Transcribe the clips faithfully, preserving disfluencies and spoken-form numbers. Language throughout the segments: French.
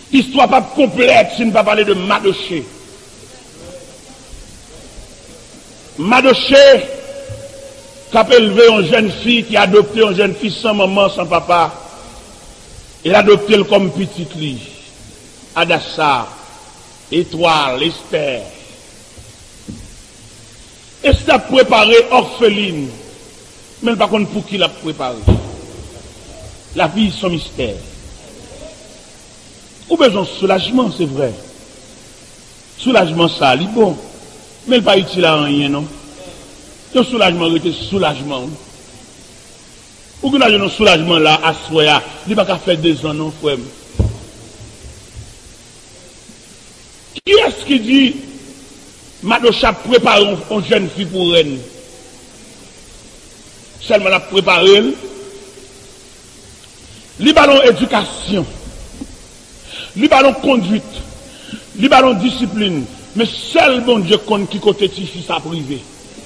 Histoire pas complète si ne pas parler de Madoché. Madoché, qui a élevé une jeune fille, qui a adopté une jeune fille sans maman, sans papa. Il a adopté comme petite fille. Adassa, Étoile, Esther. Esther préparé orpheline. Mais par contre, pour qui l'a préparé? La vie, son mystère. Ou besoin de soulagement, c'est vrai. Soulagement, ça, il est bon. Mais il n'est pas utile à rien, non? Le soulagement, c'est soulagement. Ou que nous soulagement là, à soi, il n'y a pas faire des ans, non, frère. Qui est-ce qui dit, Madocha prépare une jeune fille pour reine? Seulement la préparer. Li ballon éducation. Li ballon conduite. Li ballon discipline. Mais seul bon Dieu compte qui côté Tifi sa privé.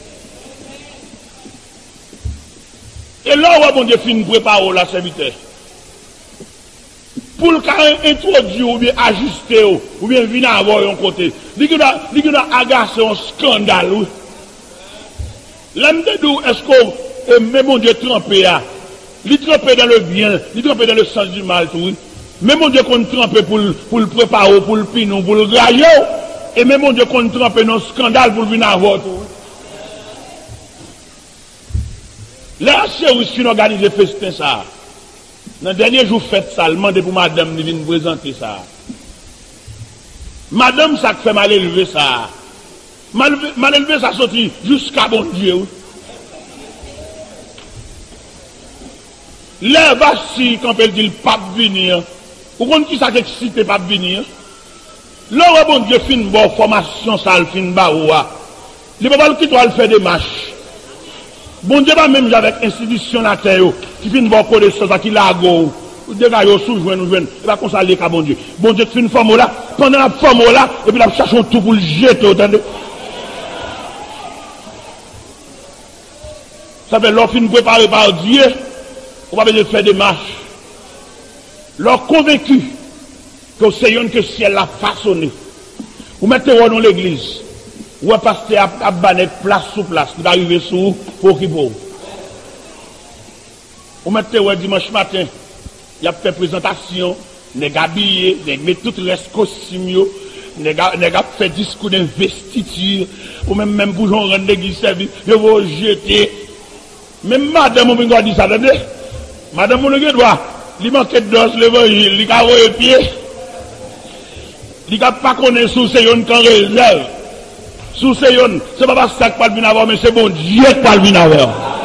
Et là où bon Dieu fin préparer la serviteur. Pour le cas introduire ou bien ajuster ou bien venir avoir un côté. Li qui a agacé un scandale. L'homme de nous, est-ce que même mon Dieu trempé là? Il trempé dans le bien, il trempé dans le sens du mal, tout. Même mon Dieu qu'on trempé pour, pour le préparer, pour le pinon, pour le grailler. Et même mon Dieu qu'on trempé dans le scandale pour venir avoir tout. Là, c'est aussi organisé festin ça. Dans le dernier jour fête ça, demandé pour madame de venir présenter ça. Madame, ça fait mal élevé ça. Mal, mal élevé ça sorti jusqu'à bon Dieu. Là, voici, quand elle dit le pape venir. Vous comprenez qui ça excite le pape venir? Là, bon Dieu, fin bon formation, ça, le fin baoua. Les papas qui doivent faire des marches. Bon Dieu, pas même avec institution la terre, qui fin bon connaissance, qui la go. Des gars, ils sont nous joignent. Et pas comme ça, les cas, bon Dieu. Bon Dieu, fin forme là, pendant la forme là, et puis la cherche tout pour le jeter, attendez. Ça fait l'offre préparée par Dieu. On va venir faire des marches. Leur convaincu que c'est une que le ciel l'a façonné. Vous mettez dans l'église. Vous passez à, à banner place sous place. Il va arriver sous pour qui pour. Vous mettez au dimanche matin. Il y a fait présentation. Les gars habillés. Les gars tout le reste costume. Les gars fait discours d'investiture. Ou même, même pour rendre l'église service. Je vous jeter. Même madame, on va dire ça, attendez. Madame Moulin doit, il manque de dos l'évangile, il a le pied, il n'a pas connu sous Seyon qu'en réserve. Sous Seyon, c'est pas parce que ça ne va pas mais c'est bon Dieu qui va venir.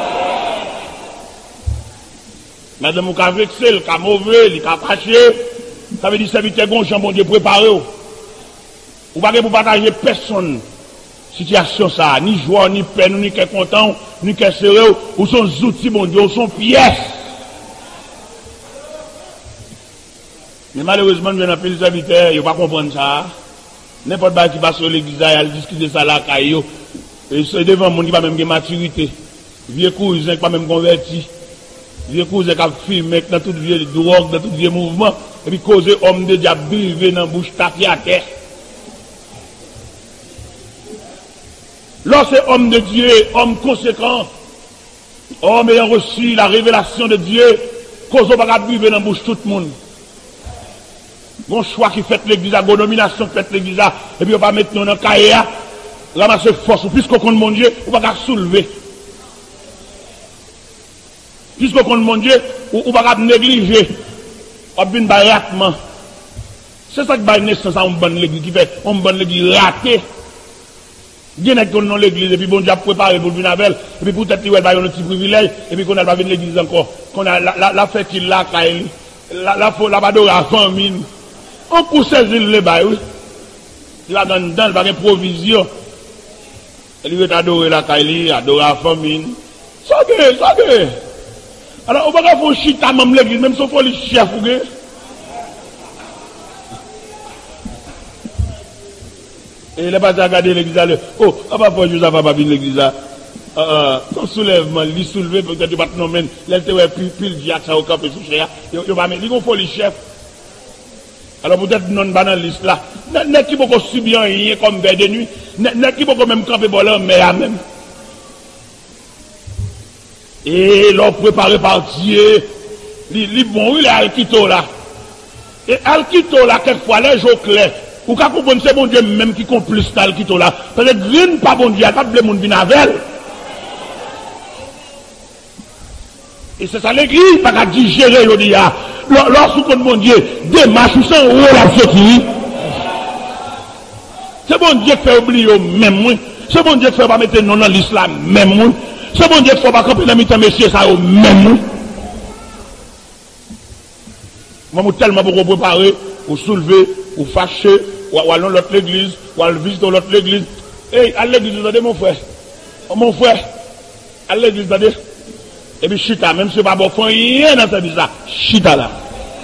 Madame Moulin a vexé, il a mauvais, il a fâché, ça veut dire que serviteur bon jambon Dieu préparé. Vous ne pouvez pas partager personne. Situation ça, ni joie, ni peine, ni qu'est content, ni qu'est sérieux, ou son outils, mon Dieu, ou son pièce. Mais malheureusement, nous avons les serviteurs, ils ne vont pas comprendre ça. N'importe qui qui passe sur l'église, il discute de ça là, et c'est devant le monde qui n'a pas même de maturité. Vieux cousin qui n'a pas même converti. Vieux cousin qui a filmé dans toute vieux drogue, dans tout vieux mouvement, et puis causer homme de diable vivre dans la bouche tapis à terre. Lorsque homme de Dieu, homme conséquent, homme ayant reçu la révélation de Dieu, cause on va vivre dans la bouche tout le monde. Bon choix qui fait l'église, la nomination qui fait l'église, et puis on va mettre dans le cahier, ramasser force, puisqu'on compte mon Dieu, on va soulever. Puisqu'on compte mon Dieu, on va négliger, on va venir ratement. C'est ça qui va naissance à une bonne église, qui fait une bonne église ratée. Il y a qui dans l'église, et puis bon Dieu a préparé pour venir avec elle, et puis peut-être qu'il va y avoir un petit privilège, et puis qu'on a pas venir l'église encore, qu'on a la fête qu'il a, la la la badora à famine. On pousse les îles les bails, oui. Il va dans dedans, il va avoir provision. Il veut adorer la Kaili, adorer la famine. Ça que, ça que. Alors, on va pas faire chita même l'église, même si on fait le chef, ou bien. Et il n'est pas à regarder l'église là. Oh, on va pas juste à pas l'église là. Son soulèvement, il soulevé, peut-être qu'il va te nommer, il te ouais, puis il dit à ça au camp, et tout ça. Il va mettre, il va faire le chef. Alors peut-être non pas dans la liste là. N'est qui beaucoup subir rien comme veille de nuit. N'est qui beaucoup même camper pour l'homme, mais à même. Et l'on prépare par Dieu. Les bon, il est Alkito là. Et Alkito là, quelquefois, les jours clairs. Ou quand comprendre, c'est bon Dieu même qui compte plus d'Alkito là. Parce que green pas bon Dieu, il n'y a pas de monde qui vient avec. Et c'est ça l'église, pas qu'à digérer le dia. Lorsqu'on mon Dieu, démarche ou sans haut la sortie. C'est bon Dieu qui fait oublier même moi. C'est bon Dieu qui fait pas mettre non dans l'islam même moi. C'est bon Dieu qui fait pas camper dans mi-temps messieurs ça même moi. Moi, je suis tellement pour préparer, ou soulever, ou fâcher, ou aller dans l'autre église, ou aller visiter l'autre église. Hey, à l'église, vous avez mon frère. Oh, mon frère, à l'église, vous avez. Et puis, chita, même si vous n'avez pas rien dans cette église-là, chita là.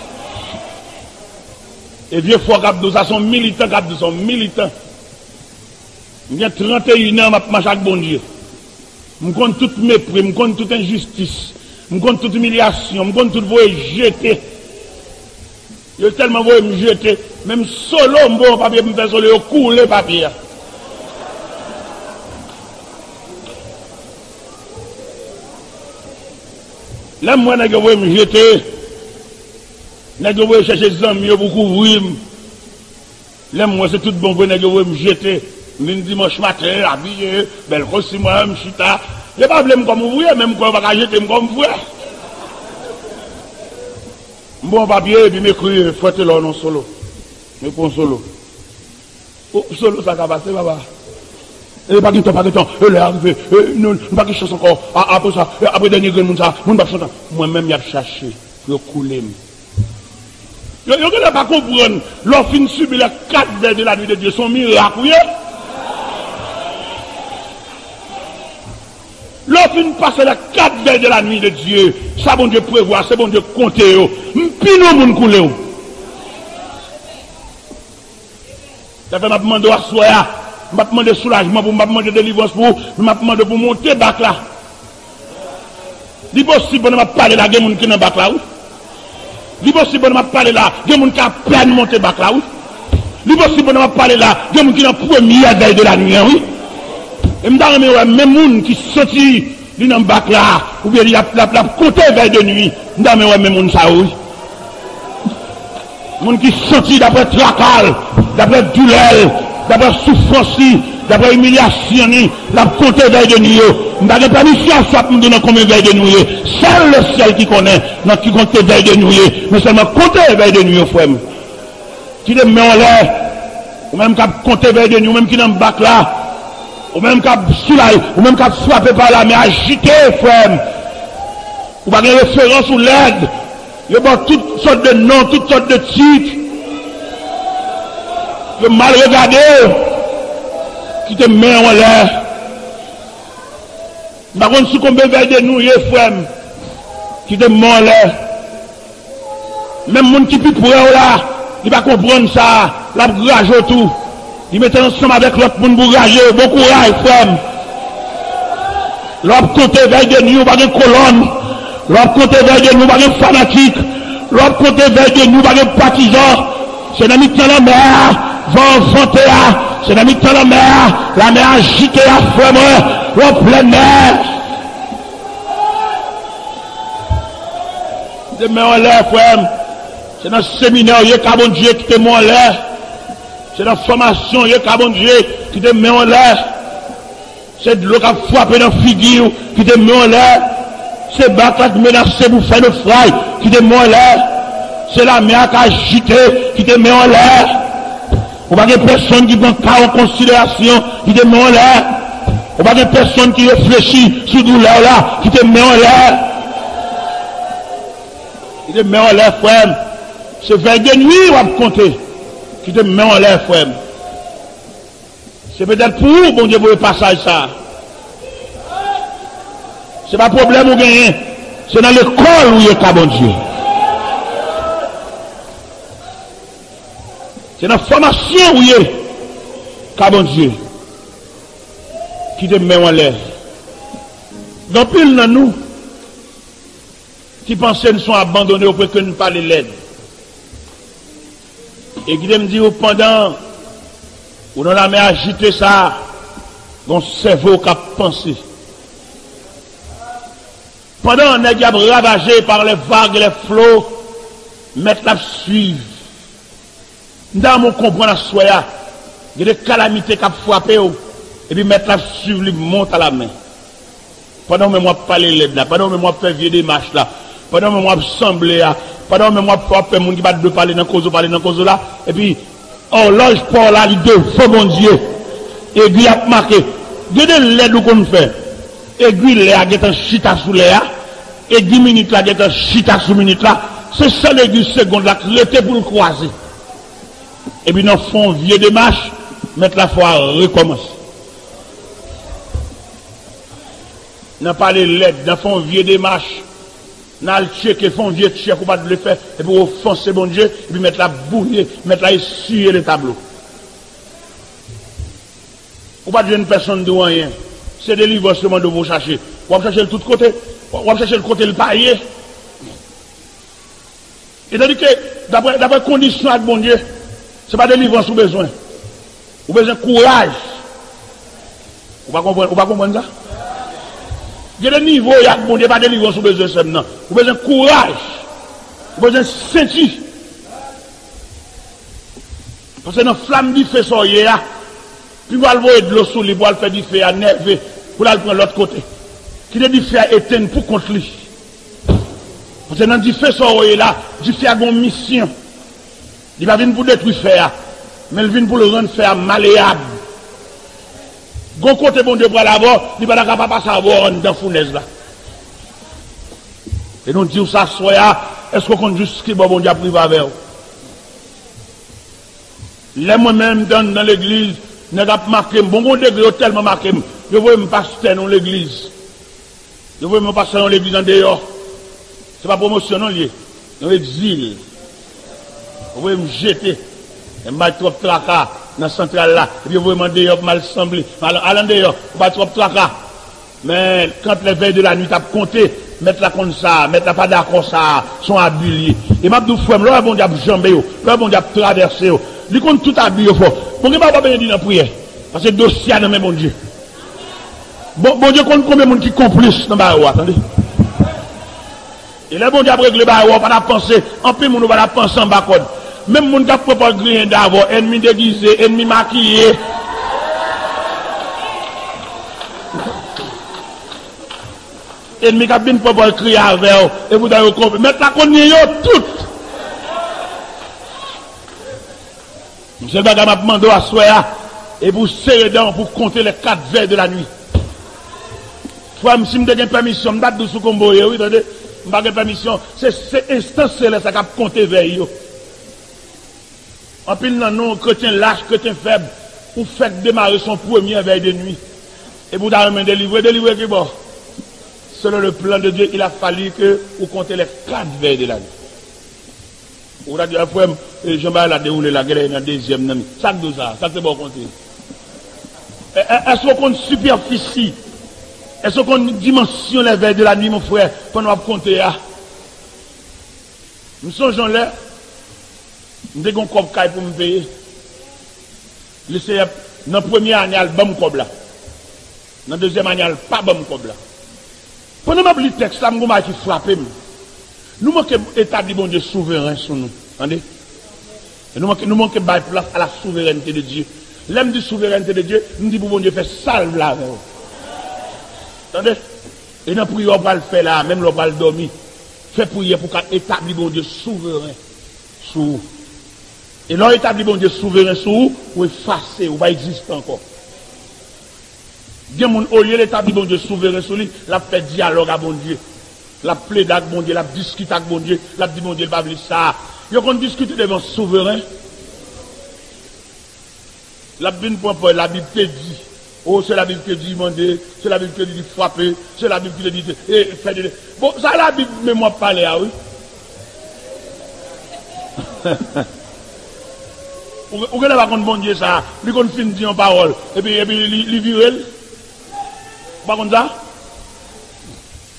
Et vieux fois, Gabdou, ça sont militants, Gabdou, sont militants. Il y a trente et une ans, je marche avec bon Dieu. Je compte tout mépris, je compte toute injustice, je compte toute humiliation, je compte tout voie jeter. Je tellement voulu me jeter, même solo, bon papier, me faire solo, je coule le papier. Là, moi, je voulu me jeter. Je voulu chercher des amis pour couvrir. Là, moi, c'est tout bon, je voulu me jeter. Le dimanche matin, habillé, belle costume, moi, je suis là. Je n'ai pas de problème comme vous voyez, même quand on va jeter comme vous voyez. Bon papier, et puis m'écrit, fouette là, non solo. Mais pour solo. Oh, solo, ça va passer, papa. Et pas de temps, pas de temps. Elle est arrivée. Non, pas de chance encore. Après ça, après dernier grain, ça, mon pas chanter. Moi-même, il a cherché. Il a coulé. Il ne pas comprendre. L'offre subit les quatre veilles de la nuit de Dieu. Son miracle, oui. L'offre passe les quatre veilles de la nuit de Dieu. Ça, bon Dieu prévoit, c'est bon Dieu compter. Mpino moun koule. Ça fait m'a demandé à soya, m'a demandé soulagement pour m'a demandé délivrance pour, m'a demandé pour monter bac là. Li possible de m'a parler là, gen moun qui dans bac là. Li possible de m'a parler là, gen moun qui a peine monter bac là. Li possible de m'a parler là, gen moun qui dans première veille de la nuit, oui. Et m'dare même moun qui sorti li dans bac là, ou bien il a la côté veille de nuit, m'dare même moun ça oui. Moun qui sorti d'après tracal, d'après douleur, d'après souffrance, d'après humiliation, la côté veille de nuit. M'dare pas ni si à soit nous donner combien veille de nuit. Seul le ciel qui connaît, non qui compte veille de nuit, mais seulement côté veille de nuit frère. Qui le met en l'air, ou même qui compte veille de nuit, ou même qui dans bac là. Ou même qu'à soulager, ou même qu'à frapper par la main, agiter, frère. Ou pas de référence ou l'aide. Il y a toutes sortes de noms, toutes sortes de titres. Il y a mal regardé. Qui te met en l'air. Par contre, si on peut veiller de nous, frère. Qui te met en l'air. Même mon qui peut pour là, il va comprendre ça. La grage autour. Il mettait ensemble avec l'autre monde pour rager. Bon courage, frère. L'autre côté veille de nuit, pas de colonne. L'autre côté veille de nous, pas de fanatique. L'autre côté veille de nous, pas de partisans. C'est dans mi-temps la mer, vent vanté à. C'est dans mi-temps la mer, la mer agitée à frère, l'eau pleine mer. C'est mais en l'air, frère. C'est dans le séminaire, il y a bon Dieu qui te met en l'air. C'est dans la formation, il y a bon Dieu qui te met en l'air. C'est de l'eau qui a frappé dans la figure qui te met en l'air. C'est bataille menacée pour faire le fly qui te met en l'air. C'est la mer qui a agité qui te met en l'air. Ou pas de personne qui prend cas en considération qui te met en l'air. Ou pas de personne qui réfléchit sur douleur là qui te met en l'air. Qui te met en l'air, frère. C'est veille de nuit, on va compter. Qui te met en l'air, frère. C'est peut-être pour vous, bon Dieu, pour le passage, ça. C'est pas problème ou gagner. C'est dans l'école où il y a bon Dieu. C'est dans la formation où il y a bon Dieu. Qui te met en l'air. Donc, pile dans nous, qui pensaient nous sont abandonnés au point que nous parlons l'aide. Et qui me dit, pendant, ou dans la mer agité ça, mon cerveau qui a pensé. Pendant on est ravagé par les vagues et les flots, mettre la suivre. Dans mon comprendre la soya, il y a des calamités qui ont frappé, et puis mettre la suivre, lui monte à la main. Pendant que moi parler l'aide là, pendant que moi faire vieux des marches là, pendant que moi sembler là, pendant que moi faire mon qui va de parler dans cause parler dans cause là, et puis horloge pour là, il devant mon Dieu. Aiguille a marqué. Regardez l'aide qu'on fait. Aiguille là, qui est un chita sous l'air, et dix minutes là, qui est un chita sous minute là, c'est ça l'aiguille seconde là, qui était pour le croiser. Et puis, nous font vieux démarche, mettre la foi recommence. Nous parlons l'aide, nous font vieux démarche, nous checker, font vieux check, ou pas de le faire, et puis offenser bon Dieu, et puis mettre la bouillie, mettre la essuyer le tableau. Ou pas de une personne de rien. C'est des livres seulement de vous chercher. Vous allez chercher de tous côtés. Vous allez chercher le côté le paillé. Et tandis que, d'après la condition de bon Dieu, ce n'est pas des livres sous besoin. Vous avez besoin de courage. Vous ne comprenez pas ça? Il y a des niveaux, il y a bon Dieu, pas des livres sous besoin seulement. Vous avez besoin de courage. Vous avez besoin de sentir. Parce que dans la flamme du feu soyez là, puis vous allez voir de l'eau sous lui, vous allez faire du feu à nerver, pour aller prendre l'autre côté. Qui est du feu à éteindre pour contre lui. Parce que dans du feu soyez là, du feu a une mission. Il va venir pour détruire le feu, mais il vient pour le rendre feu malléable. Gon côté bon Dieu pour l'abord, il va pas passer à voir dans fournaise là. Et nous disons ça soya, est-ce qu'on compte juste ce qui bon Dieu privé avec vous? Là moi-même dans, dans l'église, n'a pas marqué, bon bon degré tellement marqué, je vois me pasteur dans l'église. Je vois me pasteur dans l'église en dehors. C'est pas promotion non lié, dans l'exil. Vous voyez me jeter, et me trop tracas dans la centrale là, et puis vous voyez me dehors, mal semblé, allant dehors, vous trop tracas. Mais quand les veilles de la nuit, tu as compté, mettre la comme ça, mettre la pas d'accord ça, sont habillés. Et m'a dit, frère, là, bon Dieu, jambé, là, bon Dieu, traversé, lui compte tout habillé fort. Pourquoi pas bien dire dans la prière? Parce que le dossier dans mes bon Dieu. Bon, bon Dieu, compte combien de monde qui complice dans le attendez. Et là, bon Dieu, après le barreau, pas la penser, en plus, on va la penser en bas code. Même mon gars peut pas griller d'abord, ennemi déguisé, ennemi maquillé. Ennemi qui a bien pas pas crier avec et vous avez compris. Mettre la connerie toute. Monsieur Baga m'a demandé à soya et vous serrez dedans pour compter les quatre veilles de la nuit. Fois, si je me permission, je me bats sous combo, oui, attendez, je me permission, c'est cet instant, c'est là, ça qui a compté veille. En pile, non, chrétien lâche, chrétien faible, pour faire démarrer son premier veille de nuit. Et vous avez délivré, délivré qui bon. Selon le plan de Dieu, il a fallu que vous comptez les quatre veilles de la nuit. Vous avez dit, après, Jean-Baptiste a déroulé la guerre dans la deuxième nuit. Ça, c'est ça, ça c'est bon compter. Est-ce qu'on compte superficie? Est-ce qu'on dimension les veilles de la nuit, mon frère, pendant qu'on compte là? Nous sommes là, nous avons un cop pour me payer. Dans la première année, il y a le bon cop là. Dans la deuxième année, il n'y a pas bon cop là. Pendant que je lis le texte, là, je qui frappe. Nous manquons d'établir bon Dieu souverain sur nous. Entendez? Nous manquons, nous manquons de place à la souveraineté de Dieu. L'aime de souveraineté de Dieu, nous disons bon Dieu fait salve là. Attendez? Et dans la prière, on va le faire là, même on va le dormir. Fait prier pour qu'on établisse bon Dieu souverain sur vous. Et l'on établit bon Dieu souverain sur vous, ou effacer, ou va exister encore. Bien mon au lieu d'établir bon Dieu souverain sur lui, la fait dialogue à bon Dieu. La plaide avec bon Dieu, la discute avec bon Dieu, la dit bon Dieu, il va venir ça. Il y a qu'on discute devant souverain. La Bible point la Bible te dit. Oh, c'est la Bible qui dit demander, c'est la Bible qui dit frapper, c'est la Bible qui dit eh, faire des. Bon, ça la Bible, mais moi parler, ah oui. Ou que là, bon Dieu, ça, lui qu'on finit dit en parole, et puis, et puis, il virel. Pas comme ça?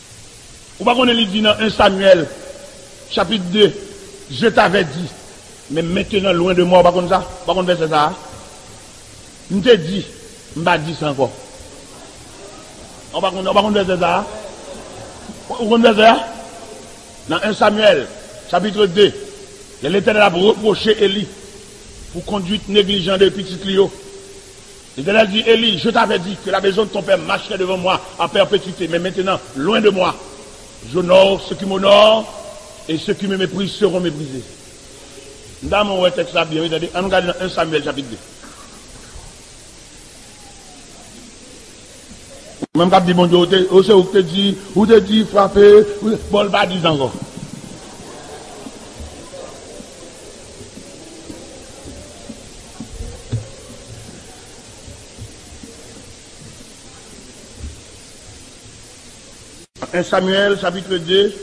Ou pas qu'on est dit dans un Samuel, chapitre deux, je t'avais dit, Mais maintenant, loin de moi, pas comme ça, pas comme ça, ça. Je te dis, je ne vais pas dire ça encore. On va faire ça. On va faire ça. Dans un Samuel, chapitre deux, l'Éternel a reproché Élie pour conduite négligente des petits Clio. L'Éternel dit, Élie, je t'avais dit que la maison de ton père marcherait devant moi à perpétuité, mais maintenant, loin de moi, j'honore ceux qui m'honorent et ceux qui me méprisent seront méprisés. Dans mon texte là, bien, on regarde dans un Samuel, chapitre deux. Même quand dit, bon Dieu, où te dit, où te dit frapper, bon, pas dire encore. un Samuel, chapitre deux,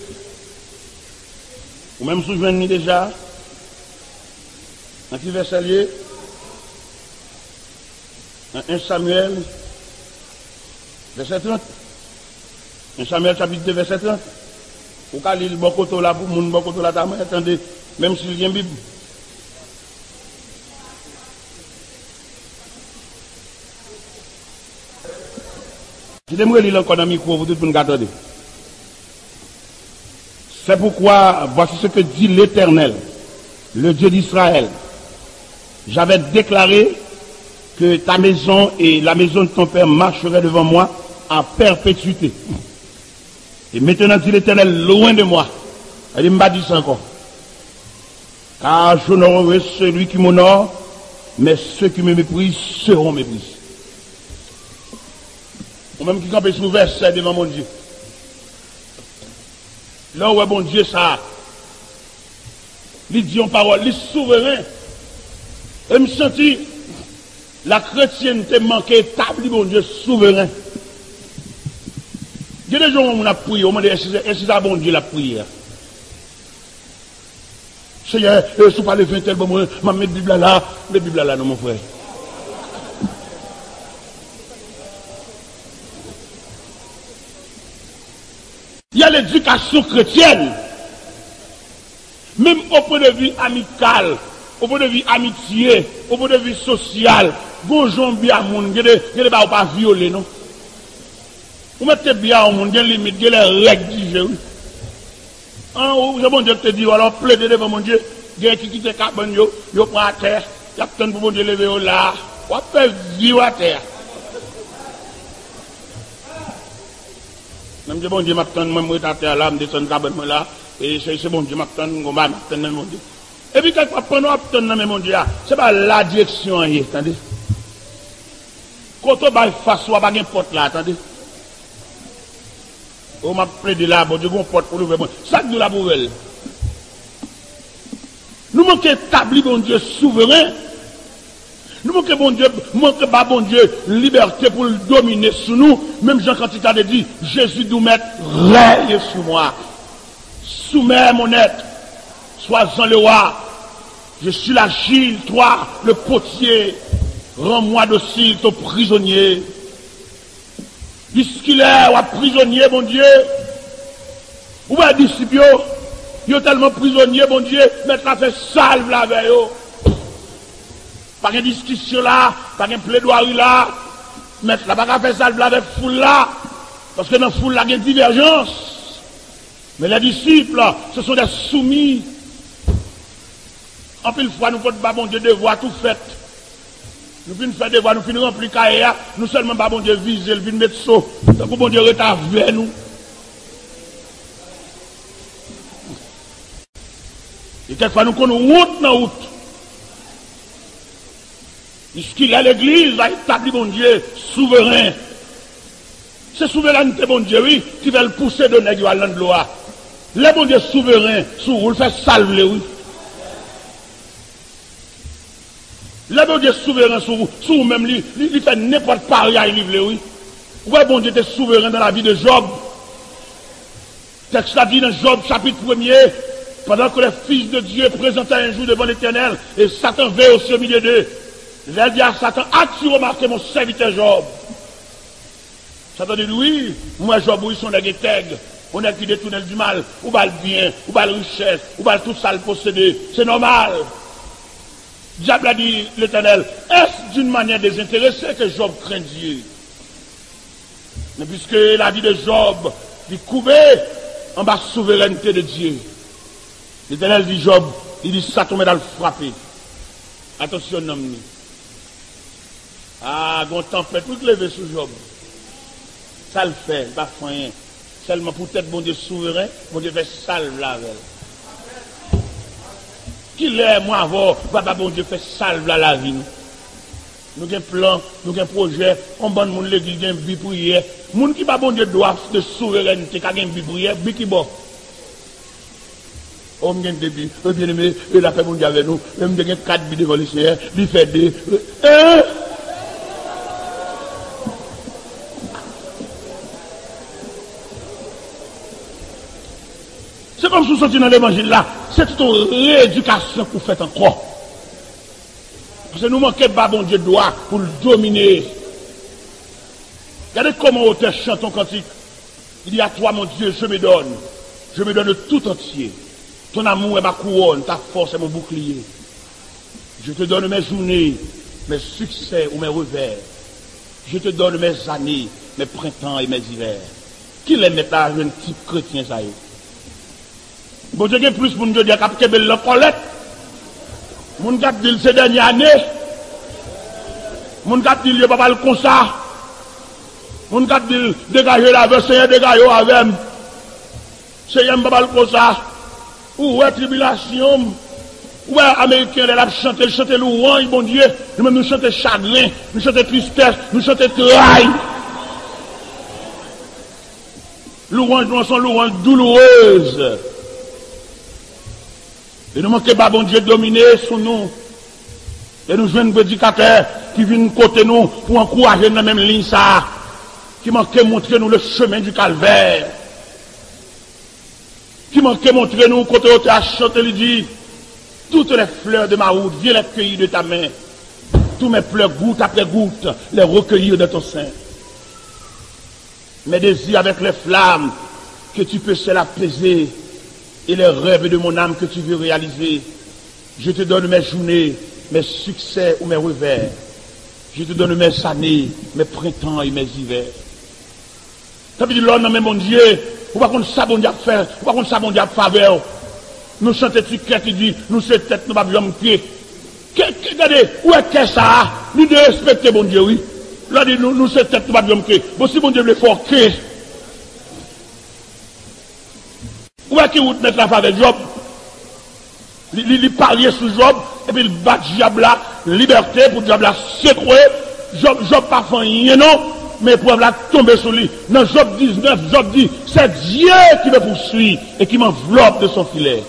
ou même souvenez déjà, dans qui verset lié, un Samuel, verset trente. un Samuel, chapitre deux, verset trente. Ou quand il bon côté là, pour moun bon côté là, attendez, même s'il y a une Bible. Je t'aimerais lire encore dans le micro, vous dites pour nous attendre. C'est pourquoi, voici ce que dit l'Éternel, le Dieu d'Israël. J'avais déclaré que ta maison et la maison de ton père marcheraient devant moi à perpétuité. Et maintenant, dit l'Éternel, loin de moi. Elle m'a dit ça encore. Car j'honorerai celui qui m'honore, mais ceux qui me méprisent seront méprisés. Ou même qui campent sous verset devant mon Dieu. Là où est bon Dieu, ça. Il dit en parole, il est souverain. Et me sentis la chrétienté manquée établie, bon Dieu, souverain. Il y a des gens où on a prié, on m'a dit, est-ce que c'est bon Dieu la prière? Seigneur, si vous parlez de tel bon, je vais mettre la Bible là, la Bible là, non, mon frère. Il y a l'éducation chrétienne, même au point de vue amical, au point de vue amitié, au point de vue social, bonjour bien à monde, il n'y a pas violer, non? Vous mettez bien au monde, il y a des limites, il y a des règles du jeu. Ah, bon Dieu te dit, alors plaidez devant mon Dieu, il y a qui quitte le carbone, il prend à terre, il y a plein pour mon Dieu lever là, on va faire vivre à terre. Même bon Dieu m'attend, moi, je suis à terre là, je descends le là, et c'est bon Dieu m'attend, on va m'attendre, mon Dieu. Et puis, quelquefois, pendant qu'on attend, mon Dieu, c'est pas la direction, attendez. Quand on va face, on va pas porte là, attendez. On m'a plaidé là, bon Dieu, on porte pour l'ouvrir. Ça, nous la poubelle. Nous manquons établi, bon Dieu, souverain. Nous manquons, bon Dieu, manquons pas, bon Dieu, liberté pour le dominer sous nous. Même Jean, quand il t'a dit, Jésus nous met, règne sous moi. Soumets mon être. Sois-en le roi. Je suis l'agile, toi, le potier. Rends-moi docile, ton prisonnier. Puisqu'il est ou prisonnier, mon Dieu. Ou bien disciple, il est tellement prisonnier, mon Dieu, mettre à faire salve là avec eux. Pas de discussion là, pas de plaidoirie là, mettre là, pas de faire salve là avec foule là. Parce que dans la foule là, il y a une divergence. Mais les disciples, ce sont des soumis. En pile fois, nous faisons pas, bon Dieu, devoir tout fait. Nous finissons faire devoir, nous finissons remplir carrière, nous seulement pas bon Dieu viser, nous finissons mettre saut. Donc bon Dieu retard vers nous. Et quelquefois nous connaissons route dans route. Puisqu'il a l'église, a établi bon Dieu souverain. C'est souveraineté bon Dieu, oui, qui va le pousser de nègre à l'endroit. Les bon Dieu souverain, sous vous le fait salver, oui. Le bon Dieu souverain sur vous, sur vous-même, il fait n'importe quoi, il livre, oui. Ouais, bon Dieu était souverain dans la vie de Job. Texte a dit dans Job, chapitre premier, pendant que les fils de Dieu présentaient un jour devant l'Éternel, et Satan veille aussi au milieu d'eux. Il a dit à Satan, as-tu remarqué mon serviteur Job? Satan dit, oui, moi Job, oui, sont des guétègues. On est qui détourne du mal, ou pas le bien, ou pas la richesse, ou pas tout ça le posséder. C'est normal. Diable a dit l'Éternel, est-ce d'une manière désintéressée que Job craint Dieu? Mais puisque la vie de Job est couvée en bas souveraineté de Dieu, l'Éternel dit Job, il dit ça tombe dans le frapper. Attention, homme. Ah, bon tempête, tout levé sous Job. Ça le fait, pas rien. Seulement pour être bon Dieu souverain, bon Dieu fait salve la veille. Qu'il est, moi, avant, papa bon Dieu fait salve la la vie. Nous avons un plan, nous avons un projet, on bonne monde l'église, un but pour hier. Moun qui pas bon Dieu doit de souveraineté, qui a un but pour hier, but qui bon. On a un début, bien aimé, il a fait mon Dieu avec nous, même il y a quatre buts devant le Seigneur, il fait deux. Hein? C'est comme si vous sortez dans l'évangile là, c'est toute une rééducation que vous faites encore. Parce que nous manquons pas bon Dieu droit pour le dominer. Regardez comment auteur chante ton cantique. Il dit à toi mon Dieu, je me donne. Je me donne tout entier. Ton amour est ma couronne, ta force est mon bouclier. Je te donne mes journées, mes succès ou mes revers. Je te donne mes années, mes printemps et mes hivers. Qui les met à un type chrétien ça y est? Bon Dieu, plus pour nous dire qu'il y a la colette. Mon gars dit ces dernières années. Mon gars dit il n'y a pas comme ça. Mon gars dit dégager la veille, Seigneur, dégager avec. Seigneur, pas mal comme ça. Ou est tribulation. Ou est américain, elle a chanté, elle chanté louange, bon Dieu. Nous-mêmes nous chantons chagrin, nous chantons tristesse, nous chantons trahi. Louange, nous sont louanges douloureuses. Et nous manquons pas bon Dieu dominer sur nous. Et nous jouons un prédicateur qui vient côté nous pour encourager dans la même ligne ça. Qui manque montrer nous le chemin du calvaire. Qui manque montrer nous côté où tu as chanté, il dit, toutes les fleurs de ma route, viens les cueillir de ta main. Tous mes pleurs, goutte après goutte, les recueillir de ton sein. Mes désirs avec les flammes, que tu peux seul apaiser. Et les rêves de mon âme que tu veux réaliser. Je te donne mes journées, mes succès ou mes revers. Je te donne mes années, mes printemps et mes hivers. Ça veut dire, l'homme, mais mon Dieu, ou pas qu'on ça, bon Dieu, faire, ou pas qu'on ça, bon Dieu, faveur. Nous chantons tu qui dit, nous c'est tête, nous pas bien pied. Regardez, où est que ça? Nous devons respecter, bon Dieu, oui. Là, nous, nous c'est tête, nous pas bien pied. Bon, si bon Dieu veut faire que. Où est-ce qu'il vous met la faveur Job? Il parlait sur Job, et puis il bat diable là, liberté pour diable là secouer. Job, Job pas fait rien non, mais pour la tomber sur lui. Dans Job dix-neuf, Job dit, c'est Dieu qui me poursuit et qui m'enveloppe de son filet.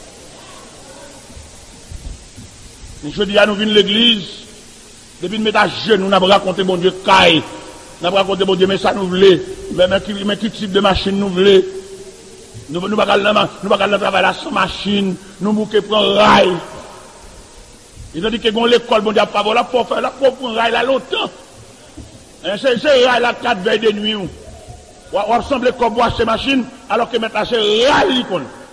Je dis à nous venir l'église, depuis nous mettre à genoux, nous avons raconté mon Dieu caille, nous avons raconté mon Dieu, mais ça nous voulait, mais quel type de machine nous voulait. Nous ne pouvons pas travailler sans machine, nous ne pouvons pas prendre rail. Ils ont dit que l'école, bon Dieu, pas voilà pour faire la pour prendre rail là longtemps. C'est rail là quatre veilles de nuit. On ressemble comme boire ces machines, alors que maintenant c'est rail.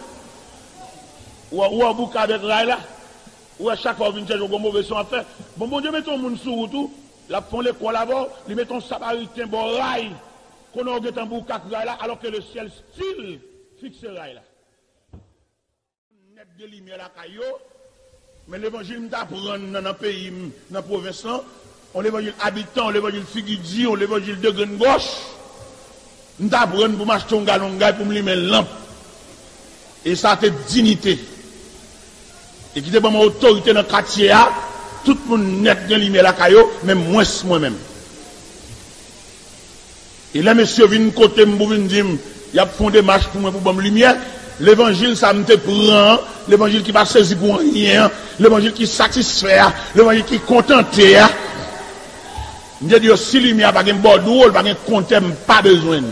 Ou on boucle avec rail là, ou à chaque fois on vient chercher un mauvais son à faire. Bon, bon Dieu, mettons mon sous tout, là, font l'école là-bas, ils mettent un samaritain, bon rail, qu'on a un boucle avec rail là, alors que le ciel style. Fixe rail là. Net de lumière la caillou, mais l'évangile m'apprend dans le pays, dans la province, on l'évangile habitant, on l'évangile figudi, on l'évangile de grande gauche. M'apprend pour m'acheter un galon de pour me limer une lampe. Et ça a été dignité. Et qui était mon autorité dans le quartier, tout le monde net de lumière la caillou, même moi, moi-même. Et là, monsieur vient côté, me dire, il y a font des marches pour moi pour bonne lumière. L'évangile, ça me te prend. L'évangile qui va saisir pour rien. L'évangile qui satisfait. L'évangile qui contente. Je dis, si lumière, pas de bordeaux, pas de compte, pas besoin.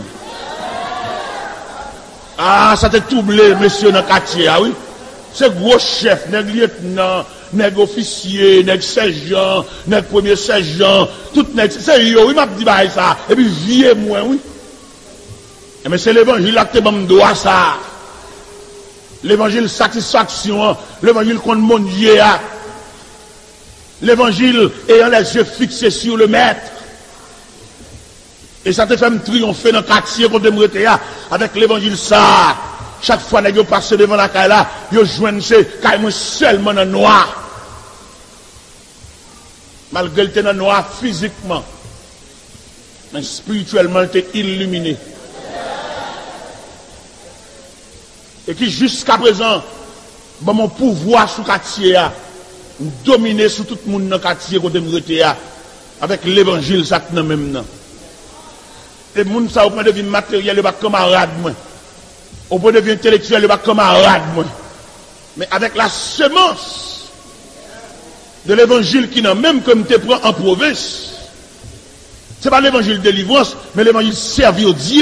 Ah, ça te troublé, monsieur, dans le quartier, ah oui. C'est gros chef, nèg lieutenant, nèg officier, nèg sergent, nèg premier sergent, tout nèg, c'est yo, oui, m'a dit ça. Et puis, vieux moi, oui. Mais c'est l'évangile là que tu me dois ça. L'évangile satisfaction, l'évangile contre mon Dieu. l'évangile ayant les yeux fixés sur le maître. Et ça te fait me triompher dans le quartier qu'on te là, avec l'évangile ça. Chaque fois que vous passez devant la caille là, vous joignez carrément seulement dans le noir. Malgré le dans le noir physiquement, mais spirituellement, il était illuminé. Et qui jusqu'à présent, bon, mon pouvoir sous le quartier a dominé sur tout le monde dans le quartier qu'on te avec l'évangile ça dans même temps. Et les gens, ça, au point de vue matériel, ils sont camarades, moi. Au point de vue intellectuel, ils sont camarades, moi. Mais avec la semence de l'évangile qui n'a même comme te prend en province, ce n'est pas l'évangile de délivrance, mais l'évangile servi au Dieu.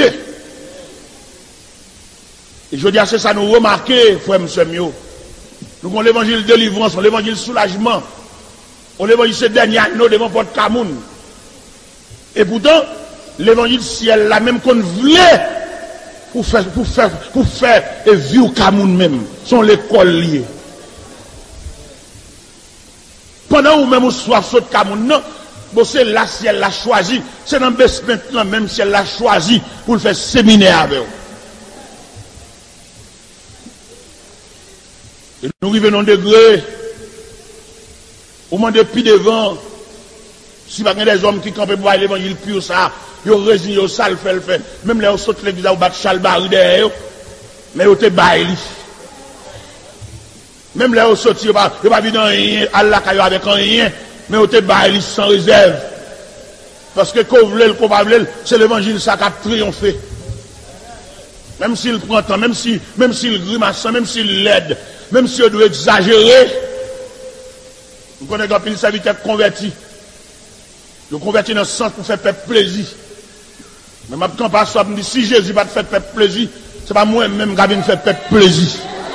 Et je dis à c'est ça, nous remarquons, frère M. Mio. Nous avons l'évangile de délivrance, l'évangile soulagement, l'évangile ce dernier anneau devant Porte Camoun. Et pourtant, l'évangile ciel, la même qu'on voulait pour faire, pour faire, pour faire et vivre au Cameroun même, sont l'école liée. Pendant où même on soit sur le Cameroun, non, bon, c'est là ciel l'a choisi, c'est dans le basement même ciel l'a choisi pour le faire séminaire avec eux. Et nous arrivons au degré, au moins depuis devant, si pas des hommes qui campent pour l'évangile pur, ça, ils ont résigné, ça le fait, le fait. Même là, ils sautent l'église, ils battent Chalbari derrière, mais ils ont été baillés. Même là, ils sautent, ils n'ont pas vu dans rien, Allah qui avec rien, mais ils ont été baillés sans réserve. Parce que qu'on voulait, qu'on va vouloir, c'est l'évangile, ça qui a triomphé. Même s'il prend temps, même s'il même s'il grimace, même s'il l'aide, même s'il doit exagérer, vous connaissez quand il serviteur converti. Le converti dans le sens pour faire peuple plaisir. Mais ma quand pas ça me dit si Jésus va te faire peuple plaisir, c'est pas moi même qui viens faire peuple plaisir.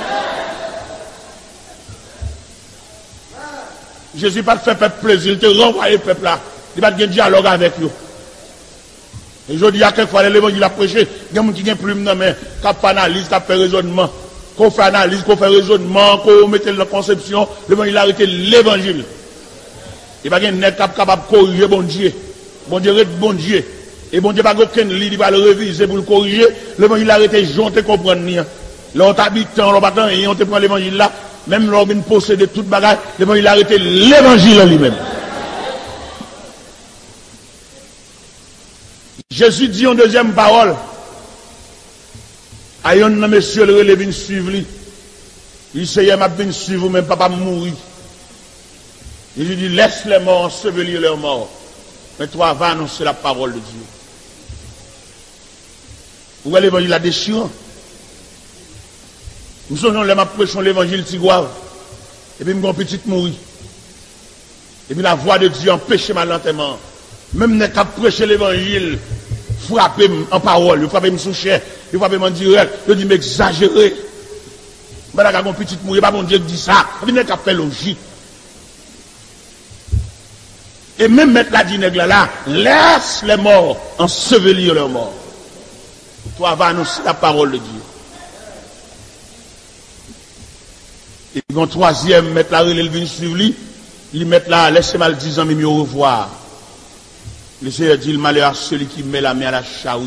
Jésus va te faire peuple plaisir, il te renvoie le peuple là, il va te faire un dialogue avec eux. Et je dis à quelquefois l'évangile a prêché, il y a des gens qui ont plume dans mais qui fait analyse, qui fait raisonnement, qu'on fait analyse, qu'on fait raisonnement, qu'on mette la conception, l'évangile a arrêté l'évangile. Il n'y a pas de net capable de corriger bon Dieu. Bon Dieu est bon Dieu. Et bon Dieu n'a pas aucun lit, il va le réviser pour le corriger. L'évangile a arrêté, j'en te comprendre. L'autre habitant, l'autre habitant, et on te prend l'évangile là, même l'homme possède toute bagage, l'évangile a arrêté l'évangile en lui-même. Jésus dit en deuxième parole, à un monsieur le relève suivre lui. Il sait, il m'a bien suivre, même papa mourir. Il lui dit, laisse les morts ensevelir leurs morts. Mais toi, va annoncer la parole de Dieu. Vous voyez l'évangile déchirant. Nous sommes les prêchons l'évangile tigouave. Et puis, mon petit mourir. Et puis, la voix de Dieu empêche malentement. Même les qui prêché l'évangile, frapper en parole, frapper me sous chair, frapper en direct, je dis, mais exagéré. Mais là, mon petit mourir, pas mon Dieu qui dit ça. Il n'y a qu'à faire logique. Et même mettre la dînègle là, laisse les morts ensevelir leurs morts. Toi, va annoncer la parole de Dieu. Et puis, un troisième, mettre la relève vient suivre lui, il met là, laissez-moi le dix ans, mais au revoir. Le Seigneur dit, le malheur à celui qui met la main à la charrue.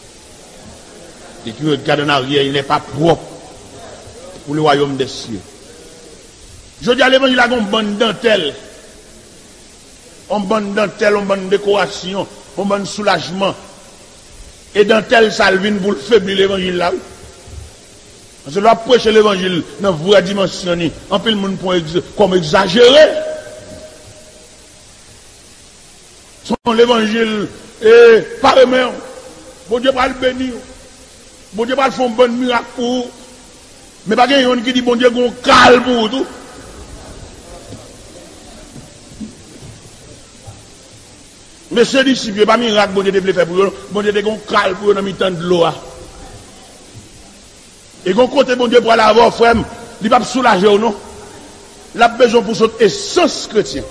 Et qui regarde en arrière, il n'est pas propre pour le royaume des cieux. Je dis à l'évangile, il a une bonne dentelle. On bonne dentelle, on bonne décoration, on bonne soulagement. Et dentelle salvine pour le faiblir l'évangile là. Parce que là, prêcher l'évangile dans une vraie dimension, en plus le monde comme exagéré. Son l'évangile est pas remède. Bon Dieu va le bénir. Bon Dieu va le faire un bon miracle pour. Mais pas quelqu'un qui dit bon Dieu qu'on calme pour tout. Mais ce disciple, pas miracle, bon Dieu devait faire pour eux. Bon Dieu devait calme pour eux dans le temps de l'eau. Et qu'on côté bon Dieu pour aller avoir frère, il va soulager ou non. Il a besoin pour son essence chrétien.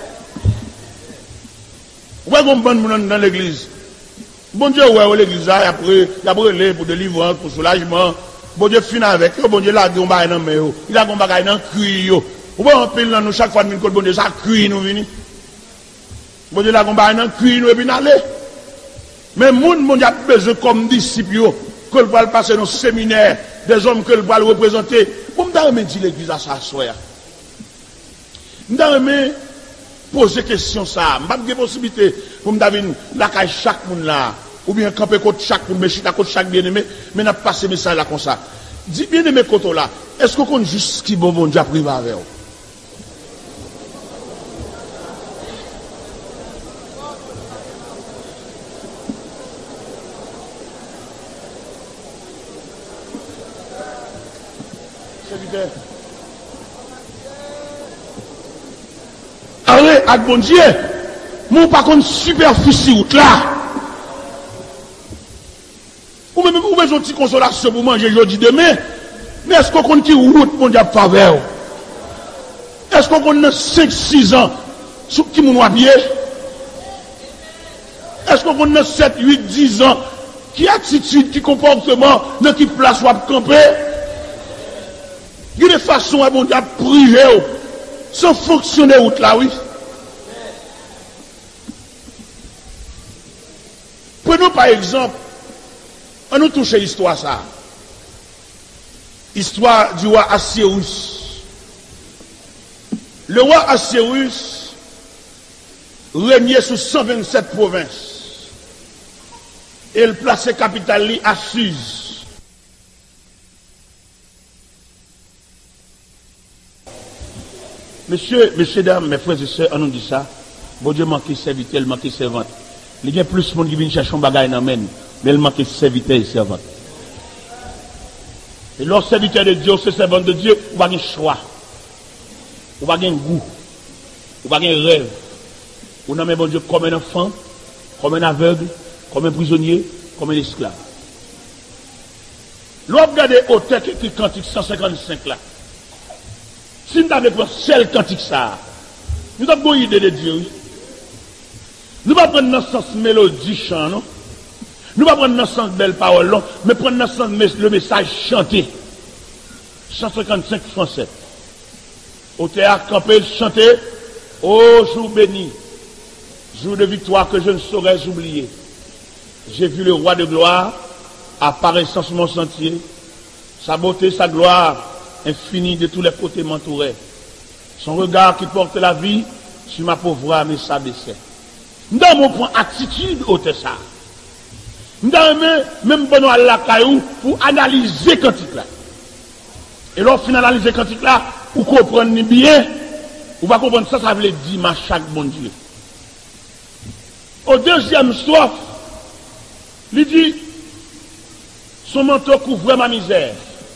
Vous voyez qu'on bonne dans l'église. Bon Dieu, ouais, l'église, après, il a brûlé pour délivrance, pour soulagement. Bon Dieu finit avec eux, bon Dieu l'a dit, on va dans le il a dit, on va dans le cuir. Ou pas en pile, nous, chaque fois, nous, bon Dieu, ça cuit, nous, venons. Bon Dieu, là, on va aller, cuit, nous, et puis, aller. Mais, moun, moun, y a besoin comme disciples, que le va passer dans le séminaire, des hommes que le va représenter. Pour me dire l'église à ça, soya. Me poser question ça. Je n'ai pas de possibilité pour me dire la caille chaque monde là. Ou bien camper contre chaque monde, mais chita contre chaque bien-aimé. Mais n'a pas passé message là comme ça. Dis bien-aimé côté là. Est-ce qu'on compte juste ce qui bon bon Dieu a privé avec vous? Serviteur. Allez, avec bon Dieu, mon pas contre superficie route là. Ou même vous avez une petite consolation pour manger jeudi demain. Mais est-ce qu'on compte qui route mon Dieu faveur? Est-ce qu'on compte cinq six ans sur qui mon pied? Est-ce qu'on compte sept huit dix ans qui attitude, qui comportement, dans qui place ou à camper? Il y a des façons à mon Dieu priver sans fonctionner route là, oui. Prenons par exemple, on nous touche l'histoire ça. Histoire du roi Assyrus. Le roi Assyrus régnait sous cent vingt-sept provinces. Et il plaçait capitale à Suse. Monsieur, messieurs, dames, mes frères et sœurs, on nous dit ça. Bon Dieu manque serviteur, il manque servante. Il y a plus de monde qui vient chercher un bagage dans men, mais il manque serviteur et servante. Et lorsque serviteur de Dieu, c'est servante de Dieu, vous n'avez pas de choix. Vous n'avez pas de goût. Vous n'avez pas de rêve. Vous n'avez bon Dieu comme un enfant, comme un aveugle, comme un prisonnier, comme un esclave. Lorsque vous regardez au tête écrit cantique cent cinquante-cinq là, si nous avons pris seul cantique ça, nous avons une idée de Dieu. Nous ne pouvons pas prendre dans le sens mélodie chant, non? Nous ne pouvons pas prendre dans le sens belle parole, non? Mais prendre dans le sens le message chanté. cent cinquante-cinq français. Au théâtre, campé, chanté. Ô jour béni, jour de victoire que je ne saurais oublier. J'ai vu le roi de gloire apparaissant sur mon sentier. Sa beauté, sa gloire infinie de tous les côtés m'entourait. Son regard qui porte la vie sur ma pauvre âme et s'abaissait. Dans mon point attitude, au ça. Dans même bon à la caillou pour analyser cantique là. Et lorsqu'on analyse cantique là, pour comprendre bien, ou va comprendre ça, ça veut dire ma chaque bon Dieu. Au deuxième strophe, il dit, son manteau couvrait ma misère,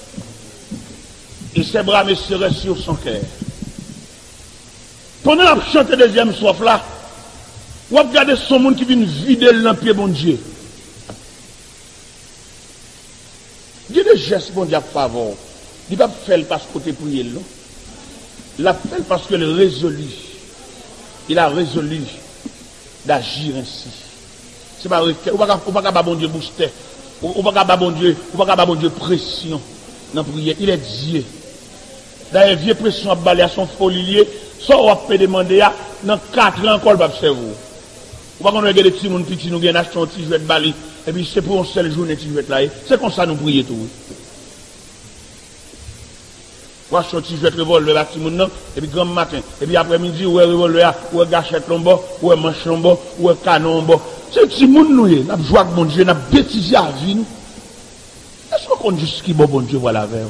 et ses bras me seraient sur son cœur. Pendant la chanter deuxième strophe là, ou regardez son monde qui vient vider l'empire bon Dieu. Il y a des gestes bon Dieu à favor. Il ne va pas faire parce que tu prier non. Il l'a fait parce que le résolu. Il a résolu d'agir ainsi. C'est pas vrai. On ne va pas bon Dieu booster. On ne va pas bon Dieu, on va pas bon Dieu pression dans la prière. Il est Dieu. D'ailleurs, vieux pression à balayer à son folier. Ça, on peut demander à dans quatre ans encore, il va faire vous. On va regarder des petits gens petits, nous gagnons acheter un petit jouet de balai. Et puis c'est pour un seul jour, un petit jouet là. C'est comme ça nous prions tout. On va acheter un petit jouet de revolver à petit monde, et puis grand matin. Et puis après-midi, ou un revolver, ou un gâchette lombo, ou un manche lombo, ou un canon lombo. C'est un petit monde nous, nous avons joué avec mon Dieu, nous avons bêtisé à la vie. Est-ce qu'on compte juste qui bon Dieu voilà vers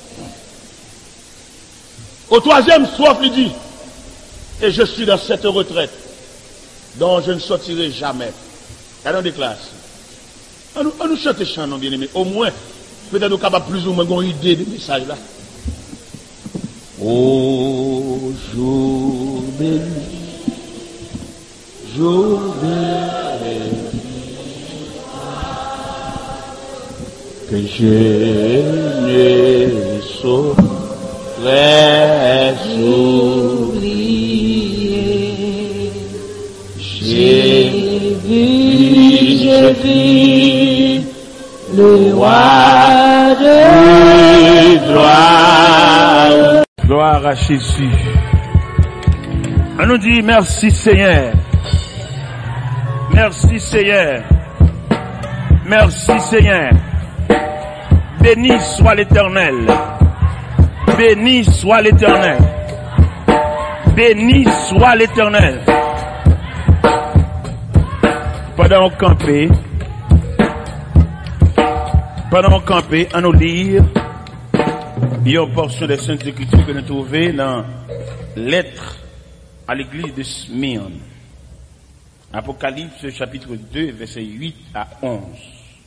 au troisième strophe, il dit, et je suis dans cette retraite dont je ne sortirai jamais. Allons déclare. On nous, on nous chante chant, non bien aimé. Au moins, peut-être nous capables plus ou moins une idée de message là. Oh, jour béni, jour béni, que je ne saurais oublier. J'ai vu, j'ai vu le roi de gloire. Gloire Gloire à Jésus. On nous dit merci Seigneur. Merci Seigneur. Merci Seigneur. Béni soit l'Éternel. Béni soit l'Éternel. Béni soit l'Éternel. Pendant qu'on campait, pendant qu'on campait, on nous lire une portion des Saintes Écritures que nous trouvons dans lettre à l'église de Smyrne. Apocalypse chapitre deux, versets huit à onze.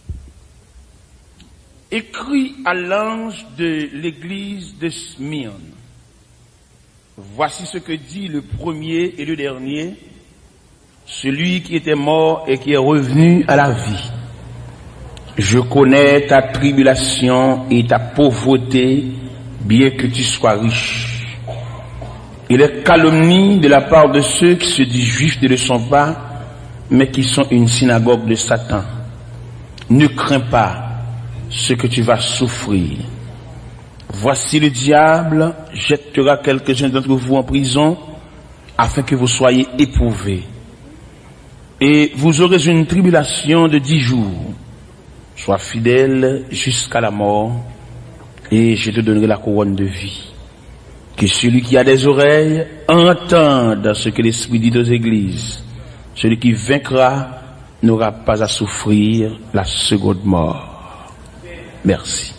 Écrit à l'ange de l'église de Smyrne. Voici ce que dit le premier et le dernier, celui qui était mort et qui est revenu à la vie. Je connais ta tribulation et ta pauvreté, bien que tu sois riche. Et les calomnies de la part de ceux qui se disent juifs ne le sont pas, mais qui sont une synagogue de Satan. Ne crains pas ce que tu vas souffrir. Voici le diable jettera quelques-uns d'entre vous en prison, afin que vous soyez éprouvés. Et vous aurez une tribulation de dix jours. Sois fidèle jusqu'à la mort, et je te donnerai la couronne de vie. Que celui qui a des oreilles entende ce que l'Esprit dit aux églises. Celui qui vaincra n'aura pas à souffrir la seconde mort. Merci.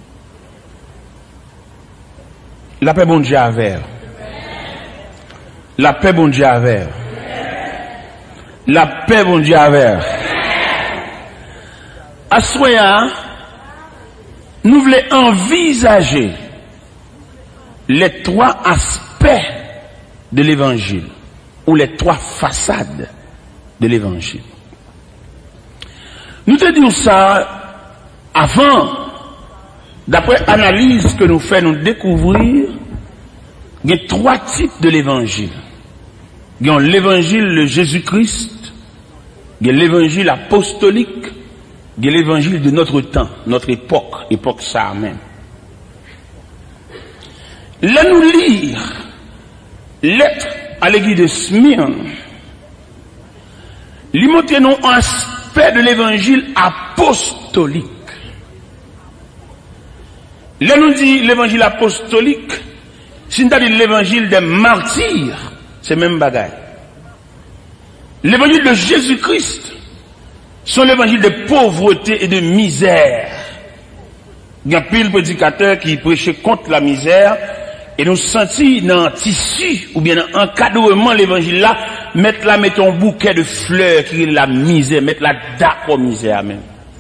La paix bon Dieu avec. La paix bon Dieu avec. La paix bon Dieu avec. À soya, nous voulons envisager les trois aspects de l'évangile, ou les trois façades de l'évangile. Nous te disons ça avant, d'après analyse que nous faisons nous découvrir, il y a trois types de l'évangile. Il y a l'évangile de Jésus-Christ, il y a l'évangile apostolique, il y a l'évangile de notre temps, notre époque, époque ça même. Là nous lire lettre à l'église de Smyrne, lui montre nous un aspect de l'évangile apostolique. Là nous dit l'évangile apostolique, c'est-à-dire l'évangile des martyrs, c'est même bagaille. L'évangile de Jésus-Christ, sont l'évangile de pauvreté et de misère. Il y a pile prédicateur qui prêchait contre la misère, et nous sentis dans un tissu, ou bien dans un encadrement l'évangile là, mettre là, mettre un bouquet de fleurs qui est la misère, mettre là d'accord misère même.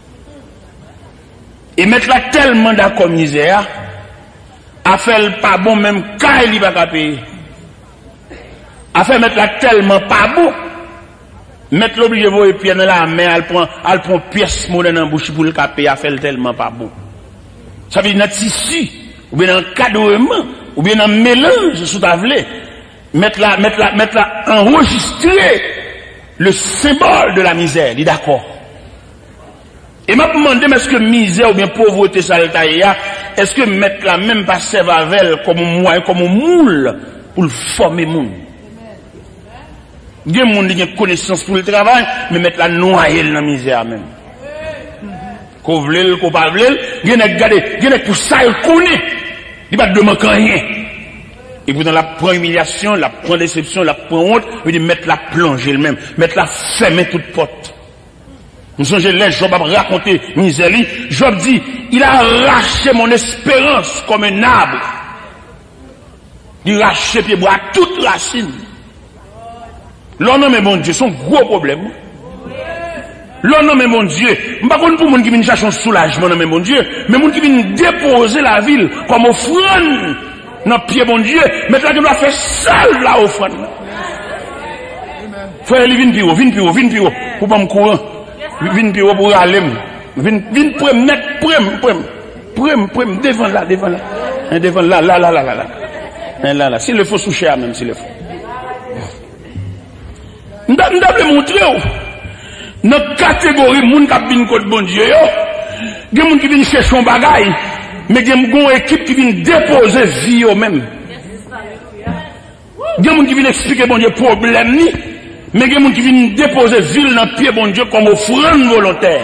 Et mettre là tellement d'accord misère, a fait le pas bon même quand il va pas payer. A fait mettre là tellement pas bon, mettre l'obligé de pied dans la main, elle prend, elle prend pièce monnaie dans la bouche pour le payer, a fait le tellement pas bon. Ça veut dire dans tissu, ou bien dans encadrement, ou bien dans mélange sous tablé, mettre là, mettre là, mettre là, enregistrer le symbole de la misère, dit d'accord. Et m'a demandé, mais est-ce que misère ou bien pauvreté ça est-ce que mettre là même pas servavel comme un moyen, comme un moule pour le former monde? Il y a des gens qui ont connaissance pour le travail, mais mettre la noyer dans la misère même. Qu'on veut, qu'on pas veut, il y a des gens qui pour ça, ils connaissent. Il va demander rien. Et puis dans la première humiliation, la première déception, la première honte, il dit mettre la plongée elle-même, mettre la fermer toute porte. Nous sommes les Job a raconté misère. Job dit, il a arraché mon espérance comme un arbre. Il a arraché pied bois à toute racine. L'homme est mon Dieu, c'est un gros problème. L'homme est mon Dieu. Je ne sais pas pour les gens qui viennent chercher un soulagement, mais mon Dieu, mais les gens qui viennent déposer la ville comme offrande dans le pied, mon Dieu, mais là, je dois faire seul la offrande. Frère, viens plus haut, viens plus haut, viens plus haut, pour pas me courir. Viens plus haut pour aller. Viens, viens, prem, net, prem, prem, prem, prem, devant là, devant là. Devant là, là, là, là, là, là. Là, là, s'il le faut soucher même, s'il le faut. Nous devons montrer, dans la catégorie de gens qui viennent contre bon Dieu, il y a des gens qui viennent chercher un bagage, mais il y a une équipe qui vient déposer vie eux-mêmes. Il y a des gens qui viennent expliquer bon Dieu problème ni, mais il y a des gens qui viennent déposer ville dans le pied bon Dieu comme offrande volontaire.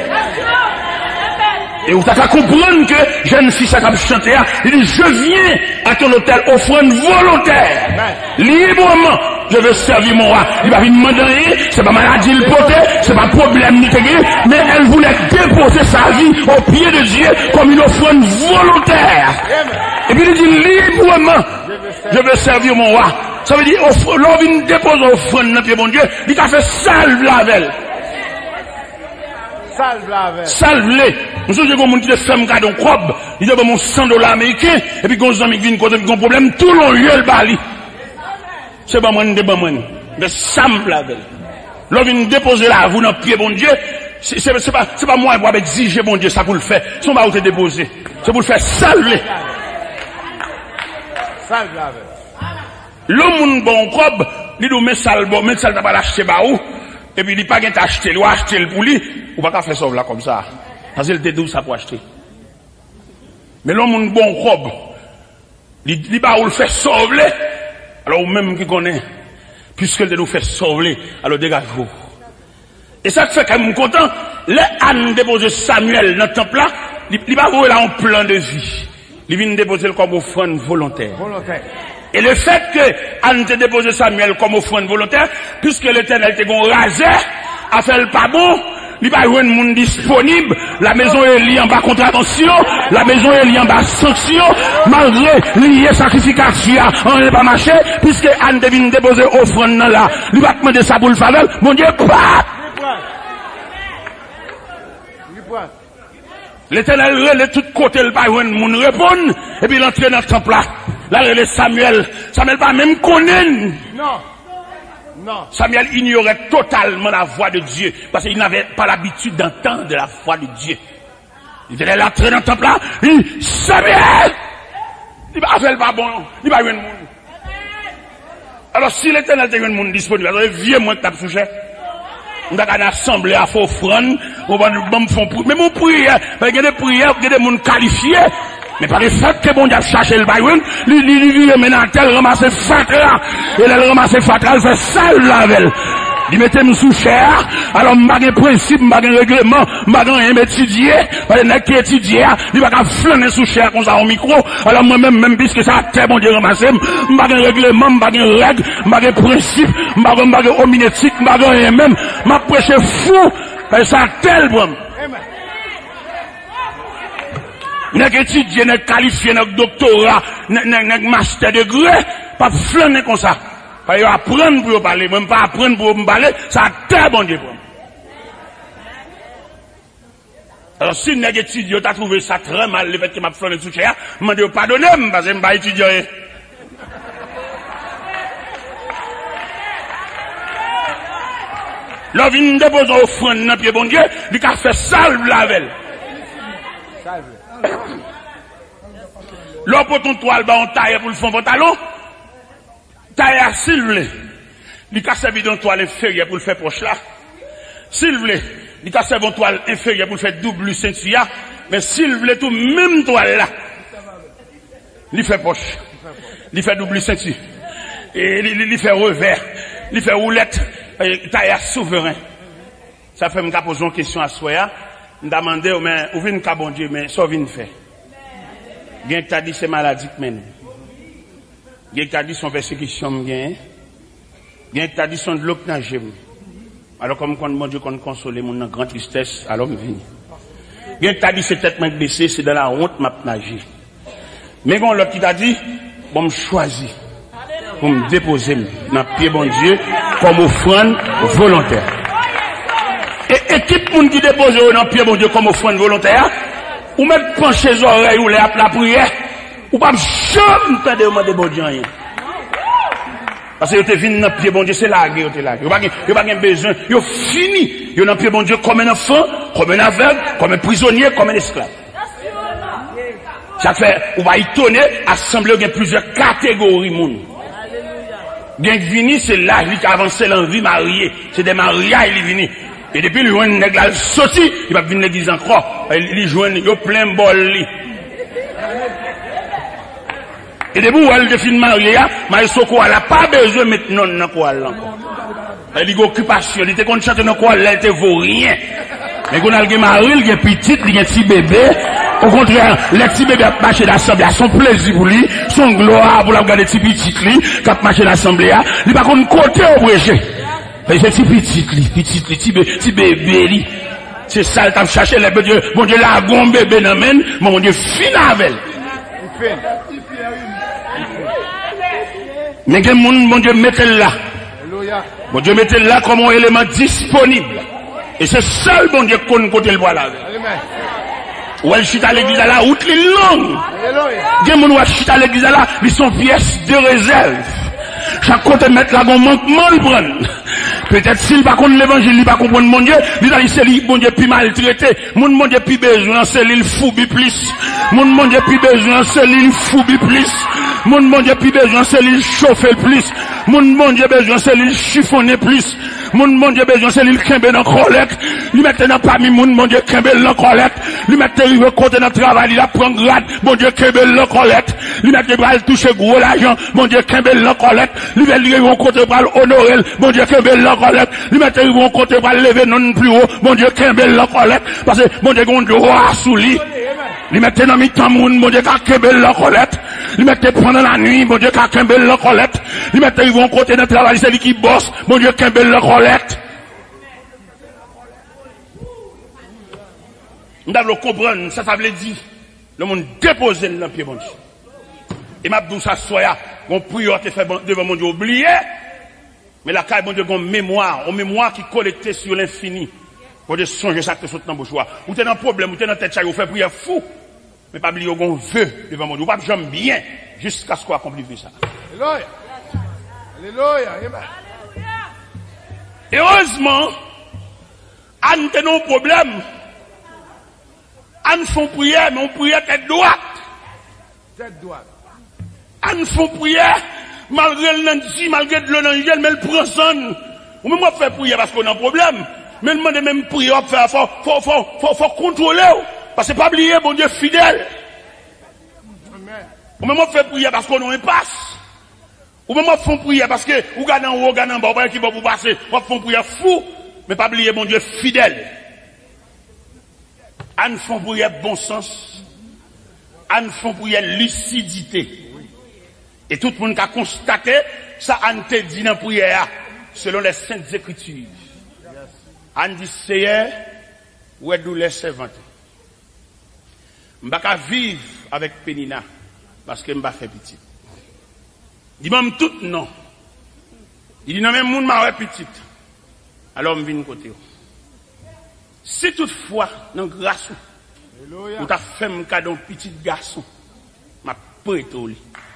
Et vous avez comprendre que jeune fille ça a chanté, il dit je viens à ton hôtel offrande volontaire. Librement, je veux servir mon roi. Il va venir demander rien, c'est pas maladie le porter, c'est pas problème ni mais elle voulait déposer sa vie au pied de Dieu comme une offrande volontaire. Et puis il dit librement, je veux servir mon roi. Ça veut dire, l'on vient déposer offrande dans le pied bon Dieu, il a fait salve la velle. Salve la veille. Salve-les. Nous sommes des gens qui font un cadeau crobe. Ils ont mon cent dollars américains. Et puis, quand ils viennent côté un problème, tout le lieu le bali. C'est pas moi, c'est pas moi. Mais salve la veille. L'on vient déposer la vous dans le pied, bon Dieu. C'est pas, c'est pas moi qui vais exiger, bon Dieu, ça pour le faire. C'est pas où te déposer. C'est pour le faire salve-les. Salve la veille. L'homme bon crobe, il nous met salve, met salve pas l'acheter bah où. Et puis il n'y a pas qu'à acheter, il acheter le pour lui, ou pas qu'à faire ça là comme ça. Parce qu'il était d'où ça pour acheter. Mais l'homme a un bon robe, il dit pas où le fait sauver, alors même qui connaît, puisqu'il nous fait sauver, alors dégagez-vous. Et ça fait quand même content, les ânes déposent Samuel dans le temple là, il n'y a pas où il a un plan de vie. Il vient déposer le comme offrande volontaire. Volontaire. Et le fait que Anne te dépose Samuel comme offrande volontaire, puisque l'Éternel te gon rasé, a fait le pas bon, il n'y a pas eu un monde disponible, la maison est liée en bas contravention, la maison est liée en bas sanction, malgré lié sacrification, on n'est pas marché, puisque Anne te vient déposer offrande là, il va demander ça pour le faveur, mon Dieu, pas! L'Éternel relève tout côté, le pas eu un monde répondre, et puis il entre dans le temple là. Là, il est Samuel. Samuel pas même connaître. Non. Non. Samuel ignorait totalement la voix de Dieu. Parce qu'il n'avait pas l'habitude d'entendre la voix de Dieu. Il était là, très dans le temple là. Il dit, Samuel! Il va faire le pas bon. Il va y avoir un monde. Alors, si l'Éternel était un monde disponible, alors, viens moi que t'as touché. On a une assemblée à faux offrande. On va nous faire mais mon prière, il y a des prières, il y a des monde qualifiés. Mais par le fait que bon Dieu a cherché le baïoun, il vient maintenant tel ramasser fatra, et elle ramasse fatra, elle fait sale la velle. Il mettait nous sous chair, alors m'a un principe, m'a un règlement, m'a un étudier, parce que qui étudier, il va pas flâner sous chair comme ça au micro, alors moi-même, même puisque ça a très bon Dieu ramassé, m'a un règlement, m'a un règle, m'a un principe, m'a un hominétique, m'a un même, m'a prêché fou, et ça a tel bon. N'est étudié, n'est qualifié, n'est doctorat, n'est master degré, pas flâner comme ça. Pas apprendre pour parler, même pas apprendre pour me parler, ça a très bon Dieu. Alors si n'est étudié, t'as trouvé ça très mal, le fait que m'a flâné sous chair, m'a dit pardonnez, parce que je pas étudier. Là, vient déposer offrande dans pied bon Dieu, il a fait salve la velle. Salve. L'on pour ton toile, on taille pour le fond pantalon. Taille à s'il vous plaît. Il a servi d'une toile inférieure pour le faire poche là. S'il vous plaît. Il a servi une toile inférieure pour le faire double ceinture. Mais s'il vous plaît, tout même toile là. Il fait poche. Il fait double ceinture. Et il fait revers. Il fait roulette. Taille à souverain. Ça fait me poser une question à soi. Je demande, mais où vient le bon Dieu, mais ça vient faire. Bien que tu as dit c'est maladie que mène. Bien que tu as dit son persécution bien. Bien que tu as dit son de l'eau que alors comme quand mon Dieu qu'on console mon grande tristesse, alors me vient. Bien que tu as dit c'est tête main baissée, c'est dans la honte m'a nager. Mais quand l'autre qui t'a dit, bon me choisir pour me déposer dans pied bon Dieu comme offrande volontaire. Et équipe moun qui dépose dans pied bon Dieu comme offrande volontaire, ou mettre pencher les oreilles ou les la prière, ou pas jamais te demander bon Dieu rien. Parce que vous êtes venu dans pied bon Dieu, c'est la guerre, vous êtes là. Vous n'avez pas besoin, vous avez fini. Vous êtes dans pied bon Dieu comme un enfant, comme un aveugle, comme un prisonnier, comme un esclave. Ça fait, on va y tourner, assembler, il y a plusieurs catégories moun. Bien que vini, c'est là, lui qui avance l'envie mariée. C'est des mariages, il est venu. Et depuis, il joue un nègre là, sorti, il va venir l'église encore. Il joue un, il plein bol, Et depuis où elle définit mariée, mais Soko, elle n'a pas besoin de mettre non dans quoi là. Elle dit occupation, elle était qu'on chante dans quoi elle était vaut rien. Mais qu'on a le mari, il y a petit, il y a petit bébé. Au contraire, les petits bébés qui marchent dans l'assemblée, son plaisir pour lui, son gloire pour la regarder petit petit lui, qui marche dans l'assemblée, il va qu'on côté au bréché. C'est petit petit lui, petit petit petit bébé lui. C'est ça, il t'a cherché les bébés, mon Dieu, la gomme bébé n'amène, mon Dieu, fin avec. Mais que mon Dieu, mettez-le là. Mon Dieu, mettez-le là comme un élément disponible. Et c'est seul bon Dieu qu'on côté le bois là. Ou elle chute à l'église à la route, les longues. Des gens qui chute à l'église à la, ils sont pièces de réserve. Chaque côté mettre là, on manquement le prendre. Peut-être s'il pas comprendre l'évangile, il pas comprendre mon Dieu, il a dit c'est lui, bon Dieu, puis maltraité. Mon mon Dieu, puis besoin, c'est lui, il foubi plus. Mon mon Dieu, puis besoin, c'est lui, il foubi plus. Mon mon Dieu, puis besoin, c'est lui, il chauffe plus. Mon mon Dieu, besoin, c'est lui, il chiffonne plus. Mon mon Dieu, besoin, c'est lui, il kembe dans collecte. Lui mette dans parmi mon mon Dieu, kembe dans collecte. Lui mette arrive côté dans travail, il a prend grade. Mon Dieu, kembe dans collecte. Lui mette bras toucher gros l'argent. Mon Dieu, kembe dans collecte. Lui mette lui côté bras honorer. Mon Dieu, kembe dans collecte. Lui mette lui côté bras lever non plus haut. Mon Dieu, kembe dans collecte. Parce que mon Dieu, on droit sous lui. Lui mette dans mi-temps moun, mon Dieu, kembe dans collecte. Lui mette pendant la nuit, mon Dieu, kembe dans collecte. Lui mette lui côté dans travail, c'est lui qui bosse. Mon Dieu, kembe dans collecte. Nous devons comprendre, ça, ça veut dire, le monde déposer dans le pied, mon Dieu. Et m'a dit ça, soya, on prière te fait devant mon Dieu oublié, mais la caille, mon Dieu, une mémoire, une mémoire qui collectée sur l'infini. Pour Dieu songer ça que saute dans le choix. Ou t'es dans un problème, ou t'es dans tête, vous faites prière fou, mais pas oublier qu'on veut devant mon Dieu. Ou pas j'aime bien, jusqu'à ce qu'on accomplisse ça. Alléluia. Alléluia. Et heureusement, on a un problème. On fait prière, mais on prière tête droite. Tête droite. On fait prière, malgré le nanti, malgré le l'angel, mais le prend son. Ou même on fait prière parce qu'on a un problème. Mais demande même prière, faut, faut, faut, faut, faut, faut contrôler. Parce que pas oublier, bon Dieu fidèle. Amen. Ou même on fait prière parce qu'on a un passe. Ou même on fait prière parce que, ou gagne en haut, ou gagne en bas, qui va vous passer. On fait prière fou, mais pas oublier, bon Dieu fidèle. Anne font prière bon sens. Anne font prière lucidité. Et tout le monde qui a constaté, ça Anne te dit dans la prière, selon les saintes écritures. Anne dit, Seigneur, où est douleur servante? Je ne vais pas vivre avec Pénina, parce que je ne vais pas faire petit. Il dit, même tout non. Il dit, non, même monde m'a fait petit. Alors, je viens de côté. Si toutefois, dans grâce, ou ta fait un cadeau petit garçon, ma prête au lit.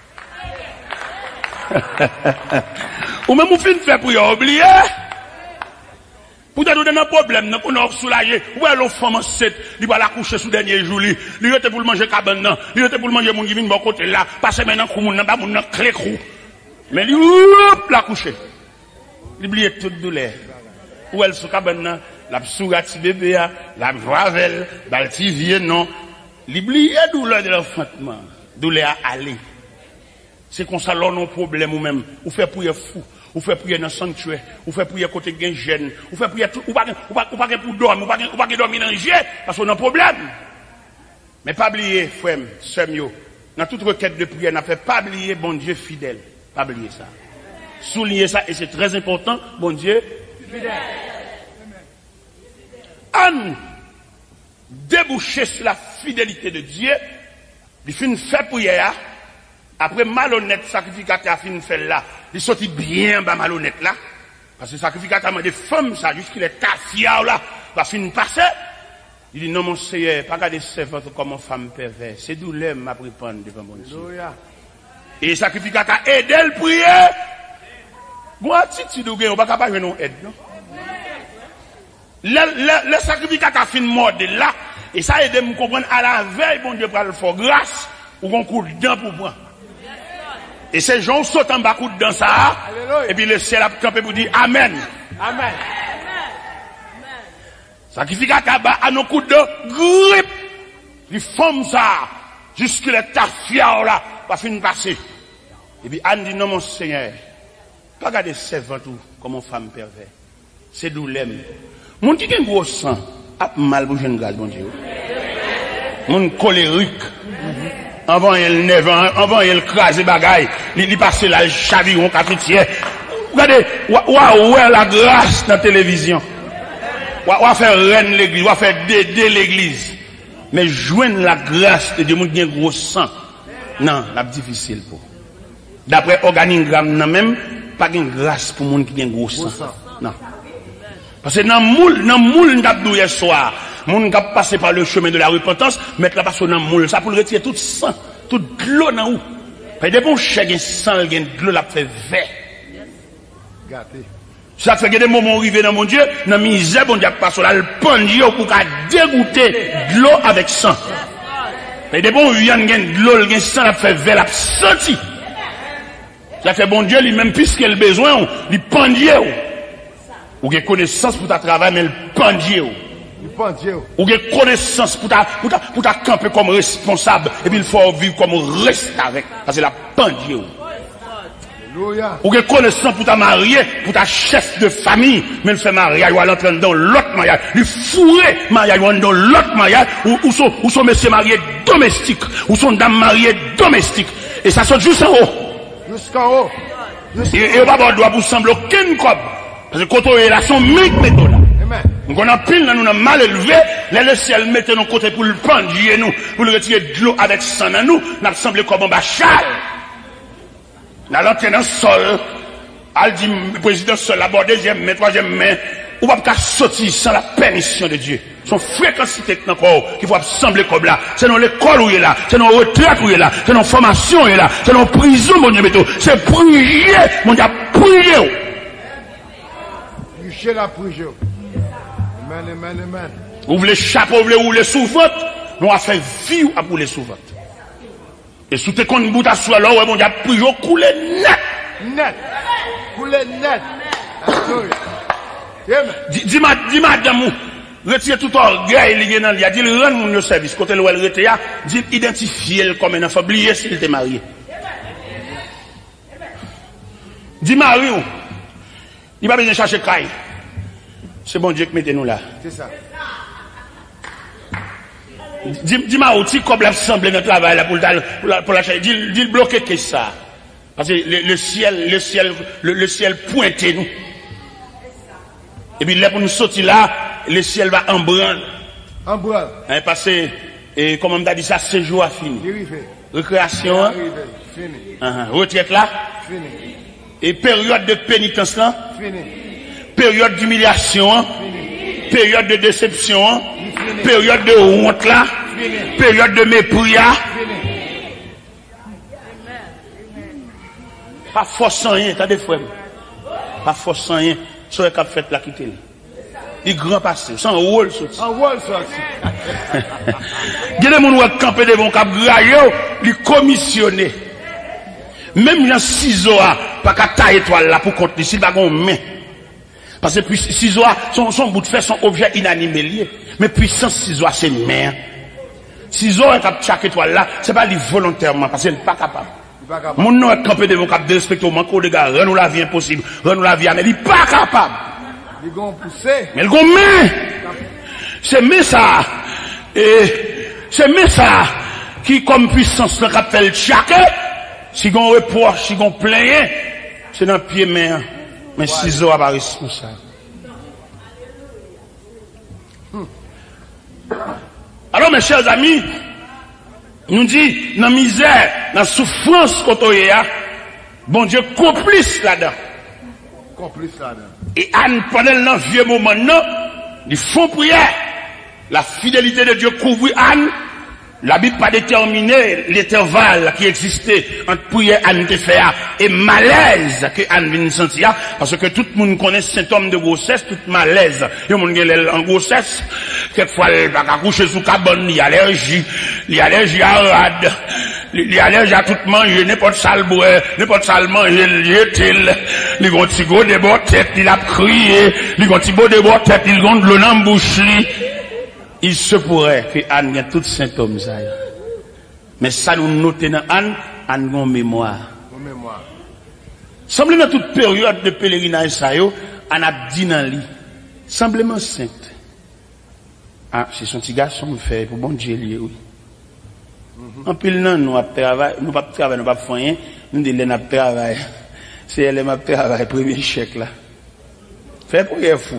Ou même ou fin fait pour y oublier. Pour te donner un problème, nous avons soulagé. Ou est l'enfant enceinte, il va la coucher sous dernier jour, il était pour le manger cabane, il était pour le manger mon qui vient de mon côté là, parce que maintenant, il n'a pas mon clé crou. Mais il hop, la coucher. Il oublie toute douleur. Ou elle sous cabane, la sourati bébé, la vravel, la petit vieux, non. L'oublier douleur de l'enfantement, douleur à aller. C'est qu'on s'allonge nos problèmes ou même, ou fait prier fou, ou fait prier dans le sanctuaire, ou fait prier côté gain jeune, ou fait prier tout, ou pas, ou pas, ou pas pour dormir, ou pas, ou pas dormir dans le jet, parce qu'on a un problème. Mais pas oublier, frère, sœur, dans toute requête de prière, n'a fait pas oublier bon Dieu fidèle. Pas oublier ça. Souligner ça, et c'est très important, bon Dieu fidèle. Anne, déboucher sur la fidélité de Dieu, il fait une fait prière, après malhonnête sacrificateur a fin fait là, il sortit bien bas malhonnête là, parce que sacrificateur m'a des femmes ça, jusqu'il est tafia là, va fin passer, il dit non mon Seigneur, pas garder servante comme une femme perverse, c'est douleur m'a pris prendre devant mon Dieu. Et sacrificateur aide le prier, moi attitude ou on pas capable de nous aider non. Le, le, le sacrificateur fin mort de là, et ça aide à me comprendre à la veille, bon Dieu, pour le faire grâce, ou un coup de dent pour moi. Et ces gens sautent en bas coup de dent ça, Alléluia. Et puis le ciel a campé pour dire Amen. Amen. Sacrificateur a un coup de dent, grip, il forme ça, jusque le tafia là, pas fin passer. Et puis Anne dit non mon Seigneur, pas garder servant tout comme une femme pervers. C'est d'où l'aime. Mon qui a un gros sang, a mal pour jeune grâce, bon Dieu. Mon colérique. Avant il neuf ans, avant il crase bagaille, il passe là le chaviron cafetière. Regardez, waouh, ouais la grâce dans la télévision. Waouh faire reine l'église, waouh faire dédé l'église. Mais joindre la grâce de Dieu, mon qui a un gros sang. Non, c'est difficile pour. D'après organigramme non même pas de grâce pour monde qui a un gros sang. Non. Parce que dans moule, dans moule d'abdou hier soir, monde qui a passé par le chemin de la repentance, mettre la personne dans moule, ça pour le retirer tout sang, tout de l'eau dans où. Parce que des bons chèques, un sang, il y a de l'eau, la fait vert. Gâté. Ça fait que des moments arrivés dans mon Dieu, dans la misère, bon Dieu, passe là, le pendier pour qu'à dégoûter de l'eau avec sang. Et des bons viandes, il y a de l'eau, il y a sang, la fait vert, la senti. Ça fait bon Dieu, lui-même, puisqu'il a le besoin, il pendier. Ou qu'il y a connaissance pour ta travail, mais le pendier. Il pendier. Ou qu'il y a connaissance pour ta, pour ta, pour ta camper comme responsable, et puis il faut vivre comme reste avec. Parce que la pendier. Alléluia. Ou qu'il y a connaissance pour ta mariée, pour ta chef de famille, mais il fait mariage, ou l'entrer dans l'autre mariage. Il fourré mariage, ou dans l'autre mariage, ou, ou son, ou son monsieur marié domestique, ou son dame mariée domestique. Et ça sort juste en haut. Jusqu'en haut. Et, et on va pas doit pour sembler aucun cob. Parce que quand on est là, son mec méthode là. Amen. Donc on a pile, nous avons mal élevé, là le ciel mettait nos côtés pour le prendre, nous, pour le retirer de l'eau avec sang dans nous, nous avons semblé comme un bachal. Nous allons dans le sol, elle dit, le président sol, la deuxième main, troisième main, ou pas qu'à sortir sans la permission de Dieu. Son fréquencité encore, qu'il faut sembler comme là. C'est dans l'école où il est là, c'est dans la retraite où il est là, c'est dans la formation où il est là, c'est dans la prison, mon Dieu, c'est prier, mon Dieu, prier. Prier la prière. Amen, amen, amen. Ouvrez les chapeaux, ouvrez les sous-votes, nous avons fait vie à pour les sous-votes. Et sous tes comptes bout à soi là, mon Dieu, prier, couler net. Net. Couler net. Alléluia. Amen. Dis madame, retire tout orgueil, il y a dans l'il, dit le rendre mon service, quand elle le retire, dit identifier comme un enfant, oublier s'il était marié. Dis Marie, il va bien chercher caille. C'est bon Dieu qui mettez nous là. C'est ça. Dis-moi, aussi, comme la semble notre travail là pour la, pour la, dis, dis bloquer que ça. Parce que le, le ciel, le ciel, le, le ciel pointé nous. Et puis là, pour nous sortir là, le ciel va en branle. En branle. Hein, parce que, et comme on a dit ça, séjour a fini. Récréation. Arrivé. Fini. Uh-huh. Retraite là. Fini. Et période de pénitence là. Fini. Période d'humiliation. Fini. Période de déception. Fini. Période de honte là. Fini. Période de mépris là. Fini. Pas force rien, t'as des frères. Pas force rien. Soit qu'a fait la quitter. Il grand passé, sans rôle sorti. En rôle sorti. Il y a des gens qui campent devant cap graillé, ils commissionné. Même dans ciseaux, pas qu'à tailler étoile là pour compter, s'il va gon main. Parce que puis ciseaux, son, son bout de fer, son objet inanimé lié. Mais puissance ciseaux, c'est main. Ciseaux, cap chaque étoile là, c'est pas lui volontairement, parce qu'il n'est pas capable. Mon nom est campé devant cap de respecter au manque de gars, rends-nous la vie impossible, rends-nous la vie, mais il n'est pas capable. Ils vont pousser. Mais le gon main, c'est mais ça, et c'est mais ça, qui comme puissance le cap fait le chaque, si gon reproche, si gon plaint, c'est dans le pied main, mais ciseaux à pas responsable. Alors mes chers amis, nous dit, dans la misère, dans la souffrance qu'on a, bon Dieu complice là-dedans. Complice là-dedans. Et Anne, pendant le vieux moment, non, ils font prière. La fidélité de Dieu couvre Anne. La Bible pas déterminé l'intervalle qui existait entre prière Anne te faire et malaise que Anne vient sentir, parce que tout le monde connaît symptômes de grossesse, tout malaise. Il y a des gens en grossesse, quelquefois il va accoucher sous cabane, il y a allergie, il y a allergie à rade, il y a allergie à tout manger, n'importe sale boire, n'importe sale manger, il y a-t-il, il y a un petit gros de bord tête, il a crié, il y a un petit gros de bord tête, il y a de l'eau dans la bouche. Il se pourrait que Anne ait tous les symptômes. Mais ça nous note dans Anne, an gon mémoire. Mon mémoire. Semble dans toute période de pèlerinage ça yo, on a dit dans li. Semblement sainte. Ah, c'est son petit garçon fait pour bon Dieu lié oui. En pile non nous a travail, nous pas travail, nous pas faire rien, nous de l'en a travail. C'est elle m'a travail premier chèque là. Fait pour y fou.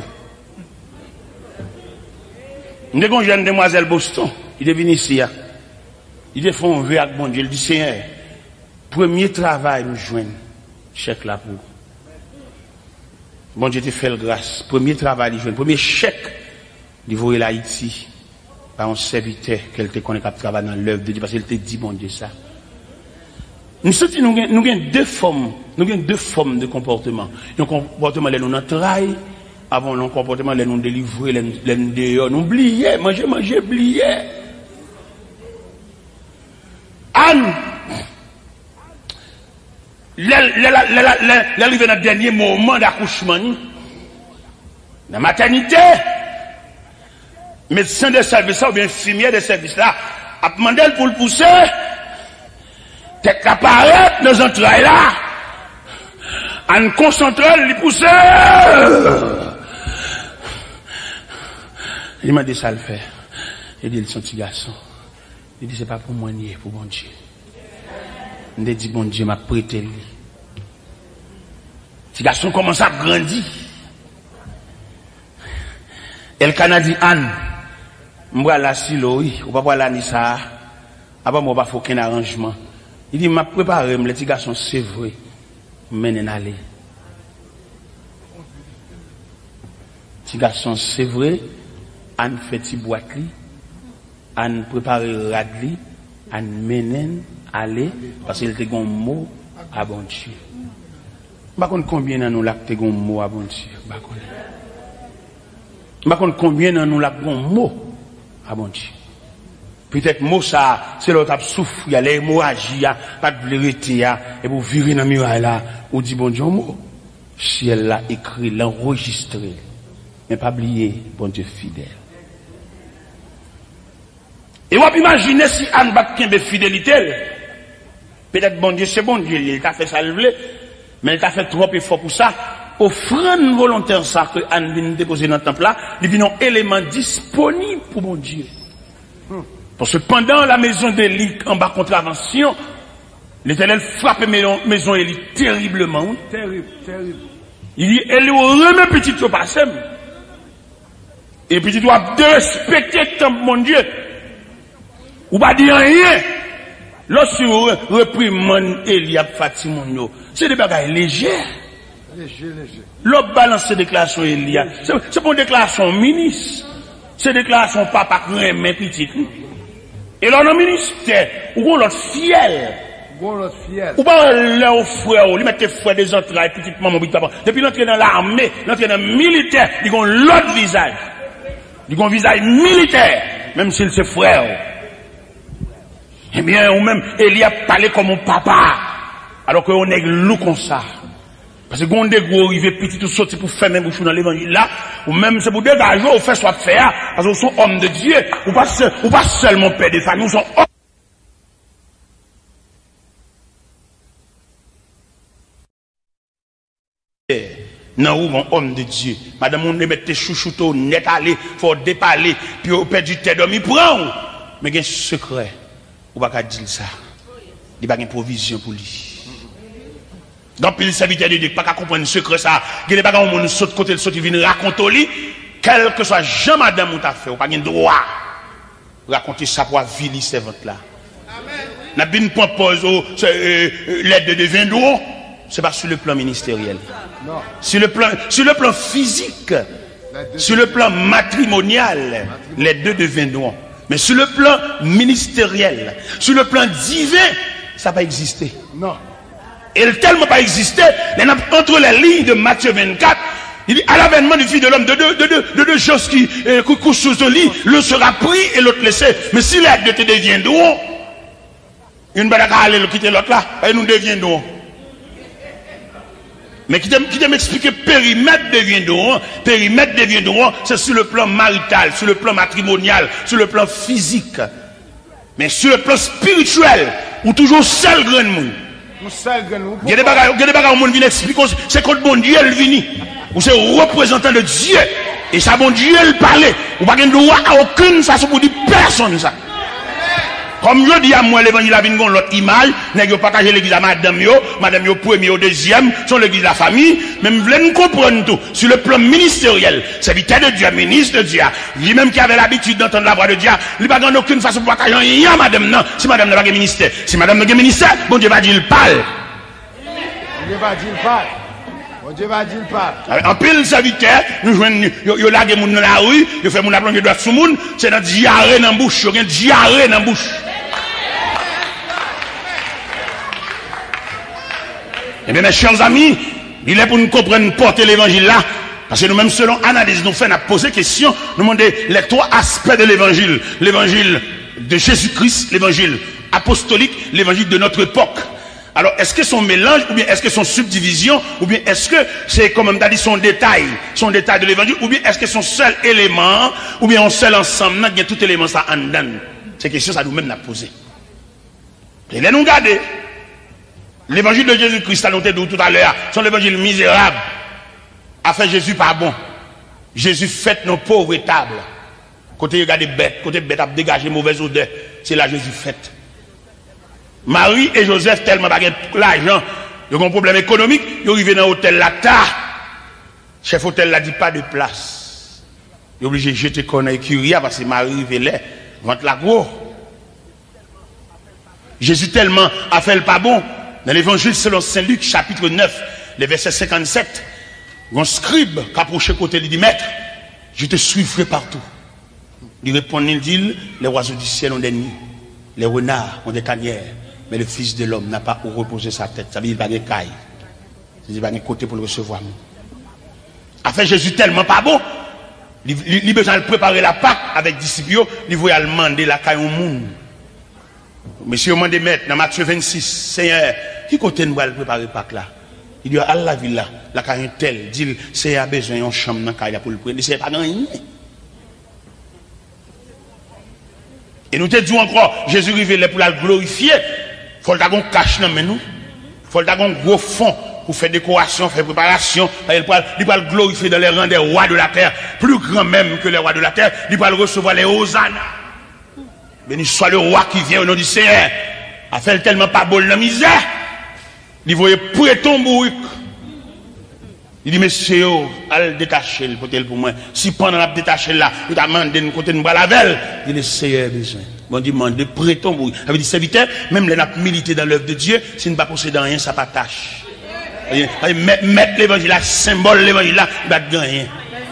Nous avons une jeune demoiselle Boston, il est venu ici. Il a fait un vœu avec bon Dieu, il dit Seigneur, premier travail nous joignent chèque là pour. Bon Dieu te fait le grâce. Premier travail, il joue. Premier chèque, il voyait l'Haïti par un serviteur qu'elle te connaît qui travaille dans l'œuvre de Dieu parce qu'elle te dit bon Dieu ça. Nous sentons nous avons deux formes, nous avons deux formes de comportement. Un comportement là nous nous travail, avant un comportement là nous délivrer, là nous dehors, nous oublier, manger, manger, oublier. Anne, l'arrivée dans le dernier moment d'accouchement, dans la maternité, médecin de service ou bien infirmier de service là, a demandé pour le pousser, tête apparaître dans un entrailles là, en concentrant le pousser. Il m'a dit ça le faire. Il dit, son petit garçon. Il dit, c'est pas pour moi ni pour bon Dieu. Il dit, bon Dieu m'a prêté lui. Petit garçon commence à grandir. Et le Canadien Anne, moi la silo, oui, ou pas la ni ça, après moi pas faut aucun arrangement. Il dit m'a préparé, le petit garçon c'est vrai, mène aller. Petit garçon c'est vrai, Anne fait petit boîte li, Anne prépare radli, Anne mène aller parce qu'il était un mot à bon Dieu. Par contre combien dans nous là te gon mot à bon Dieu, par contre. Par contre combien dans nous là gon mot à bon Dieu. Peut-être mot ça, c'est l'autre a souffre, il y a l'hémorragie, pas de vérité et pour virer dans muraille là, ou dit bon Dieu mot. Si elle l'a écrit, l'enregistré, mais pas oublier bon Dieu fidèle. Et on peut imaginer si Anne bat de fidélité, peut-être bon Dieu c'est bon Dieu, il t'a fait ça le voulait. Mais il t'a fait trop effort pour ça. Offrande volontaire ça que Anne vient déposer dans le temple là, il vient un élément disponible pour mon Dieu. Parce que pendant la maison d'Élie, en bas contravention, l'Éternel frappe la maison d'Élie terriblement. Terrible, terrible. Il dit, elle remet petit au passé. Et petit doit respecter temple mon Dieu. Ou pas dire rien. Lorsque vous reprimez Élie à Fatimon, c'est des bagages légers. Léger, léger. L'autre balance ces déclarations Élie. C'est pour une déclaration ministre. C'est une déclaration papa qui remet petit. Et là, dans le ministère, ou on l'autre fiel. Bon, l'autre fiel. Ou pas leur frère, lui mettre frère des entrailles, petite maman, depuis l'entrée dans l'armée, l'entrée dans le militaire, ils ont l'autre visage. Ils ont un visage militaire, même s'il c'est frère. Eh bien, ou même, Élie a parlé comme un papa, alors qu'on est loup comme ça. Parce que quand on est gros, il veut petit tout sortir pour faire même bouchon dans l'évangile là, ou même c'est pour dégager, ou faire soit faire, parce que nous sommes hommes de Dieu, ou pas, ou pas seulement père de famille, nous sommes hommes. Non, ou mon homme de Dieu. Madame, on ne met tes chouchoutos, net aller, faut déparler, puis au père du terre, il prend. Mais il y a un secret. Ou pas qu'à dire ça. Il n'y a pas de provision pour lui. Donc, il serviteur de Dieu, pas qu'à comprendre le secret ça. Il n'y a pas qu'à on saute côté le saute, il vient raconter lui, quel que soit Jean madame ou t'a fait, ou pas de droit. Raconter ça pour vili servante là. N'a bien pas pause l'aide de vin d'eau, c'est pas sur le plan ministériel. Non. Sur le plan, sur le plan physique, sur le plan matrimonial, les deux deviendront. Mais sur le plan ministériel, sur le plan divin, ça n'a pas existé. Non. Et il n'a tellement pas existé, entre les lignes de Matthieu vingt-quatre, il dit, à l'avènement du Fils de l'homme, de deux, de deux, de deux choses qui euh, couchent sous le lit, l'un sera pris et l'autre laissé. Mais si les deux te deviendront, une balle à aller quitter l'autre là, et nous deviendrons. Mais qui t'aime expliquer périmètre deviendront, périmètre deviendront, c'est sur le plan marital, sur le plan matrimonial, sur le plan physique. Mais sur le plan spirituel, ou toujours seul grand monde. Ou seul grand monde. Il y a des bagages, il y a des bagages au monde viennent expliquer, c'est quand bon Dieu elle vient. Ou c'est représentant de Dieu. Et ça bon Dieu elle parle. Ou pas de droit à aucune façon pour dire personne ça. Comme je dis à moi, l'évangile a venu l'autre image, n'est-ce pas partager l'église à madame yo, madame yo premier au deuxième, sont l'église de la famille, même vous voulez nous comprendre tout, sur le plan ministériel, serviteur de Dieu, ministre de Dieu, lui-même qui avait l'habitude d'entendre la voix de Dieu, il n'a pas aucune façon pour partager rien, madame, non, si madame n'a pas de ministère, si madame n'a pas de ministère, bon Dieu va dire, il parle. Bon Dieu va dire, il parle. Bon Dieu va dire, il parle. En pile serviteur, nous jouons, yo lague moun dans la rue, yo fait moun a plongé droit sous moun, c'est dans diarrhée dans la bouche, yo gen diarrhée dans la bouche. Eh bien, mes chers amis, il est pour nous comprendre, porter l'évangile là, parce que nous-mêmes, selon analyse, nous faisons, nous poser question, nous demandons les trois aspects de l'évangile. L'évangile de Jésus-Christ, l'évangile apostolique, l'évangile de notre époque. Alors, est-ce que son mélange, ou bien est-ce que son subdivision, ou bien est-ce que c'est, comme on a dit, son détail, son détail de l'évangile, ou bien est-ce que son seul élément, ou bien un seul ensemble, il y a tout élément ça en dedans. C'est question ça nous-mêmes n'a posé. Et là, nous regardons. L'évangile de Jésus-Christ, à l'autre tout à l'heure, c'est l'évangile misérable. A fait Jésus pas bon. Jésus fait nos pauvres et tables. Côté regarder bête, côté bête a dégagé mauvaise odeur. C'est là Jésus fait. Marie et Joseph, tellement pas l'argent, ils ont un problème économique, ils arrivent dans l'hôtel là, tard. Chef hôtel là dit pas de place. Ils sont obligés de jeter qu'on a écurie parce que Marie arrive là, vente la gros. Jésus tellement a fait le pas bon. Dans l'évangile selon Saint Luc, chapitre neuf, le verset cinquante-sept, un scribe qui approche côté, il dit, maître, je te suivrai partout. Il répond, il dit, les oiseaux du ciel ont des nids, les renards ont des tanières, mais le Fils de l'homme n'a pas où reposer sa tête. Ça veut dire qu'il n'y a pas de caille. Il n'y a pas de côté pour le recevoir. Après Jésus tellement pas bon, il a besoin de préparer la Pâque avec disciples, il voulait demander la caille au monde. Monsieur m'a dit, maître, dans Matthieu vingt-six, Seigneur, qui côté nous va préparer Pâques là? Il dit, à la ville là, la caille telle, dit, Seigneur a besoin d'une chambre dans la caille pour le prendre. Il dit, pas rien. Et nous te disons encore, Jésus révélé pour la glorifier. Il faut qu'on cache dans nous. Il faut qu'on gros fond pour faire décoration, faire préparation. Il va le glorifier dans les rangs des rois de la terre, plus grand même que les rois de la terre. Il va le recevoir les hosannas. Béni soit le roi qui vient au nom du Seigneur. A fait tellement pas beau la misère. Il voyait prêton bourrique. Il dit, monsieur, allez détacher le potel pour moi. Si pendant la détacher là, vous avez demandé de côté de la velle, il dit, Seigneur, besoin. Bon, demande de prêton bourrique. Ça veut dire, serviteur, même les nappes milité dans l'œuvre de Dieu, s'il ne pas posséder rien, ça pas tâche. Mettre l'évangile là, symbole l'évangile là, il va gagner.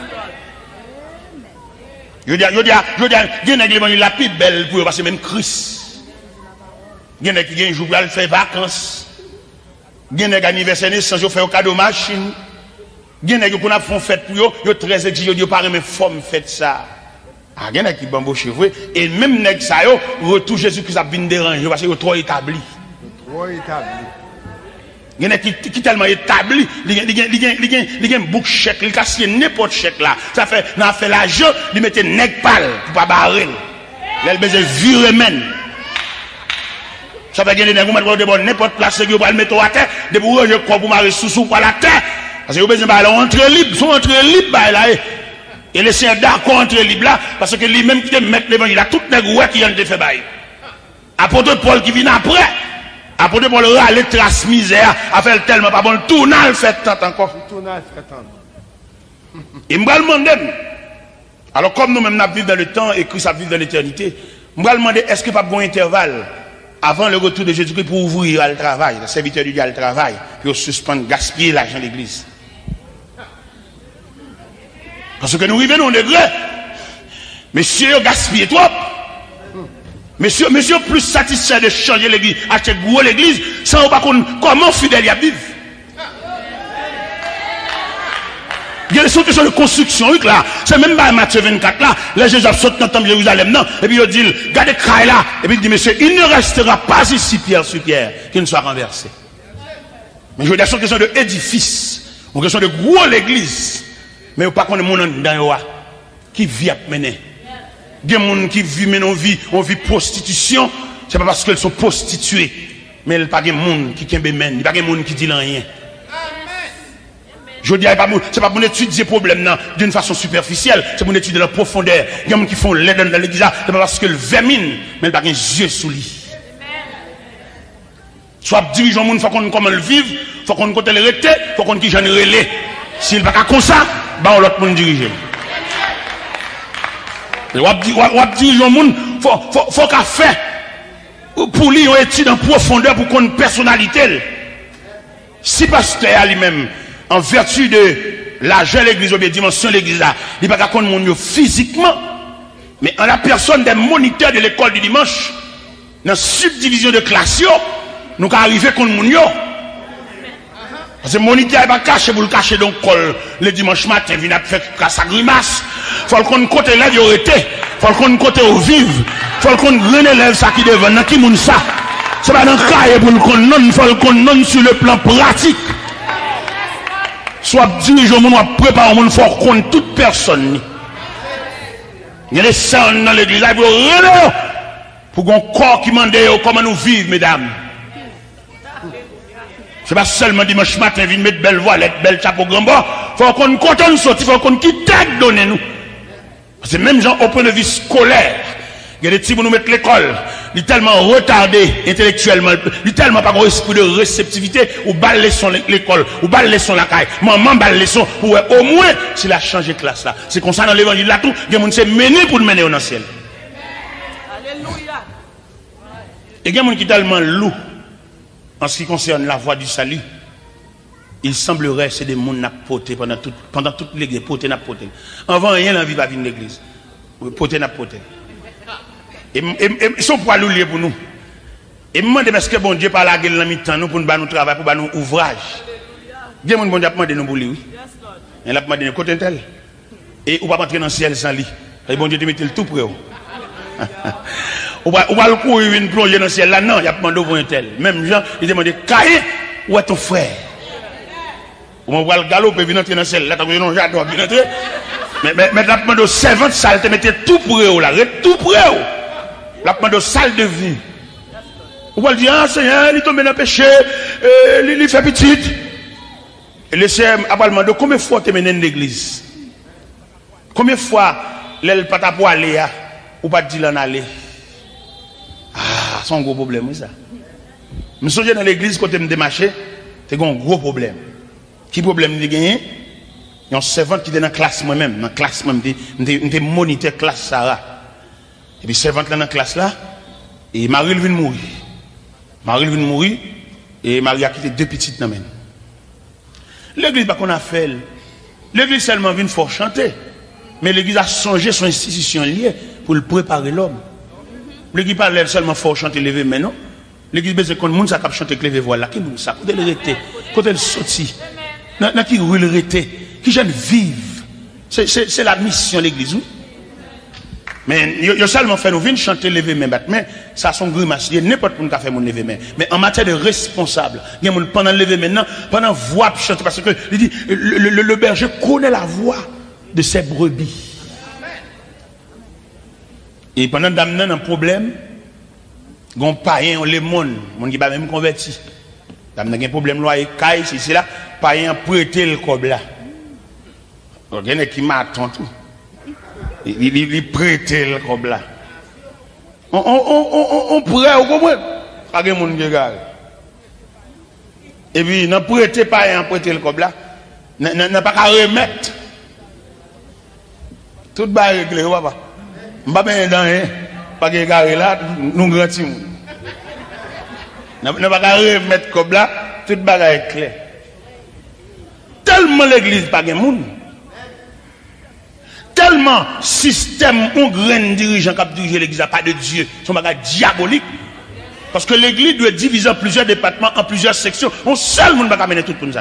Je dis, je dis, je dis, il y a l'évangile la plus belle pour parce que même Christ. Il y a qui un jour pour faire vacances. Il y a un anniversaire naissance, je fais un cadeau machine. Il y a qui pour faire fête pour eux, ils très exigeants, ils pas même forme fête ça. Ah, il y a qui bambo cheveux et même nèg ça yo retour Jésus-Christ a bien dérangé parce que est trop établi. Trop établi. Il y a qui qui tellement établi, il y a il y a il y a il y a il y a un bouc chèque, il casse n'importe chèque là. Ça fait n'a fait l'argent, il mettait nèg pâle pour pas barrer. Il besoin virer men. Ça fait gagner des goumets de n'importe place que vous allez mettre à terre, de pour je crois pour marrer sous sous par la terre. Parce que vous besoin d'aller entrer libre, son entrer libre là. Et laisser un d'accord entre libre là, parce que lui-même qui te met l'évangile là, tout les gouets qui ont été fait bail. Apôtre Paul qui vient après, apôtre Paul râle trace misère, a fait tellement pas bon, le tournal fait tant encore. Le tournal fait tant. Et me demander, alors comme nous-mêmes nous vivons dans le temps et Christ a vécu dans l'éternité, me demander est-ce que pas bon intervalle avant le retour de Jésus-Christ pour ouvrir le travail, le serviteur du Dieu le travail, puis suspendre, gaspiller l'argent de l'église. Parce que nous vivons au degré. Monsieur gaspille trop. Monsieur, monsieur plus satisfait de changer l'église, acheter gros l'église, sans pas comment fidèle y a vivre. Il y a des solutions de construction, là. C'est même pas Matthieu vingt-quatre là. Là, Jésus saute dans le temple de Jérusalem, non. Et puis il dit, gardez craille là. Et puis il dit, monsieur, il ne restera pas ici pierre sur pierre, qu'il ne soit renversé. Mais je veux dire, c'est une question d'édifice, une question de gros l'église. Mais pas qu'on est mon dans qui vit à mener. Il y a des gens qui vivent, mais on vit, on vit prostitution. C'est pas parce qu'elles sont prostituées, mais il n'y a pas de monde qui kembe men, il n'y a pas de monde qui dit rien. Je dis, c'est pas pour étudier le problème d'une façon superficielle, c'est pour étudier la profondeur. Il y a des gens qui font l'aide dans l'église, c'est pas parce que le vermine, mais il n'y a pas de yeux sous lui. Soit dirigeant le monde, il faut qu'on comment le vivre, il faut qu'on côté le rete, il faut qu'on qui j'en relais. S'il n'est pas comme ça, bah on l'autre monde diriger. Ou dirigeant le monde, il faut, faut, faut qu'à faire pour lui une étude en profondeur pour qu'on personnalité. Si pasteur lui-même, en vertu de l'argent de l'église ou bien dimension de l'église, il n'y a pas qu'à connaître mon physiquement, mais en la personne des moniteurs de l'école du dimanche, dans la subdivision de classe, nous allons arriver contre mon yo. Parce que le moniteur n'est pas caché pour le cacher dans le col le dimanche matin, il a fait sa grimace. Il faut qu'on côté là, il aurait été. Il faut qu'on côté au vive. Il faut qu'on relève ça qui devant, dans qui moun ça. C'est pas dans le cas pour le qu'on non, il faut qu'on non sur le plan pratique. Soit dirigeant, on prépare, on faut qu'on toute personne. Il y a des saints dans l'église, il faut relève pour qu'on corps qui mande comment nous vivre, mesdames. C'est pas seulement dimanche matin, vient mettre belle voilette, belle chapeau grand bas. Faut qu'on content sortir, faut qu'on quitte donner nous. C'est même gens au point de vue scolaire. Il y a des petits pour nous mettre l'école. Il est tellement retardé intellectuellement, il est tellement pas un esprit de réceptivité, ou balle leçon l'école, ou balle leçon la caille. Maman balle leçon pour au moins s'il a changé de classe là. C'est comme ça dans l'évangile là tout, il y a des gens qui sont menés pour le mener au ciel. Alléluia. Et il y a des gens qui sont tellement lourds. En ce qui concerne la voie du salut, il semblerait que c'est des gens qui ont poté pendant toute, pendant toute l'église. Poté n'a poté. Avant rien, l'envie va venir de l'église. Poté n'a poté. Et ils sont pour allouer pour nous. Et je me demande est-ce que bon Dieu par la gueule dans mi-temps nous pour nous nous travail, pour nous ouvrage. Dieu mon bon Dieu a demandé nous pour lui. Il a demandé nous côté tel. Et on va pas entrer dans le ciel sans lui. Et bon Dieu te mettait le tout près. On va le courir une plonger dans le ciel là, non, il a demandé pour un tel. Même Jean, il demande, Caïn, où est ton frère? On va le galop, il vient entrer dans le ciel là, t'as vu, non, j'adore, bien entrer. Mais, mais, mais, la demande aux servantes, ça, te mettait tout pour eux, là, tout pour eux. La demande aux salles de vie. On va le dire, ah, Seigneur, il tombe dans le péché, euh, il fait petit. Et le Seigneur a demandé, combien de fois tu es mené dans l'église? Combien de fois, l'elle pas pour aller, ou pas dire l'en aller? Ah, c'est un gros problème, oui, ça. Je me souviens dans l'église, quand je me démarchais, c'est un gros problème. Qui problème de gagner? Il y a un servant qui était dans la classe moi-même, dans la classe même, j'étais moniteur classe Sarah. Et puis, servant dans la classe là, et Marie vient mourir. Marie vient mourir, et Marie a quitté deux petites dans même. L'église, pas qu'on a fait, l'église seulement vient fort chanter. Mais l'église a changé son institution liée pour le préparer l'homme. L'église parle seulement fort chanter lever mais non. L'église besoin qu'on monde ça cap chanter lever voilà qui monde ça côté le rete côté le sorti. Dans qui rue le rete qui jeune vive. C'est c'est c'est la mission l'église. Mais yo seulement fait nous venir chanter lever mais mais ça son grimace n'importe pour nous faire mon lever mais mais en matière de responsable, il y a monde pendant lever maintenant pendant voix chanter parce que il dit le, le, le berger connaît la voix de ses brebis. Et pendant d'amener un problème, gon païen on les monde, mon qui pas même converti. D'amener un problème là et caille c'est là, païen prêter le cob là. Donc il y a qui m'attend tout. Il il il prêter le cob là. On on on on prêt au comprendre. Pas gen monde qui regarde. Et puis n'a prêter païen prêter le cob là, n'a pas qu'à remettre. Tout va régler papa. M'pas ben dans rien, pas que carré là, nous grand ti moun. N'a pas qu'à remettre comme là, tout bagaille clair. Tellement l'église pas gen moun. Tellement système on grand dirigeant qui dirige l'église pas de Dieu, son bagage diabolique. Parce que l'église doit diviser en plusieurs départements, en plusieurs sections. On seul monde pas mener tout pour nous.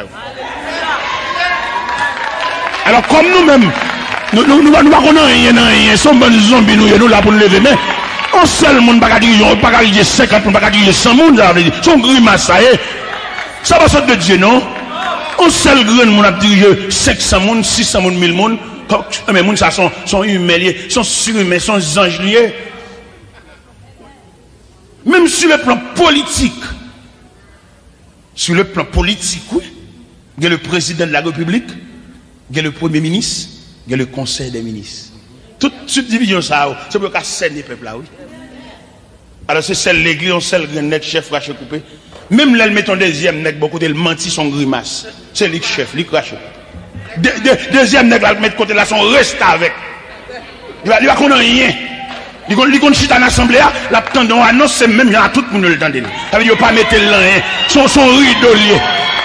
Alors comme nous-mêmes nous nous nous pas connaître rien rien sont bonnes zombies nous nous là pour nous lever mais on seul monde pas diriger pas diriger cinquante pas diriger cent monde ça veut dire son grimace ça ça va sortir de Dieu non on seul grand monde a diriger cinq cents monde six cents monde mille monde mais monde ça sont sont humains sont surhumains sont anges liés Même sur le plan politique. Sur le plan politique, oui. Il y a le président de la République, il y a le premier ministre, il y a le conseil des ministres. Toute subdivision, ça, c'est pour casser les peuples là, oui. Alors c'est celle l'église, on celle le chef raché coupé. Même là, le met un deuxième nec, beaucoup de menti son grimace. C'est lui chef, lui craché. De, de, deuxième nec, là, le mettre côté là, son reste avec. Il va, il va qu'on a rien. Il va qu'on chita en assemblée, la tendon annonce, c'est même, il y a tout le monde le temps de lui. Ça veut dire, pas mettre le son, son rideau lié.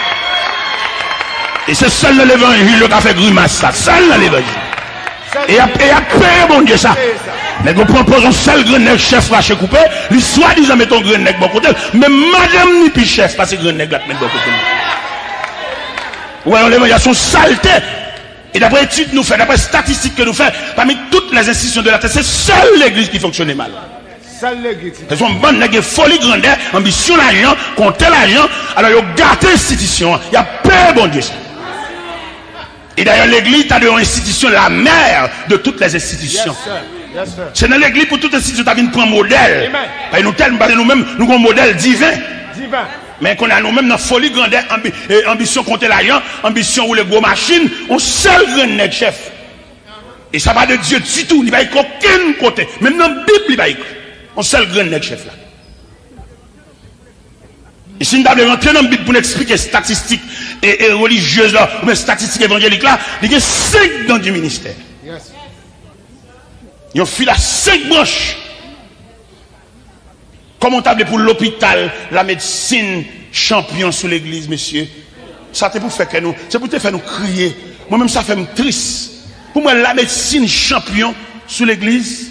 Et c'est seul dans l'évangile qui a fait grimace, ça. Seul dans l'évangile. Et après, bon Dieu, ça. Mais vous proposez un seul grenègue chef raché coupé, lui soi-disant met ton grenègue bon côté, mais madame ni puis chef, parce que grenègue là, met bon côté. Ouais, on l'évangile, il y a son saleté. Et d'après études nous fait, d'après statistiques que nous fait, parmi toutes les institutions de la terre, c'est seule l'église qui fonctionnait mal. Seule l'église. C'est une bonne nègre, folie grandeur, ambition l'argent, compter l'argent, alors ils ont gâté l'institution. Il y a peur, bon Dieu. Et d'ailleurs, l'église est une institution, la mère de toutes les institutions. Yes, sir. Yes, sir. C'est dans l'église pour toute institution, tu as vu prendre modèle. Parce que nous, tellement, nous-mêmes, nous avons un modèle divin. Divin. Mais qu'on a nous-mêmes dans folie grandeur, ambi, eh, ambition compter l'argent, ambition rouler gros machines, on seul grand nègre chef. Et ça va de Dieu du tout, il va y avoir aucun côté. Même dans la Bible, il va y avoir. On seul grand nègre chef là. Et si nous devons rentrer dans la Bible pour nous expliquer statistiques et, et religieuses là, ou même statistiques évangéliques là, il y a cinq dans du ministère. Yes. Il y a fil à cinq branches. Comme on table pour l'hôpital, la médecine, champion sous l'église, monsieur. Ça c'est pour faire que nous, c'est pour te faire nous crier. Moi-même, ça fait me triste. Pour moi, la médecine champion sous l'église.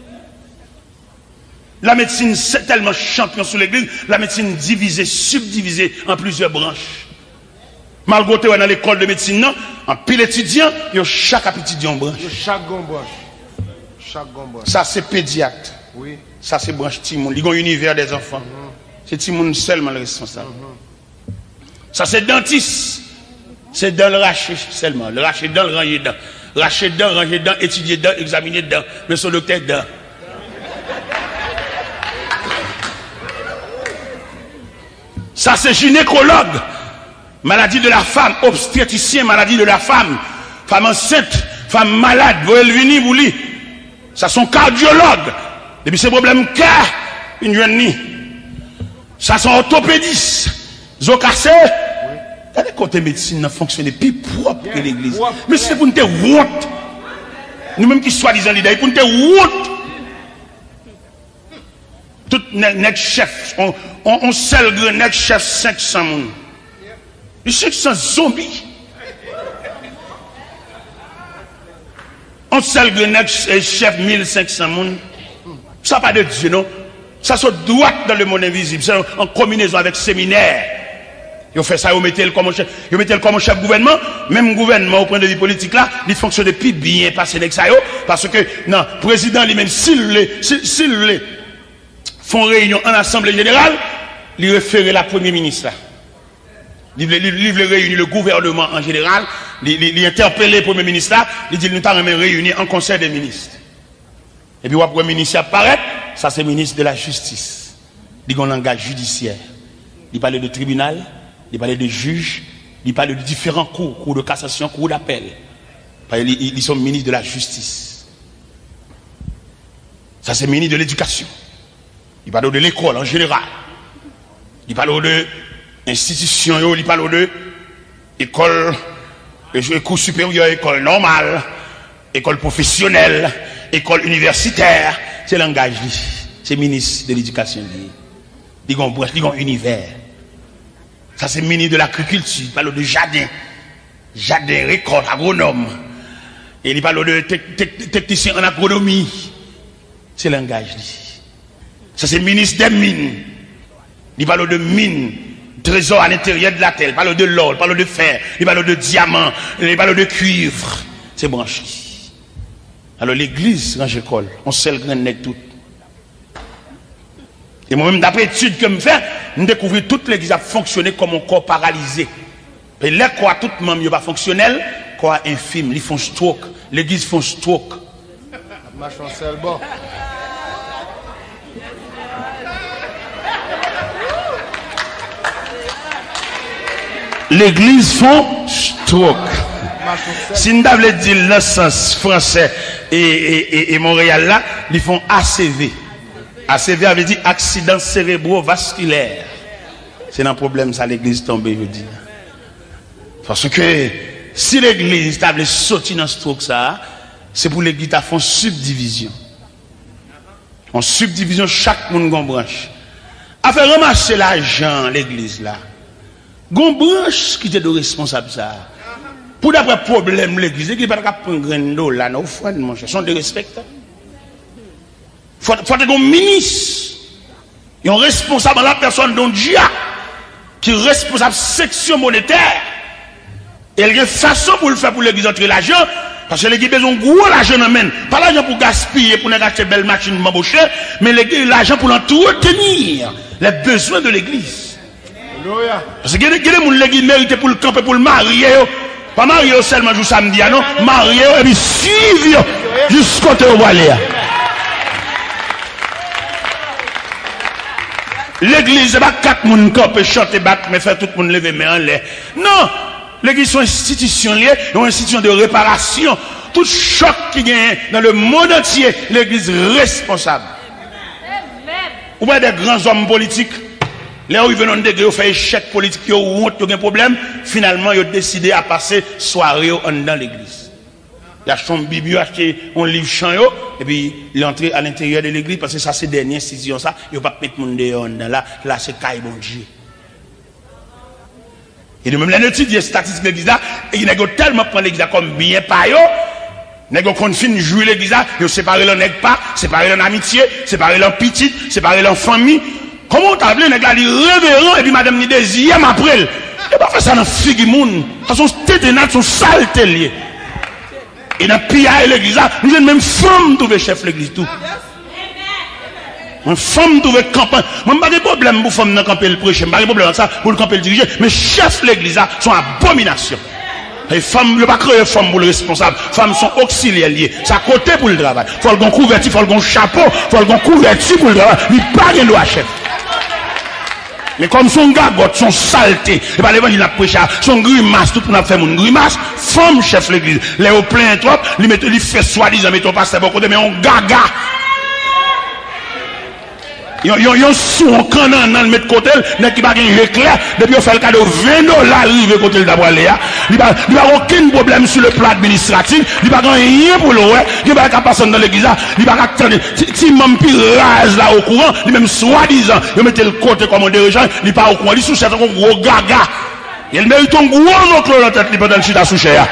La médecine, c'est tellement champion sous l'église, la médecine divisée, subdivisée en plusieurs branches. Malgré que dans l'école de médecine, non, en pile étudiant, il y a chaque étudiant branche. Chaque branche. Chaque branche. Ça, c'est pédiatre. Oui. Ça, c'est branche Timoun. Il y a un univers des enfants. Mm-hmm. C'est Timoun seulement le responsable. Mm-hmm. Ça, c'est dentiste. C'est dans le raché seulement. Le raché dans le ranger dedans. Raché dedans, ranger dedans, étudier dedans, examiner dedans. Mais son docteur dedans. Ça, c'est gynécologue. Maladie de la femme, obstétricien, maladie de la femme. Femme enceinte, femme malade, vous allez venir, vous lire. Ça, sont cardiologues. Depuis ces problèmes cœur, une jeune nuit. Ça, sont orthopédistes. Ils ont cassé. T'as des côtés médecine n'a fonctionné plus propre que l'église. Mais c'est pour nous te honte. Nous-mêmes qui soi-disant leader, pour nous te honte. Tout net chef, on, on, on seul net chef cinq cents moun. Les cinq cents zombies. On seul net chef mille cinq cents moun. Ça pas de Dieu, non? Ça se droit dans le monde invisible. C'est en combinaison avec séminaire. Ils ont fait ça, ils mettaient le comme chef, ils mettaient le comme chef gouvernement, même gouvernement au point de vue politique là, il fonctionne plus bien passé avec ça, parce que, non, président lui-même, s'il le, s'il le, font réunion en assemblée générale, il réfère la premier ministre là. Il veut réunir le gouvernement en général, il interpelle le premier ministre là, il dit nous t'avons réuni en conseil des ministres. Et puis, le premier ministre apparaît, ça c'est le ministre de la justice. Il a un langage judiciaire. Il parle de tribunal, il parle de juge, il parle de différents cours, cours de cassation, cours d'appel. Ils sont ministres de la justice. Ça c'est le ministre de l'éducation. Il parle de l'école en général. Il parle de l'institution, il parle de école, cours supérieur, école normale, école professionnelle, école universitaire. C'est le langage, c'est le ministre de l'éducation. Il y a un univers. Ça c'est le ministre de l'agriculture, il parle de jardin, jardin, récolte, agronome. Et il parle de technicien en agronomie. C'est le langage. Ça c'est le ministre des mines. Il parle de mines, trésor à l'intérieur de la terre. Il parle de l'or, il parle de fer, il parle de diamant, il parle de cuivre. C'est branché. Alors l'église, quand j'école, on sait le grand nec tout. Et moi-même, d'après études que je fais, je découvre que toute l'église a fonctionné comme un corps paralysé. Et les corps, tout le monde n'est pas fonctionnel, corps infime, ils font stroke. L'église font stroke. l'église font stroke. Si nous avons dit le sens français et, et, et, et Montréal là, ils font A C V. A C V avait dit accident cérébrovasculaire. C'est un problème ça l'église tombée, je dis. Parce que si l'église t'a sorti dans ce truc ça, c'est pour l'église à font subdivision. En subdivision, chaque monde a une branche. A fait ramasser l'argent l'église là. Gon branche qui était de responsable ça. Pour d'après problème l'église, l'église pas capable prendre grain d'eau là, non, frère mon cher, sont de respecter. Faut faut que un ministre, un responsable la personne dont Dieu qui est responsable section monétaire. Et il y a une façon pour le faire pour l'église entrer l'argent. Parce que l'église a besoin de gros l'argent, pas l'argent pour gaspiller, pour acheter belle machine m'embaucher, mais l'argent pour l'entretenir, les besoins de l'église. Parce que les gens l'église mérite pour le camper, pour le marier, pas marier seulement jour samedi, non, marier et puis suivre jusqu'au côté où aller. L'église, c'est pas quatre personnes camper, chanter, battre, mais faire tout le monde lever, mais en l'air. Non! L'église est une institution liée, une institution de réparation. Tout choc qui gagne dans le monde entier, l'église responsable. Ou bien des grands hommes politiques, là où ils viennent de faire échec politique, ils ont un problème, finalement ils ont décidé à passer soirée dans l'église. Il a acheté une Bible, il a acheté un livre chant, et puis il est entré à l'intérieur de l'église, parce que ça c'est dernière institution, ça, il ne va pas mettre le monde dehors là, là c'est caille bon Dieu. Et de même, les étudiants statistiques de l'église là, ils n'ont tellement pris l'église comme bien par eux, ils n'ont fin jouer l'église là, ils ont séparé leur nègre pas, séparé leur amitié, séparé leur petite, séparé leur famille. Comment t'as appelé, les gars, dit révérend, et puis madame ni deuxième après. Et pas faire ça dans figue moun. Parce que son tête est son saleté lié. Et dans pilla l'église là, nous avons même femme trouver chef l'église tout. Une femme trouve campagne. Moi, je n'ai pas de problème pour femme camper le prêcher. Je n'ai pas de problème avec ça pour le camper le diriger. Mais chef l'église, sont abomination. Les femmes, ne pas créer femmes pour le responsable. Les femmes sont auxiliaires liées. C'est à côté pour le travail. Il faut qu'on couverti, il faut qu'on chapeau, il faut qu'on couverti pour le travail. Il n'y a pas de loi chef. Mais comme son gagotte, son saleté, et pas l'évangile a prêché, son grimace, tout le monde a fait mon grimace, femme chef l'église. Les au plein trop, il fait soi-disant, mais ton pasteur beaucoup de, mais on gaga. Ils ont sous un canon dans le mettre côté, mais qui va gagner éclair, depuis on fait le cadeau vingt dollars arrivé côté le d'abord là. Il n'y a aucun problème sur le plan administratif, il n'y a rien pour le ouais, il n'y a pas personne dans l'église, il n'y a pas attendre. Si même pirage là au courant, il même soi-disant, il met le côté comme un dirigeant, il n'est pas au courant, il sous chef un gros gaga. Il mérite un gros oncle dans la tête, il peut dans le sous chef.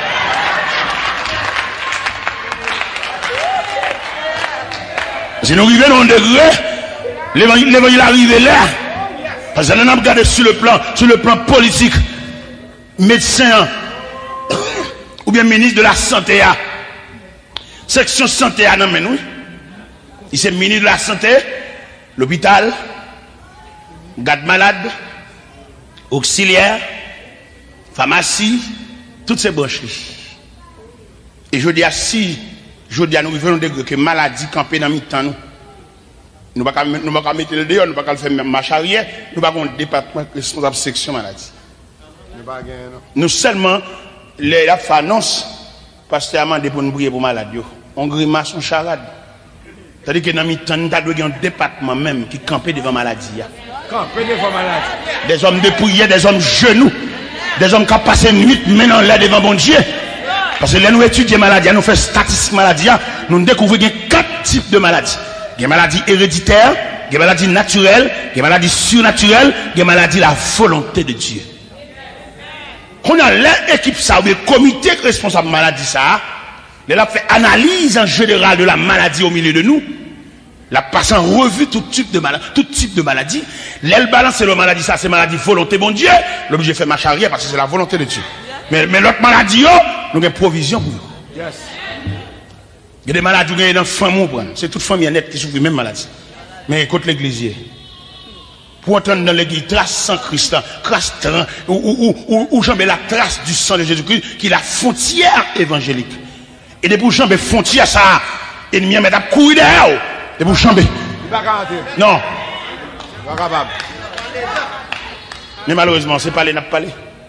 Si nous arrivons à un degré, l'évangile arrive là. Parce que nous avons regardé sur le plan, sur le plan politique, médecin, ou bien ministre de la santé, section santé, non, mais nous, il c'est ministre de la santé, l'hôpital, garde malade, auxiliaire, pharmacie, toutes ces branches. Et je dis à si, je dis à nous, nous venons que maladie campée dans le temps, nous. Nous ne pouvons pas mettre le dehors, nous ne pouvons pas faire même marche arrière, nous ne pouvons pas un département responsable de section maladie. Nous seulement, les annonces, parce que nous avons pour nous briller pour maladie. On grimace, on charade. C'est-à-dire que dans le temps, nous avons un département même qui campait devant maladie. Camper devant maladie. Des hommes de prière, des hommes genoux, des hommes qui ont passé une nuit maintenant là devant bon Dieu. Parce que là, nous étudions maladie, nous faisons statistique maladie, nous découvrons quatre types de maladies. Il y a des maladies héréditaires, il y a des maladies naturelles, il y a des maladies surnaturelles, il y a des maladies de la volonté de Dieu. On a l'équipe ça, ou le comité responsable de maladie ça, il a fait analyse en général de la maladie au milieu de nous. La passe en revue tout type de maladie, tout type de maladie. L'aile balance c'est la maladie ça, c'est maladie volonté bon Dieu. L'objet fait marche arrière parce que c'est la volonté de Dieu. Mais, mais l'autre maladie, nous avons provision pour vous. Yes. Il y a des maladies qui sont dans la famille, c'est toute famille nette qui souffre de la même maladie. Mais écoute l'église. Pour entendre dans l'église, trace sans Christ, trace ou, ou, ou, ou jambe la trace du sang de Jésus-Christ, qui est la frontière évangélique. Et de pour jambe frontière, ça, ennemi met à courir derrière. De pour jambe. Non. Pas capable. Mais malheureusement, c'est pas les n'a pas parlé.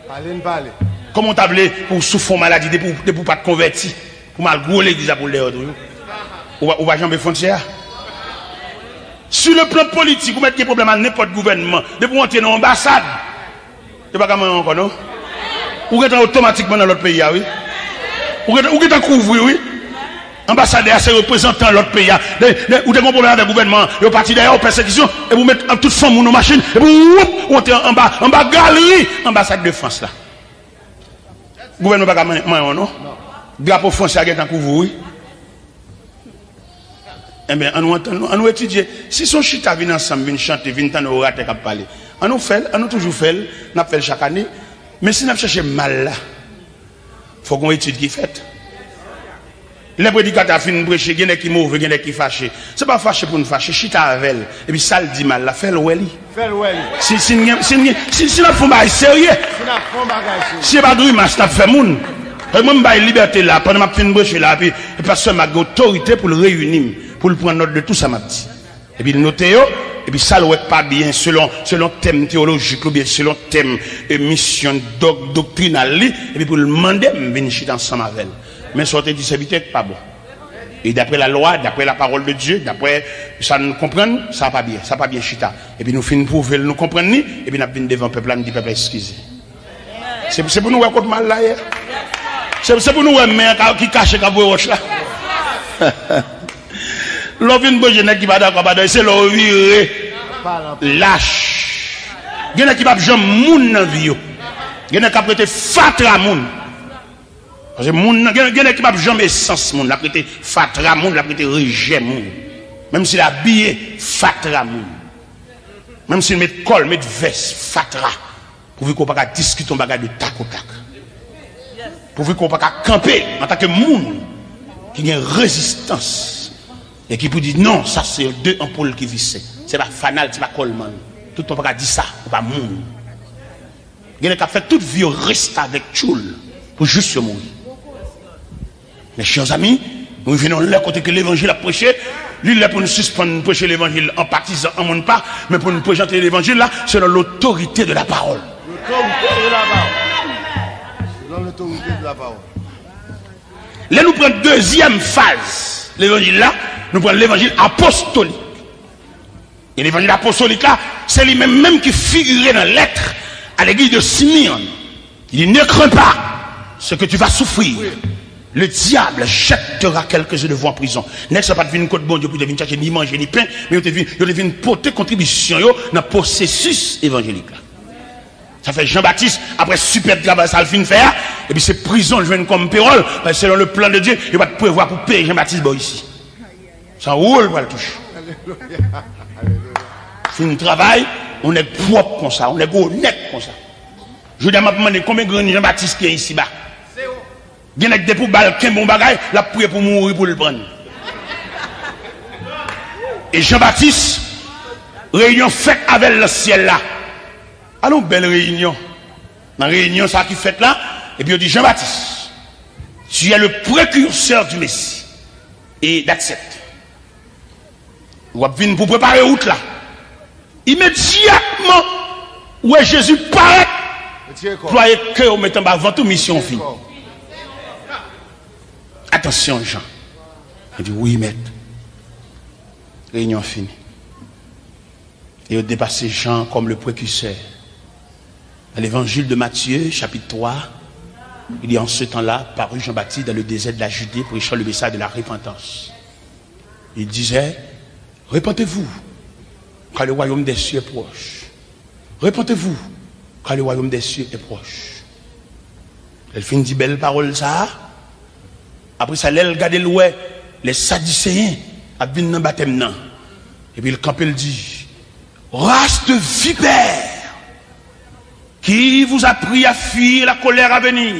Allez, parler. Comment t'appelez pour souffrir maladie, pour ne pour pas te convertir, pour mal gros l'église pour les autres. Ou va jamais frontière. Sur le plan politique, vous mettez des problèmes à n'importe gouvernement, de pour entrer dans l'ambassade. Tu pas comment encore, non? Ou êtes automatiquement dans l'autre pays, oui? Ou êtes en couvrir, oui? Ambassadeur, c'est représentant de l'autre pays. Ou avez un problème avec le gouvernement, vous partez derrière aux persécutions, et vous mettez toute forme dans nos machines, et vous entrez en bas, en bas galerie, ambassade de France là. Le gouvernement n'a pas de non? Drapeau français a un couvrir, oui? Eh bien, on nous étudie. Si son chita vient ensemble, vient chanter, vient entendre au raté qui parler, on nous fait, on nous toujours fait, on fait chaque année. Mais si on cherche mal là, il faut qu'on étudie qui fait. Les prédicateurs finissent de prêcher, il y en a qui mauvais, il y en a qui fâchés. Ce n'est pas fâché pour nous fâcher, chita avec elle. Et puis ça le dit mal là, fais le welly. Fais le welly. Si si si si si on fait un sérieux, si on pas de match, on fait moun. Et moi, je liberté là, pendant que je finis de prêcher là, puis personne m'a autorité pour le réunir, pour le prendre note de tout ça, m'a dit. Et puis, noter, et puis ça, le pas bien, selon, selon thème théologique, ou bien selon thème, et mission doc, doctrinale, et puis pour le demander, je vais venir ensemble avec elle. Mais sortir du serviteur, pas bon. Et d'après la loi, d'après la parole de Dieu, d'après ça nous comprendre, ça va pas bien, ça va pas bien chita. Et puis nous finissons pour nous comprendre, et puis nous venons devant le peuple, nous dit peuple, excusez. C'est pour nous voir contre mal là hier. C'est pour nous voir mais qui cache la roche là. L'on vient de bouger qui va d'accord, c'est l'on viré lâche. Il y en a qui va jamais moun dans vie. Il y en a qui va prêter fatra moun. Parce que moun, il y en a qui va jamais essence moun, la prêter fatra moun, la prêter rejet moun. Même s'il a habillé fatra moun. Même s'il met col, met veste fatra. Pour qu'on ne pas discuter un bagage de tac au tac. Pour qu'on ne pas camper en tant que moun qui a une résistance et qui peut dire non, ça c'est deux ampoules qui vissent. C'est pas fanal, c'est pas colman. Tout le monde pas dire ça, c'est pas moun. Il y a qui fait toute vie reste avec Tchoul pour juste se mourir. Mes chers amis, nous venons là côté que l'évangile a prêché. Lui, là pour nous suspendre, prêcher l'évangile en partisan, en monde pas, mais pour nous présenter l'évangile là, selon l'autorité de la parole. L'autorité de la parole. Selon l'autorité de la parole. Là, nous prenons deuxième phase. L'évangile là, nous prenons l'évangile apostolique. Et l'évangile apostolique là, c'est lui-même même qui figurait dans la lettre à l'église de Simeon. Il dit, ne crains pas ce que tu vas souffrir. Oui. Le diable jettera quelques-uns de vous en prison. N'est-ce pas de venir côte bon Dieu pour venir chercher ni manger ni pain, mais vous devez venir porter contribution dans le processus évangélique là. Ça fait Jean-Baptiste, après super travail, ça le fin faire, et puis c'est prison, je viens comme pérole, selon le plan de Dieu, il va prévoir pour payer Jean-Baptiste bon, ici. Ça roule pour le toucher. Fin travail, on est propre comme ça, on est honnête comme ça. Je vais demander combien de grands Jean-Baptiste qui est ici bas. Il y a des pour balquin bon bagay, la prière pour mourir pour le prendre. Et Jean-Baptiste, réunion faite avec le ciel là. Allons, belle réunion. Dans la réunion, ça qui fait là, et puis on dit Jean-Baptiste, tu es le précurseur du Messie. Et that's it. Vous venez pour préparer route là. Immédiatement, où est Jésus paraît, croyez que vous mettez avant tout mission finie. Attention, Jean. Il dit oui, maître. Réunion finie. Et il a dépassé Jean comme le précurseur. Dans l'évangile de Matthieu, chapitre trois, il dit en ce temps-là, parut Jean-Baptiste dans le désert de la Judée, prêchant le message de la repentance. Il disait, repentez-vous, car le royaume des cieux est proche. Repentez-vous, car le royaume des cieux est proche. Elle finit dit belle parole ça. Après ça, elle regarde l'ouest, les Sadducéens, à venir dans le baptême. Et puis le camp, il dit, race de vipères, qui vous a pris à fuir la colère à venir.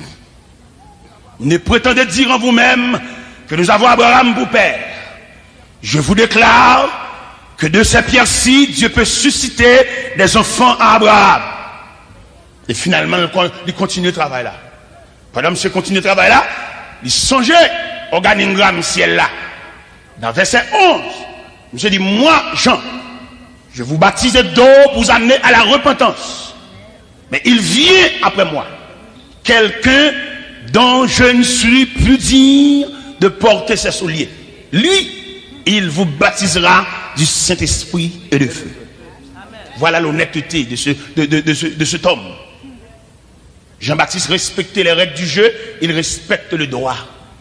Ne prétendez dire en vous-même que nous avons Abraham pour père. Je vous déclare que de ces pierres-ci, Dieu peut susciter des enfants à Abraham. Et finalement, il continue le travail là. Pendant que continue le travail là, il songeait organigramme ciel là. Dans verset onze, monsieur dit, moi, Jean, je vous baptise d'eau pour vous amener à la repentance. Mais il vient après moi. Quelqu'un dont je ne suis plus digne de porter ses souliers. Lui, il vous baptisera du Saint-Esprit et de feu. Voilà l'honnêteté de, ce, de, de, de, ce, de cet homme. Jean-Baptiste respectait les règles du jeu, il respecte le droit.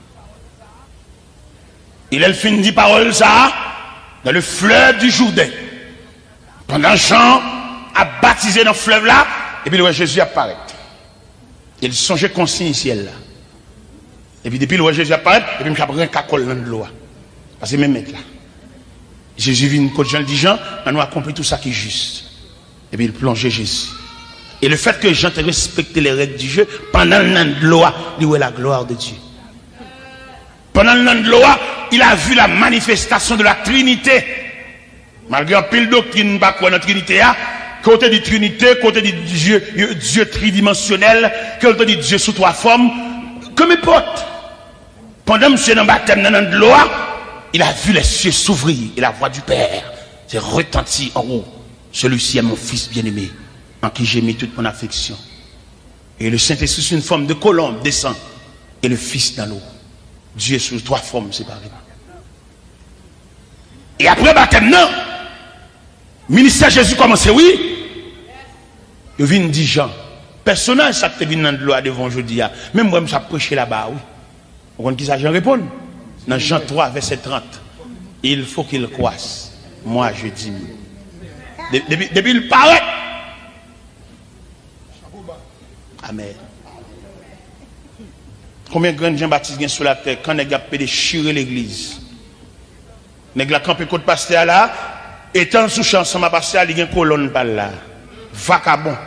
Il a fait une parole ça dans le fleuve du Jourdain. Pendant Jean a baptisé dans le fleuve là, et puis le Jésus apparaît. Il songeait conscient ciel là. Et puis depuis le Jésus apparaît, et puis il a pris un cacole dans l'eau. Parce que même mec là. Jésus vient quand Jean dit Jean, on a accompli tout ça qui est juste. Et puis il plongeait Jésus. Et le fait que Jean te respecté les règles du jeu, pendant le nom de l'eau, il est la gloire de Dieu. Pendant le nom de l'eau, il a vu la manifestation de la Trinité. Malgré un pile doctrine, pas quoi dans la Trinité, côté de Trinité, côté de Dieu, Dieu tridimensionnel, côté de Dieu sous trois formes, comme importe. Pendant monsieur dans le baptême dans le nom de l'eau, il a vu les cieux s'ouvrir et la voix du Père s'est retentie en haut. Celui-ci est mon fils bien-aimé, en qui j'ai mis toute mon affection. Et le Saint-Esprit, sous une forme de colombe, descend. Et le Fils dans l'eau. Dieu sous trois formes séparément. Et après le baptême, non. Ministère Jésus commence, oui. Il vient dire Jean. Personnage, ça te vient dans l'eau devant aujourd'hui. Même moi, je suis prêché là-bas, oui. Vous comprenez qui ça, Jean répond? Dans Jean trois, verset trente. Il faut qu'il croisse. Moi, je dis. Depuis, depuis il paraît. Amen. Combien de grands Jean-Baptiste gagnent sur la terre quand les gars peuvent déchirer l'église? Les gars campent côté pasteur là, étant sous champ ensemble pasteur, il y a une colonne par là. Vacabon.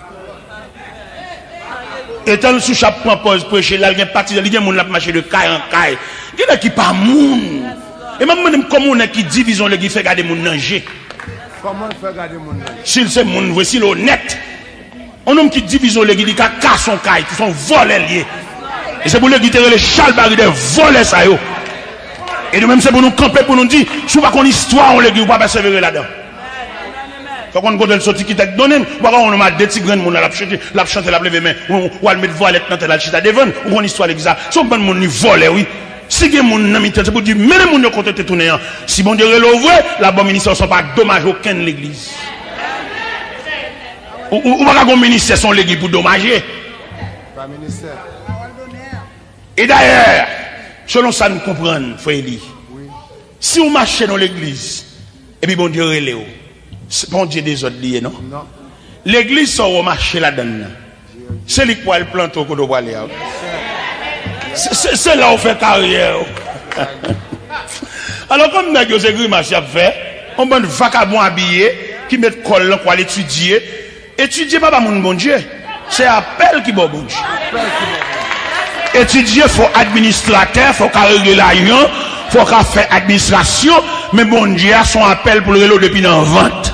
Étant sous champ prend pause prêcher là, il y a une partie, il y a un monde qui marche de caille en caille. Il y a qui pas moun. Et même comme on est qui division le qui fait garder mon danger. Comment on fait garder mon danger? S'il c'est moun, voici l'honnête. On homme qui divise l'église, qui casse son caille, qui sont volés liés. Et c'est pour les guider les châles barils de voler ça yo. Et nous même c'est pour nous camper pour nous dire, si pas qu'on histoire on l'église, on pas persévérer là-dedans. Faut qu'on go dans le sorti qui t'a donné, on a des petits grains monde la chanter, la chanter la lever main, ou à mettre voilette dans la chita devant, ou qu'on histoire l'église. Si on prend monde ni voler oui. Si il y a mon ami c'est pour dire mais les monde de côté te tourner. Si bon Dieu l'ouvre, la bonne ministère sont pas dommage aucun l'église. Ou ou pas qu'on ministère son l'église pour dommager. Pas ministère. Et d'ailleurs, selon ça nous comprenons, frère Eli. Oui. Si on marche dans l'église, et puis bon Dieu relève, bon Dieu des autres liés, non? Non. L'église ça on marche là-dedans. C'est lui qui va le planter au côté de aller. C'est là où on fait carrière. Alors comme nous c'est grimace a fait, on prend un vagabond habillé qui met col pour aller étudier. Étudier pas mon bon Dieu, c'est appel qui bon Dieu. Étudier faut administrateur, faut régler l'argent, faut faire administration, mais bon Dieu a son appel pour le vélo depuis dans vente.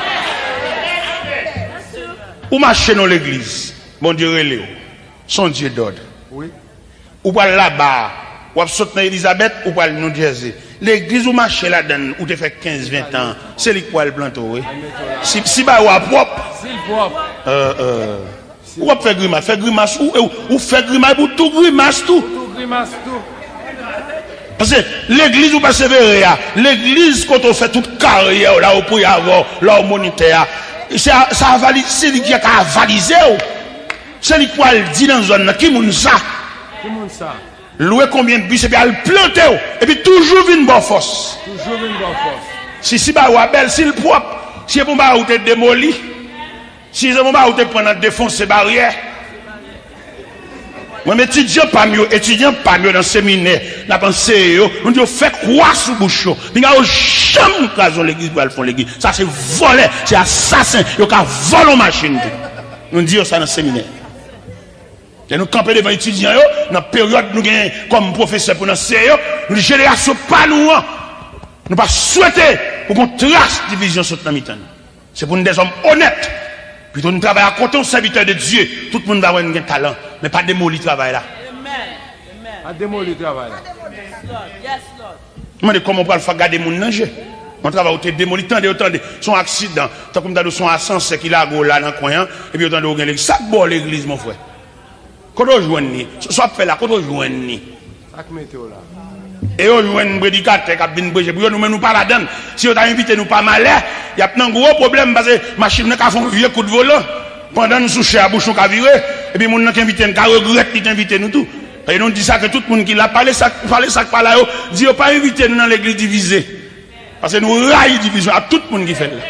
Ou marcher dans l'église, bon Dieu relève, son Dieu d'ordre. Oui. Ou pas là-bas, ou sauter dans Elisabeth, ou pas le New Jersey. L'église où marcher là-dedans, où tu fais quinze vingt ans, c'est lui qui va le planter, oui. Si, si bah, ou à propre. Euh, euh. Ou à faire grimace, faire grimace, ou, ou, ou faire grimace, ou tout grimace, tout. Tout grimace, tout. Parce que l'église où persévérer, l'église quand on fait toute carrière, là, où pour y avoir, là, au monitaire, ça a validé, c'est lui qui a validé, c'est lui qui a dit dans une zone, qui moun ça? Qui moun ça? Louer combien de bus et puis à le planter et puis toujours une bonne force. Toujours une bonne force. Si si bah ou belle, si le propre, si bon bah ou te démoli, si bon bah ou te prendre défoncer barrière. Moi étudiant pas mieux, étudiant pas mieux dans le séminaire, la pensée yo, on dit fait quoi sous bouche. Il y a jamais occasion l'église pour aller faire l'église. Ça c'est voler, c'est assassin, yo ka voler machine. On dit ça dans le séminaire. Et nous camper devant les étudiants, dans la période nous gagnons comme professeur pour nous enseigner, nous disons génération pas nous, nous pas souhaiter pour qu'on trace division sur notre mi-temps. C'est pour nous des hommes honnêtes. Plutôt nous travaillons à côté d'un serviteur de Dieu. Tout le monde va avoir un talent, mais pas démolir le travail là. Amen. Pas démolir le travail là. Yes, Lord. Yes, Lord. Comment on peut faire garder mon danger? On travaille, on démolit, tant de, tant de, son accident, tant comme dans son ascenseur qui l'a là dans le coin, et puis autant de, l'église. Ça bon l'église, mon frère. Quand on joue, soit fait là, quand on joue, ça météo là. et on joue un prédicateur qui a bien prêché, pour nous, nous pas là-dedans. Si on a invité, nous pas mal, il y a un gros problème parce que la machine n'a qu'à faire un vieux coup de volant, pendant nous soucher à bouchon qu'à virer, et puis, nous avons invité, nous avons regretté d'inviter nous tout. Et nous dit ça que tout le monde qui l'a parlé, ça, parlé ça, par là, dit, pas inviter nous dans l'église divisée. Parce que nous raillons division à tout le monde qui fait là.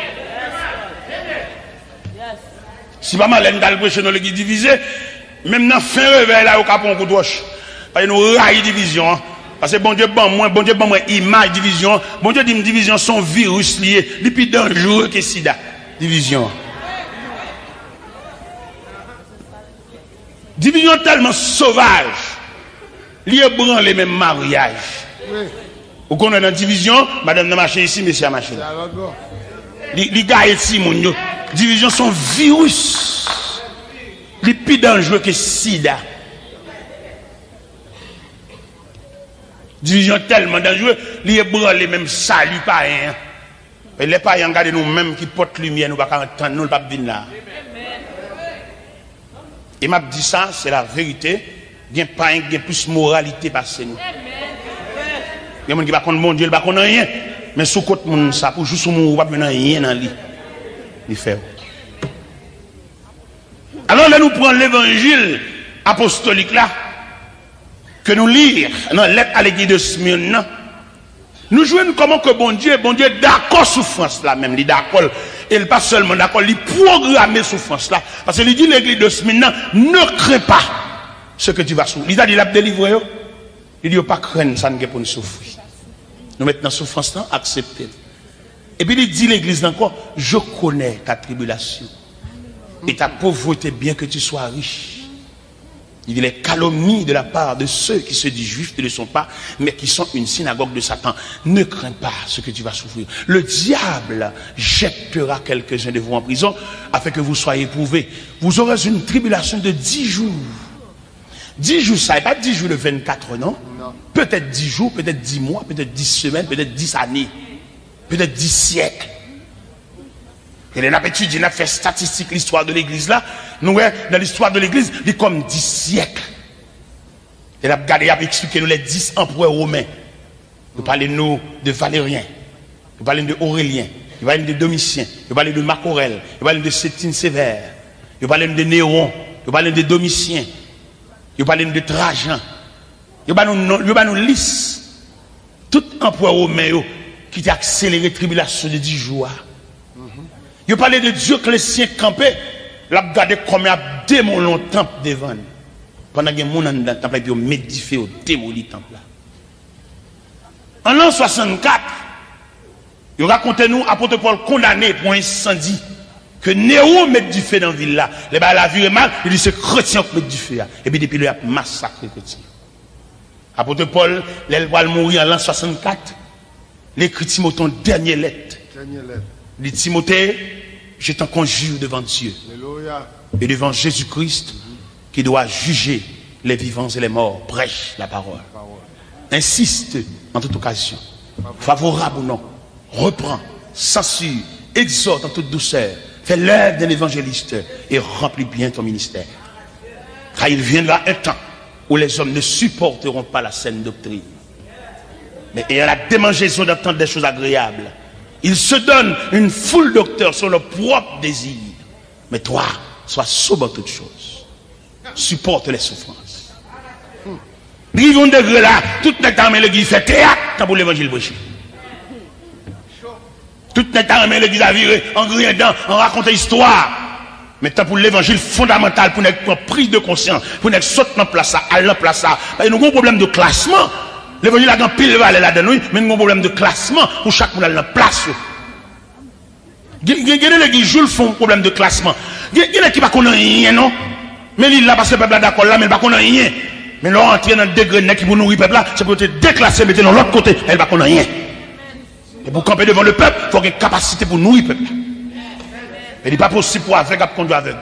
Si pas mal, nous allons prêcher dans l'église divisée, même dans fin réveil là, au capon coup de roche. Parce que nous raillons division. Parce que bon Dieu, bon moi, bon Dieu, bon moi, image division. Bon Dieu dit, division sont virus liés, les plus dangereux que sida. Division. Division tellement sauvage. Lié branle les mêmes mariages. Oui. Vous connaissez dans la division, madame n'a marché ici, monsieur a marché là. Les gars ici, mon Dieu. Division sont virus. Les plus dangereux que sida. Division tellement dangereux, lié branle les mêmes salut païens. Et les païens regardent nous-mêmes qui portent lumière, nous ne pouvons pas entendre, nous ne pouvons pas venir là. Et m'a dit ça, c'est la vérité. Il y a pas un plus moralité passé nous. Il y a des gens qui ne connaissent pas mon Dieu, ils ne connaissent rien. Mais sous côté monde ça pour juste mon pas mener rien dans lui. Il fait. Alors là nous prenons l'évangile apostolique là que nous lisons dans lettre à l'église de Smyrne. Nous jouons comment que bon Dieu, bon Dieu d'accord souffrance là même, il d'accord. Et pas seulement d'accord, il programme souffrance là parce qu'il dit l'église de Smyrne ne crains pas ce que tu vas souffrir. Il a dit, il a délivré. Il dit, pas craindre, ça ne peut pas nous souffrir. Nous mettons dans souffrance là, accepter. Et puis il dit l'église encore, je connais ta tribulation et ta pauvreté, bien que tu sois riche. Il dit les calomnies de la part de ceux qui se disent juifs ne le sont pas, mais qui sont une synagogue de Satan. Ne crains pas ce que tu vas souffrir. Le diable jettera quelques-uns de vous en prison afin que vous soyez éprouvés. Vous aurez une tribulation de dix jours. Dix jours, ça n'est pas dix jours le vingt-quatre, non, non. Peut-être dix jours, peut-être dix mois, peut-être dix semaines, peut-être dix années, peut-être dix siècles. Et les études, il a fait statistique l'histoire de l'église là. Nous, dans l'histoire de l'église, il est comme dix siècles. Et là, regardez, il a expliqué nous les dix empereurs romains. Nous parlons nous de Valérien, nous parlons de Aurélien, nous parlons de Domitien, nous parlons de Marc Aurèle, nous parlons de Septime Sévère, nous parlons de Néron, nous parlons de Domitien. Il parle de Trajan. Il parle de Lys. Tout empereur romain qui a accéléré la tribulation de dix jours. Il parle de Dioclétien campé. Il a regardé comme il y a démon le temple devant. Pendant que les gens dans le temple, ils ont médifié, ils ont démoli le temple. En l'an soixante-quatre, il raconte nous, apôtre Paul condamné pour un incendie. Que Néron met du feu dans la ville là. Les balles la vie est mal, il dit c'est chrétien qui met du feu là. Et puis depuis il a massacré les chrétiens. Apôtre Paul, il va mourir en l'an soixante-quatre. L'écrit Timothée en dernière lettre. Dernière lettre. Il dit Timothée, je t'en conjure devant Dieu. Alléluia. Et devant Jésus-Christ, mm-hmm. qui doit juger les vivants et les morts. Prêche la parole. La parole. Insiste en toute occasion. Favorable, Favorable ou non. Reprend, censure, exhorte en toute douceur. Fais l'œuvre d'un évangéliste et remplis bien ton ministère. Car il viendra un temps où les hommes ne supporteront pas la saine doctrine. Mais ayant la démangeaison d'entendre des choses agréables, ils se donnent une foule docteurs sur leur propre désir. Mais toi, sois sobre en toutes choses. Supporte les souffrances. Ils vont degré là, tout le temps, l'église fait théâtre pour l'évangile prêché. Tout le temps, l'église a viré en griendant, en racontant histoire. Mais tant pour l'évangile fondamental, pour notre prise de conscience, pour notre sauter dans place, à la place. Nous avons un problème de classement. L'évangile a un pile valet là-dedans, mais nous avons un problème de classement pour chaque monde dans la place. Il y a des qui jouent font un problème de classement. Il y a des qui ne connaissent rien, non? Mais il là parce que le peuple est d'accord là, mais il ne connaît rien. Mais là, entrer dans le degré qui vous nourrir le peuple là, c'est pour te déclasser, mettre dans l'autre côté, elle ne connaît rien. Et pour camper devant le peuple, il faut avoir une capacité pour nourrir le peuple. Il n'est pas possible pour aveugle à conduire aveugle.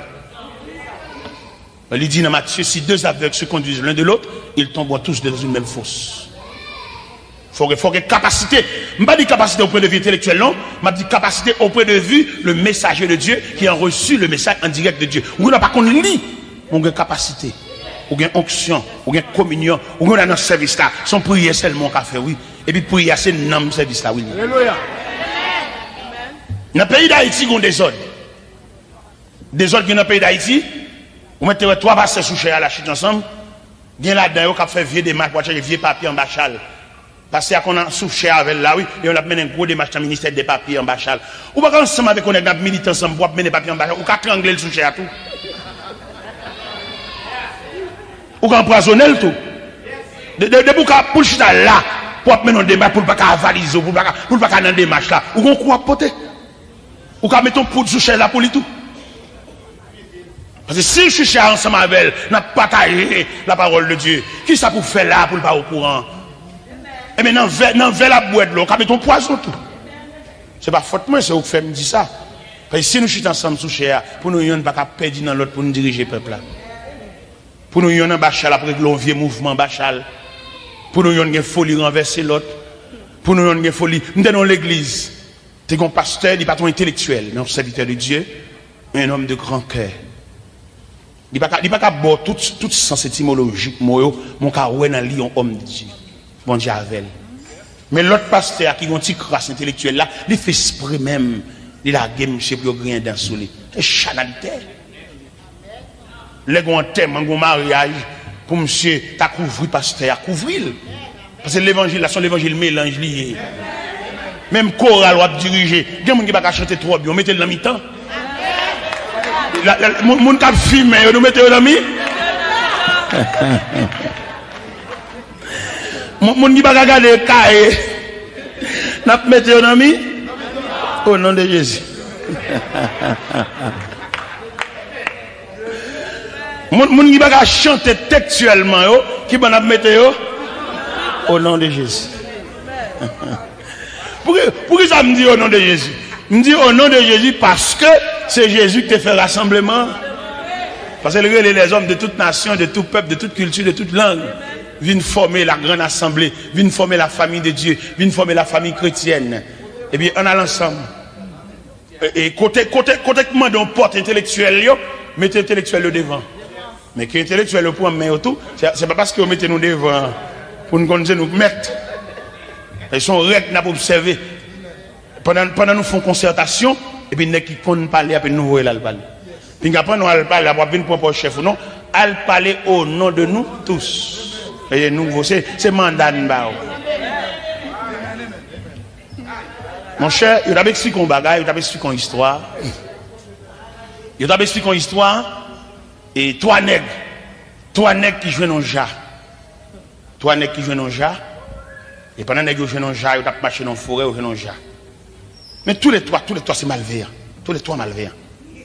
Il dit dans Matthieu, si deux aveugles se conduisent l'un de l'autre, ils tomberont tous dans une même fosse. Faut que, faut que capacité. Je ne pas dire capacité au point de vue intellectuel, non. Je dis capacité au point de vue le messager de Dieu qui a reçu le message en direct de Dieu. Ou n'a pas qu'on lit, on a une capacité, ou une onction, ou une communion, ou on a un service là. Son prière seulement qu'a fait, oui. Et puis prière c'est un service là, oui. Alléluia. Dans le pays d'Haïti, il y a des ordres. Des ordres qui dans le pays d'Haïti, vous mettez trois pasteurs sous cher à la chute ensemble. Bien là-dedans, vous fait vieux démarches, vous avez vieux papiers en bachal. Parce qu'on a soufflé avec là, oui, et on a mené un gros démarche dans le ministère des papiers en bachal. Ou pas ensemble avec on a milité ensemble pour mener des papiers en bachal, ou qu'à trangler le souché à tout. Ou qu'à empoisonner le tout. De pour qu'à pour le là, pour mener un démarche, pour ne pas qu'à valiser, pour ne pas qu'à dans des démarches là. Ou qu'on croit poter. Ou qu'à mettre un poudre souché là pour lui tout. Parce que si je suis ensemble avec elle, n'a pas partagé la parole de Dieu, qui ça pour faire là pour ne pas au courant? Et maintenant, dans la boîte de l'eau, on met ton poison tout. Ce n'est pas faute moi, c'est vous qui faites me dire ça. Parce que si nous sommes ensemble sous cher, pour nous, nous ne pas perdre dans l'autre pour nous diriger le peuple là. Pour nous, nous avons un bachal après que l'on vieux mouvement bachal. Pour nous, nous avons une folie renverser l'autre. Pour nous, nous avons une folie. Nous sommes dans l'église. Tu es un pasteur, il n'est pas ton intellectuel, mais un serviteur de Dieu, un homme de grand cœur. Il n'est pas qu'à boire tout sens étymologique, mon cas, où est un homme de Dieu. Bon Dieu avec. Mais l'autre pasteur qui a une petite crasse intellectuelle là, il fait esprit même, il a game, je sais plus rien dans sous lui. C'est chanalité. Les gens thème, un mariage, pour monsieur, t'as couvert pasteur, couvrir. Parce que l'évangile, là, son l'évangile mélange lié. Même chorale ou à diriger. Il y a des gens qui ne peuvent pas chanter trop bien, mettez-le dans le mi-temps. Les gens qui filment, nous mettez-le dans le mi-temps. Mon qui va regarder le cahier, n'a pas mis un ami au nom de Jésus. Mon qui va chanter textuellement, qui va mettre au nom de Jésus. Pourquoi ça me dit au nom de Jésus? Me dit au nom de Jésus parce que c'est Jésus qui te fait rassemblement. Parce que les hommes de toute nation, de tout peuple, de toute culture, de toute langue viennent former la grande assemblée, viennent former la famille de Dieu, viennent former la famille chrétienne. Et bien, on a l'ensemble. Et côté, côté, côté, côté, on porte intellectuel, mettez intellectuel devant. Mais qui intellectuel pour mettre tout, c'est pas parce que vous mettez nous devant pour nous connaître nous mettre. Ils sont règles pour observer. Pendant, pendant nous faisons concertation, et puis nous qui comptent parler, après nous voyons là le parler. Puis après nous allons parler, après venir pour le chef ou non, allons parler au nom de nous tous. Et nous, c'est mandat de nous. Mon cher, il t'a expliqué un bagage, il t'a expliqué une histoire. Il t'a expliqué une histoire. Et trois nègres, trois nègres qui jouent dans le jar. Trois nègres qui jouent dans le jar. Et pendant que ils jouent dans le jar, ils ont marché dans la forêt, ils jouent dans le jar. Mais tous les trois, tous les trois, c'est malveillant. Tous les trois malveillants.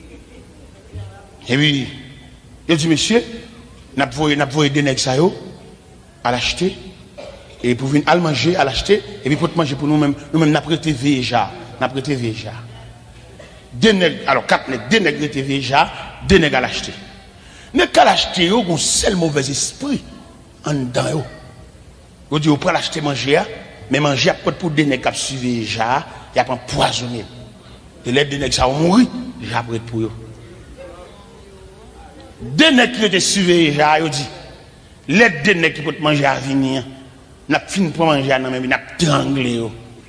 Et puis, il dit, monsieur, nous avons des nègres ça à l'acheter. Et pour venir à le manger, à l'acheter. Et puis pour manger pour nous-mêmes, nous-mêmes, nous avons prêté déjà. Nous avons prêté déjà. Deux nègres, alors quatre nègres, deux nègres prêté déjà, deux nègres à l'acheter. Mais qu'à l'acheter, ils ont un seul mauvais esprit en dedans. Ils disent, vous pouvez l'acheter manger, mais manger pas pour des nègres qui suivent déjà, il y a pas empoisonné. Et les deux nègres, ça va mourir, déjà prêt pour eux. Deux nègres qui étaient suivés déjà, ils disent, les deux nègres qui peuvent manger à venir, n'a pas fini pour manger à nous, mais n'a pas tranglé.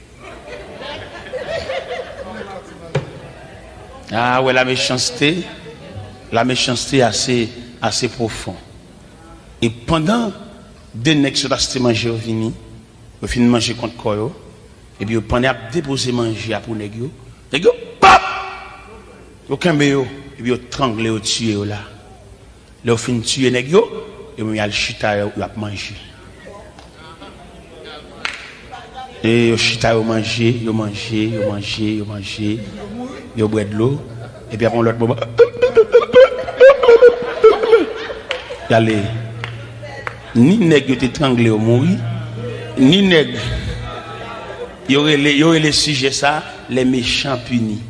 Ah ouais, la méchanceté, la méchanceté assez, assez profond. Et pendant deux nègres qui sont manger au vini, ils finissent manger contre quoi, et puis pendant qu'ils déposer manger pour les nègres, les nègres, pap! Ils ont et puis ils tranglé, ils tué là. Là, ils finissent tuer les nègres, et puis ils ont le chita, ils ont mangé. Et ils chita, ils ont mangé, ils ont mangé, ils ont mangé, ils ont mangé, ils ont bu de l'eau, et puis après l'autre moment, allez, ni nègre qui étranglé au mourir, ni nègre, il y aurait les sujets ça, les méchants punis.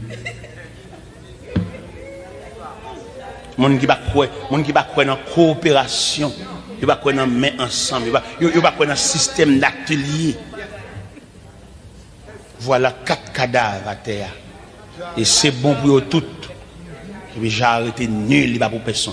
Mon qui va croire, mon qui va croire dans coopération, il va croire dans main ensemble, il va croire dans système d'atelier. voilà quatre cadavres à terre. Et c'est bon pour eux toutes. Et puis j'ai arrêté nul, il n'y a pas pour personne.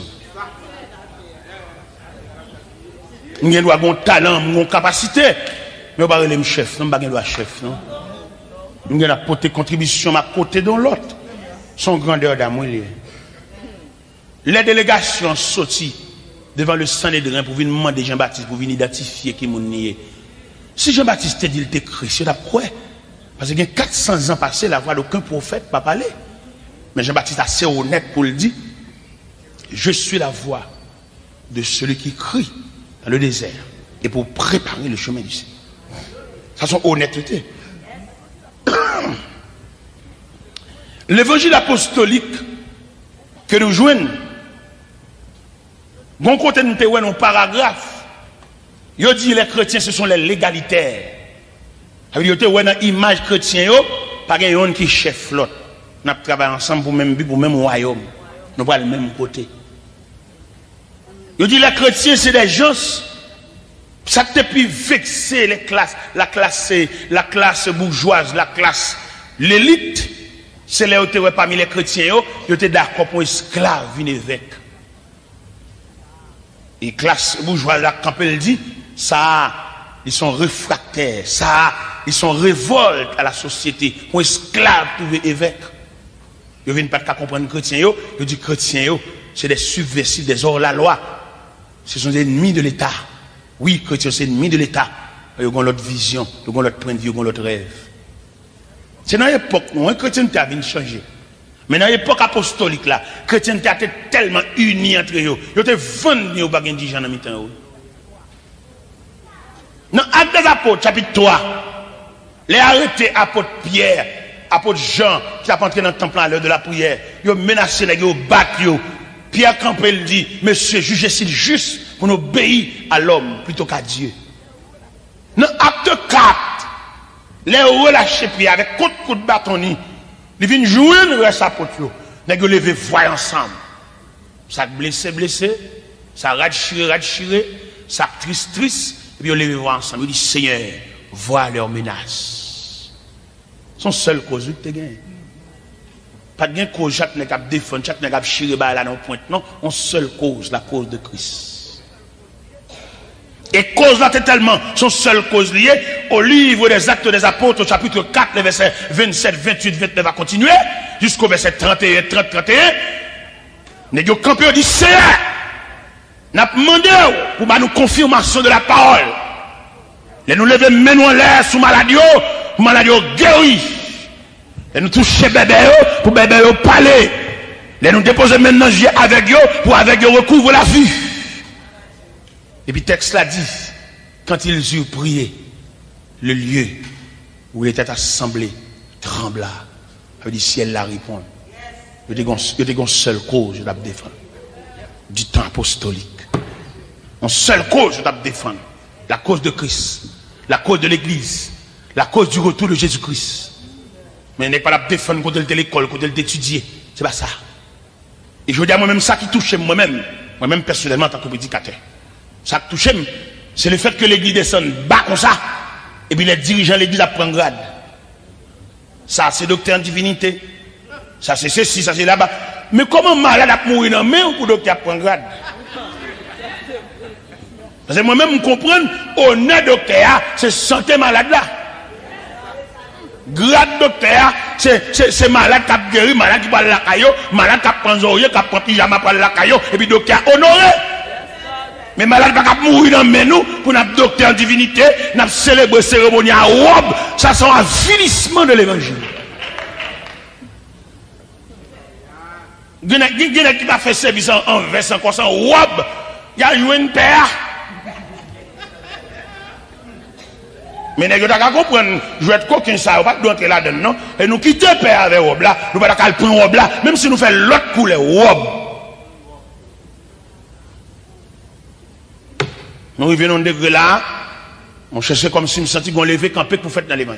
Nous avons un talent, une capacité. Mais on ne peut pas chef, non, on ne peut pas chef, non. Nous avons apporté contribution à côté de l'autre. Son grandeur d'amour. Les délégations sorties devant le Sanhédrin pour venir demander Jean-Baptiste, pour venir identifier qui est nié. Si Jean-Baptiste te dit qu'il était chrétien, quoi? Parce qu'il y a quatre cents ans passés, la voix d'aucun prophète pas parlé. Mais Jean-Baptiste est assez honnête pour le dire. Je suis la voix de celui qui crie dans le désert et pour préparer le chemin du Seigneur. Ça, c'est honnêteté. L'évangile apostolique que nous jouons, bon côté nous avons un paragraphe, il dit les chrétiens ce sont les légalitaires. Il y a une image chrétienne, pas un qui chef l'autre. Nous travaillons ensemble pour le même but, pour le même royaume. Nous pas le même côté. Il dit les chrétiens c'est des gens, ça te plus vexer les classes, la classe, la classe bourgeoise, la classe, l'élite. C'est là où tu es parmi les chrétiens, tu es d'accord pour esclave, une évêque. Et classe bourgeoise, la campelle dit, ça, ils sont réfractaires, ça, ils sont révoltes à la société. Pour esclave, trouver évêque. Ils ne viennent pas comprendre les chrétiens, ils disent chrétiens, c'est des subversifs, des hors-la-loi. Ce sont des ennemis de l'État. Oui, chrétiens, c'est ennemis de l'État. Ils ont leur vision, ils ont leur point de vue, ils ont leur rêve. C'est dans l'époque où un chrétien a venu changer. Mais dans l'époque apostolique, là, les chrétiens étaient tellement unis entre eux. Ils étaient vendus au bagage de gens dans le temps. Dans Actes des Apôtres, chapitre trois, les arrêtés apôtres Pierre, apôtre Jean, qui a entré dans le temple à l'heure de la prière, ils ont menacé, ils ont battu. Pierre Campbell dit, monsieur, jugez-il juste pour nous obéir à l'homme plutôt qu'à Dieu. Dans Acte quatre, les relâchés Pierre avec coup de coup de bâtonnier, ils viennent jouer le reste apôtre. Ils ont levé voix ensemble. Ça blessé, blessé, ça radchiré, radchiré, ça triste, triste, et puis ils ont levé voix ensemble. Ils disent, Seigneur, vois leurs menaces. Son seul cause, tu gagné. Pas de cause, chaque n'est qu'à défendre, chaque n'est qu'à chirer là dans le point. Non, on seule cause, la cause de Christ. Et cause là, tellement, son seule cause liée au livre des Actes des Apôtres, au chapitre quatre, les versets vingt-sept, vingt-huit, vingt-neuf, va continuer, jusqu'au verset trente et un, trente, trente et un. Nous avons campé, on dit, Seigneur, nous avons demandé pour nous confirmation de la parole. Et nous levons maintenant en l'air sous maladie, maladie guérie. Et nous toucher bébé pour bébé parler. Et nous déposer maintenant avec eux pour avec eux recouvre la vue. Et puis le texte l'a dit, quand ils eurent prié, le lieu où il était assemblé trembla. Ça veut dire ciel la répond. Il y a une seule cause, je dois défendre. Du temps apostolique. Une seule cause, je dois défendre. La cause de Christ. La cause de l'Église. La cause du retour de Jésus-Christ. Mais il n'est pas là pour défendre contre l'école, contre l'étudier. C'est pas ça. Et je veux dire moi-même ça qui touche moi-même. Moi-même personnellement en tant que prédicateur. Ça qui touche, c'est le fait que l'église descende bas comme ça. Et puis les dirigeants de l'église apprennent grade. Ça c'est docteur en divinité. Ça c'est ceci, ça c'est là-bas. Mais comment malade a mourir dans main pour docteur apprendre grade? Parce que moi-même je comprends, honneur docteur, c'est santé malade là. Grade docteur, c'est malade qui a guéri, malade qui parle la caillou, malade qui prend oreiller, qui prend pyjama pour la caillou, et puis docteur honoré. Mais malade pas qu'à mourir dans nous pour notre docteur en divinité, nous célébrer cérémonie à robe, ça c'est un avilissement de l'évangile. Il y a qui va faire service en veste, en croissant, robe, il y a joué une paire. Mais nous devons comprendre, je vais être coquin ça, on va pas entrer là-dedans, non? Et nous quitter père avec robe là, nous ne pouvons pas prendre robe là, même si nous faisons l'autre couleur, robe. Nous revenons de degré là, on cherchait comme si nous sentions qu'on levait campé pour faire dans l'évangile.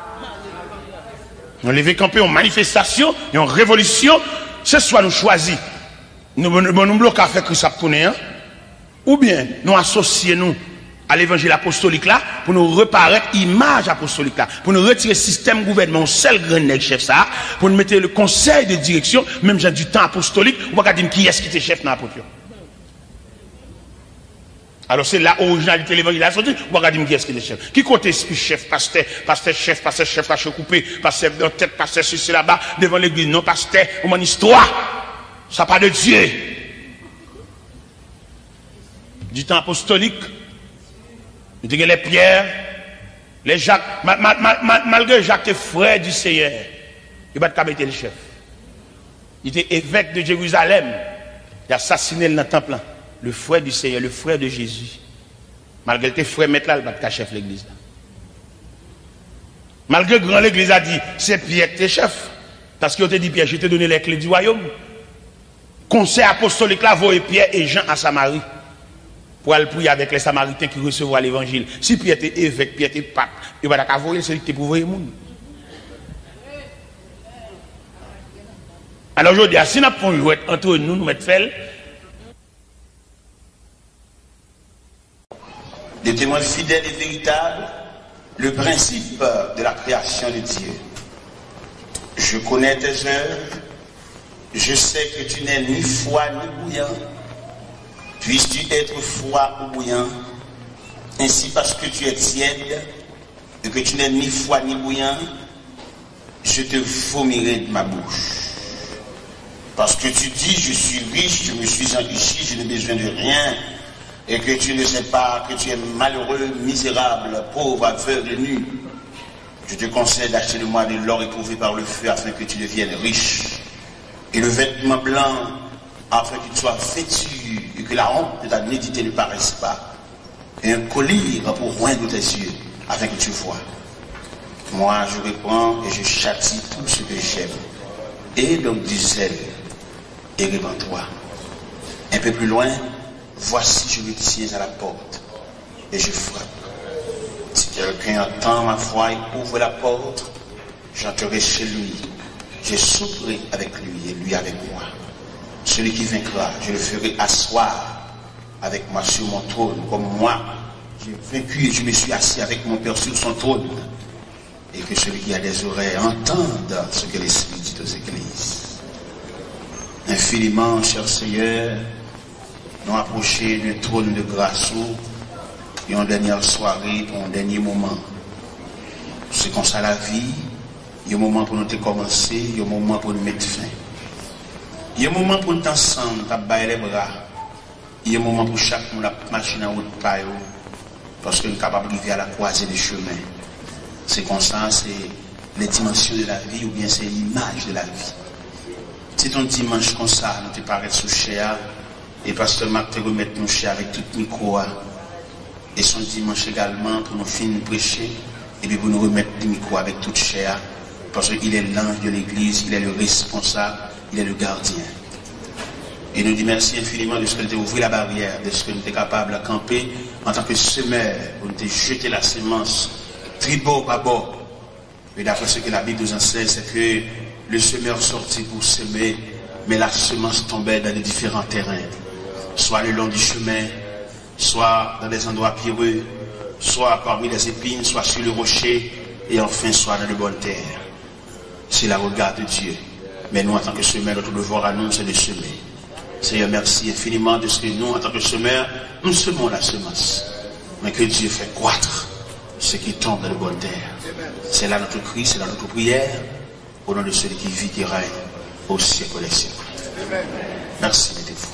On levait campé en manifestation et en révolution, c'est soit nous choisissons, nous nous bloquons à faire que ça tourne, hein? Ou bien nous associons nous à l'évangile apostolique là, pour nous reparaître image apostolique là, pour nous retirer le système gouvernement, seul grand chef ça, pour nous mettre le conseil de direction, même j'ai du temps apostolique, on va dire qui est-ce qui était chef dans l'apôtre. Alors c'est la originalité de l'évangile, on va dire qui est-ce qui était chef. Qui compte esprit chef, pasteur, pasteur chef, pasteur chef, pasteur coupé, pasteur dans tête, pasteur ceci là-bas, devant l'église, non pasteur, on m'en histoire, ça pas de Dieu. Du temps apostolique, nous disons les pierres, les Jacques, mal, mal, mal, malgré Jacques était frère du Seigneur, il va pas mettre le chef. Il était évêque de Jérusalem, il a assassiné le temple, le frère du Seigneur, le frère de Jésus. Malgré tes frères mettre là, il va pas chef l'église. Malgré que grand l'église a dit, c'est Pierre qui est chef. Parce qu'il a dit, Pierre, je t'ai donné les clés du royaume. Conseil apostolique là, voyez Pierre et Jean à Samarie. Pour aller prier avec les Samaritains qui recevront l'évangile. Si Pierre était évêque, Pierre était pape, il va pas voir celui qui était pour voir le monde. Alors aujourd'hui, si nous avons joué entre nous, nous mettons fait. Des témoins fidèles et véritables, le principe de la création de Dieu. Je connais tes œuvres, je sais que tu n'es ni froid ni bouillant. Puisses-tu être froid ou bouillant, ainsi parce que tu es tiède et que tu n'es ni froid ni bouillant, je te vomirai de ma bouche. Parce que tu dis, je suis riche, je me suis enrichi, je n'ai besoin de rien, et que tu ne sais pas que tu es malheureux, misérable, pauvre, aveugle, nu. Je te conseille d'acheter de moi de l'or éprouvé par le feu afin que tu deviennes riche. Et le vêtement blanc, afin que tu sois vêtu et que la honte de ta nudité ne paraisse pas. Et un collier pour oindre tes yeux, afin que tu vois. Moi, je reprends et je châtie tout ce que j'aime. Et donc du zèle, et répands-toi. Un peu plus loin, voici je me tiens à la porte, et je frappe. Si quelqu'un entend ma voix et ouvre la porte, j'entrerai chez lui, je souperai avec lui et lui avec moi. Celui qui vaincra, je le ferai asseoir avec moi sur mon trône, comme moi, j'ai vaincu et je me suis assis avec mon Père sur son trône. Et que celui qui a des oreilles entende ce que l'Esprit dit aux églises. Infiniment, cher Seigneur, nous approcher du trône de grâce et en dernière soirée, pour un dernier moment. C'est comme ça la vie, il y a un moment pour nous commencer, il y a un moment pour nous mettre fin. Il y a un moment pour nous ensemble, tabailler les bras. Il y a un moment pour chaque monde la machine à haute paille, parce que nous sommes capables de vivre à la croisée des chemins. C'est comme ça, c'est les dimensions de la vie, ou bien c'est l'image de la vie. Si ton dimanche comme ça, nous te paraît sous cher, et pasteur Marc te remettre nos chers avec tout micro, et son dimanche également pour nous finir prêcher, et puis pour nous remettre le micro avec toute chair, parce qu'il est l'ange de l'église, il est le responsable, il est le gardien. Et nous dit merci infiniment de ce que nous avons ouvert la barrière, de ce que nous sommes capables de camper en tant que semeur, pour nous jeter la semence, tribord par bord. Et d'après ce que la Bible nous enseigne, c'est que le semeur sortit pour semer, mais la semence tombait dans les différents terrains, soit le long du chemin, soit dans des endroits pierreux, soit parmi les épines, soit sur le rocher, et enfin soit dans de bonnes terres. C'est la regard de Dieu. Mais nous, en tant que semeurs, notre devoir à nous, c'est de semer. Seigneur, merci infiniment de ce que nous, en tant que semeurs, nous semons la semence. Mais que Dieu fait croître ce qui tombe dans de bonnes terres. C'est là notre cri, c'est là notre prière, au nom de celui qui vit, qui règne au siècle des siècles. Merci, mettez-vous.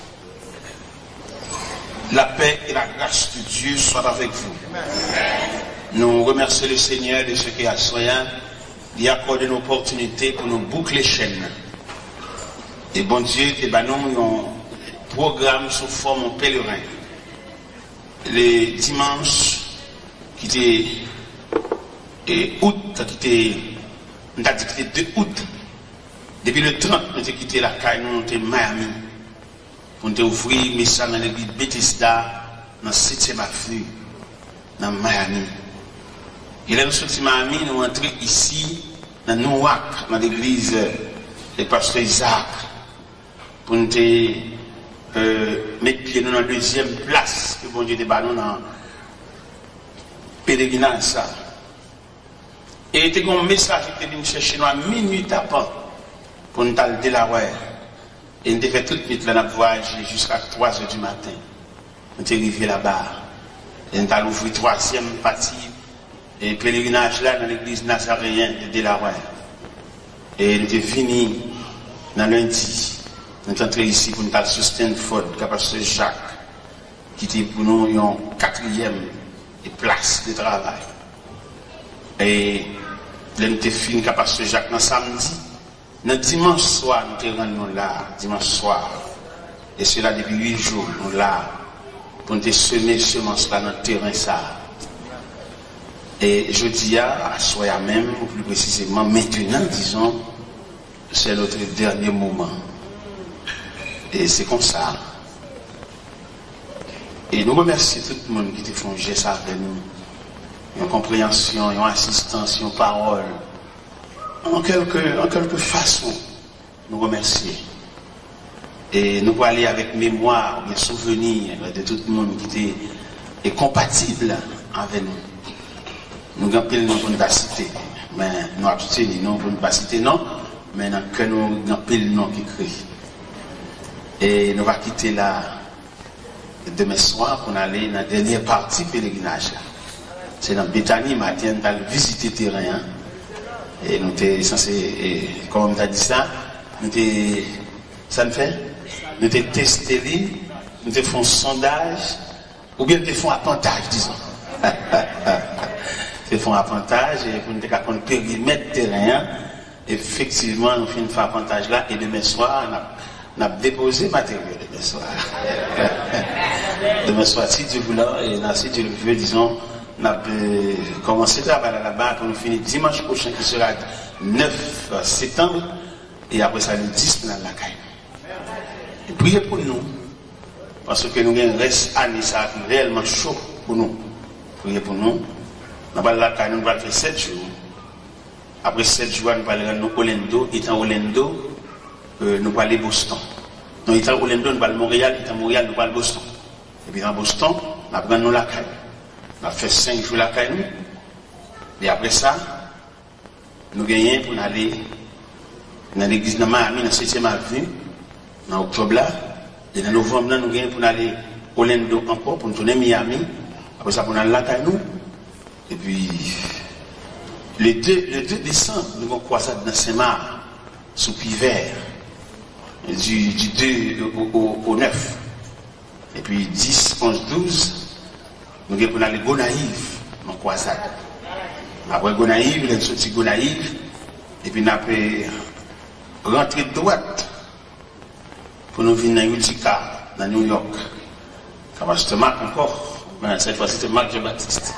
La paix et la grâce de Dieu soient avec vous. Nous remercions le Seigneur de ce qu'il a soin, d'y accorder une opportunité pour nous boucler les chaînes. Et bon Dieu, et ben nous, un programme sous forme en pèlerin. Les dimanches, qui était et août, qui était deux août, depuis le trente, nous avons quitté la caille, nous avons Miami, pour nous ouvrir message dans l'église Bethesda, dans la septième avenue, dans Miami. Et là, nous sommes à Miami, nous sommes entrés ici, dans Newark, dans l'église du pasteur Isaac, pour nous euh, mettre pied dans la deuxième place que bon Dieu débat nous dans pèlerinage ça. Et il y a un message qui était venu chercher nous à minuit tapant pour nous aller de la rue. Et nous avons fait tout de suite là, voyager jusqu'à trois heures du matin. Nous sommes arrivés là-bas. Et nous avons ouvert la troisième partie et pèlerinage là dans l'église nazaréenne de Delaware. Et nous sommes venus dans lundi. Nous sommes entrés ici pour nous aller sur Stanford, Pasteur Jacques, qui était pour nous une quatrième place de travail. Et nous sommes finis avec Pasteur Jacques dans samedi. Dans dimanche soir, nous sommes rendus là, dimanche soir. Et cela depuis huit jours, nous là, pour nous semer semence là dans le terrain ça. Et je dis à soir même, ou plus précisément maintenant, disons, c'est notre dernier moment. Et c'est comme ça. Et nous remercions tout le monde qui te font geste avec nous. Une compréhension, une assistance, une parole. En quelque, en quelque façon, nous remercions. Et nous pouvons aller avec mémoire, bien souvenir de tout le monde qui est compatible avec nous. Nous avons pile non pour ne pas citer, mais nous abstenons non pour ne pas citer non, mais nous avons pile non qui crie. Et nous allons quitter là demain soir pour aller dans la dernière partie du pèlerinage. C'est dans Bethany, matin, nous allons visiter le terrain. Hein? Et nous sommes censés, comme on t'a dit ça, nous sommes, ça nous fait, nous sommes testés, nous sommes fait un sondage, ou bien nous sommes fait un appontage, disons. Nous font appontage et pour nous faire un périmètre terrain. Effectivement, nous faisons un appontage là et demain soir, nous avons déposé le matériel demain soir. Demain soir, si Dieu voulait, et si Dieu le veut, disons, nous avons commencé à travailler là-bas pour nous finir dimanche prochain qui sera neuf septembre et après ça le dix dans la caille. Et priez pour nous parce que nous avons un reste année ça qui est réellement chaud pour nous. Priez pour nous. Nous allons la caille, nous allons faire sept jours. Après sept jours, nous allons aller à Orlando. Étant Orlando, euh, nous allons aller à Boston. Donc, étant Orlando, nous allons à Montréal. Étant Montréal, nous allons à Boston. Et puis dans Boston, nous allons la caille. On a fait cinq jours la caille. Et après ça, nous gagnons pour aller dans l'église de Miami, dans la septième avenue, en octobre là. Et dans novembre, nous gagnons pour aller à Orlando encore, pour nous tourner à Miami. Après ça, pour aller à la caille. Et puis, le deux, le deux décembre, nous avons croisé dans Saint-Marc, sous Pivert, du, du deux au, au, au neuf. Et puis, dix, onze, douze, nous avons aller à Gonaïve, dans croisade. Après Gonaïve, nous avons sorti Gonaïve, et puis nous avons rentré de droite pour nous venir dans Utica, dans New York. Comme c'était Marc encore, mais cette fois c'était Marc Jean-Baptiste.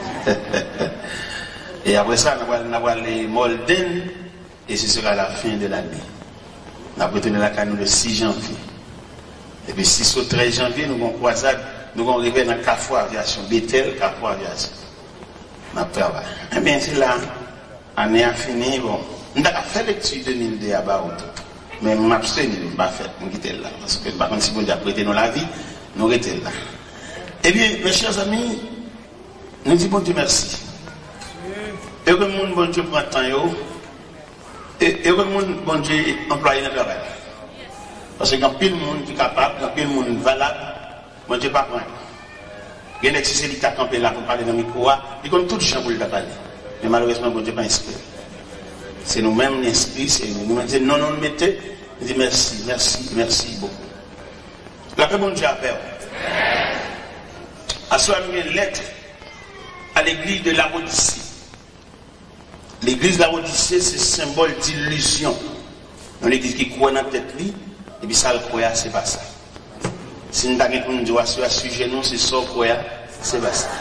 Et après ça, nous allons aller à Molden, et ce sera la fin de l'année. Nous allons retourner la canon le six janvier. Et puis six au treize janvier, nous allons croisade, nous allons arriver dans Carrefour Aviation, Bethel, Carrefour Aviation. Nous allons travailler. Eh bien, c'est là, l'année a fini, bon. Nous avons fait l'étude de deux mille deux à Baout. Mais nous avons abstenu, nous n'avons pas fait, nous quittons là. Parce que, par contre, si vous avez prêté dans la vie, nous restons là. Eh bien, mes chers amis, nous disons bon Dieu merci. Et que le monde, bon Dieu, prend le temps, et que le monde, bon Dieu, emploie le travail. Parce que quand il y a le monde qui est capable, quand il y a le monde valable, bon Dieu, pas prendre. Il y a des gens qui sont campés là pour parler dans le micro, ils ont tout le champ pour le parler. Mais malheureusement, bon Dieu, pas inspiré. C'est nous-mêmes l'inspire, c'est nous-mêmes qui disons non, non, mettez. Je dis merci, merci, merci beaucoup. La paix, bon Dieu, a fait. À soi, une lettre à l'église de la Odyssée. L'église de la Odyssée, c'est symbole d'illusion. Une église qui croit dans la tête, et puis ça, le croit, c'est pas ça. Si nous avons un droit sur le sujet, nous, c'est ça, croit, c'est pas ça.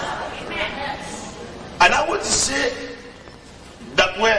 À la Odyssée, d'après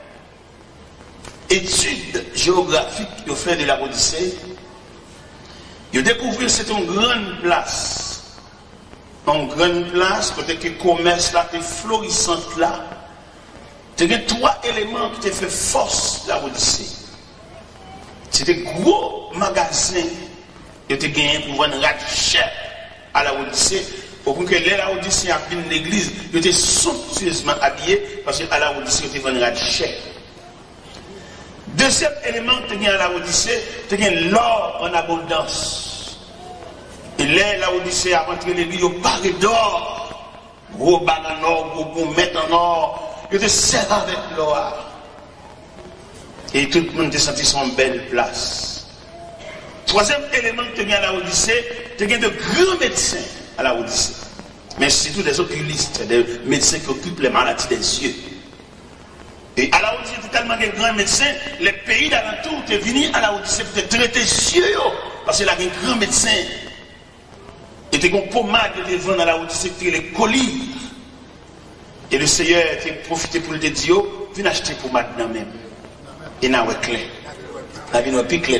études géographiques qu'ils ont fait de la Odyssée, ils ont découvert que c'est une grande place. Une grande place, côté que le commerce là, est florissant là. Il y a trois éléments qui ont fait force de la Odyssée. C'était gros magasins qui ont gagné pour vendre cher à la Odyssée. Au point que les Laodiciens a fini l'église, ils étaient somptueusement habillés parce qu'à la Odyssée, ils étaient vendus cher. Deuxième élément que tu as à la Odyssée, tu as l'or en abondance. Et là, la Odyssée a rentré l'église, ils parlé d'or. Gros bagues en or, gros gommettes en or. Ils étaient servis avec l'or. Et tout le monde a senti son belle place. Troisième élément que tu as à la Odyssée, tu as de grands médecins à la Odyssée. Mais surtout des oculistes, des médecins qui occupent les maladies des yeux. Et à la Odyssée, il y a tellement de grands médecins, les pays d'alentour étaient venus à la Odyssée pour traiter les yeux. Parce qu'il y a des grands médecins. Et des pommades qui étaient vendus à la Odyssée, qui étaient les colis. Et le Seigneur a profité pour le dire, viens acheter pour maintenant même. Et n'a pas clair. La vie n'a pas clair.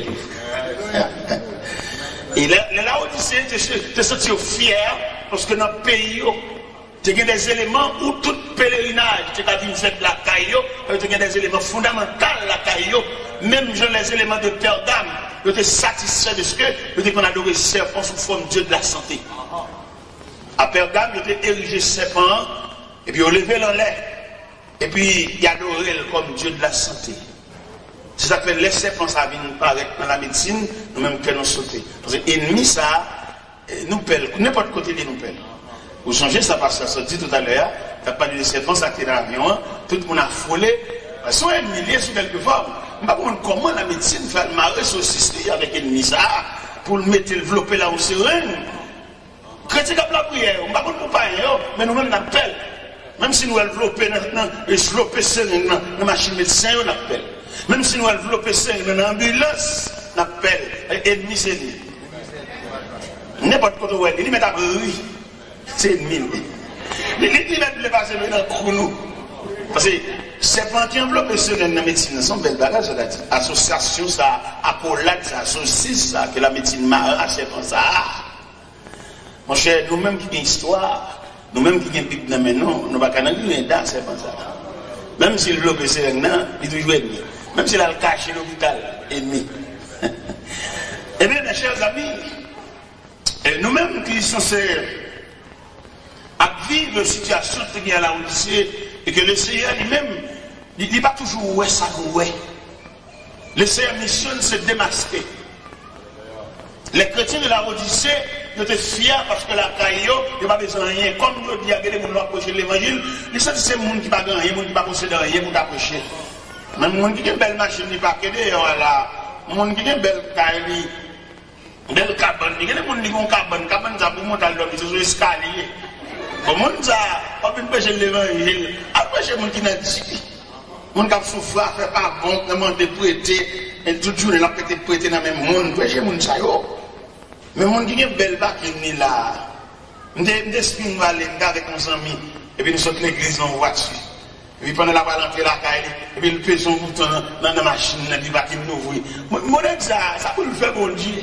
Et la Odyssée, tu es sorti fier parce que dans le pays, tu as des éléments où tout pèlerinage, tu as vu faire la caillou, tu as des éléments fondamentaux la caillou, même les éléments de Pergame, tu es satisfait de ce que tu qu'on adoré serpent sous forme de Dieu de la santé. À Pergame, tu as érigé serpent, et puis on levé l'en l'air, et puis il a adoré comme Dieu de la santé. Ça s'appelle les serpents, ça vient paraître dans la médecine, nous-mêmes que nous sauter. Parce que l'ennemi, ça, nous pèle, n'importe côté de nous pèle. Vous changez ça parce que ça dit tout à l'heure, tu n'as pas dit les serpents, ça qui est dans l'avion, tout le monde a frôlé. Son ennemi lié sous quelque forme. Je ne sais pas comment la médecine fait le marrer saucisse avec l'ennemi, ça, pour le mettre, le développer là où c'est rien. Chrétien qui a la prière, on ne sait pas pas, mais nous-mêmes, nous appelle. Même si nous développer dans la machine médecin, on appelle. Même si nous développons ça dans l'ambulance, on appelle ennemi, c'est lui. N'importe quoi où il met à bruit, c'est ennemi. Il met le passer dans le chrono. Parce que c'est pas qui enveloppe ça dans la médecine, c'est un bel bagage, ça dit. Association, ça, accolade, ça, saucisse, ça, que la médecine marin, c'est comme ça. Mon cher, nous-mêmes qui avons une histoire, nous-mêmes qui avons une Bible dans mes noms, nous ne pouvons pas nous dans c'est comme ça. Même si le bloc est là, il doit jouer ennemi. Même s'il a le caché l'hôpital, ennemi. Eh bien, mes chers amis, nous-mêmes qui sommes à vivre une situation qui est à la Odyssée, et que le Seigneur lui-même, il ne dit pas toujours ouais, ça nous ouais. Le Seigneur missionne se démasquer. Les chrétiens de la Odyssée, ils étaient fiers parce que la caillou, il n'y a pas besoin de rien. Comme nous disons, il y a des gens qui approchent l'évangile, ils sont ces gens qui n'ont pas rien, les gens qui ne possédent rien pour approcher. Même les gens qui ont une belle machine, ils ne pas qu'aider, les gens qui ont une belle caille, une belle cabane, il y a des gens qui ont une cabane, une cabane, ça pour monter à l'homme, ils sont escaliers. Comment ça, on peut empêcher l'évangile, empêcher les gens qui n'ont dit. Les gens qui souffrent, ne font pas bon, ne demandent de prêter, et tout le jour, ils ont peut-être prêté dans le même monde, empêcher les gens. Mais mon qui est belle bac qui est là. Je suis allé avec nos amis. Et puis nous sommes l'église en voiture. Et puis pendant la balle entrer la caille. Et puis le pèse un bouton dans la machine. Et puis il va nous ouvrir. Mon ça, ça peut le faire bon Dieu.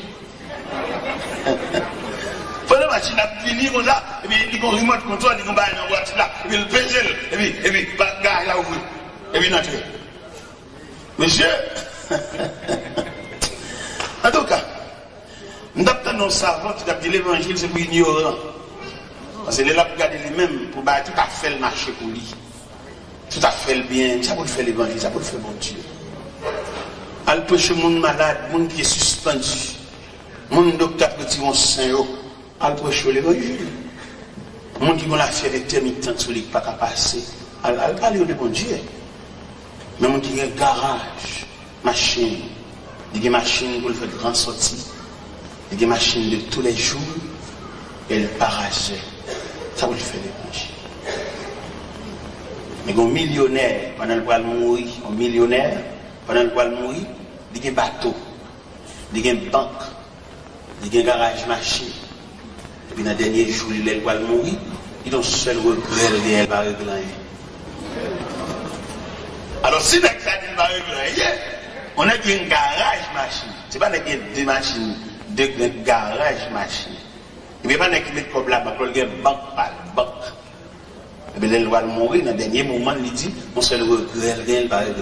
Pendant la machine a fini comme ça. Et puis il y a un remote control. Il y a une voiture là. Et puis il pèse. Et puis il puis il gars là ouvrir. Et puis il entre. Monsieur. En tout cas. Nous avons savants qui ont dit l'évangile, c'est pour ignorant. Parce que les là pour garder les mêmes, pour tout à fait le marché pour lui. Tout à fait le bien, ça pour faire l'évangile, ça pour faire mon Dieu. Al prêcher le monde malade, le monde qui est suspendu, le monde docteur qui est saint, al prêcher l'évangile. Le monde qui a la fière intermittente sur lui, pas qu'à passer, al parler de mon Dieu. Mais le monde qui a un garage, machine, il y a une machine pour le faire grand sortie. Il y a des machines de tous les jours, et le parager. Ça vous le fait l'évangile. Mais un millionnaire, pendant le poil mourir, un millionnaire, pendant le poil mourir, il y a un bateau, il y a une banque, il y a un garage machine. Et puis dans le dernier jour, il est le poil mourir, il a un seul regret, il ne va pas régler. Alors si ça dit ne va régler, on a dit un garage machine. Ce n'est pas deux machines. De garage machine. Il n'y a pas de mettre comme là, il y a une banque par banque. Et bien, il va mourir dans le dernier moment, il dit, on se le regret, il ne va rien.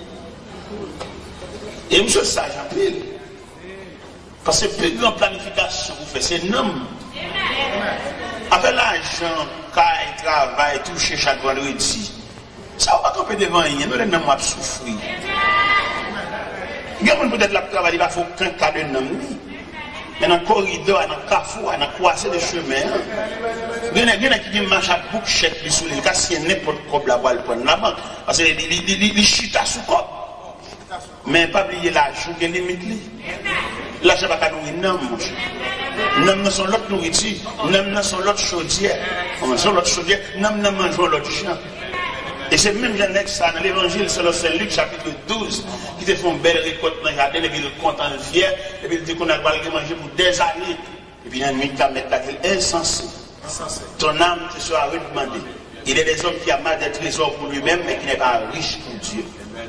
Et monsieur sage en pile. Parce que plus grande planification vous faites, c'est un homme. Avec l'argent, caille, travail, toucher chaque vendredi. Ça va pas camper devant rien, nous les gens vont souffrir. Il y a peut-être la travail, il va faire qu'un cas de nom. Mais dans le corridor, dans le carrefour, dans le croisé de chemin, il y a des gens qui marchent à bouche-chèque sur les cas, s'il y a n'importe quoi là-bas, le prendre la banque. Parce que les chutes à sous quoi. Mais pas oublier l'argent qui est limite. L'argent va pas nourrir, non, mon cher. Nous ne sommes l'autre nourriture, nous ne sommes l'autre chaudière. Nous sommes l'autre chaudière, nous ne mangeons l'autre champ. Et c'est même Jean ça dans l'évangile, c'est le Saint-Luc, chapitre douze, qui te font belle récolte dans le jardin, et puis le compte en fier, et puis il dit qu'on a pas manger pour des années. Et puis il y a une nuit qui a mis la ville insensée. Ton âme te sera redemandée. Il y a des hommes qui aiment des trésors pour lui-même, mais qui n'est pas riche pour Dieu.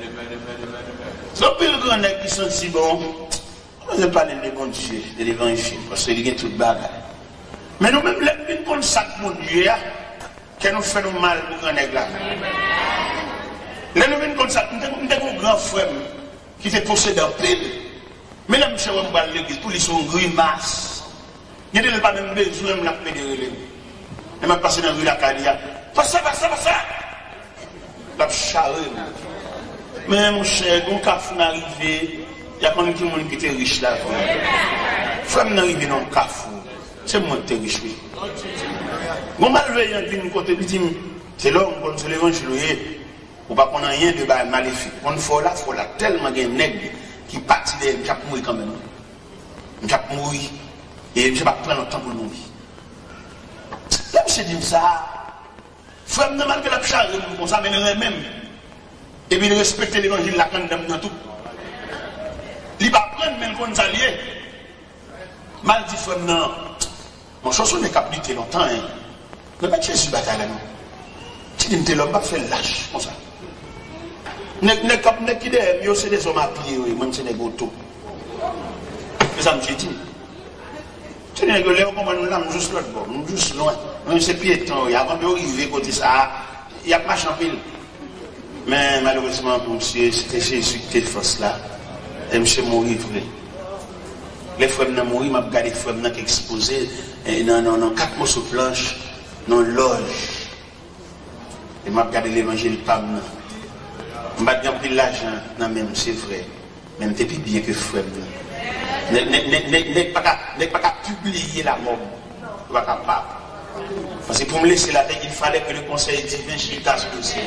Donc, le grand nègre qui sont si bons, on ne parle de bon Dieu, de l'évangile, parce qu'il y a tout bagarre. Mais nous-mêmes, les gens qui sont mon Dieu, qui nous fait mal pour grand nègre là. Les gens comme ça, nous avons un grand frère qui fait posséder un pile. Mais là, monsieur, on va à l'église, tous les sont grimaces. Il n'y a pas même besoin de la pédérer. Il m'a passé dans la rue la Cadia. Passe ça, passe ça, passe ça. La charrue. Mais mon cher, quand Kafou est arrivé, il y a quand même qui était riche là. Frère n'est arrivé dans le Kafou. C'est moi qui était riche. Bon, malveillant, d'une côté, c'est l'homme, c'est l'évangile. Ou pas qu'on a rien de mal maléfique. On faut là, faut là, tellement de nègres qui partent de m'jap mourir quand même. M'jap mourir. Et je vais pas prendre le temps pour mourir. Là, monsieur dit ça. Frère, normal que la charge, on s'amènerait même. Et puis, il respecte l'évangile, la condamne dans tout. Il va prendre même qu'on s'allie. Mal dit, frère, non. Mon chanson n'est qu'à lutter longtemps. Hein. Ne pas Jésus bataille là, non. Si tu ne l'as pas fait lâche, comme ça. Ne cap ne qui derrière, yo c'est des hommes à pied, même c'est des gâteaux. C'est ça que j'ai dit. Tu n'es que là, comment nous l'avons juste l'autre bord, nous juste loin. Même c'est piéton, avant d'arriver côté ça, il y a pas champil. Mais malheureusement pour monsieur, c'était Jésus qui était force là. Et monsieur mourir vrai. Les frères n'ont mouru, m'a regardé les frères qui exposé dans non quatre mots sur planche, dans loge. Et m'a regardé l'évangile pas maintenant. Je n'ai pas pris l'argent, non, même c'est vrai. Même c'est plus bien que frère. N'est pas qu'à publier la mort. Pas capable. Parce que pour me laisser la tête, il fallait que le conseil divin chita sur le dossier.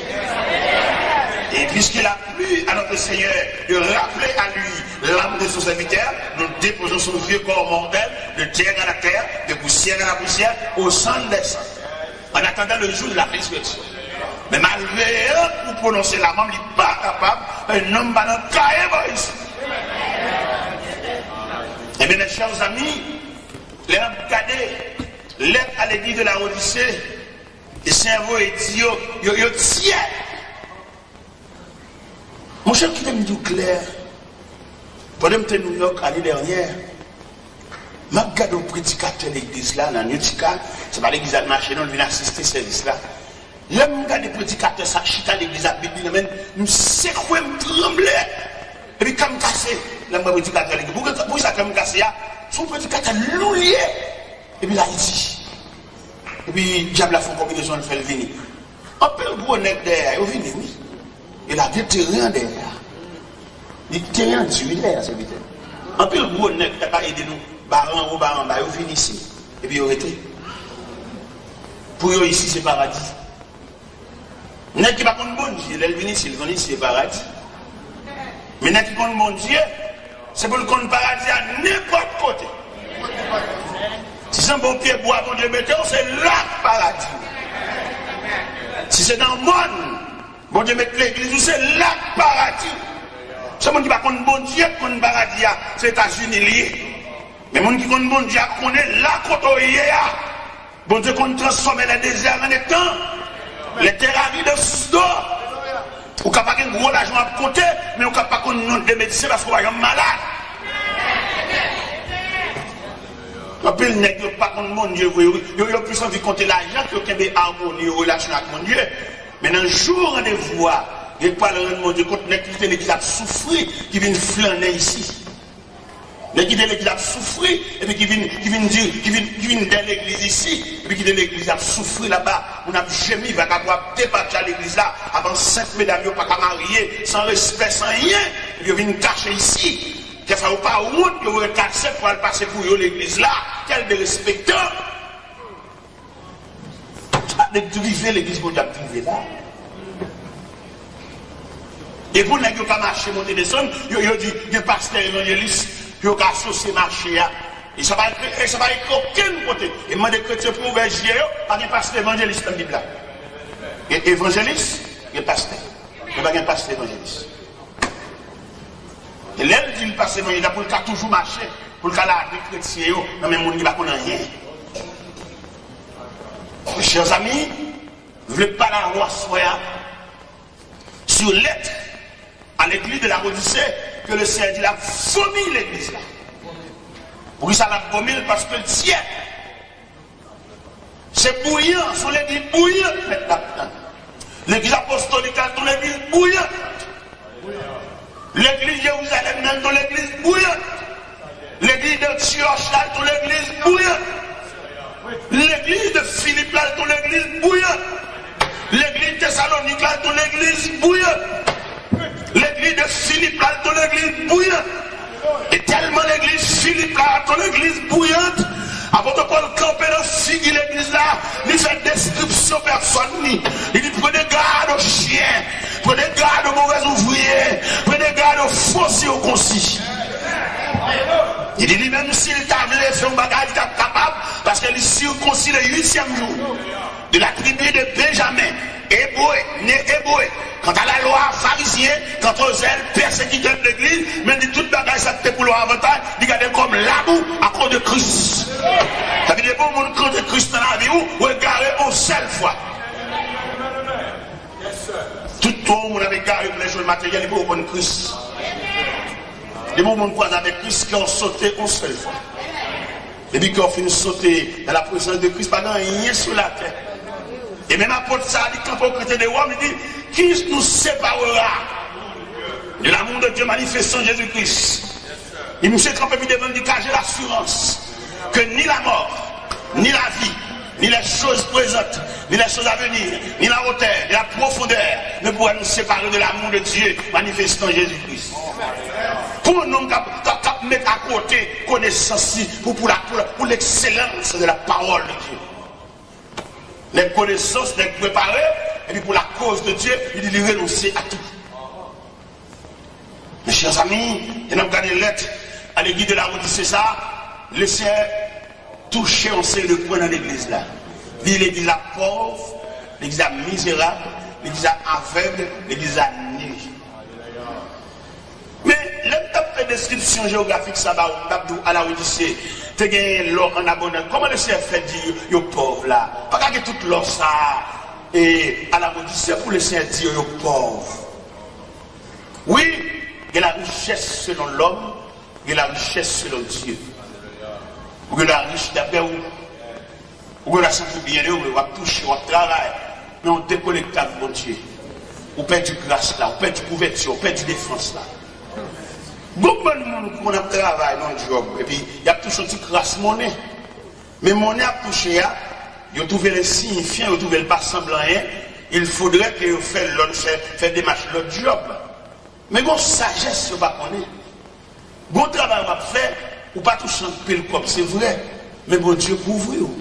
Et puisqu'il a plu à notre Seigneur de rappeler à lui l'âme de son serviteur, nous déposons son vieux corps mortel de terre à la terre, de poussière à la poussière, au sang des sangs. En attendant le jour de la résurrection. Mais malgré eux, pour prononcer la mort, il n'est pas capable, un homme va dans le cahier, ici. Eh bien, mes chers amis, les hommes cadets, lettre à l'église de la Odyssée, le cerveau est dit, yo, yo, tiens. Mon cher, qui t'aime tout clair, pendant que New York l'année dernière, je regarde un prédicateur de l'église là, dans Utica, c'est pas l'église à marché, non, il vient assister à ce service là. Là, je regarde des prédicateurs, ça chita l'église à Bible, je sais quoi, je tremble. Et puis, quand je casse, là, je prédicateur l'église. Pourquoi ça, quand je casse, son prédicateur loulier. Et puis là, il dit. Et puis, diable a fait une combinaison de faire venir. Un peu le gros nec derrière, il vient, oui. Il a des terrains derrière. Des terrains tués derrière, c'est vite. Un peu le gros nec, il n'a pas aidé nous. Baran ou baran, il vient ici. Et puis, il a été. Pour eux, ici, c'est paradis. Nec qui va contre bon Dieu, il vient ici, il vient ici, c'est paradis. Mais nec qui contre bon Dieu, c'est pour le contre paradis à n'importe côté. Si c'est un bon pied bois, bon Dieu, mettez, c'est là le paradis. Si c'est dans le monde, bon Dieu, mettez l'église, c'est là le paradis. Ce monde qui va contre bon Dieu, contre le paradis, c'est les États-Unis liés. Mais le monde qui contre bon Dieu, connaît là côté. Bon Dieu, qu'on transforme les déserts en des temps. Les terres arides de d'or. Ou capable de gros l'argent à côté, mais ou capable de non de médecin parce qu'on est malade. Un peu le nègre pas contre mon Dieu, il a plus envie de compter l'argent que qu'il y ait harmonie en relation avec mon Dieu. Mais dans le jour de voix, il n'y a pas le mon Dieu, quand l'église a souffert, qui vient flâner ici. Mais qui de l'église a souffert, et puis qui vient, qui vient dire, qui vient, qui vient de l'église ici, et puis qui de l'église a souffert là-bas, on a jamais, il va pouvoir débattre à l'église là, avant cinq mesdames, il pas qu'à marier, sans respect, sans rien, et puis il vient cacher ici, qu'il ne faut pas honte, que vous cacher pour aller passer pour eux l'église là, quel de respecteur. De driver l'église qu'on a drivé là. Et pour ne pas marcher, monter des sommes, il y a dit, il y a pasteur évangéliste, il y a associé marché là. Et ça va être aucun côté. Et moi, des chrétiens pour ouvrir les yeux, pas de pasteur évangéliste dans la Bible là. Et évangéliste, il y a pasteur. Il n'y a pas de pasteur évangéliste. Et là, il dit le pasteur évangéliste, pour le cas toujours marcher, pour le cas là, les chrétiens, non, mais mon ne va pas rien. Mes chers amis, vous ne voulez pas la loi soit sur lettre à l'église de la Odyssée que le Seigneur dit, il a vomi l'église là. Oui, ça l'a vomi parce que le ciel, c'est bouillant, sur l'église bouillante maintenant. L'église apostolique, dans l'église bouillante. L'église Jérusalem, même dans l'église bouillante. L'église d'Antioche, là, dans l'église bouillante. L'église de Philippe, là, dans l'église bouillante. L'église de Thessalonique, là, dans l'église bouillante. L'église de Philippe, là, dans l'église bouillante. Et tellement l'église Philippe, là, dans l'église bouillante. Avant de Paul camper dans figue l'église là, il fait description personne. Il dit prenez garde aux chiens, prenez garde aux mauvais ouvriers, prenez garde aux fossiers aux concis. Il dit lui-même s'il t'a voulu faire un bagage, il est capable, parce qu'il circoncis le huitième jour de la tribu de Benjamin, hébreu, né hébreu. Quant à la loi pharisien, quant aux ailes persécuteurs de l'église, même dit toute bagage, ça te pour leur avantage, il garde comme l'amour à cause de Christ. Ça veut dire que bon monde quand de Christ dans la vie, ou regarder une seule fois. Tout le monde avait garé pour les choses matérielles, il faut prendre Christ. Les moments croisent avec Christ qui ont sauté une seule fois. Et puis qu'on finit de sauter dans la présence de Christ, pas dans rien sur la terre. Et même apôtre ça dit quand on chrétien de Rome, il dit qui nous séparera de l'amour de Dieu manifesté en Jésus-Christ. Il nous s'est campé devant lui car j'ai l'assurance que ni la mort, ni la vie, ni les choses présentes, ni les choses à venir, ni la hauteur, ni la profondeur ne pourraient nous séparer de l'amour de Dieu manifesté en Jésus-Christ. Pour nous mettre à côté connaissance pour, pour, pour, pour l'excellence de la parole de Dieu. Les connaissances, les préparer, et puis pour la cause de Dieu, il dit renoncer à tout. Mes chers amis, il y a une lettre à l'église de la Odyssée, ça, laissez toucher en série de points dans l'église là. Il dit l'église la pauvre, l'église la misérable, l'église la aveugle, l'église la nue. Mais l'un fait description géographique ça va à la Odyssée. Tu as l'or en abondance. Comment le Seigneur fait dire aux pauvres là? Pas que toute l'or ça et à la Odyssée pour le Seigneur dire aux pauvres. Oui, il y a la richesse selon l'homme, il y a la richesse selon Dieu. Ou il y a la richesse d'après où ou il y a la santé bien, on va toucher, on va travailler, mais on déconnecte avec mon Dieu. On perd du grâce là, on perd du couverture, on perd du défense là. Beaucoup de monde qui a travaillé dans le job, et puis il y a toujours une grâce monnaie. Mais monnaie a touché, ils ont trouvé les signifiants, ils ont trouvé le pas semblant rien. Il faudrait que vous fassiez fait des marches l'autre job. Mais bon, sagesse, vous ne pas connaître. Bon travail, vous va faire, ou pas toucher un pile comme c'est vrai. Mais bon Dieu couvre vous.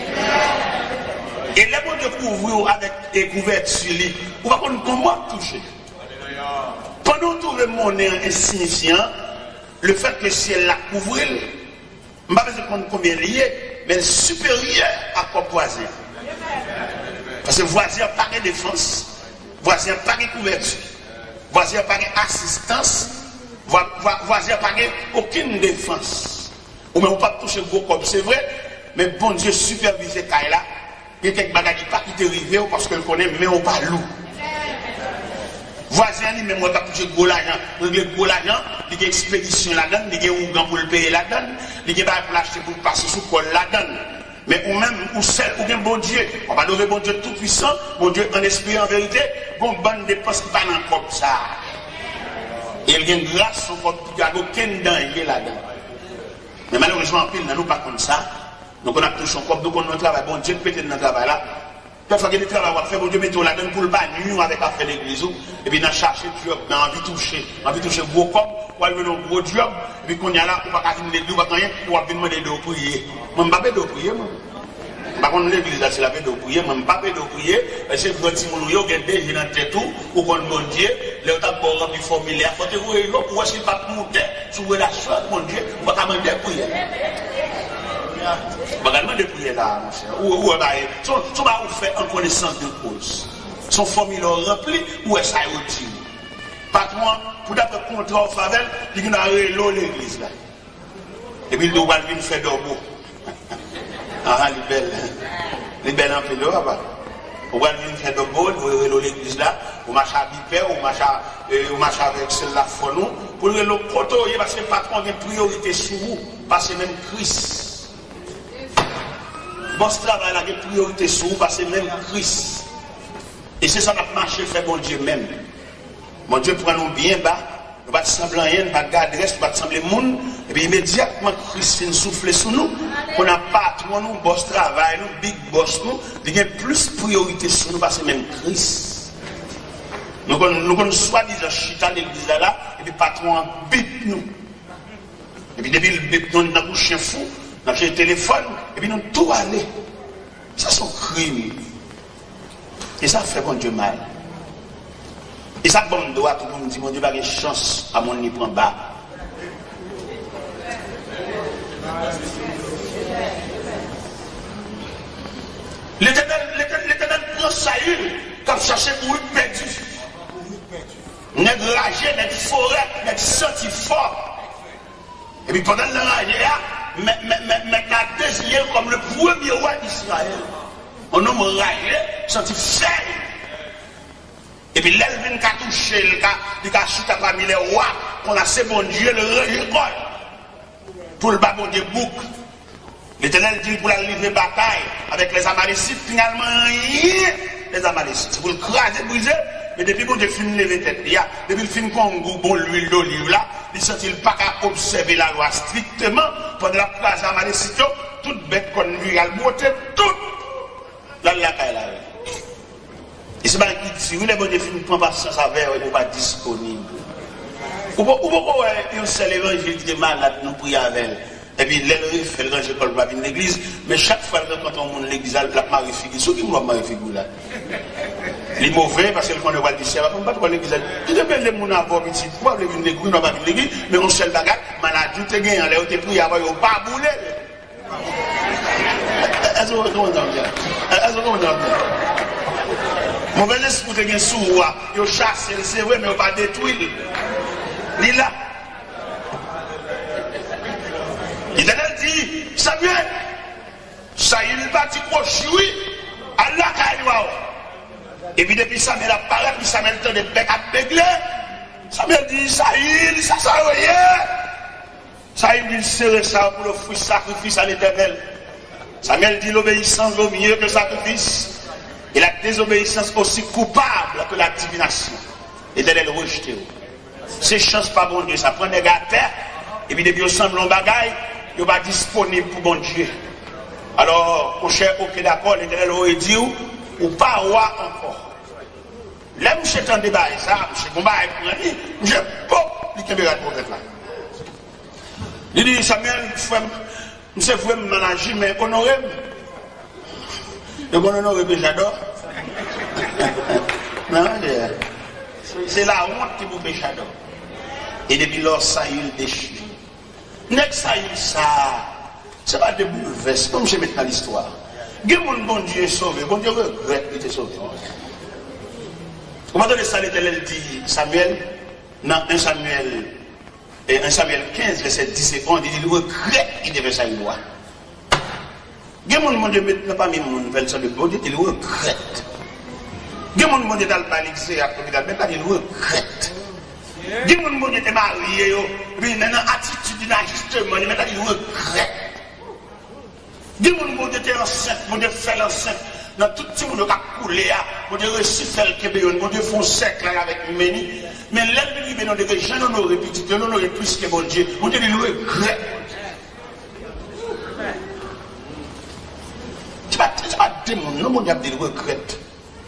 Et les bon Dieu couvre avec des couvertures, vous ne va pas comment toucher. Pendant tout le monnaie insignifiant, le fait que le ciel l'a couvert, je ne sais pas combien lié, mais supérieur à quoi voisin. Parce que voisin n'a pas de défense, voisin n'a pas de couverture, voisin n'a pas d'assistance, voisin n'a pas aucune défense. Ou même pas toucher gros comme c'est vrai, mais bon Dieu supervise ces cas-là, il y a quelques bagages pas qui te arrivé parce que le connaît, mais on pas loup. Voisin, lui, même, on va toucher gros l'argent. Le gros l'argent, il y a expédition là-dedans, il y a un gant pour le payer là-dedans, il y a pas pour l'acheter pour passer sous col là-dedans. Mais ou même, ou seul, ou bien bon Dieu, on va lever bon Dieu tout puissant, bon Dieu en esprit, en vérité, bon bonne dépense qui va dans le comme ça. Et il y a une grâce, on va aucun danger là-dedans. Mais malheureusement, en pile, nous pas comme ça. Donc on a touché un cop, donc on a un travail, bon Dieu peut-être dans le travail là. Parfois, il y a des travaux à faire, bon Dieu mettons là-dedans pour le banni avec affaire l'église. Et puis, on a cherché job, on a envie de toucher, on a envie de toucher gros cop, ou aller dans un gros job, et puis qu'on y a là, on va pas venir l'église, on va rien, on va venir demander de prier. Moi, je ne vais pas de prier, moi. Par contre, l'église, c'est la paix de prier, moi, je ne vais pas de prier, parce que quand il y a des gens dans la tête, ou qu'on bon Dieu, les autres ont rempli formulaire, il faut que vous ayez, pour essayer de ne pas monter sur la chose, mon Dieu, on va pas demander de prier. On va demander de prier là, mon cher. Ou, ou, bah, son, son, va vous faire en connaissance de cause. Son formulaire rempli, ou est-ce qu'il y a utile? Patron, pour d'après contrat au Favel, il y a l'église là. Et puis, il doit venir faire d'orbeau. Ah, les belles, les belles en fait là, bah. Vous allez venir faire d'orbeau, vous allez l'église là, vous marchez à Bipé, vous marchez avec celle-là, nous. Pour le poteau, parce que le patron a une priorité sur vous, parce que même Christ. Bon, ce travail a une priorité sur vous, parce que même Christ. Et c'est ça qui a marché, fait bon Dieu même. Mon Dieu prend nous bien bas, nous ne pas sembler rien, nous ne pas garder reste, nous ne pas sembler monde, et puis immédiatement Christ vient souffler sur nous, qu'on a patron, nous, boss travail, nous, big boss, nous, il y a plus de priorité sur nous, parce que même Christ. Nous avons soi-disant chita l'église là, et puis patron bip nous. Et puis depuis le bip nous, nous avons un chien fou, nous avons un téléphone, et puis nous tout aller. Ça c'est un crime. Et ça fait bon Dieu mal. Et ça, bon, doit tout le monde dit, mon Dieu, pas de chance à mon nid prend bas. L'éternel prend Saül, comme chercher pour lui perdu. N'est ragé, n'est forêt, n'est senti fort. Et puis pendant le ragé, maintenant désigné comme le premier roi d'Israël. On nomme ragé, senti faible. Et puis l'elvin qui a touché, il a chuté parmi les rois, qu'on a ce bon Dieu, le récolte. Pour le bas bon Dieu bouc. L'Éternel dit pour la livrer bataille avec les Amalécites, finalement rien les Amalécites. Pour le craser, briser, mais depuis bon Dieu finit lever tête. Depuis le fin qu'on bon l'huile d'olive là, il ne sent pas qu'à observer la loi strictement, pendant la place Amalécites, toute bête qu'on lui a beauté, toute la la caille. Et c'est pas qui dit, si vous les bonnes définitions, ne prend pas sans savoir, ils ne sont pas disponibles. Ou pourquoi un seul évangile qui est malade, nous prions avec elle. Et puis, l'élève fait le ranger pour venir l'église, mais chaque fois quand on monte l'église, la marie figure. Ceux qui m'ont marie figure là. Les mauvais, parce qu'ils font le roi du ciel, on ne va pas l'église. Tout dépend de mon avoir, petit, pourquoi vous venir l'église, on va venir l'église, mais on seul bagarre, malade, tout est gagné, on est prié avant, on ne pas bouler. Est-ce que vous entendez? Est-ce que vous entendez? Mauvais esprit te gen sou wa, yo chasse, c'est vrai, mais on pas détruire. Li là. Il a dit, Samuel, Saül bâti pour jouer, Allah kaïwa. Et puis depuis Samuel apparaît, puis Samuel te de bec à béglé. Samuel dit, Saül, ça ça rien. Saül dit, serrer ça pour le fruit sacrifice à l'Éternel. Samuel dit, l'obéissance vaut mieux que le sacrifice. Et la désobéissance aussi coupable que la divination. L'Éternel rejeté. C'est chance pas bon Dieu. Ça prend des gars à terre. Et puis depuis ensemble en bagaille, il n'est pas disponible pour bon Dieu. Alors, mon cher, ok d'accord, l'Éternel aurait dit, ou pas roi encore. Là, je suis en débat, ça, je suis combat avec lui, je suis pas, il est là. Il dit, Samuel, je sais que me manager, mais honoré. Et mon honoré, j'adore. Non, c'est la honte qui vous fait j'adore. Et depuis lors, Saül déchu. N'est-ce Saül, ça, c'est pas de bouleverse, comme je mets dans l'histoire. Mon bon Dieu est sauvé, bon Dieu regrette qu'il était sauvé. Au moment de ça, l'Éternel dit, Samuel, dans un Samuel, et un Samuel quinze, verset dix et onze, il dit, il regrette qu'il devait ça une loi. Mon Dieu maintenant pas mis mon version de bon Dieu, il regrette. Mon Dieu dans le balixé, il regrette. Mon Dieu est marié, mais maintenant attitude d'inajustement, maintenant il regrette. Mon Dieu est enceinte, mon Dieu fait l'enceinte. Dans tout le monde qui a coulé, mon Dieu réussit à faire le Québec, mon Dieu font sec avec Méni. Mais l'un de lui, on devait jamais honorer petit, on honorer plus que bon Dieu. Mon Dieu, il regrette. non, mon diable, il regrette.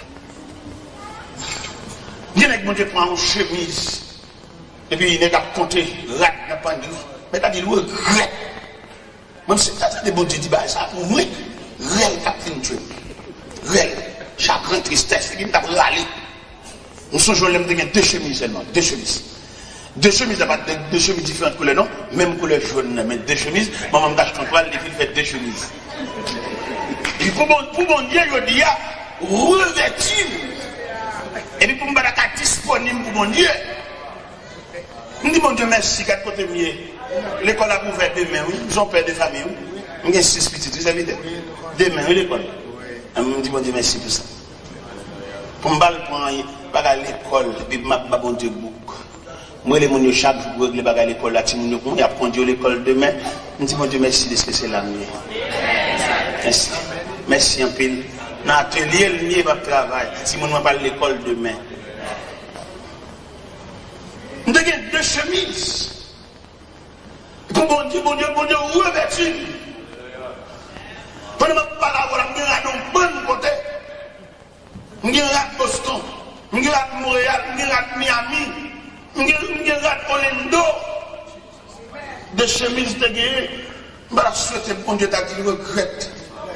Il y a qui prend une chemise, et puis il n'a compté, rat, n'a pas dit, mais t'as dit, il regrette. Même si ça, c'est des bons Dieu, ça, pour moi, réel, Catherine Dieu. Réel, chagrin, tristesse, il t'a râlé. Nous sommes joués, il y a deux chemises seulement, deux chemises. Deux chemises, deux chemises différentes couleurs, non? Même couleur jaune, mais deux chemises. Maman m'ache ton toile, les filles fait deux chemises. Et pour mon Dieu, je dis, revêtir. Et puis pour me battre disponible pour mon Dieu. Je dis, mon Dieu, merci, quatre côtés mieux. L'école a ouvert demain, oui. Ils ont peur de famille, oui. J'ai six petits, vous savez, demain, oui, l'école. Je me dis, mon Dieu, merci pour ça. Pour me battre, pour à l'école, puis je me bon Dieu, bouc. Moi, les gens, chaque jour, pour régler à l'école, là, ils apprennent à l'école demain. Je dis, mon Dieu, merci de ce que c'est là. Merci. Merci un peu. Dans l'atelier, le mieux va travail. Si on ne parle de l'école demain. Nous avons deux chemises. Pour mon Dieu, mon Dieu, mon Dieu, revêtu. Pendant que je parle, je vais un bon côté. Je vais à Boston. Je vais à Montréal. Je vais à Miami. Je vais à Orlando. Deux chemises de guerre. Je vais souhaiter, mon Dieu, tu regrettes.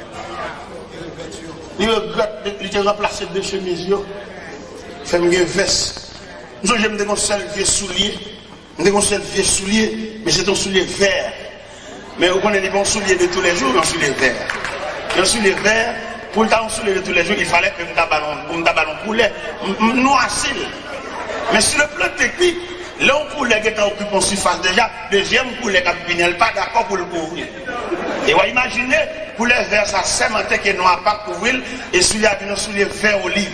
Il regrette, il a remplacé deux chemises. Fait une veste. Nous, j'aime des seul vieux souliers. Des seul vieux souliers, mais c'est un soulier vert. Mais vous connaissez les bons souliers de tous les jours, un soulier vert. Un soulier vert, pour le temps, un soulier de tous les jours, il fallait que vous un ballon poulet, noirci. Mais sur le plan technique, l'un poulet qui est occupé en surface déjà, deuxième poulet qui n'est pas d'accord pour le couvrir. Et vous imaginez, pour les verts, ça sémenté qui est noir pas couvrir, et celui-là a un soulier vert olive.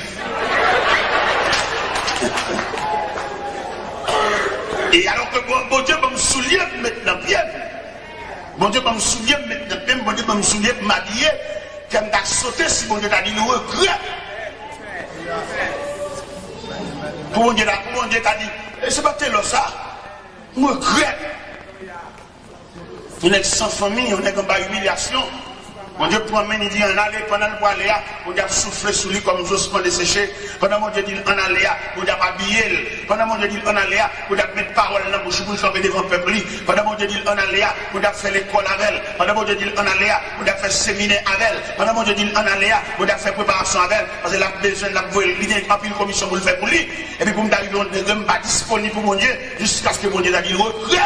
Et alors que bon, bon Dieu va me soulier maintenant bien. Bon Dieu va me soulier maintenant bien, bon Dieu va me soulier m'habiller, qu'elle m'a sauté si bon Dieu t'a dit le regret. Pour mon Dieu, pour mon Dieu t'a dit, et c'est pas tel ça, regret. On est sans famille, on est dans une humiliation. Mon Dieu promène, il dit en aller, pendant le bois Léa, on a soufflé sur lui comme Jospin desséché. Pendant mon Dieu dit en aller, on a habillé. Pendant mon Dieu dit en aller, on a mis parole dans la bouche pour faire devant le peuple. Pendant mon Dieu dit en aller, on a fait l'école avec elle. Pendant mon Dieu dit en aller, on a fait séminaire avec elle. Pendant mon Dieu dit en aller, on a fait préparation avec elle. Parce qu'elle a besoin d'avoir une commission pour le faire pour lui. Et puis pour me dire, on n'est pas disponible pour mon Dieu jusqu'à ce que mon Dieu a dit regret.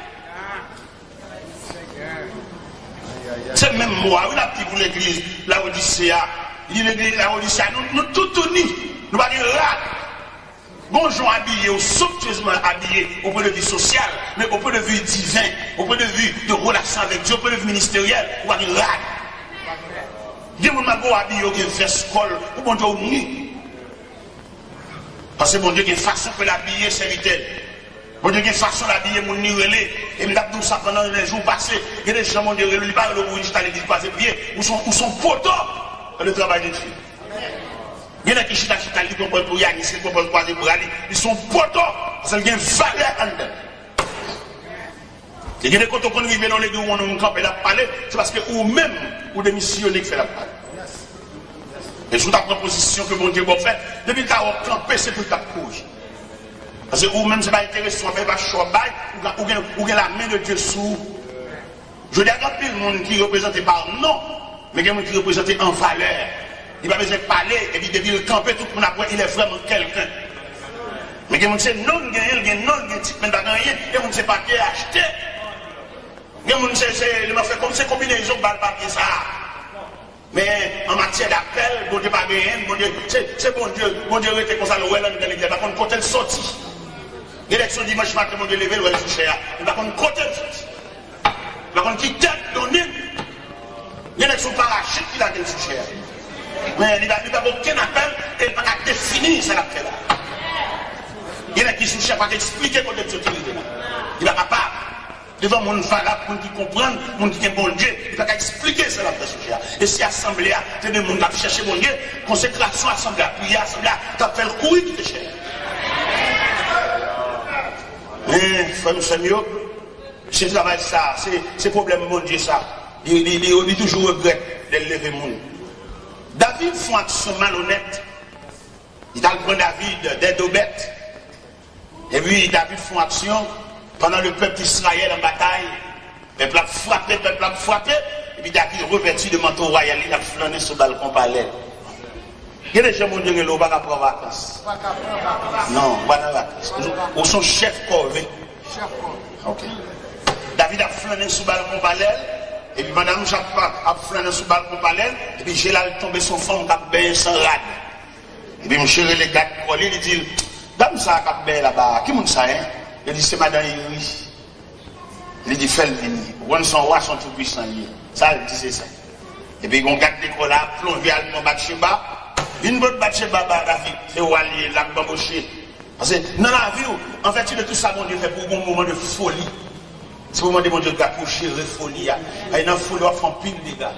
C'est même moi, on a dit pour l'église, la Odyssée, il dit l'église, la Odyssée, nous, nous tout unis, nous pas dire là. Bonjour habillés, ou somptueusement habillés au point de vue social, mais au point de vue divin, au point de vue de relation avec Dieu, au point de vue ministériel, on va dire là. Dieu m'a dit habillé au veste col, ou bon Dieu uni. Parce que bon Dieu, il y a une façon pour l'habiller, c'est vitel. Bon Dieu, il y a une façon d'habiller mon nirelé. Et je tout ça pendant les jours passés. Il y a des gens, mon Dieu, ils ne parlent pas de l'eau, ils disent pas ses pieds. Où sont potos dans le travail de Dieu. Il y en a qui chita chita, ils comprennent pour Yannis, ils comprennent pour aller pour aller. Ils sont potos. Parce qu'il y a une valeur en dedans. Et il y a des côtés qu'on vit dans les deux où on nous campe et la parler, c'est parce que vous-même, ou des missionnaires qui font la parole. Et sous ta proposition que mon Dieu va faire, depuis que tu as campé, c'est pour ta cause. Parce que vous-même, ce n'est pas intéressant, mais pas choix, ou bien la main de Dieu sous. Je dis à grand le monde qui est représenté par non, mais il y a monde qui est représenté en valeur. Il va besoin de parler, et puis depuis le camper, tout le monde après, il est vraiment quelqu'un. Mais il y a monde qui sait non, il y a non, il y a non, il y a type, mais il y a rien, il y a monde qui sait pas qui acheter. Il y a monde qui sait, il m'a fait comme c'est combinaison, balle papier ça. Mais en matière d'appel, bon Dieu pas bien, bon Dieu, c'est bon Dieu, bon Dieu était comme ça, le Welland de l'église, par contre, quand elle sortit. L'élection dimanche matin, mon Dieu levé, le touché. Et par contre, côté le par contre, qui tête donné, l'élection parachute qui l'a touché. Mais il n'a pas aucun appel, et il n'a pas défini ce qu'il a fait là. Il y en a qui ne pas expliquer côté Dieu qui est là. Il n'a pas part. Devant mon valable, mon qui comprend, mon qui est bon Dieu, il n'a pas expliquer ce qu'il a fait. Et si l'assemblée, c'est des gens qui ont cherché mon Dieu, consécration, assemblée, prière, assemblée, tu as fait le couille qui te cherche. Mais, frère, Samuel, c'est travail ça, c'est problème mon Dieu ça. Il, il, il, il toujours regrette de lever le monde. David fait une action malhonnête. Il a pris David des deux bêtes. Et puis David fait une action pendant le peuple d'Israël en bataille. Le peuple a frappé, le peuple a frappé. Et puis David revêtu de manteau royal, il a flâné sur le balcon palais. Il y a des gens qui ont dit que l'on va prendre vacances. Non, on va prendre vacances. Ou son chef corvé. Ok. David a flâné sur le balcon palais. Et puis madame Jacques a flâné sur le balcon palais. Et puis j'ai là tombé son fond qui a baigné sans rade. Et puis mon chéri les gars qui collent, il dit, dame ça qui a baigné là-bas, qui monte ça, hein? Il dit, c'est madame Yuri. Il dit, fais le venir. On son roi, son tout puissant. Ça, il dit, c'est ça. Et puis on garde l'école là, plongé à mon Bathsheba. Une bonne Bathsheba, David, c'est où aller, là, bambouché. Parce que dans la vie, en fait, il est tout ça, mon Dieu, fait pour un moment de folie. C'est pour un moment de mon Dieu, pour chérir folie. Il y a une folie, on fait pile de dégâts.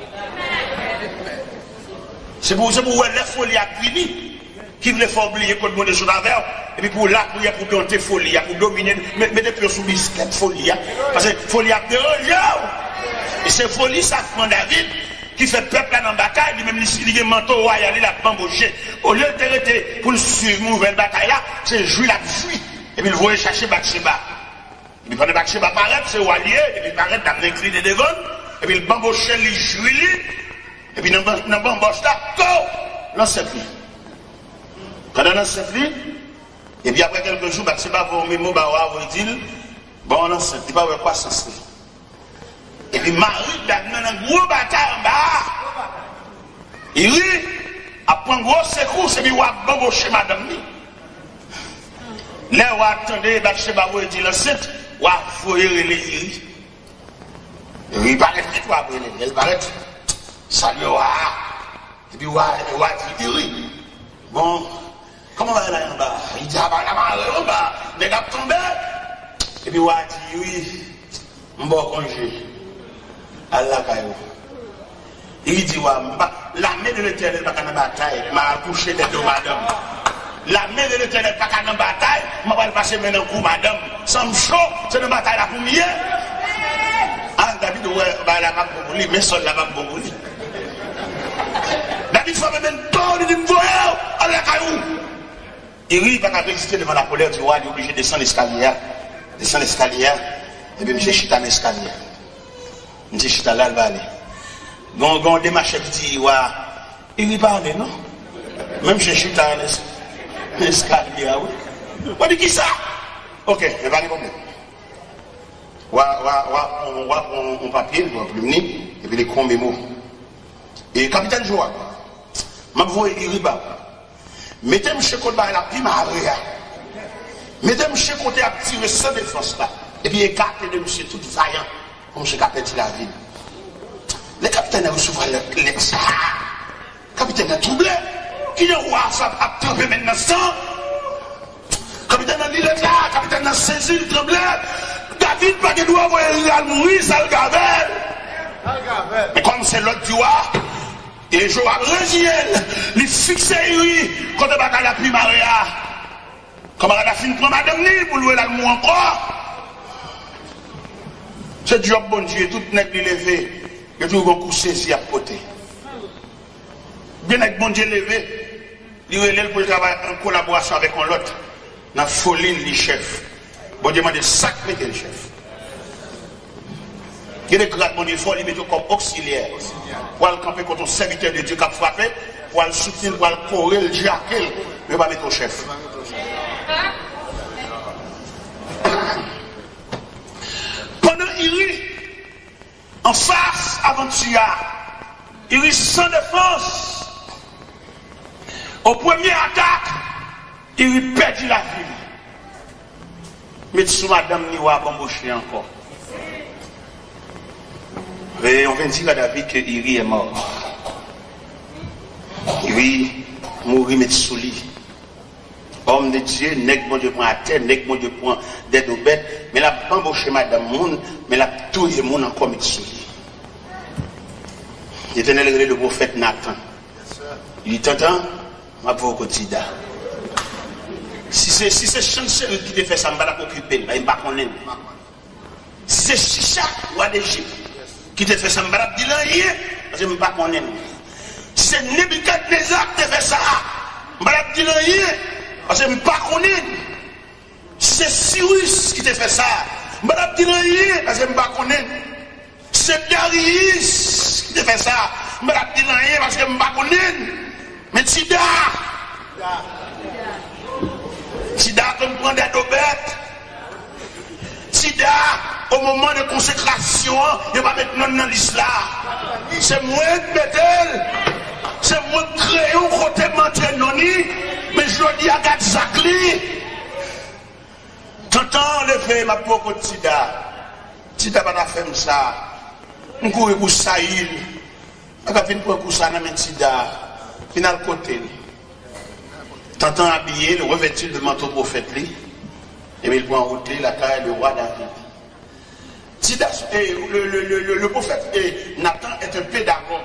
C'est pour ça que la folie a fini. Qui voulait faire oublier que le monde est sur la verre, et puis pour la prière, pour planter folie, pour dominer, mettez plus sous biscuit folie. Parce que folie a dérangé. Et c'est folie, ça prend David, qui fait peuple là dans la bataille, lui-même, il a un manteau royal, il a embauché. Au lieu de t'arrêter pour suivre une nouvelle bataille là, c'est jouer la fuite. Et puis il voulait chercher Bathsheba. Et puis pendant que Bathsheba paraît, c'est Walier, et puis il paraît d'après écrit de devant, et puis il bambouche, il joue, et puis dans le bambouche là, go! L'ancêtre. Pendant l'ancêtre, et puis après quelques jours, Bathsheba va au mémo, bah, va dire, bon, l'ancêtre, il va voir quoi ça se fait. Et puis Marie, dans une grosse bataille en bas, il rit, après un gros secousse, et puis il va bamboucher madame. Là, on attendait, Bathsheba va dire l'ancêtre, on va fouiller les iri. Il paraît que tu vas brûler, il paraît, salut, et puis on va dire iri. Bon, comment on va aller en bas? Il dit, ah bah, la marée en bas, les gars tombés. Et puis, on a dit, oui, on va congé. Allah Kayo. Il dit, ouais, l'armée de l'éternel n'est pas qu'à la bataille, m'a accouché des deux madames. L'armée de l'éternel n'est pas qu'à la bataille, m'a pas passer maintenant un coup, madame. Sans chaud, c'est une bataille là pour mieux. Ah, David, ouais, bah, la map pour lui, mais seul la map pour lui. David fait même un temps, il dit, voyons, Allah Kayo. Il rit, pas qu'à résister devant la colère du roi, il est obligé de descendre l'escalier. Descendre l'escalier, et puis je chita dans l'escalier. Je chita là, il va aller. Donc, on démarche qui dit, ouais, il rit pas, non? Même je chita dans l'escalier, oui. On dit qui ça? Ok, il n'y a pas de problème. Ouais, ouais, ouais, on on papier, on plumer, et puis les grands mémos. Et capitaine Joa, je vois, il rit pas. Mettez-moi chez côté la prime à rien. Mettez-moi chez côté à tirer sans défense là. Et puis écartez de monsieur tout vaillant, comme monsieur capitaine de la ville. Le capitaine a reçu l'ex. Le capitaine a troublé. Qui est roi, ça a trempé maintenant sang. Le capitaine a dit là, le capitaine a saisi le tremblé. David, pas de doigt, il a mourir, ça le gavel. Mais comme c'est l'autre du roi, et Joab Régiel, il fixait lui, quand on va à la primaria. Comme on a fini pour madame ni, pour louer l'amour encore. C'est Dieu, bon Dieu, tout n'est pas levé, et tout le coucher si à côté. Bien avec bon Dieu levé, il relève pour travailler en collaboration avec un autre, dans la folie, le chef. Bon Dieu m'a dit, sac, mettez le chef. Il y a des grades, mon Dieu, il faut les mettre comme auxiliaire. Pour aller camper contre un serviteur de Dieu qui a frappé, pour aller soutenir, pour aller courir, le jaquer, mais pas mettre au chef. Pendant il rit, en face, avant de tuer, il rit sans défense. Au premier attaque, il rit perdu la vie. Mais sous madame Niwa, bambouché encore. Et on vient dire à David que Iri est mort. Iri mourit met sous lui. Homme de Dieu, n'est bon Dieu prend à terre, n'est bon Dieu prend des deux bêtes, mais la bambouché madame moun, mais la tout le monde encore met sous lui. L'éternel est le prophète Nathan. Il dit, t'entends? Ma pauvre quotidien. Si c'est si c'est chanceux qui te fait ça, je ne vais pas l'occuper, je ne vais pas connaître. Si c'est Chicha, roi d'Égypte, qui te fait ça, je ne vais pas dire rien, parce que je ne vais pas connaître. C'est Nebuchadnezzar qui fait ça. Je ne vais pas dire rien. Parce que je ne pas connais. C'est Cyrus qui te fait ça. Je ne vais pas dire rien. Parce que je ne pas connais. C'est Darius qui te fait ça. Je ne vais pas dire rien. Parce que je ne pas connais. Mais Tida. Tida comme prend des dobettes. Tida, au moment de consécration, il va mettre non dans l'islam. C'est moi qui Bethel. C'est moi qui crée un côté mentir non mais je le dis à Gatzakli. T'entends le fait ma propre Tida. Tida va faire ça. On court pour Saïl. On va venir pour ça dans Tida. Final côté. T'entends habillé, le revêtu de manteau prophète. Et bien il prend en route la carrière du roi David. Tida, le, le, le, le, le prophète et Nathan est un pédagogue.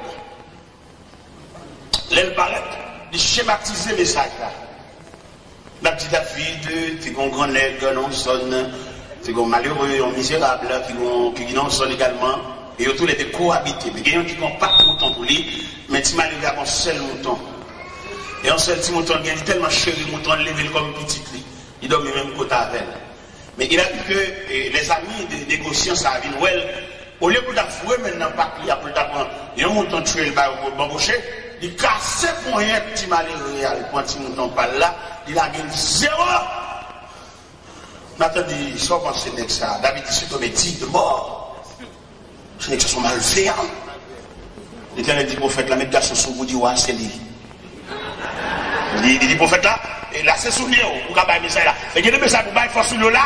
L'aile paraît de schématiser le message là. La petite David, qui est un grand nègre, non sonne, qui est un malheureux, un misérable, qui est un sonne également, et tous les deux cohabiter. Il y a des gens qui n'ont pas de mouton pour lui, mais tu m'as levé avec un seul mouton. Et un seul petit mouton, il est tellement chéri, le mouton levé comme petit lui. Il dort même côté avec. Mais il a dit que eh, les amis des négociants, ça a vu Noël, au lieu de l'avouer maintenant, pas qu'il y a pour l'apprendre, il y a un mouton tué le bas au bambouché, il casse pour rien, petit malheureux, quand il mouton pas là, il a gagné zéro. Maintenant, il sort penser avec ça. David dit, c'est ton métier de mort. Ce n'est que ce sont malveillants. L'Éternel dit, prophète, la mettre garçon sur vous, dit, ouais, c'est lui. Il dit, prophète là, et là, c'est souvenir, pour qu'il y ait des messages là. Il y a des messages pour qu'il y ait force sur le là.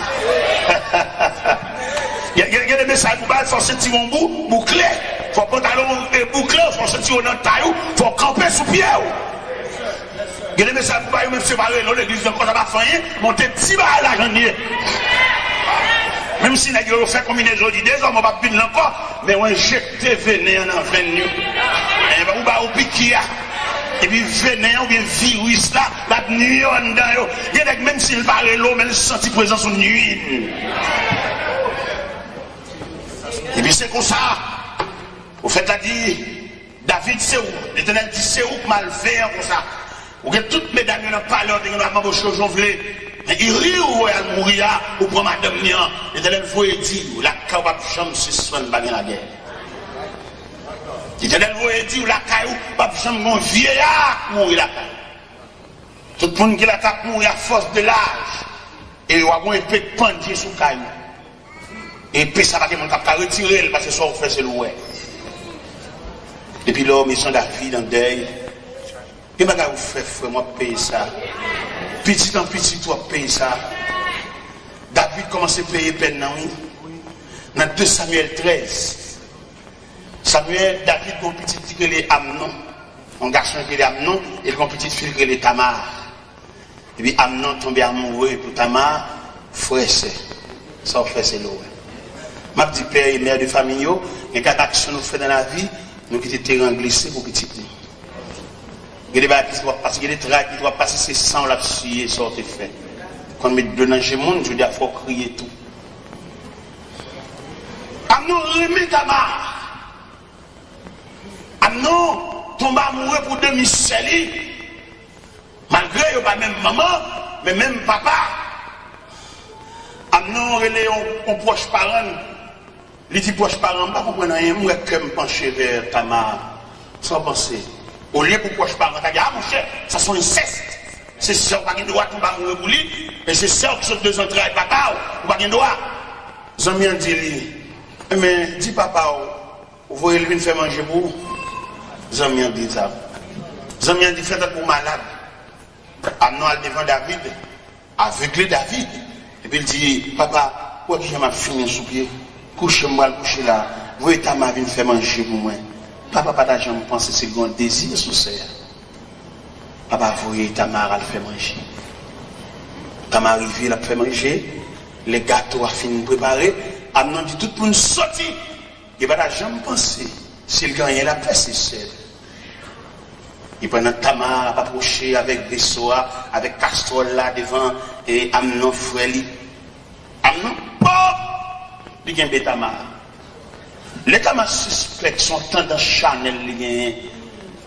Il y a des messages pour qu'il y ait force sur le bout, bouclé. Il faut pantalon bouclé, il faut sortir dans le taillou, il faut camper sous pied. Il y a des messages pour qu'il y ait même séparé, l'église encore ça va faire, monter petit bas à la janvier. Même si les gens fait combinaison des hommes, on va pas venir encore, mais on injecte vénéen dans le vénéen. On va au piquer. Et puis vénéen ou bien virus là, la nuit en dedans. Il y a même s'il parle l'eau, mais il sent présence en nuit. Et puis c'est comme ça. Au fait, là dit, David c'est où? L'Éternel dit c'est où mal faire comme ça. Ou que toutes mes dames n'ont pas l'heure de nous avoir des choses jonglées. Il rit ou elle mourir ou pour madame Nian. L'Éternel vous dit, la capable chambre se soigne pas dans la guerre. L'Éternel vous dit, la caillou, pas chambre mon vieillard mourir la caillou. Tout le monde qui la tape mourir à force de l'âge. Et il va avoir un épée de pendier sous caillou. Et puis ça va que mon cap à retirer parce que ça on fait c'est loué. Depuis l'homme ils sont David en deuil. Et bien vous faites frère moi payer ça. Petit en petit toi payer ça. David commence à payer peine non oui. Dans deux Samuel treize. Samuel David mon petit fille qui est Amnon. Un garçon qui est Amnon et une petite fille qui est Tamar. Et puis Amnon tombe amoureux pour Tamar, frère c'est. Ça fait c'est loué. Ma petite père et mère de famille, il y a quatre actions nous fait dans la vie, nous qui étions terrain glissé pour petit. Il y a des choses qui doivent passer, il y a des traits qui doivent passer, c'est sans la suie et sortir fait. Quand on met deux dans le monde, je dis, il faut crier tout. Amnon remet Tamar. Amnon tombe amoureux pour demi-seli. Malgré qu'il n'y a pas même maman, mais même papa. Amnon relève un proche parent. Il dit proche parent, pas comprendre rien, moi que me pencher vers Tamar, sans penser. Au lieu pour proche parent, t'as dit, ah mon cher, ça sont inceste. C'est sûr, pas de droit, on va mourir pour lui, et c'est sûr que ce deux entrailles, papa, ou pas de droit. Zami a dit, mais dis papa, vous voyez lui faire manger pour vous. Zami a dit ça. Zami a dit, faites pour malade. Amnon a devant David, aveuglé David. Et puis il dit, papa, pourquoi tu m'as fini sous pied? Couchez-moi, couchez là. Vous et ta mère viennent faire manger pour moi. Papa, pas d'argent, je pense que c'est un désir sous ça. Papa, vous et ta mère, elle fait manger. Ta mère arrive, elle fait manger. Les gâteaux a fini de préparer. Amnon dit, tout le monde sorti. Il n'y a pas d'argent, je pense. S'il gagne la paix, c'est seul. Il prend un tamar à approcher avec des soies, avec castor là devant, et Amnon frère. Amnon, pop! Il y a un tamar. Les tamars suspects sont tendance Chanel.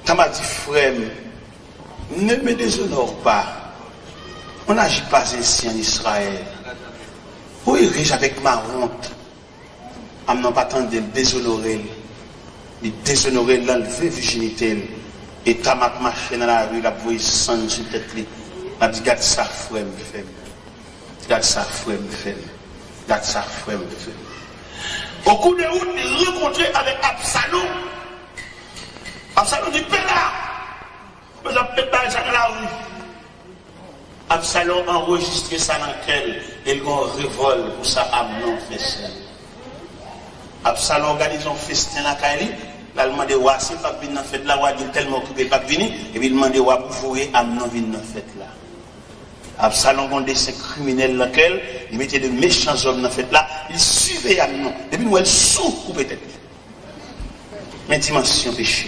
Quand m'a dit frère, ne me déshonore pas. On n'agit pas ainsi en Israël. Où il riche avec ma honte. Je n'ai pas attendu de le déshonorer. De déshonorer, l'enlever virginité. Et ta m'a marché dans la rue, la voix sang sur tête. Je dit, garde ça, frère, me fait. Garde ça, frère, me fait. Garde ça, frère, me fait. Au coup de route, il rencontré avec Absalom. Absalom dit, Péla. Mais ça peut pas dans la rue. Absalom enregistré ça dans lequel il y a un révolte pour ça, Amnon fait ça. Absalom organise un festin à Kaili. Il a demandé, ouais, si pas venir dans la fête là, il est tellement occupé, pas venir. Et puis il a demandé, ouais, pour jouer, Amnon vient dans la fête là. Absalom a un dessin criminel dans lequel il mettait de méchants hommes dans la fête là. Il suivait Amnon. Depuis nous, elle souffre, peut-être. Mais dimension péché.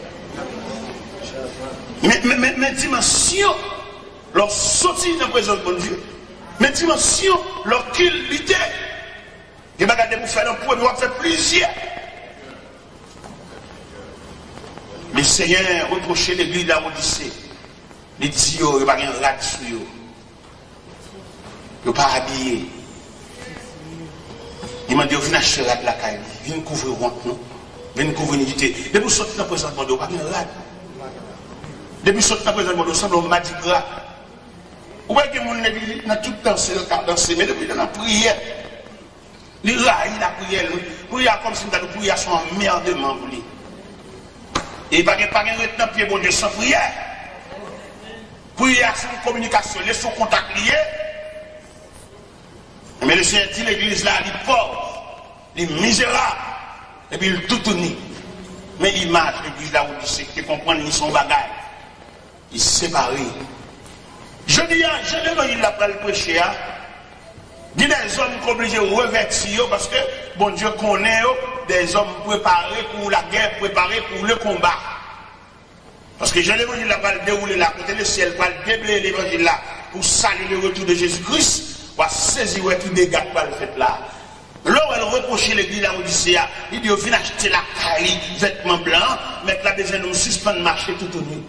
Mais, mais, mais, mais dimension, leur sortie dans la présence de bon Dieu. Mais dimension, leur qu'il l'idée. Il va garder pour faire un point, il va faire plusieurs. Le Seigneur reprochait l'église de la Odyssée. Il dit, il n'y a pas de rat sur eux. Il n'y a pas habillé. Il m'a dit, viens acheter rat la caille. Viens couvrir honte, non? Viens couvrir l'unité. Depuis que vous sortez dans la présence de mon Dieu, il n'y a pas de rat. Depuis que vous sortez dans la présence de mon Dieu, il semble m'a dit rat. Vous voyez que mon église n'a tout dansé, dansé, mais depuis dans la prière. Il raille la prière. La prière comme si nous prière son emmerdement pour lui. Et il n'y a pas de retenant pied bon Dieu sans prière. Prière, c'est une communication, les son contact lié. Mais le Seigneur dit l'église là, il est pauvre, il est misérable, et puis il est tout uni. Mais il marche l'église là où il sait qu'il comprend ni son bagage. Il est séparé. Je dis, je ne veux pas le prêcher. Il y a des hommes qui sont obligés de revêtir parce que bon Dieu connaît des hommes préparés pour la guerre, préparés pour le combat. Parce que je l'évangile là va le dérouler là, côté le ciel, va le déblayer l'évangile là pour saluer le retour de Jésus-Christ, va saisir tout dégât par le fait là. Là où elle reprochait l'église là, Odyssée, il dit, viens acheter la caille, vêtements blancs, mettre la besoin de nous suspendre marcher tout au nu.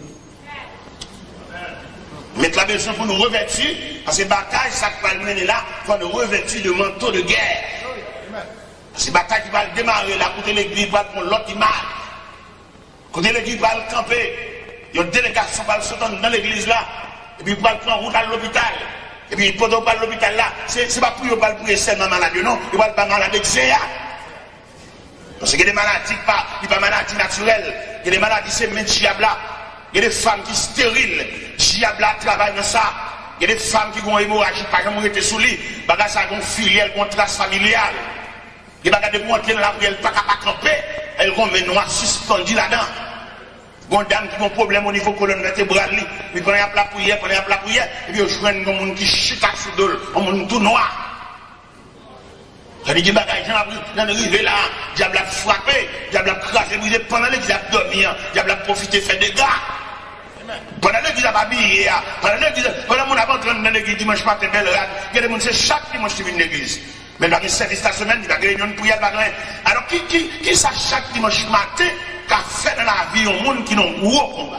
Mettre la besoin pour nous revêtir, parce que bataille, ça qui va le mener là, il faut nous revêtir de manteau de guerre. Parce que bataille qui va démarrer là, côté l'église va prendre l'autre image. Côté l'église va le camper. Il y a une délégation qui va le sauter dans l'église là, et puis il va prendre route à l'hôpital. Et puis pendant qu'il va à l'hôpital là, c'est pas pour il pour seulement malade, non, il va pas malade avec Zéa. Parce qu'il y a des maladies qui pas, il pas maladies naturelles, il y a des maladies c'est même diabla. Il y a des femmes qui sont stériles, diabla travaille dans ça. Il y a des femmes qui ont hémorragie, par exemple, été sous lit, bagage ça ont filiale, ont trace familiale. Il y a des gens qui ont la prière, pas capable de camper, elles ont des noirs suspendus là-dedans. Il y a des dames qui ont un problème au niveau colonne vertébrale, puis quand il y a la prière, quand il y a la prière, et puis ils jouent un monde qui chute à sous d'eau, un monde tout noir. Ça dit que les bagages dans arrivé là, diable a frappé, diable a crasé, brisé, pendant l'église a dormi, diable a profité, fait des gars. Pendant l'église a habillé, pendant l'église, pendant mon avant dans l'église dimanche matin, belle rade, il y a des gens, c'est chaque dimanche qui vient l'église. Mais il y a un service la semaine, il y a une réunion de prière, alors qui, qui, qui ça chaque dimanche matin, qu'a fait dans la vie au monde qui n'ont gros combat.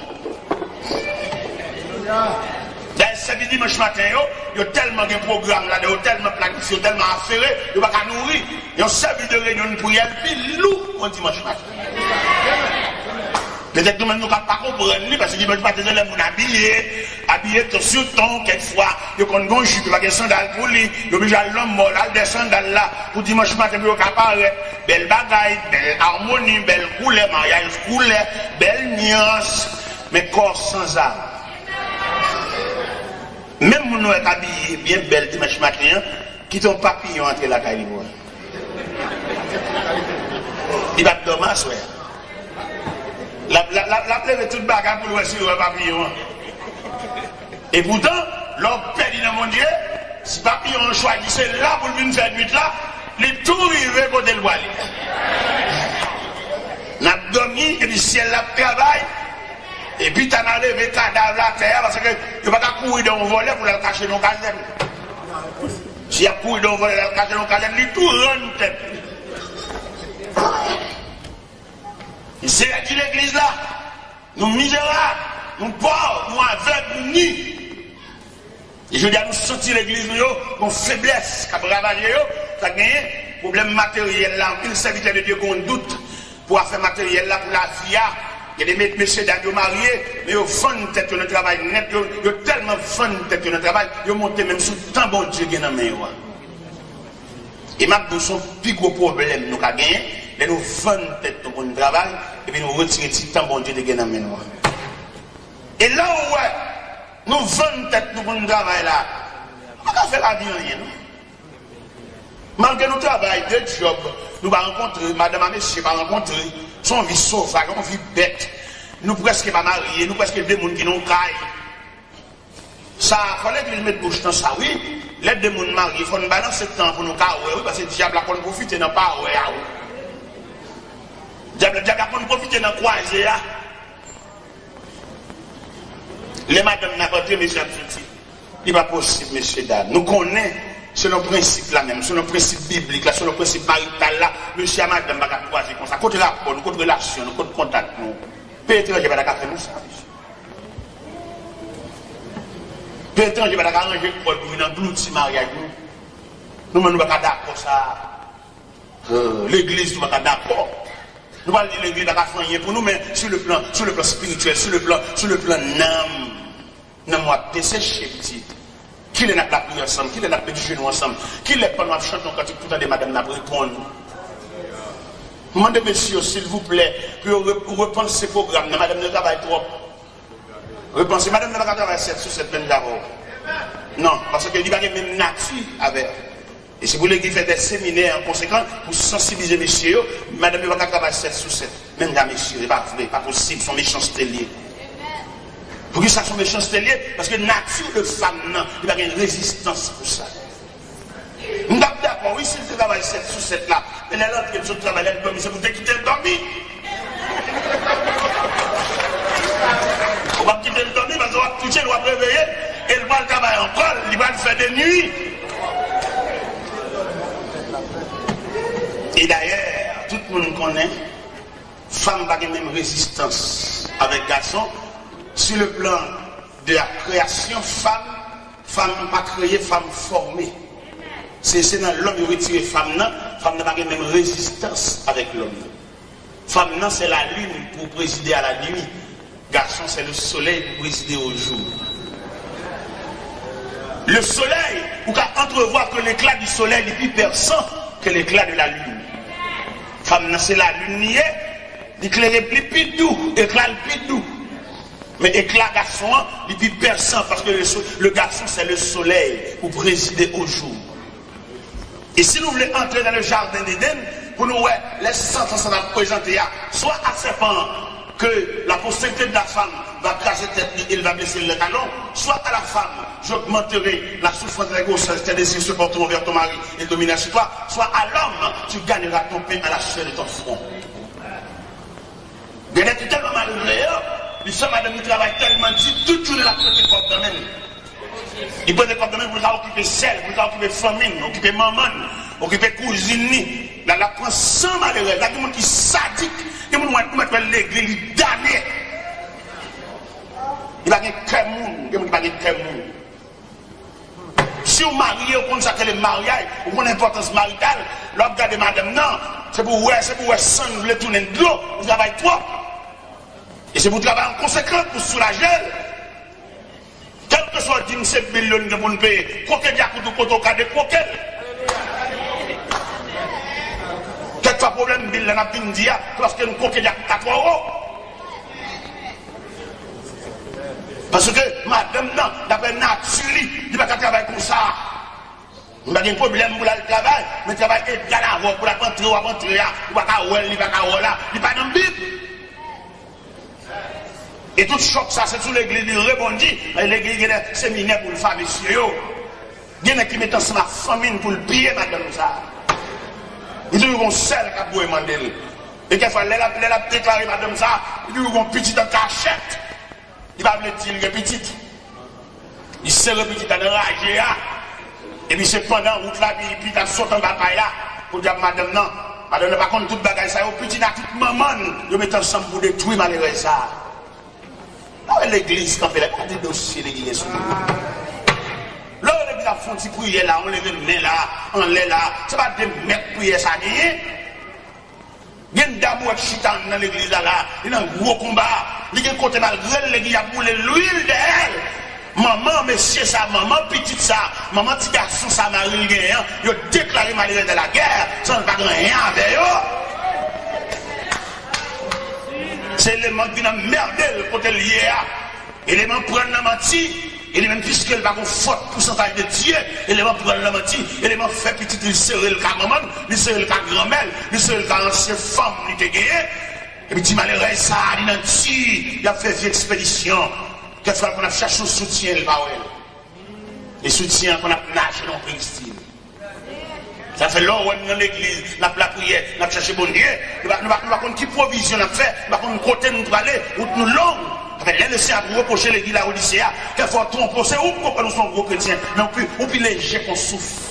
Dans le service dimanche matin, il y a tellement de programmes là, il y a tellement planifié, tellement affairé, il n'y a pas qu'à nourrir. Il y a un service de réunion de prière, puis loup au dimanche matin. Peut-être que nous ne pouvons pas comprendre, parce que dimanche matin, les gens habillés, habillés sur ton, quelquefois, ils ont un jupe, ils ont des sandales pour lui, ils ont déjà l'homme mort, des sandales là, pour dimanche matin, ils ont apparaître, belle bagaille, belle harmonie, belle couleur, mariage couleur, belle nuance, mais corps sans âme. Même nous sommes habillés bien belle dimanche matin, qui t'ont papillon entre la caille. Il va te dormir, soeur. La, la, la, la plève est toute bagarre pour le sur le papillon. Et pourtant, l'homme perdu dans mon Dieu, si papillon choisissait là pour venir faire nuit là, les tout rivés pour le voile. N'a dormi et puis ciel la travail. Et puis t'as enlevé cadavre la terre parce que tu vas pas courir dans un volet pour le cacher dans le caserne. Si tu as couru dans un volet pour le cacher dans le caserne, il tout rend tête. C'est à qui l'église là? nous misérables, nous pauvres, nous aveugles, nous nus. Et je dis à nous sentir l'église, nous, faiblesse, qui a ravagé, ça a gagné, problème matériel là, il serviteur de Dieu qu'on doute pour faire matériel là pour la vie. Il y a des messieurs qui sont mariés, mais ils vendent tête de travail net, ils ont tellement vendent tête de travail, ils ont monté même sous tant bon Dieu qui est dans la main. Et maintenant, son plus gros problème, nous avons gagné, c'est nous vendons tête de bon travail, et puis nous retirons tout tant bon Dieu qui est dans la main. Et là où ouais, nous vendons tête de bon travail là, on va faire la vie rien. Malgré nos travail de job, nous allons rencontrer, madame et monsieur, va rencontrer, son vie sauvage, son vie bête. Nous presque pas mariés, nous presque des gens qui n'ont qu'à. Ça, il fallait que nous mettions bouche dans ça, oui. Les deux gens mariés, il faut nous balancer le temps pour nous qu'à, oui, parce que le diable a pour nous profiter dans pas, oui. Le diable a pour nous profiter dans quoi, c'est les madames n'ont pas de messieurs, il n'est pas possible, messieurs, dames. Nous connaissons. C'est le principe là même, c'est le principe biblique là, c'est le principe marital là. Monsieur et madame, va croiser comme ça. Côté rapport, nous, côté relation, nous, côté contact, nous. Pays étranger, va faire nous ça. Pays étranger, va arranger le corps pour venir dans l'outil mariage. Nous, nous, nous, va d'accord ça. L'église, nous, va d'accord. Nous, va dire l'église, va faire rien pour nous, mais sur le plan, sur le plan spirituel, sur le plan, sur le plan n'âme. Nous, moi, dessécher, petit. Qui est la prière ensemble, qui est la prière du genou ensemble, qui est pendant que nous chantons quand tout le temps madame n'a pas répondu. Demandez messieurs, s'il vous plaît, pour repenser ce programme, madame ne travaille trop. Repensez, madame ne va pas travailler sept sur sept peine d'abord. Non, parce qu'elle dit pas même nature avec. Et si vous voulez qu'il fait des séminaires en conséquence pour sensibiliser messieurs, madame ne va pas travailler sept sur sept. Même là, messieurs, c'est pas vrai, pas possible, son méchanceté liée. Pour que ça soit méchanceté liée, parce que nature de femme, non, il n'y a pas une résistance pour ça. Nous sommes d'accord, oui, si vous travaillez sept sur sept là, mais là, l'autre qui travaille, elle dormir, c'est pour quitter le dormir. On va quitter le dormir parce qu'on va toucher, on va réveiller, et il va le travailler encore, il va le faire des nuits. Et d'ailleurs, tout le monde connaît, femme n'a pas la même résistance avec garçon. Sur le plan de la création, femme, femme pas créée, femme formée. C'est dans l'homme qui retire femme, non, femme n'a pas la même résistance avec l'homme. Femme, non, c'est la lune pour présider à la nuit. Garçon, c'est le soleil pour présider au jour. Le soleil, vous pouvez entrevoir que l'éclat du soleil est plus perçant que l'éclat de la lune. Femme, non, c'est la lune niée, l'éclairé plus doux, éclat plus doux. Mais éclat garçon, il est plus perçant parce que le, le garçon, c'est le soleil pour présider au jour. Et si nous voulons entrer dans le jardin d'Éden, pour nous, ouais, les cent ans, ça va présenter, soit à serpent, que la postérité de la femme va craser tête, il va blesser le talon, soit à la femme, j'augmenterai la souffrance de la grossesse, tes désirs se porteront vers ton mari et dominera sur toi, soit à l'homme, tu gagneras ton pain à la chair de ton front. Bien être tellement malheureux, les femmes madame travaillent tellement dit, toute journée la petite porte de même. Ils prennent des portes de même pour occuper celle, pour occuper famine, occuper maman, occuper cousine. Là, la prend sans malheureux. Là, il y a des gens qui sont sadiques, il y a des gens qui mettent l'église, ils damnent. Il n'y a pas de cœur monde, il n'y a pas de cœur monde. Si vous mariez, vous connaissez le mariage, vous connaissez l'importance maritale, là, vous regardez madame, non, c'est pour vous, c'est pour vous, sans vous tourner de l'eau, vous travaillez trop. Et c'est pour travailler en conséquence, pour soulager. Quel que soit le dix-sept millions de monde payer, croquet diacoute ou koto kade croquet. Quel soit le problème, bill n'a pas dit, parce que nous croquet diacoute quatre euros. Parce que madame, non, d'après nature, il ne va pas travailler comme ça. Il n'y a pas de problème pour le travail, mais le travail est égal à pour la rentrer ou à rentrer, il ne va pas il ne va pas il n'est pas dans le Bible. Et tout choc, ça, c'est sous l'église, il rebondit. L'église, il y a des séminaires pour le faire, messieurs. Il y en a qui mettent ensemble la famine pour le piller, madame, ça. Il dit qu'on seul qui a beau demander. Et quelquefois, elle a déclaré, madame, ça, il dit qu'on petit en cachette. Il va me dire, il est petit. Il serre petit dans le rage, et puis c'est pendant route là, puis il a sauté en bataille là, pour dire, madame, non, madame, ne pas contre toute bagaille, ça, au petit, à toute maman, ils mettent ensemble pour détruire malheureux ça. l'église, quand elle a des dossiers, l'église. Là, l'église a fait un petit prière là, on lève le nez là, on l'est là. C'est pas des mecs prier ça, n'est-ce pas? Il y a une dame qui chita dans l'église là, il y a un gros combat. Il y a un côté malgré l'église a boulé l'huile d'elle. Maman, monsieur, ça, maman, petite ça, maman, petit garçon, ça, Marie, il a déclaré malgré de la guerre, sans pas rien avec eux. C'est l'élément qui n'a merdé le côté lié à. L'élément prendre la menti, l'élément puisque elle va avoir fort pourcentage de Dieu, l'élément prendre la menti, l'élément fait petit, il serait le cas maman, il serait le cas grand-mère, il serait le cas ancienne femme, il était gagné. Et puis, il malheureux, ça, il a dit, il a fait une expédition. Quelquefois qu'on a cherché un soutien, le Bawel. Les soutiens qu'on a nagé dans le Christine. Ça fait longtemps qu'on est dans l'église, on a la prière, on a cherché bon Dieu. Nous ne savons pas quelle provision on a fait, nous ne savons pas côté nous aller, ou nous longs. Les laissés à reprocher l'église à l'Odyssée, quelquefois tromper, c'est où pourquoi nous sommes gros chrétiens, mais on peut, on peut léger qu'on souffre.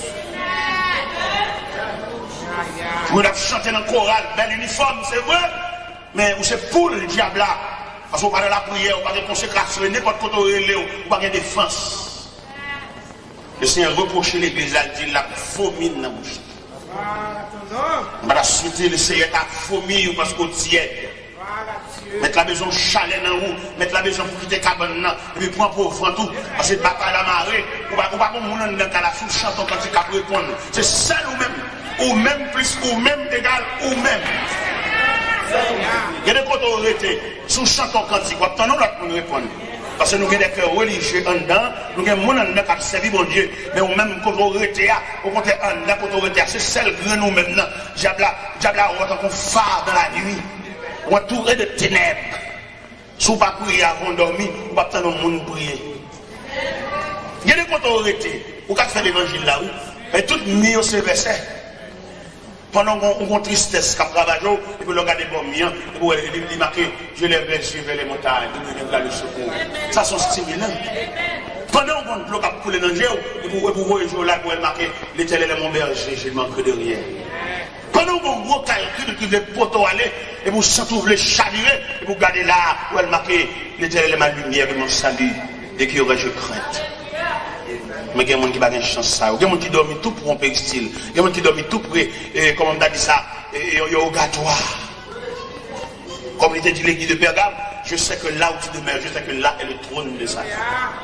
Vous avez chanté dans le choral, bel uniforme, c'est vrai, mais c'est pour le diable là. Parce qu'on parle de la prière, on parle de consécration, n'importe quoi, on parle de défense. Le Seigneur reproche l'église, il dit la famine dans la bouche. On va souhaiter le Seigneur ta famille parce qu'on tiède. Mettre la maison chalet dans vous, mettre la maison pour quitter cabane, et puis prendre pour vent tout. Parce que bataille la marée, on va pas comme on dans la foule chantant quand il cap répondre. C'est seul ou même, ou même plus, ou même égal, ou même. Il y a des côtés où on était, sous chantant cantique, on attend l'autre pour nous répondre. Parce que nous avons des cœurs religieux en dedans, nous avons des gens qui ont servi mon Dieu, mais au même côté où on était, au contraire, en dedans, côté où on était, c'est celle que nous maintenant, diable, diable, on va qu'on phare dans la nuit, on va entouré de ténèbres. Si on ne pas prier avant de dormir, on va attendre le monde prier. Il y a des côtés où on était, on va faire l'évangile là, oui, et tout mis au verset. Pendant qu'on a tristesse, qu'on travaille, et puis on regarde les bombies, et puis on dit marqué, je lève les yeux vers les montagnes, et puis on le secours. Ça, c'est stimulant. Pendant qu'on a l'eau qui coule dans le jeu, et puis on voit les jours là, pour elle marquer, l'Éternel est mon berger, je ne manque de rien. Pendant qu'on a un gros calcul, qui veut poteau aller, et vous sentez les chavirer, et vous regardez là, où elle marque, l'Éternel est ma lumière, et mon salut, dès qu'il y aurait je crainte. Mais il y a des gens qui n'ont pas de chance. Il y a des gens qui dorment tout pour un péristyle. Il y a des gens qui dorment tout pour, comme on a dit ça, au gâtoir. Comme il était dit l'église de Pergame, je sais que là où tu demeures, je sais que là est le trône de Satan.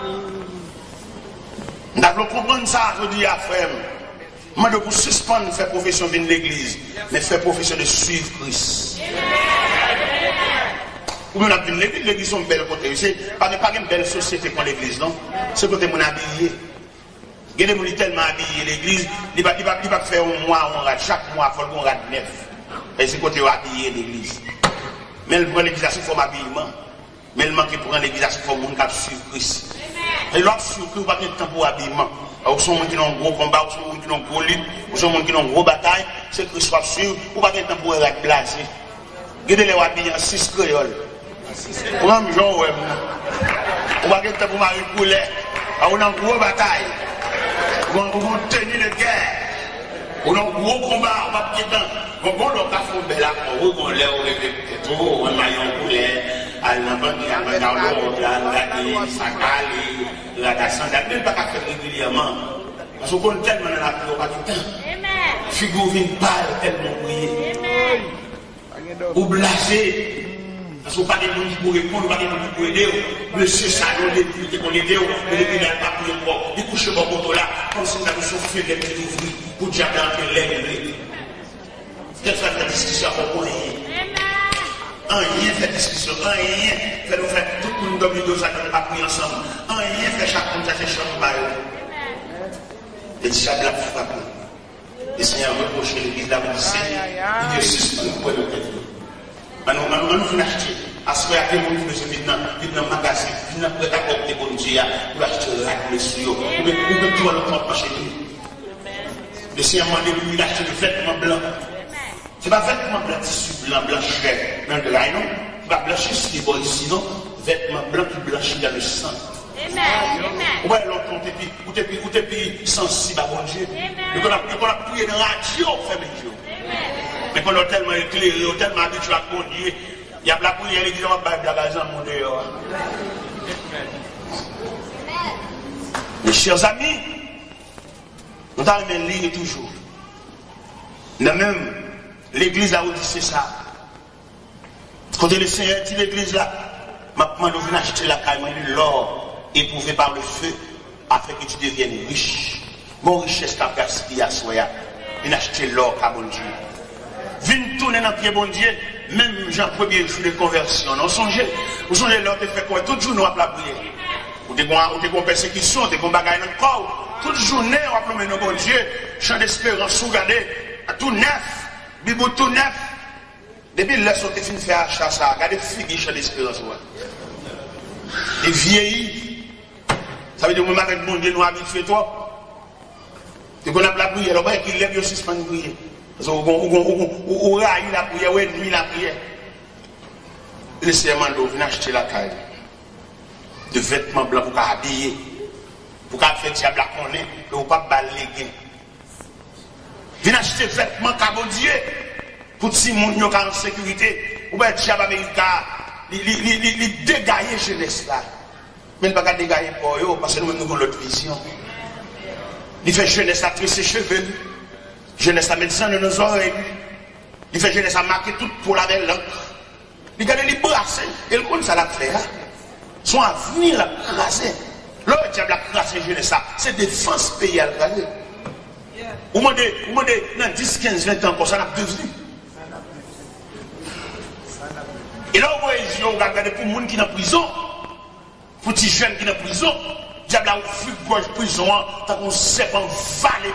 Nous devons comprendre ça, je dis à frère. Moi, je vous suspendre de faire profession de l'église, mais faire profession de suivre Christ. Ou bien on a vu l'église, l'église est une belle côté. C'est pas une belle société pour l'église, non? C'est côté mon habillé. Il y a des gens tellement habillés l'église, il va faire un mois, on rate, chaque mois, il faut qu'on rate neuf. Et c'est côté habillé l'église. Mais le prend l'église, il faut m'habillement. Mais le manque pour l'église, il faut qu'on suive Christ. Et l'autre suivre Christ, il n'y a pas de temps pour habillement. Ou sont gens qui ont un gros combat, ou sont gens qui ont une gros lutte, ou sont gens qui ont une grosse bataille, c'est Christ soit suivre, ou pas de temps pour être blasé. Regardez les habillés en six créoles. Ou même Jean, ouais. Ou pas de temps pour Marie Poulet, ou une grosse bataille. Ou on tenir de guerre, ou un gros combat, on va piéter. On va le faire un bel accord, on l'a tout, on a un poulet, à la banque, à la banque, à la sacal, à la sandale, même pas qu'à faire régulièrement. Parce qu'on est tellement dans la pluie, on va tout le temps. Figure vient pâle, tellement brillé. Ou blasé. Parce qu'on n'a pas de gens qui pour répondre, pas de gens qui pour aider. Monsieur Salon, depuis qu'on aide, depuis qu'il n'a pas pu le voir, il couche au bord là, comme si on avait soufflé des petits ouvriers pour dire que l'air est. Qu'est-ce que fait discussion pour rien? Rien fait discussion, rien fait nous faire tout le monde domine deux ans qu'on n'a pas pris ensemble. Rien fait chaque monde chercher chaque bail. Et diable a frappé. Le Seigneur reproche l'église là où il sait, il dit suspend pour le peuple. Maintenant, nous nous venons acheter. À ce moment-là, nous venons maintenant, nous dans le magasin, nous venons prêter à porter bon Dieu, nous acheter la blessure, nous venons tout à l'autre chez nous. Le Seigneur m'a dit, nous acheter des vêtements blancs. Ce n'est pas vêtements blancs, tissu blanc, blanchir dans le drain, non? Ce n'est pas blanchir sur les bois ici, non? Vêtements blancs qui blanchissent dans le sang. Ouais, l'autre, on t'es plus sensible à bon Dieu. Et qu'on a prié dans la radio, frère Dieu. Mais qu'on a tellement éclairé, on a tellement habitué à bon Dieu. Il y a la prière, il dit, on va pas de la raison, mon Dieu. Mes chers amis, nous avons lire toujours. Dans même l'église a dit c'est ça. Quand le Seigneur dit l'église là, maintenant nous venons acheter la caille, l'or éprouvé par le feu, afin que tu deviennes riche. Mon richesse qu'a gaspillé à soi, viens acheter l'or qu'a bon Dieu. Viens tourner dans le pied bon Dieu, même Jean premier jour de conversion. Non, songez, vous songez l'or te fait quoi? Tout jour nous avons la prière. Ou des bonnes persécutions, des bonnes bagailles dans le corps. Toute journée, on va promener nos bon Dieu, chant d'espérance, regardez, tout neuf, Bible tout neuf. Depuis là, on a fini de faire achat, ça, regardez, figue, chant d'espérance. Et vieilli, ça veut dire que nous avons mon Dieu, nous habitués toi. Et qu'on a la prière, alors qu'il lève aussi suspend la prière. Parce qu'on a eu la prière, ou nuit la prière. Le Seigneur vient acheter la caille. De vêtements blancs pour habiller. Pour faire diable à connaître, et ou pas balayer. Viens acheter des vêtements cabodier pour que si moun yo en sécurité, ou bien diable américain, il dégaille jeunesse là. Mais il ne va pas dégailler pour eux, parce que nous avons l'autre vision. Il fait jeunesse à tresser ses cheveux, jeunesse à médecin dans nos oreilles, il fait jeunesse à marquer tout pour la belle l'encre. Il garde les brasser, et le compte ça l'a fait. Son avenir l'a crasé. Le diable a crasé jeunesse, c'est défense pays à le Vous demandez, vous demandez, dans dix, quinze, vingt ans, pour ça, on a devenu. Et là, vous voyez, vous regardez pour les gens qui sont en prison, pour les jeunes qui sont en prison, le diable a ouvert gorge prison, tant qu'on sait pas valer.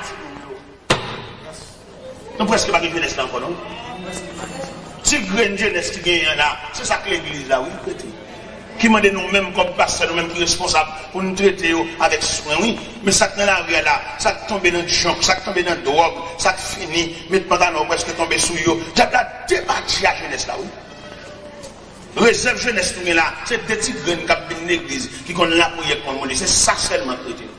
Nous presque pas de jeunesse là encore, non? Si grande jeunesse qui gagne là, c'est ça que l'église là, oui, peut-être. Qui m'a dit nous-mêmes comme pasteurs, nous-mêmes qui responsables pour nous traiter avec soin, oui. Mais ça qui est dans la rue là, ça qui tombe dans le junk, ça qui tombe dans la drogue, ça qui finit, mais pendant nous presque tomber sous eux. Diable a débattu la jeunesse là, oui. Réserve jeunesse nous là, c'est des petits graines qui ont dans l'église, qui ont la prière pour nous, c'est ça seulement chrétien.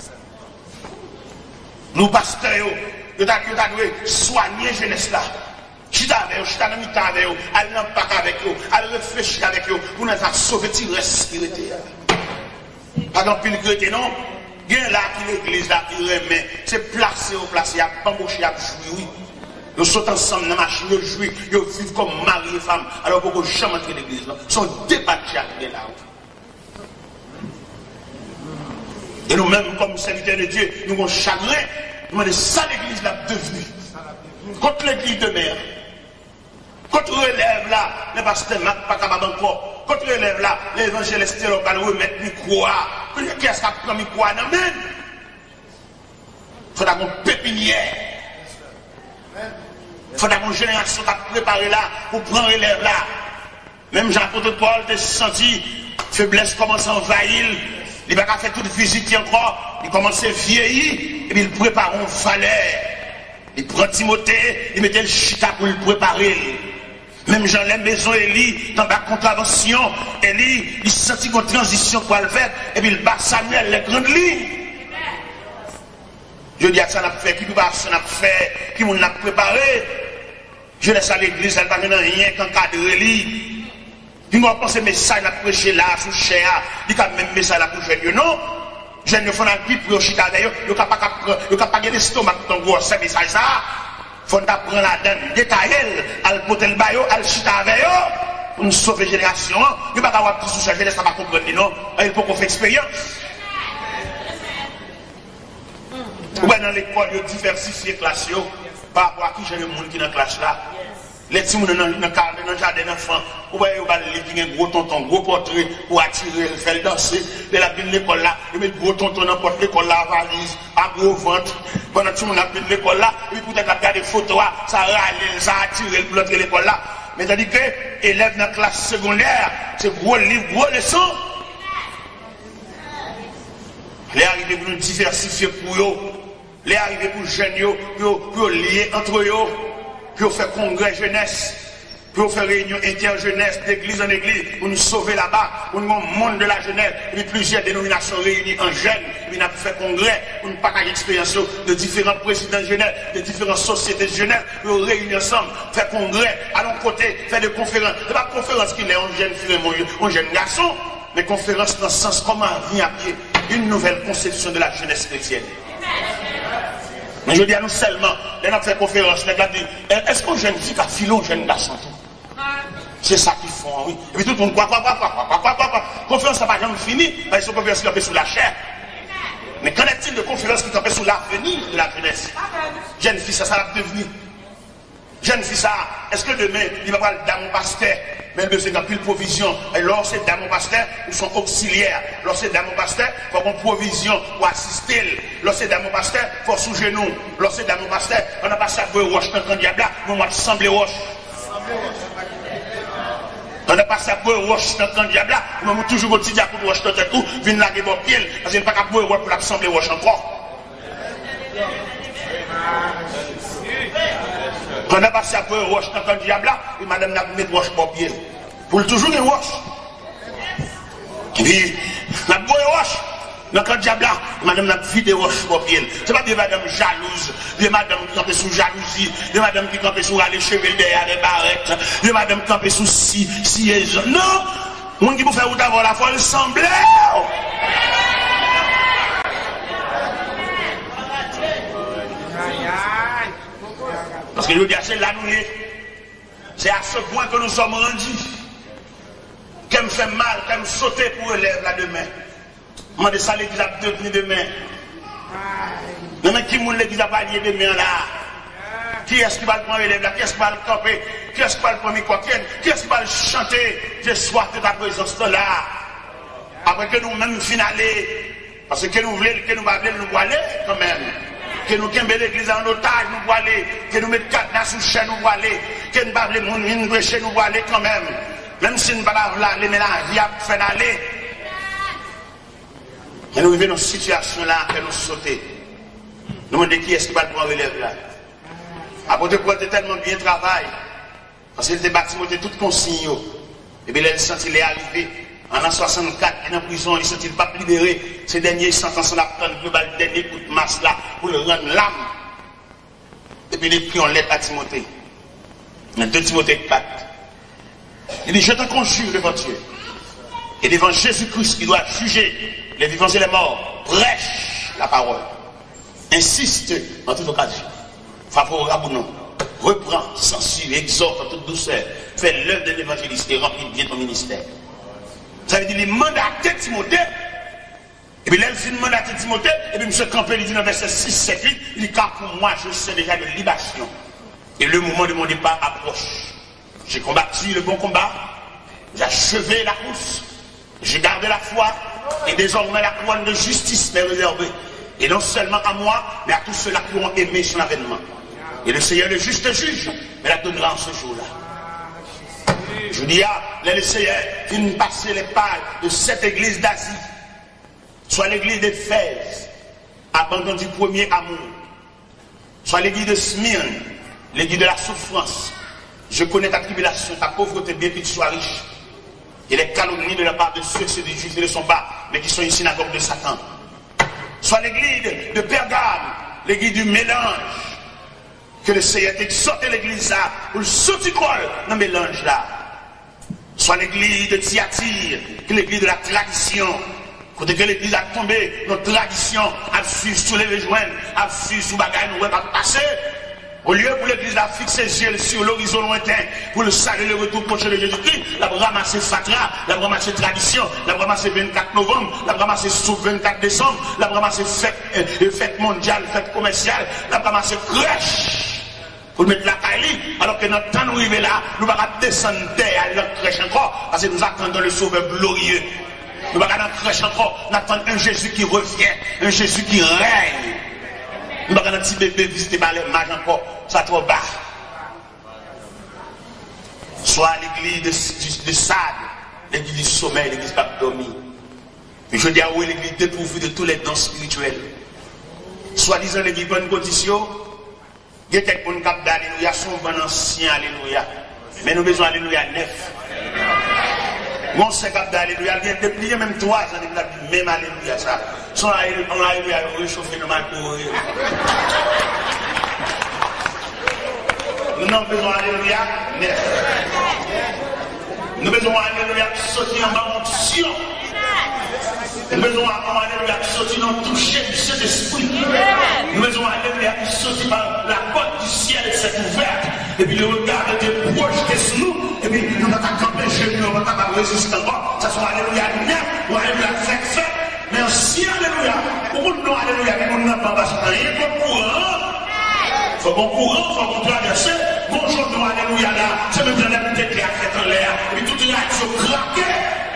Nous pasteurs, nous devons soigner jeunesse là. Chita avec eux, chita dans mi-temps avec eux, aller dans le parc avec eux, aller réfléchir avec eux, pour nous sauver le reste qui était. Pas dans pile chrétien, non? Il y a là qui l'église là qui remet, c'est placé au placé, il y a bambouché, il y a joué, oui. Ils sautent ensemble dans la machine, ils jouent, ils vivent comme mari et femme, alors qu'on ne peut jamais entrer dans l'église là. Ils sont débattus avec là. Et nous-mêmes, comme serviteurs de Dieu, nous avons chagrin, nous demandons ça l'église là devenue. Contre l'église de mer. Contre l'élève là, le pasteur Marc pas capable encore. Contre l'élève là, l'évangéliste local remettre micro. Qu'est-ce qu'a pris micro à nous même? Il faut d'avoir une pépinière. Il faut d'avoir une génération qui a préparé là pour prendre l'élève là. Même Jean-Apôtre Paul a senti faiblesse commence à envahir. Il n'a pas fait toute visite encore. Il commence à vieillir et puis il prépare une valeur. Il prend Timothée, il mettait le chita pour le préparer. Même Jean les maison Élie, dans la contravention, Élie, il sentit une transition pour le faire, et puis il bat Samuel, les grandes lignes. Je dis à ça, on a fait, qui peut pas ça, on a fait, qui nous a préparé. Je laisse à l'église, elle ne va rien qu'encadrer Élie. Puis moi, je pense que le message a prêché là, sous cher, il y a même message là pour jeune, non? Je ne fais pas de pipe pour chita avec eux, ils ne peuvent pas gagner l'estomac dans le gros message ça. Il faut apprendre la donne, détailler, à porter le baillot, à chita avec eux, pour nous sauver la génération. Il ne peut pas avoir tout sous jeunesse, ça va comprendre, non? Il faut qu'on fasse expérience. Ou bien dans l'école, il y a diversifié la classe, par rapport à qui j'ai le monde qui est dans la classe là. Les petits gens dans le jardin d'enfants, vous voyez, vous avez un gros tonton, gros portrait pour attirer, faire danser. De la ville de l'école là, vous mettez gros tonton dans porte l'école là, valise, à gros ventre. Pendant que tout le monde a de l'école là, et puis peut-être regarder des photos, ça râle, ça attire pour l'autre l'école là. Mais tandis que, élève dans la classe secondaire, c'est gros livre, gros leçon. Les arrivés pour nous diversifier pour eux, les arrivés pour les jeunes, pour lier entre eux. Pour faire congrès jeunesse, pour faire réunion inter-jeunesse, d'église en église, pour nous sauver là-bas, pour nous montrer le monde de la jeunesse, et puis plusieurs dénominations réunies en jeunes, puis nous avons fait congrès, pour nous partager l'expérience de différents présidents de jeunesse, de différentes sociétés de jeunesse, pour nous réunir ensemble, faire congrès, à l'autre côté, faire des conférences. Ce n'est pas conférence qui est un jeune fille, un jeune garçon, mais conférence dans le sens comment vient à pied. une nouvelle conception de la jeunesse chrétienne. Mais je dis à nous seulement, les gens fait conférence, les gars disent, est-ce qu'on jeune fille qui a filé un jeune garçon? C'est ça qu'ils font, oui. Et puis tout le monde, quoi, quoi, quoi, quoi, quoi, quoi, quoi, quoi. Conférence n'a pas jamais fini, parce qu'ils sont conférences qui campent sous la chair. Mais qu'en est-il de conférences qui campent sous l'avenir de la jeunesse? Jeune fille, ça, ça va devenir. Jeune fille, ça, est-ce que demain, il va parler dans mon pasteur, même si c'est pile provision, et lorsque c'est dans mon pasteur, ils sont auxiliaires. Lorsque c'est dans mon pasteur, il faut qu'on provision pour assister. Lorsque c'est dans mon pasteur, il faut sous genou. Lorsque c'est dans mon pasteur, on n'a pas ça pour roche dans le diable, mais on va sembler roche. On n'a pas ça pour roche dans le diable, mais on toujours au petit diable pour roche dans le tout, vient laguer vos pieds, parce qu'il n'y a pas qu'à pour roche pour l'assembler roche encore. Quand on a passé à peu roche dans le diable là, et madame n'a mis roche pour pied. Pour toujours une roche. Et puis, la boue roche dans le diable là, madame n'a vide roche pour pied. C'est pas des madame jalouses, des madame qui campent sous jalousie, des madame qui campent sous les cheveux derrière des barrettes, des madame qui campent sous si, si et je. Non! Moi qui vous faire d'avoir la foi, il semblait. Parce que je veux dire, c'est là nous c'est à ce point que nous sommes rendus. Qu'elle me fait mal, qu'elle me saute pour élève là demain. Moi, de ça, l'église a devenu demain. Demain, qui moule l'église a validé demain là? Qui est-ce qui va le prendre élève là? Qui est-ce qui va le camper? Qui est-ce qui va le prendre micro? Qui est-ce qui va le chanter? Je sois de ta présence là. Après que nous-mêmes finalés, parce que nous voulons, que nous voulons, nous voulons aller quand même. Que nous quimbe l'église en otage, nous voulons aller. Que nous mettons cadenas sous chaîne, nous voulons aller. Que nous ne voulons pas nous prêcher, nous voulons aller quand même. Même si nous ne voulons pas aller, mais la vie a fait aller. Et nous vivons dans une situation là, que nous sauter. Nous demandons qui est-ce qui va le prendre relève là. Après de quoi tu tellement bien travaillé. Parce qu'il était bâti, il était tout consigne. Et bien, il a senti qu'il est arrivé. En l'an soixante-quatre, il est en prison, il ne s'est pas libéré. Ces derniers sentences, on a pris le global dernier coup de masse là pour le rendre l'âme. Et puis il écrit en lettre à Timothée. Dans deux Timothée quatre. Il dit, je te conjure devant Dieu et devant Jésus-Christ qui doit juger les vivants et les morts. Prêche la parole. Insiste en toute occasion. Favorable ou non. Reprends, censure, exhorte en toute douceur. Fais l'œuvre de l'évangéliste et remplis bien ton ministère. Ça veut dire, il mandatait Timothée. Et puis là, il finit mandater Timothée. Et puis, M. Campbell, il dit dans verset six, sept, huit, il dit, car pour moi, je sais déjà de libation. Et le moment de mon départ approche. J'ai combattu le bon combat. J'ai achevé la course. J'ai gardé la foi. Et désormais, la couronne de justice m'est réservée. Et non seulement à moi, mais à tous ceux-là qui auront aimé son avènement. Et le Seigneur, le juste juge, me la donnera en ce jour-là. Je dis à les Seigneur qui nous passer les pages de cette église d'Asie, soit l'église d'Éphèse, abandon du premier amour, soit l'église de Smyrne, l'église de la souffrance. Je connais ta tribulation, ta pauvreté, bien que tu sois riche. Et les calomnies de la part de ceux qui des juifs ne le sont pas, mais qui sont une synagogue de Satan. Soit l'église de Pergame, l'église du mélange. Que le Seigneur t'exhorte l'église là, pour le sauticole dans le mélange là. Soit l'église de Thyatire, que l'église de la tradition. Quand l'église a tombé, notre tradition a suivi sous les joints, a suivi sous bagaille, nous ne pouvons pas passer. Au lieu pour l'église de fixer les yeux sur l'horizon lointain, pour le salut, le retour prochain de Jésus-Christ, la ramasser Fatra, la ramasser tradition, la ramasser vingt-quatre novembre, la ramasser sous vingt-quatre décembre, la ramasser fête, euh, fête mondiale, fête commerciale, la ramasser crèche. Pour mettre la caille, alors que notre temps nous arrive là, nous ne pouvons pas descendre terre à notre crèche encore, parce que nous attendons le sauveur glorieux. Nous ne pouvons pas dans la crèche encore, nous attendons un Jésus qui revient, un Jésus qui règne. Nous ne pouvons pas un petit bébé visiter par les mages encore, ça trop bas. Soit l'église de, de Sade, l'église du sommeil, l'église pas dormir. Mais je dis à où est l'église dépourvue de tous les dons spirituels. Soit disant l'église bonne condition. Il y a quelqu'un qui a d'alléluia, son bon ancien alléluia. Mais nous avons besoin d'alléluia neuf. Mon sait cap d'alléluia, il y a depuis même trois ans, il a même alléluia ça. Son alléluia réchauffé le mal pour eux. Nous avons besoin d'alléluia neuf. Nous avons besoin d'alléluia sortir en bas onction. Nous besoin d'alléluia qui sortit dans toucher du Saint-Esprit. Nous besoin d'alléluia qui sortit par la porte du ciel et s'est ouverte. Et puis le regard était projeté sur nous. Et puis nous n'avons pas campé chez nous, nous n'avons pas résisté encore. Ça soit alléluia neuf ou alléluia fait fait. Mais aussi alléluia. Pour nous, alléluia, nous n'avons pas passé rien comme courant. Il faut bon courant, il faut bon traverser. Bonjour, nous, alléluia là. C'est même dans la tête qui a fait en l'air. Et puis toute réaction craquée.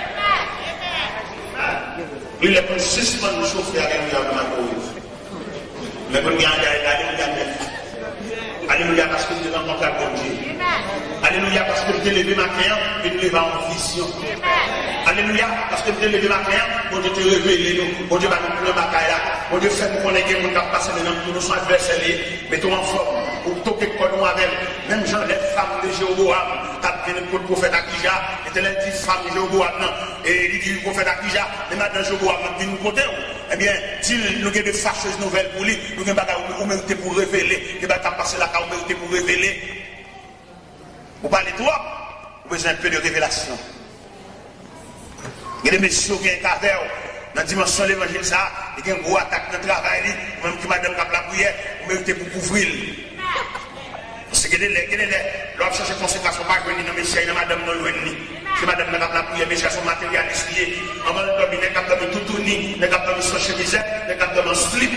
Il est pour suspendre le chauffeur, alléluia, de ma cause. Mais pour nous, alléluia, alléluia, parce que nous avons rencontré bon Dieu. Alléluia, parce que nous avons levé ma cœur et nous levons en vision. Alléluia, parce que nous avons levé ma cœur, bon Dieu te révélé nous. Bon Dieu va nous prendre ma caille là. Bon Dieu fait nous connaître que nous avons passé maintenant pour nous soins adversaires. Mettons en forme pour toquer quoi nous avec. Même Jean, les femmes de Jéroboam, t'as venu pour le prophète Akija, et t'es les petites femmes de Jéroboam, et il dit le prophète Akija, et maintenant Jéroboam, il nous côté. Eh bien, s'il nous avons des fâcheuses nouvelles pour lui, nous avons des bagages mérité pour révéler, des bagages passé là, nous mérité pour révéler. Vous parlez trop, vous avez un peu de révélation. Il y a des messieurs qui ont un caractère, dans la dimension de l'évangile, ça, il y a une grosse attaque dans le travail, même qui madame qui a la prière, vous méritez pour couvrir. Parce que l'homme cherche conséquence, pas venir dans le messieurs, dans madame non loin. Si madame n'a pas la prière, mais cherche son matérialiste, on va le dominer, n'a pas de tout tourner, n'a pas de son chemise, n'a pas de slip.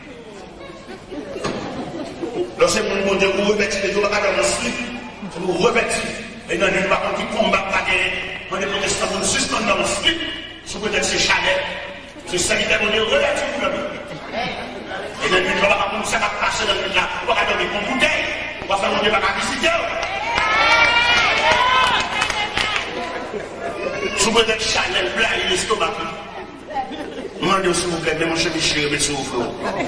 Lorsque mon Dieu vous revêtit les jours, n'a pas de slip. Vous revêtir. Et dans les gens qui combattent la guerre, on est protestants, on suspend dans le slip, sous peut-être c'est Chanel. C'est sanitaire, on est revêtir pour le Et dans les gens qui commencent à passer dans le là, on va donner une bouteille, on va faire mon Dieu à visiter. Sous peut-être Chanel, blanc, il est stomac. Demandez s'il vous plaît, mais mon cher Michel, mais s'il vous plaît.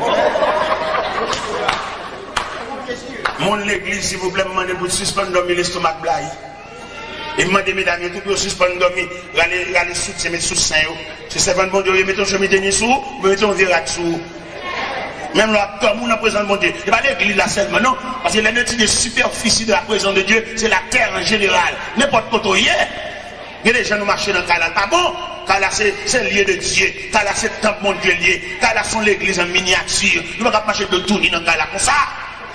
Mon l'église, s'il vous plaît, demandez pour suspendre dormir l'estomac blaye. Et demandez, mesdames, tout pour suspendre dormir, allez soutiens, mettez sous sein. Si c'est pas bon Dieu, mettez un chemin dernier sous, mettez un virage sous. Même là, comme on a présent bon Dieu. Et pas l'église là seulement, non. Parce que la nature de superficie de la présence de Dieu, c'est la terre en général. N'importe quoi, il y a. Il y a des gens qui marchent dans le cas là, pas bon. Car là, c'est lié de Dieu. Car là, c'est le temple mon Dieu lié. Car là, c'est l'église en miniature. Nous ne pouvons pas marcher de tourner dans le cas là comme ça.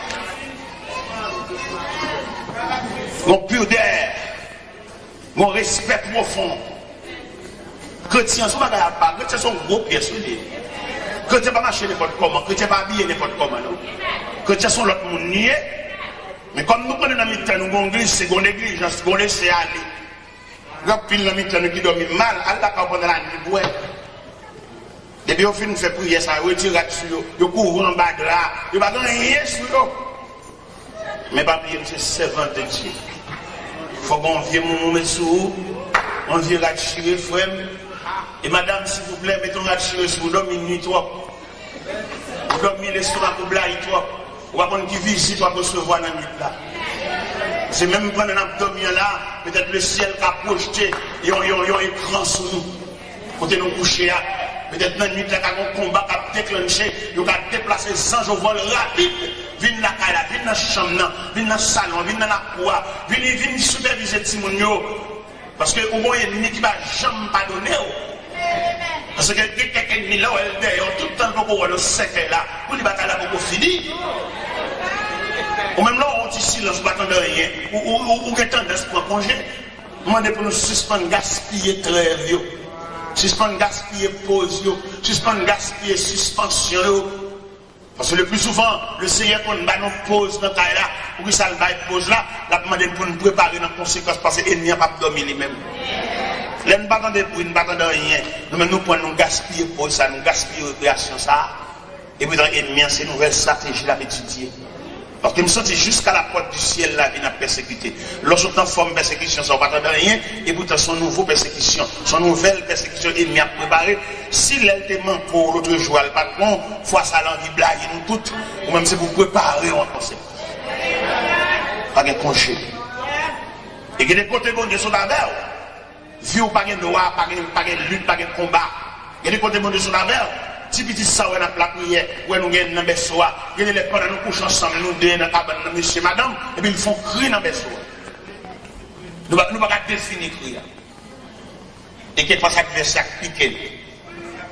Mon pudeur, mon respect profond. Chrétiens, sont pas chrétiens sont gros pièces. Chrétiens pas marcher n'importe comment, chrétiens pas habiller n'importe comment. Chrétiens sont l'autre monde nié. Mais comme nous prenons dans le temps, nous avons une église, c'est une église, nous avons laissé aller. Nous avons pile dans le temps qui dorment mal, à la pendant la nuit, ouais. Depuis au fin, nous faisons prier, ça retire là-dessus, nous couvrons en bas de là, nous ne rien sur eux. Mais pas oublier, c'est servant de Dieu. Il faut qu'on vienne mon monsieur, on vient rattirer frère. Et madame, s'il vous plaît, mettons rattirer sur vous, dormez une nuit trop. Vous dormez l'estomac pour blayer trop. Ou à qui visite, on va se voir dans la nuit là. C'est même pendant l'abdomen là, peut-être le ciel qui a projeté, il y a un écran sur nous. Quand nous couchons, peut-être dans la nuit là, quand on combat, qui a déclenché, il a déplacé sans au vol rapide. Viens dans la caille, viens dans la chambre, viens dans le salon, viens dans la cour, viens, viens superviser Timonio. Parce que au moins, il y a une qui ne va jamais pardonner. Parce que quelqu'un qui est là, elle est tout le temps pour le secret là, pour les batailles là, pour finir. Ou même là, on dit silence, pas de rien. Ou qu'il y a tendance pour congé. Demandez pour nous suspendre, gaspiller très vieux. Suspendre, gaspiller pause, suspendre, gaspiller suspension. Parce que le plus souvent, le Seigneur, quand nous pause dans le cas là, pour que ça le pause là, la demande pour nous préparer dans la conséquence parce que l'ennemi n'a pas dormi lui-même. L'ennemi n'a pas de bruit, n'a pas de rien. Nous-mêmes, nous prenons gaspiller pause ça, nous gaspiller récréation ça. Et puis dans l'ennemi, c'est une nouvelle stratégie à étudier. Parce que nous sommes jusqu'à la porte du ciel, la vie n'a persécuté. Lorsqu'on est en forme de persécution, ça ne va pas de rien. Et pourtant, son nouveau persécution, son nouvelle persécution, il m'y a préparé. Si l'elle manque pour l'autre jour, le patron, fois ça l'envie blague, nous toutes, ou même c'est pour préparer en conséquence. Pas de congé. Et que des côtés bon Dieu sont d'avers. Vie ou pas de noir, pas de lutte, pas de combat. Et des côtés bon Dieu sont d'avers. Si petit ça, on a la prière, où nous gagnons dans le berceau, il y a les parents nous couchent ensemble, nous deux dans la cabane, monsieur, madame, et puis ils font crier dans le berceau. Nous ne pouvons pas définir crier. Et qu'il passe adversaire piqué.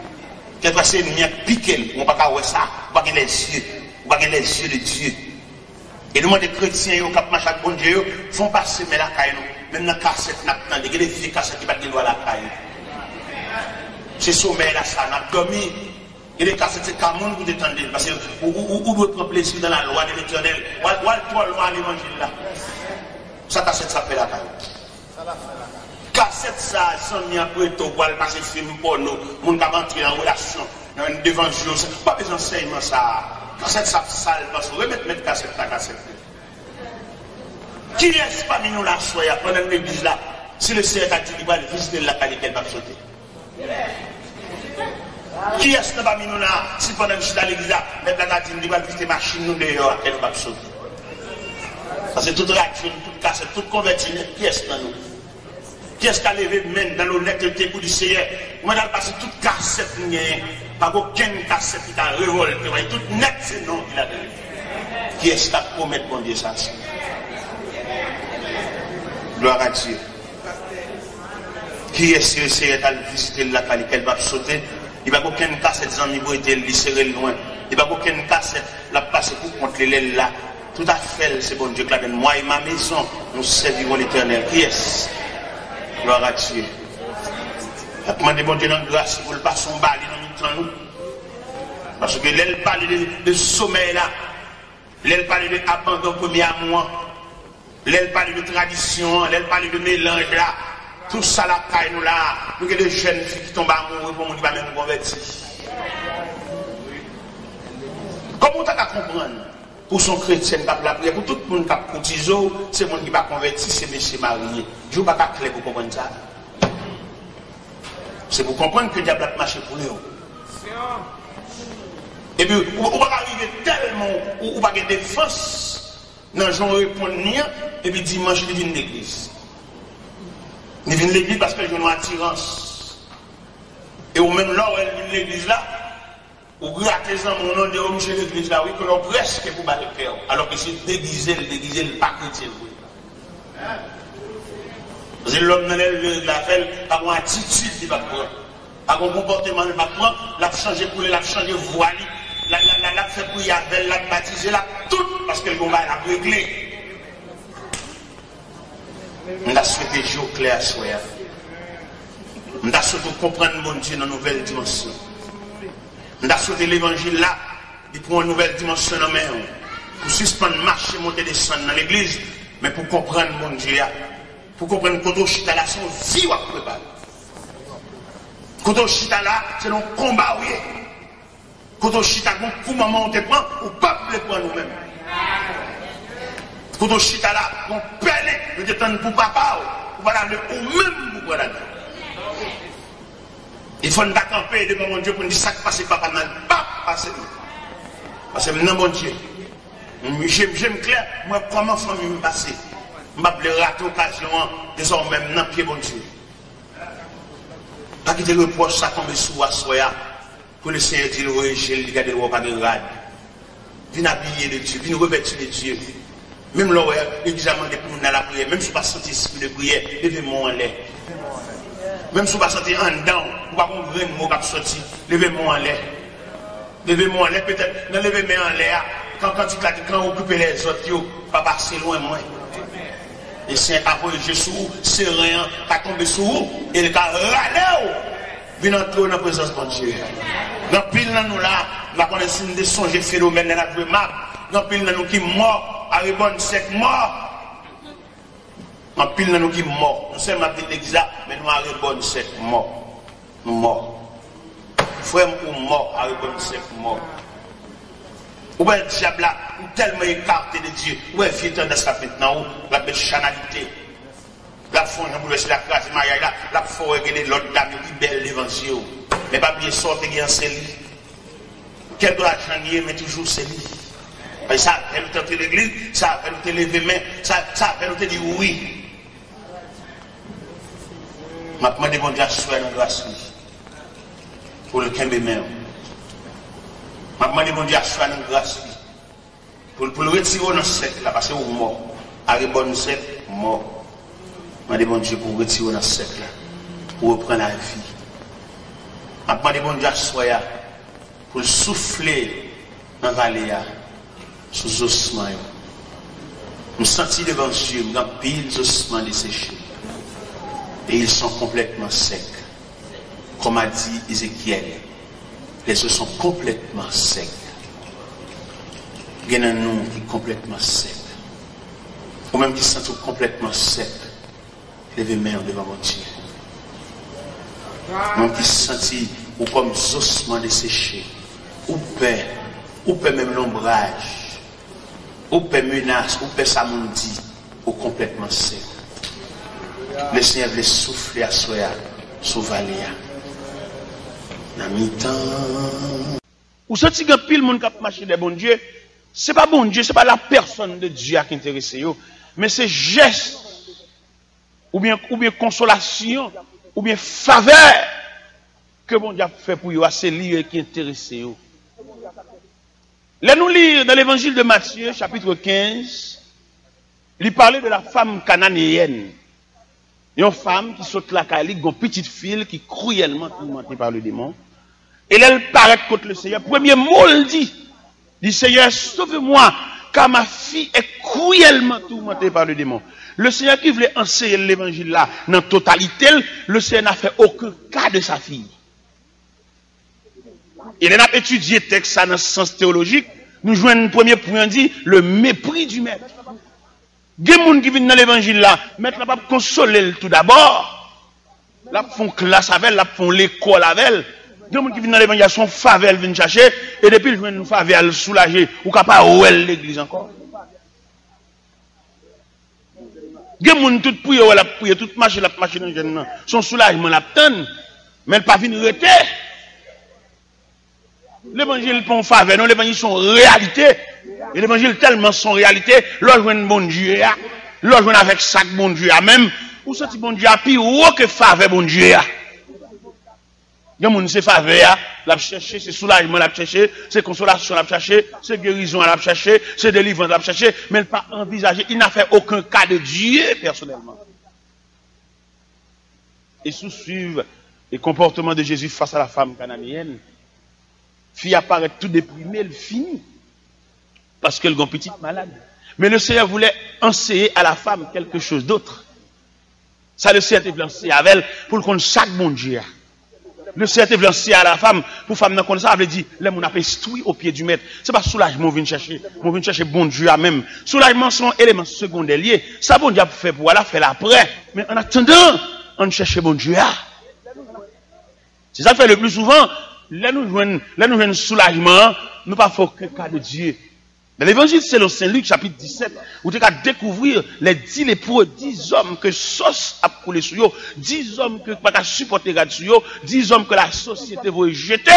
Quelquefois, c'est une mienne piquée, on ne peut pas voir ça, on ne peut pas les yeux, on ne peut pas les yeux de Dieu. Et nous, des chrétiens, qui ont marché avec bon Dieu, font passer mais la caille, même dans la cassette, il y a des filles cassettes qui battent les doigts à la caille. C'est sommeil là, ça, on a dormi. Et les cassettes, c'est comme vous détendez, parce que vous devez prendre plaisir dans la loi de l'éternel. Ou la loi de l'évangile là. Ça, cassette, ça fait la caille. Cassette, ça, sans n'y après tout, pour passer film pour nous, on va entrer en relation, dans une dévention, pas besoin d'enseignement, ça. Cassette, ça sale, parce que remettre mettre cassette, la cassette. Qui est-ce parmi nous là, soya, pendant l'église là, si le Seigneur a dit qu'il va visiter la caille, qu'elle va sauter? Qui est-ce parmi nous là, si pendant que je suis à l'église là, même la date, il va visiter machine, nous dehors, qu'elle va sauter? Parce que toute réaction, toute cassette, toute convertie, qui est-ce dans nous? Qui est-ce qui a levé même dans l'honnêteté pour le Seigneur? Moi, je passe toute cassette, pas aucune cassette qui t'a révolté. Tout net, c'est non qu'il a donné. Qui est-ce qui a promis bon Dieu ça? Gloire à Dieu. Qui est-ce que le Seigneur a visité la caille qu'elle va sauter? Il n'y a aucune cassette, les amis, pour être serré loin. Il n'y a aucune cassette, la passe pour contre l'aile là. Tout à fait, c'est bon Dieu qui l'a donné. Moi et ma maison, nous servirons l'éternel. Qui est-ce? Gloire à Dieu. Je demande bon Dieu dans la grâce pour le pas son bali dans nous. Parce que l'elle parle de, de sommeil là, l'elle parle de abandon premier amour, l'elle parle de tradition, l'elle parle de mélange là. Tout ça là, caille nous là, nous avons des jeunes filles qui tombent amoureux pour nous qui ne même convertir. Comment tu as comprendre? Pour son chrétien qui a la prière, pour tout le monde qui a cotisé, c'est le monde qui va convertir, c'est monsieur marié. Je ne vais pas clair pour comprendre ça. C'est pour comprendre que le diable a marché pour eux. Et puis, on va arriver tellement, on va avoir des défense dans le genre répondre, et puis dimanche, il vient de l'église. Il vient de l'église parce que j'ai une attirance. Et ou même là où elle vient de l'église là, ou gratte les hommes au nom de l'homme chez l'église là, oui, que l'on presque pour battre le cœur. Alors que c'est déguisé, déguisé, le pas chrétien. Parce que l'homme dans la fait, par une attitude qui va prendre, par un comportement qui va prendre, l'a changé pour l'a changé voile, l'a fait pour y avoir, l'a baptisé, l'a tout, parce que le combat l'a réglé. On a souhaité jouer au clair à soi. On a souhaité comprendre mon Dieu dans une nouvelle dimension. On a souhaité l'évangile là, il prend une nouvelle dimension dans la main. Pour suspendre, marcher, monter, descendre dans l'église, mais pour comprendre mon Dieu, pour comprendre que quand chita là, son vie va préparer. Quand chita là, c'est un combat, oui. Quand chita, pour maman, on te prend, ou pas le prendre nous-mêmes. Quand chita là, on pèle, nous te pour papa, ou voilà, ou même pour voilà. Il faut nous camper devant mon Dieu pour nous dire ça qui passe papa n'a pas passé. Parce que non mon Dieu. J'aime clair, moi comment famille me passer. Je vais rater l'occasion désormais dans pied mon Dieu. Pas quitter le reproche ça tomber sous à soya pour le Seigneur dire oui, j'ai regardé le pas de rade. Viens habiller de Dieu, viens revêtir de Dieu. Même là, l'église a demandé pour nous dans la prière, même si vous ne sentez pas de prière, levez-moi en l'air. Même si vous ne sentez pas en dedans, vous ne pouvez pas ouvrir un mot qui sorti, levez-moi en l'air. Levez-moi en l'air, peut-être, non levez-moi en l'air, quand, quand tu quand vous occupez les autres, vous ne pas passer loin moi. Et c'est un voyager sur vous, c'est rien, pas tomber sur vous, et le cas râler, venez entrer dans la présence de Dieu. Dans pile dans nous là, la connaissance des songes phénomènes dans la vraie map, dans pile dans nous qui mort, à rebonne sec mort. En pile dans nous qui mort. Nous sommes à l'église là, mais nous à rebonne sec mort. Nous morts. Frère ou mort, à rebonne sec mort. Ou est le diable là, ou tellement écarté de Dieu, ou est fier dans sa maintenant, ou la belle chanalité. La fond, on peut la classe, là, la faut regarder l'autre dame qui belle l'évangile. Mais pas bien sortir qui en c'est lui. Quel doit changer, mais toujours c'est lui. Et ça, elle nous tente l'église, ça, elle nous te lever main, ça, ça, elle nous te dit oui. Je demande bon Dieu à soi dans grâce pour le quinze mai. Je demande bon Dieu à soi dans grâce pour le retirer dans le cercle là, parce que vous mort. Avec bon cercle, mort. Je demande bon Dieu pour retirer dans le cercle là, pour reprendre la vie. Je demande bon Dieu soya pour souffler dans la vallée sous les ossements. Je sens devant Dieu, je pile les ossements desséchés. Et ils sont complètement secs. Comme a dit Ézéchiel, les os sont complètement secs. Il y a un nom qui est complètement sec. Ou même qui se sent complètement sec. Levez main devant mon Dieu. Même qui se sent ou comme ossements desséchés. Ou paix. Ou paix même l'ombrage. Ou paix menace. Ou paix samundi. Ou complètement sec. Le Seigneur veut souffler à soi. Sous vallée. Dans mi-temps. Ou ce qui pile monde qui a marché des bons dieux. Ce n'est pas bon Dieu, ce n'est pas la personne de Dieu qui intéresse, mais c'est geste, ou bien, ou bien consolation, ou bien faveur que bon Dieu a fait pour vous, c'est lui qui intéresse. Là, nous lire dans l'évangile de Matthieu, chapitre quinze, il parlait de la femme cananéenne. Une femme qui saute la calique, une petite fille qui est cruellement tourmentée par le démon. Et elle paraît contre le Seigneur. Premier mot, elle dit, dit Seigneur, sauve-moi, car ma fille est cruellement tourmentée par le démon. Le Seigneur qui voulait enseigner l'évangile là, dans totalité, le Seigneur n'a fait aucun cas de sa fille. Il a étudié le texte dans le sens théologique. Nous jouons un premier point, dit le mépris du maître. Il y a des gens qui viennent dans l'évangile là, maître n'a pas consoler tout d'abord. Là, font classe avec elle, là, font l'école avec elle. Deux gens qui viennent dans l'évangile, son faveur viennent chercher, et depuis ils viennent nous faveur le soulager, ou capable de l'église encore. Des gens tout prier, la prier, tout marcher, la marcher dans le jeune, son soulagement la tonne, mais elle pas venir rester. L'évangile pour faveur, non, l'évangile son réalité. Et l'évangile tellement son réalité, l'on joue un bon Dieu, l'on joue avec sac bon Dieu, même, ou ce petit bon Dieu, puis ou que faveur bon Dieu. Il y a des gens qui faveur, l'a chercher, c'est soulagement l'a chercher, c'est consolation l'a chercher, c'est guérison l'a chercher, c'est délivrance l'a chercher, mais il n'a pas envisagé, il n'a fait aucun cas de Dieu personnellement. Et sous suivre les comportements de Jésus face à la femme cananéenne, fille apparaît tout déprimée, elle finit. Parce qu'elle est une petite malade. Mais le Seigneur voulait enseigner à la femme quelque chose d'autre. Ça, le Seigneur voulait enseigner avec elle pour qu'on chaque bon Dieu. Le Seigneur voulait enseigner à la femme pour femme dans ça, avait dit, là, on a instruit au pied du maître. C'est pas soulagement, on vient chercher. On vient chercher bon Dieu à même. Soulagement, c'est un élément secondaire lié. Ça, bon Dieu a fait pour elle, fait l'après. Mais en attendant, on cherche bon Dieu. C'est ça fait le plus souvent. Là, nous jouons, là, nous jouons soulagement. Nous pas fait aucun cas de Dieu. Dans l'évangile selon Saint Luc, chapitre dix-sept, vous avez qu'à découvrir les dix lépreux, dix hommes que sauce a coulé sur eux, dix hommes que pas qu'à supporter sur eux, dix hommes que la société veut jeter,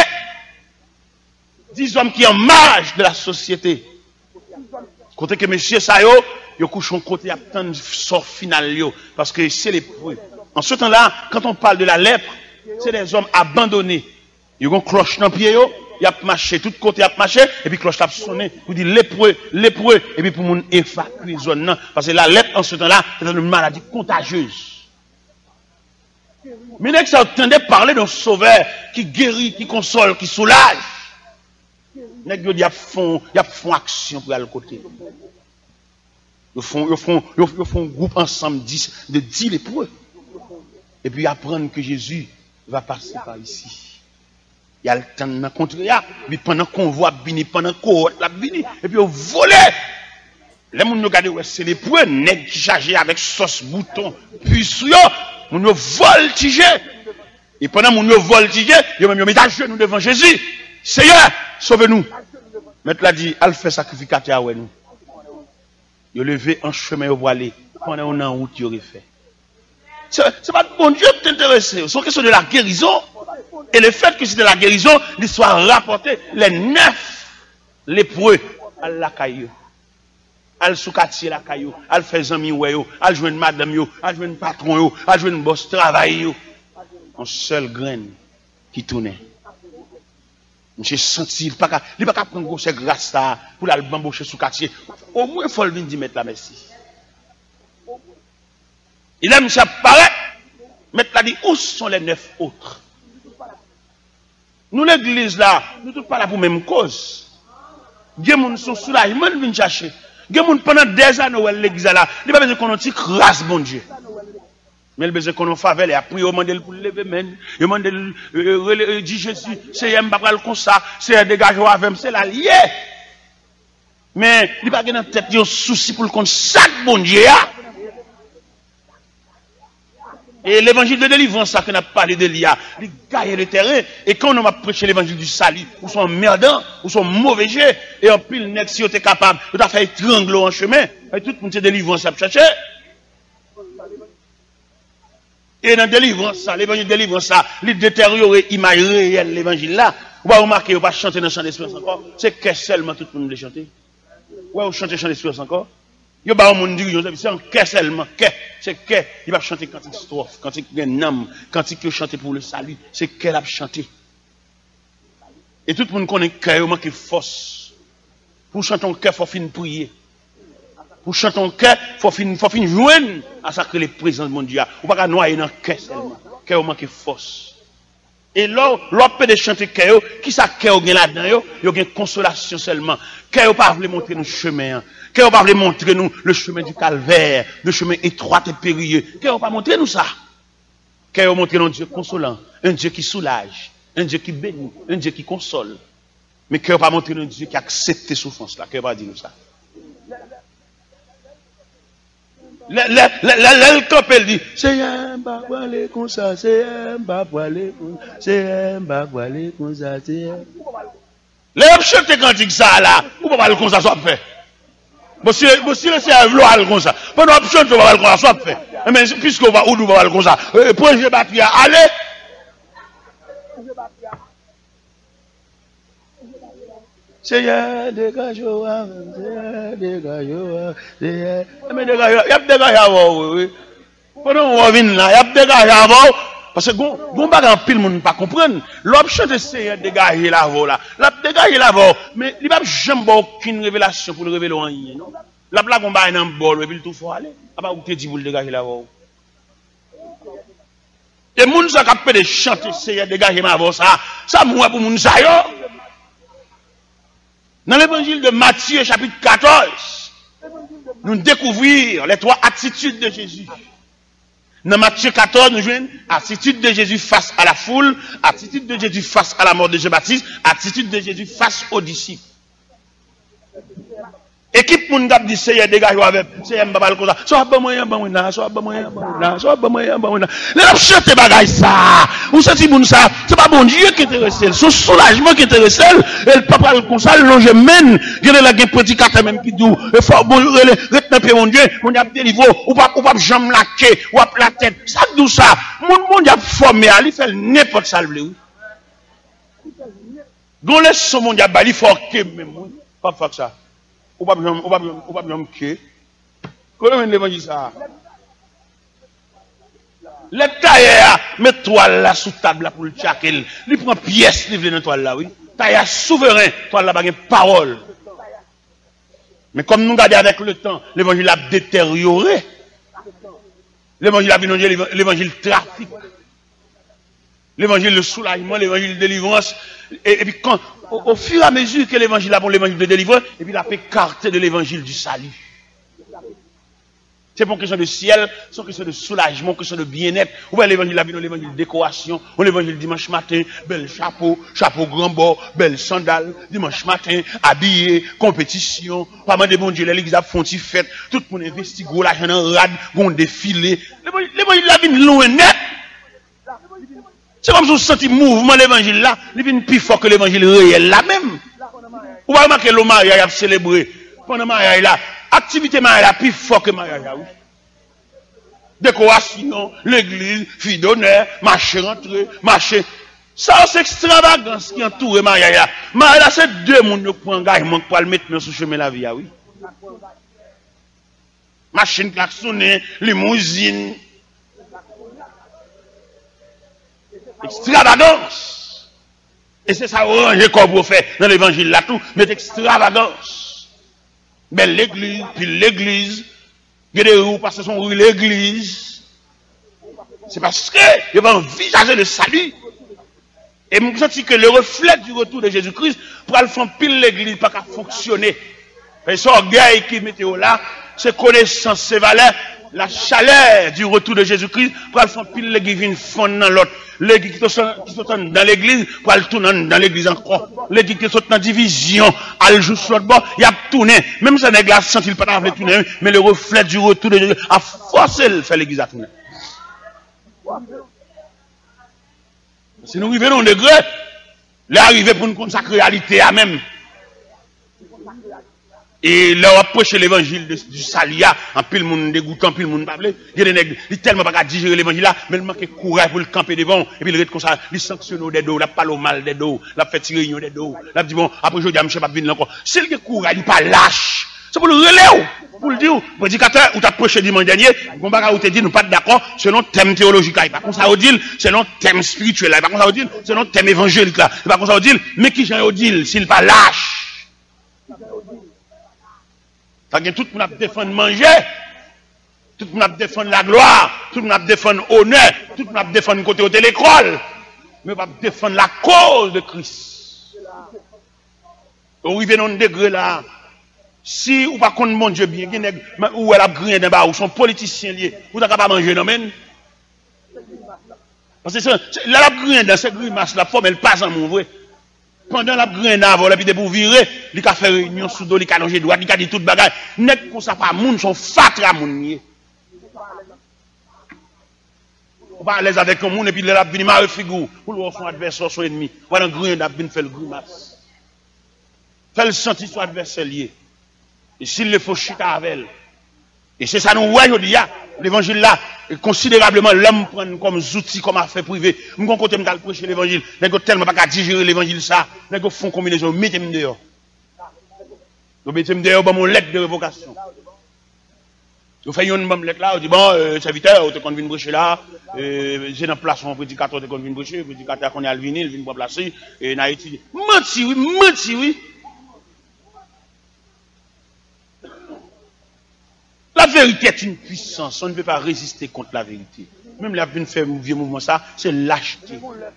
dix hommes qui en marge de la société. Côté que monsieur ça yo, yo couche en côté attendre sort final yo, parce que c'est lépreux. En ce temps-là, quand on parle de la lèpre, c'est des hommes abandonnés. Ils ont une cloche dans le pied yo. Il a marché, tout côté a marché, et puis cloche a sonné, pour dire lépreux, lépreux, et puis pour mon évacuer zone, parce que la lèpre en ce temps-là, c'est une maladie contagieuse. Mais dès que ça entendait parler d'un sauveur qui guérit, qui console, qui soulage, nèg yo di a font, y a font action pour aller côté. Ils font, ils font, ils font un groupe ensemble de dix lépreux. Et puis apprendre que Jésus va passer par ici. Il y a le temps de rencontrer, mais pendant qu'on voit bini, pendant qu'on la bini, et puis on vole. Les gens regardent, c'est les points, nèg qui chargé avec sauce, bouton, puissant, moun yo voltige. Et pendant moun yo voltige, yo même yo met à genoux devant Jésus. Seigneur, sauve-nous. Maître l'a dit, al fait sacrificateur ouais nous. Yo levé en chemin au aller, pendant on en route yo refait. C'est pas bon Dieu qui t'intéresse, c'est question de la guérison. Et le fait que c'était la guérison, l'histoire rapportée, les neuf lépreux, à la caillou, à soukatier la caillou, à faire zami yo, à jouer madame yo, à jouer patron yo, à jouer boss travail yo. Un seul grain qui tournait. J'ai senti, il ne peut pas prendre cette grâce pour la bamboucher soukatier. Au moins, il faut le venir mettre la merci. Il aime ça paraît, mettre la dit, où sont les neuf autres? Nous, l'église là, nous ne sommes pas là pour la même cause. Il y a des gens qui sont soulagés, ils viennent chercher. Il y a des gens pendant des années, l'église là, il n'y a pas besoin qu'on ait grâce, bon Dieu. Mais il y a besoin qu'on ait faveur, et après, il demande pour lever men, il demande de dire Jésus, c'est un pas comme ça, c'est un dégagement avec c'est la lié. Mais il n'y a pas de tête, il y a un souci pour le compte, chaque bon Dieu. Et l'évangile de délivrance, ça qu'on a parlé de l'I A, il gagne le terrain. Et quand on a prêché l'évangile du salut, ou sont merdants, ou sont mauvais jeux, et en pile, net, si on est capable, on a fait étrangler en chemin, et tout le monde se délivrance à chercher. Et dans délivrance, ça, l'évangile de délivrance, ça, il détériore l'image réelle, l'évangile là. Vous va remarquer, vous va chanter dans le chant d'espérance encore. C'est que seulement tout le monde veut chanter. Ouais, vous chantez chant d'espérance encore. Yo ba moun dirigeant c'est en que seulement que c'est que il va chanter cantique strophe cantique nam cantique que chanter pour le salut c'est qu'elle a chanté et tout le monde connaît que manque force pour chanter en cœur faut fin prier pour chanter en cœur faut fin faut fin joindre à ça que les présence de mon Dieu ou pas noyer dans cœur seulement cœur manque force et là l'autre peut de chanter cœur qui ça cœur gain là-dedans yo yo gain consolation seulement cœur pas veut montrer nous chemin que on va vous montrer nous le chemin du calvaire, le chemin étroit et périlleux. Que on va montrer nous ça. Que on montrer un Dieu consolant, un Dieu qui soulage, un Dieu qui bénit, un Dieu qui console. Mais que on va montrer un Dieu qui accepte tes souffrances là. Que on va dire nous ça. Le camp elle dit, c'est un bagualé comme ça, c'est un bagualé comme ça, c'est un bagualé comme ça, c'est un. Les chanter cantique ça là, ou pas parler comme ça soit fait. Bon, si c'est un vloal comme ça, pendant que on va le comme ça, soit fait. Mais puisqu'on va où nous va le comme ça, projet batterie, allez. Seigneur, dégage-moi, Seigneur, dégage-moi, Seigneur. Mais dégage-moi, il y a dégage avant, oui. Pendant qu'on vient là, il y a dégage avant. Parce que gon gon bagan pile monde pas comprendre l'option de Seigneur dégager la voix là la dégager la voix mais il pas jamais aucune révélation pour le révéler en rien non la blague on ba dans bol et puis tout faut aller a pas ou te dit pour dégager la voix et moun ça capé de chanter Seigneur dégager ma voix ça ça moi pour moun ça yo dans l'évangile de Matthieu chapitre quatorze nous découvrir les trois attitudes de Jésus. Dans Matthieu quatorze, nous jouons attitude de Jésus face à la foule, attitude de Jésus face à la mort de Jean-Baptiste, attitude de Jésus face aux disciples. Équipe moun gap dit Seigneur dégage avec Seigneur m'pa comme ça. Soit bon moyen bon là, soit bon moyen bon là, soit bon moyen bon là. Les chanter bagay ça. Ou senti moun ça, c'est pas bon Dieu qui intéresse, son soulagement qui intéresse, elle pas parler comme ça, longer men, gade la gen prédicateur même qui dit il faut bon retenir pied mon Dieu, on a délivré ou pas ou pas jambe laquer ou à la tête. Ça d'où ça? Moun moun a formé, il fait n'importe ça le. Gon laisse son monde a bali faut que même pas faire ça. Ou pas bien, ou pas bien, ou pas bien que. Comment l'évangile ça? Le tailleur met toile là sous table là pour le tchakel. Il prend pièce, il vient dans toile là, oui. Tailleur souverain, toile là, pas parole. Mais comme nous regardons avec le temps, l'évangile a détérioré. L'évangile a vu l'évangile trafic. L'évangile de soulagement, l'évangile de délivrance. Et, et puis quand, au, au fur et à mesure que l'évangile a bon l'évangile de délivrance, et puis il a fait écarter de l'évangile du salut. C'est pas une question de ciel, c'est une question de soulagement, une question de bien-être. Ou bien l'évangile a vu l'évangile de décoration, ou l'évangile dimanche matin, bel chapeau, chapeau grand bord, belle sandale, dimanche matin, habillé, compétition, pas mal de bon Dieu, l'église a font fête, tout le monde investit, gros l'argent en rade, gros défilé. L'évangile a vu loin net. C'est comme si vous sentez mouvement l'évangile là, il vient plus fort que l'évangile réel là même. Vous voyez que le mariage a célébré. Pendant le mariage là, activité mariage là plus fort que le mariage là. Oui. Décoration, l'église, fille d'honneur, marché rentré, marché. Ça c'est extravagance qui entoure le mariage là. Mariage là c'est deux mondes qui prennent engagement pour le mettre dans ce chemin la vie là. Oui. Machine klaxonnée, limousine. Extravagance. Et c'est ça orange comme vous faites dans l'évangile là tout, mais extravagance. Belle l'église, puis l'église, il y a des roues parce que sont rue l'église. C'est parce que il va envisager le salut. Et je me sens que le reflet du retour de Jésus-Christ, pour aller faire pile l'église, pas qu'à fonctionner. Et ce orgueil qui met là, c'est connaissance, c'est valeur, la chaleur du retour de Jésus-Christ, pour aller faire pile l'église, vienne fondre dans l'autre. L'église qui sont dans l'église, pour aller tourner dans l'église encore. L'église qui sont dans la division, elle joue sur l'autre bord, il y a tourné. Même si l'église a senti pas d'avoir tourner, mais le reflet du retour de Jésus a forcé de faire l'église à tourner. Si nous arrivons au degré, l'arrivée pour nous consacrer la réalité à même. Et là, on approche l'évangile du salia, en pile monde dégoûtant, en pile monde parlé. Il y a des nègres, il tellement pas digérer l'évangile là, mais il manque de courage pour le camper devant, et puis il reste comme ça, il sanctionne des dos, il parle au mal des dos, il fait tirer des dos, il dit bon, après je dis à M. Papine encore. S'il y a courage, il pas lâche. C'est pour le relais, pour le dire, prédicateur, ou t'as prêché dimanche dernier, bon, bah, ou t'as dit, nous pas d'accord, selon thème théologique, là, pas comme ça, on dit, selon thème spirituel, là, pas comme ça, on dit, selon thème évangélique, là, pas comme ça, on dit, mais qui j'en dit, s'il pas lâche. Fait que tout le monde défendre manger, tout le monde défendre la gloire, tout le monde défendre l'honneur, tout le monde défendre côté de l'école, mais pas défendre la cause de Christ. On arrive dans un degré là, si ou pas contre mon Dieu bien, ou elle a grillé d'un bas, ou son politicien lié, ou t'as pas manger non men. Parce que là la grillé dans cette grimace la forme elle passe en mon vrai. Pendant la grillé avant la puis pour virer, il a fait réunion sous dos, il a allongé droit, il a dit toute bagaille. Net comme ça pas moun son fatra moun nié. On pas à l'aise avec un moun et puis il a venu marrer figure pour le son adversaire son ennemi. Voilà grillé n'a venu faire le grimace. Fait le sentir son adversaire lié. Et s'il le faut chita avec elle. Et c'est ça nous voyons aujourd'hui, l'évangile là, considérablement l'homme prend comme outil, comme affaire privée. Nous avons côté de prêcher l'évangile, nous avons tellement pas qu'à digérer l'évangile ça, nous avons font combinaison, mettez-moi dehors. Nous mettez-moi dehors, bon, mon lettre de révocation. Nous faisons une bonne lettre là, on dit bon, euh, serviteur, on te convient de prêcher là, euh, j'ai dans place un prédicateur, on te convient de prêcher, le prédicateur qu'on est à venir, il vient pour placer, et il a étudié. Menti, oui, menti, oui. La vérité est une puissance, on ne peut pas résister contre la vérité. Même la vie de faire un vieux mouvement, ça, c'est lâcheté.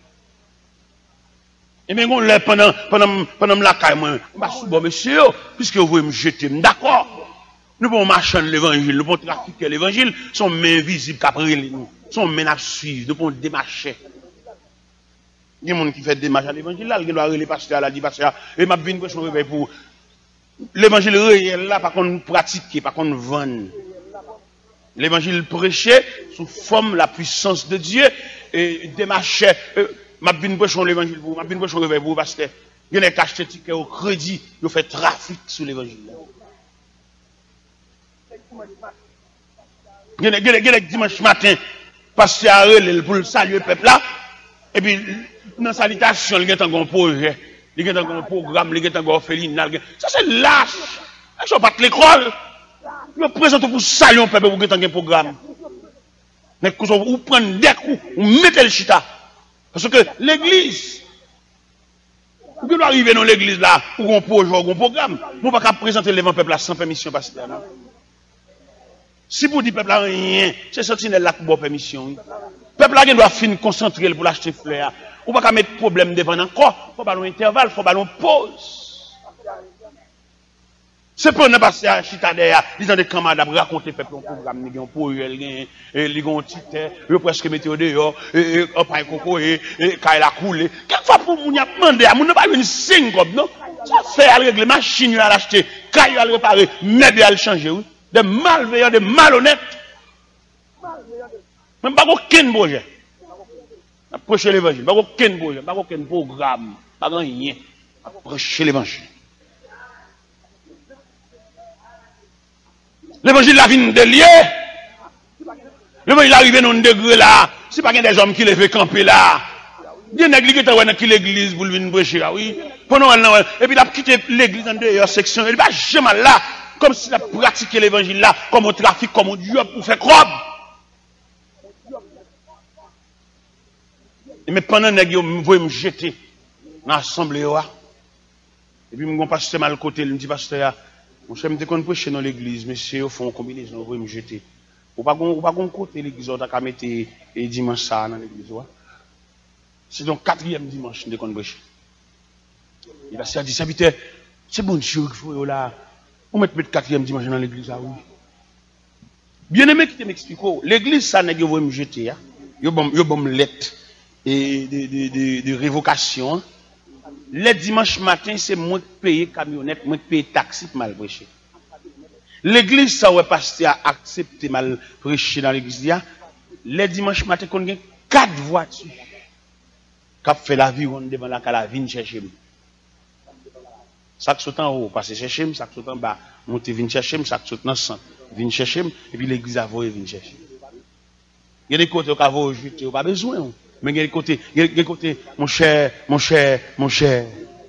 Et bien, on l'a pendant, pendant, pendant la caille, moi, bon, monsieur, puisque vous voulez me jeter, d'accord. Nous pouvons marcher l'évangile, nous pouvons trafiquer l'évangile, sont mains visibles qu'après nous, sont mains à suivre, nous pouvons démarcher. Il y a des gens qui font démarcher à l'évangile, là, il doit aller pasteur, là, dit pasteur, et m'a vu une question pour. L'évangile réel là, par contre, pratiquer, par contre, vendre. L'évangile prêché sous forme la puissance de Dieu et démarcher. Euh, m'a bien prêché l'évangile pour, m'a bien prêché réveil pour parce que il y a des acheté ticket au crédit, il fait trafic sur l'évangile. Il y a des dimanche matin, pasteur a relé pour saluer le peuple là, et puis dans la salutation, il y a un projet. Il y a un programme, il y a un orpheline. Ça, c'est lâche. Ils ne sont pas de l'école. Ils présentent pour saluer un peuple pour un programme. Mais vous prenez des coups, vous mettez le chita. Parce que l'église, vous devez arriver dans l'église là, où on projet, ou un programme. Vous ne pouvez pas présenter le peuple là sans permission pasteur. Si vous dites peuple là rien, c'est sentinelle là pour votre permission. Le peuple là doit finir concentrer pour l'acheter fleur. Ou pas mettre problème devant encore, il faut pas un intervalle, il faut pas une pause. C'est pas un pasteur chita derrière, ils ont des camarades à raconter peuple un programme, ils ont pour eux, ils ont un titre, ils ont presque météo dehors, et un pain coco, et quand il a coulé. Quelquefois pour moun y a demandé, moun n'a pas une signe comme non. Ça fait à régler machine à l'acheter, quand il a réparer, mais à le changer, oui. Des malveillants, des malhonnêtes. Même pas aucun projet. Prêcher l'évangile, pas aucun projet, pas aucun programme, pas rien. Prêcher l'évangile. L'évangile la vie de lié. L'évangile arrive dans un degré là. C'est pas des hommes qui les fait camper là. Il y a des gens qui l'église pour venir prêcher là, oui. Pendant et puis il a quitté l'église en dehors section. Il va jamais là, comme s'il a pratiqué l'évangile là, comme au trafic, comme au Dieu pour faire croire. Mais pendant que vous voyez me jeter dans l'assemblée, et puis mon pasteur mal côté, il me dit pasteur, mon cher, je me prêcher dans l'église, monsieur, au fond, combinaison, vous voyez me jeter. Ou pas qu'on côté l'église, on a qu'à mettre dimanche ça dans l'église. C'est donc quatrième dimanche de qu'on prêche. Il a dit, serviteur, c'est bon Dieu qu'il faut là. On met le quatrième dimanche dans l'église là, oui. Bien aimé qui m'explique, l'église ça n'est pas me jeter, hein. Yo bon, yo bon lettre et de, de, de, de révocation. Le dimanche matin, c'est moi qui paye camionnette, moi qui paye taxi pour mal prêcher. L'église, ça ouais pasteur a accepté mal prêcher dans l'église. Le dimanche matin, qu'on a quatre voitures qui ont fait la vie devant la cala, viennent chercher. Ça qui saute en haut, passe chercher, ça qui saute en bas, monte, viennent chercher, ça qui saute dans le centre, viennent chercher, et puis l'église a volé, viennent chercher. Il y a des côtés qui ont jeté, pas besoin. Mais il y a des côtés, il y a des côtés, mon cher, mon cher, mon cher.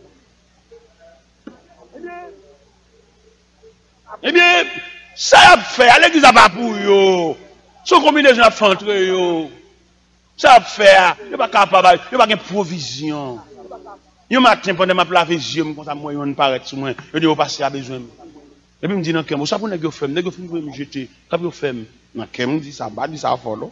Eh bien, ça a fait, à l'église a pas pour yo. Son combinaison a fait entrer yo. Ça a fait, il n'y a pas capable, il n'y a pas de provision. Il y a un matin, pendant ma plave les yeux, comme ça, moi, on paraît sur moi, je dis, on passe à besoin. Et puis, me dit, non, qu'est-ce que ça pour les gens faire, les gens faire, me jeter, qu'est-ce que vous faites? Non, qu'est-ce que me dit ça, bah, dit ça, fort,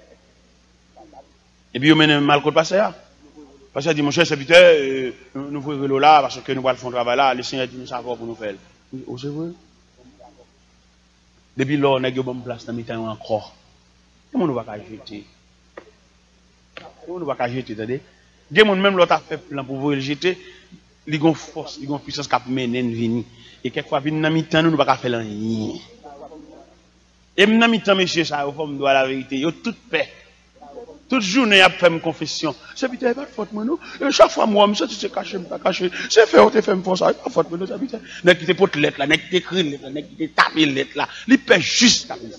et puis, on mène mal contre passer là. Parce qu'il dit, mon cher serviteur, nous voulons le là, parce que nous allons faire un travail là, le Seigneur dit, nous savons pour nous faire. Oh, c'est vrai? Depuis là, on a une bonne place dans le temps encore. Comment nous ne va pas jeter? Comment nous ne va pas jeter, attendez? Des gens même l'autre a fait plan pour vous le jeter, ils ont force, ils ont puissance qui mène venir. Et quelquefois, dans le temps, nous ne va pas faire rien. Et dans le temps, monsieur, ça, il faut me dire la vérité, il y a toute paix. Toute journée, il fait une confession. C'est putain, pas de faute, moi, chaque fois, moi, je suis caché, pas caché. C'est fait, on te fait une faute, pas de faute, moi, c'est putain. N'est-ce que tu portes lettre là, n'est-ce que tu écris lettre là, n'est-ce que tu tapes lettre là. Il paie juste comme ça.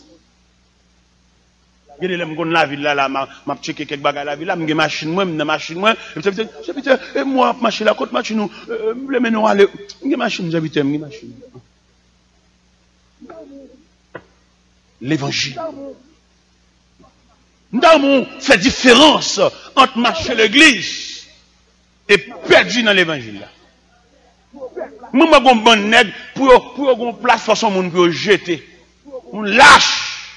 Je vais me la ville là, là, m'a checké quelques bagages la ville là, j'ai machine, moi, j'ai machine, moi. C'est putain, et moi, machine là, côté machine, nous, les menons aller. J'ai machine, j'ai putain, j'ai machine. L'évangile. Nous avons fait différence entre marcher l'église et perdu dans l'évangile. Moi, je suis un bon nègre pour pour une place façon monde pour jeter. On lâche.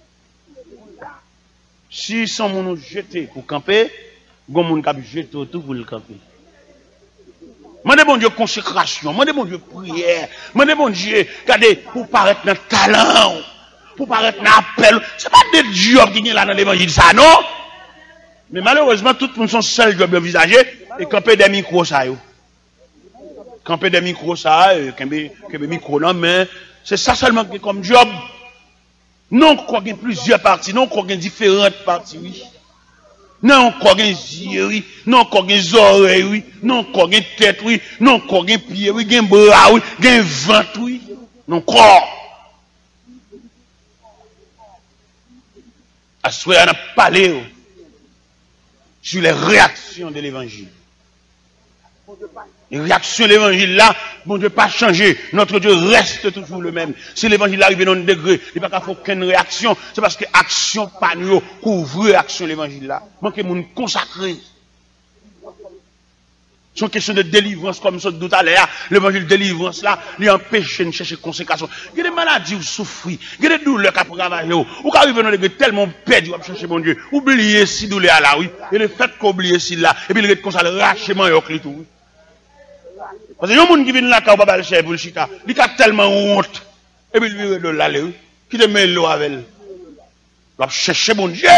Si son monde jeter pour camper, gon monde cap jeter tout pour le camper. Mandez bon Dieu consécration, mandez bon Dieu prière, mandez bon Dieu regardez pour paraître dans talent. Pour paraître dans l'appel. Ce n'est pas des jobs qui sont là dans l'évangile, ça, non? Mais malheureusement, tout le monde sont seuls jobs envisagés et camper des micros, ça, yo. Camper des micros, ça, camper des micros, non, mais c'est ça seulement qui est comme job. Non, qu'on a plusieurs parties, non, qu'on a différentes parties, oui. Non, qu'on a des yeux, oui. Non, qu'on a des oreilles, oui. Non, qu'on a des têtes, oui. Non, qu'on a des pieds, oui. Des bras, oui. Des ventres, oui. Non, corps. On a parlé sur les réactions de l'évangile. Les réactions de l'évangile là, bon Dieu pas changé. Notre Dieu reste toujours le même. Si l'évangile arrive dans un degré, il n'y a pas aucune réaction. C'est parce que l'action panneau couvre l'action de l'évangile là. Manque de consacré. C'est une question de délivrance, comme ça tout à l'heure, l'évangile de délivrance là, lui empêche de chercher conséquences. Il y a des maladies où souffrir, il y a des douleurs qui travaillent, ou qui arrivent dans les tellement perdu, à chercher mon Dieu, oublier si douleur là, oui, et le fait qu'oublier si là, et puis il est comme ça, le rachement et au tout, oui. Parce que y a des gens qui viennent là, quand on va le chercher pour le chita, il a tellement honte, et puis il vient de l'aller, oui, qui te met l'eau avec elle. Il va chercher mon Dieu.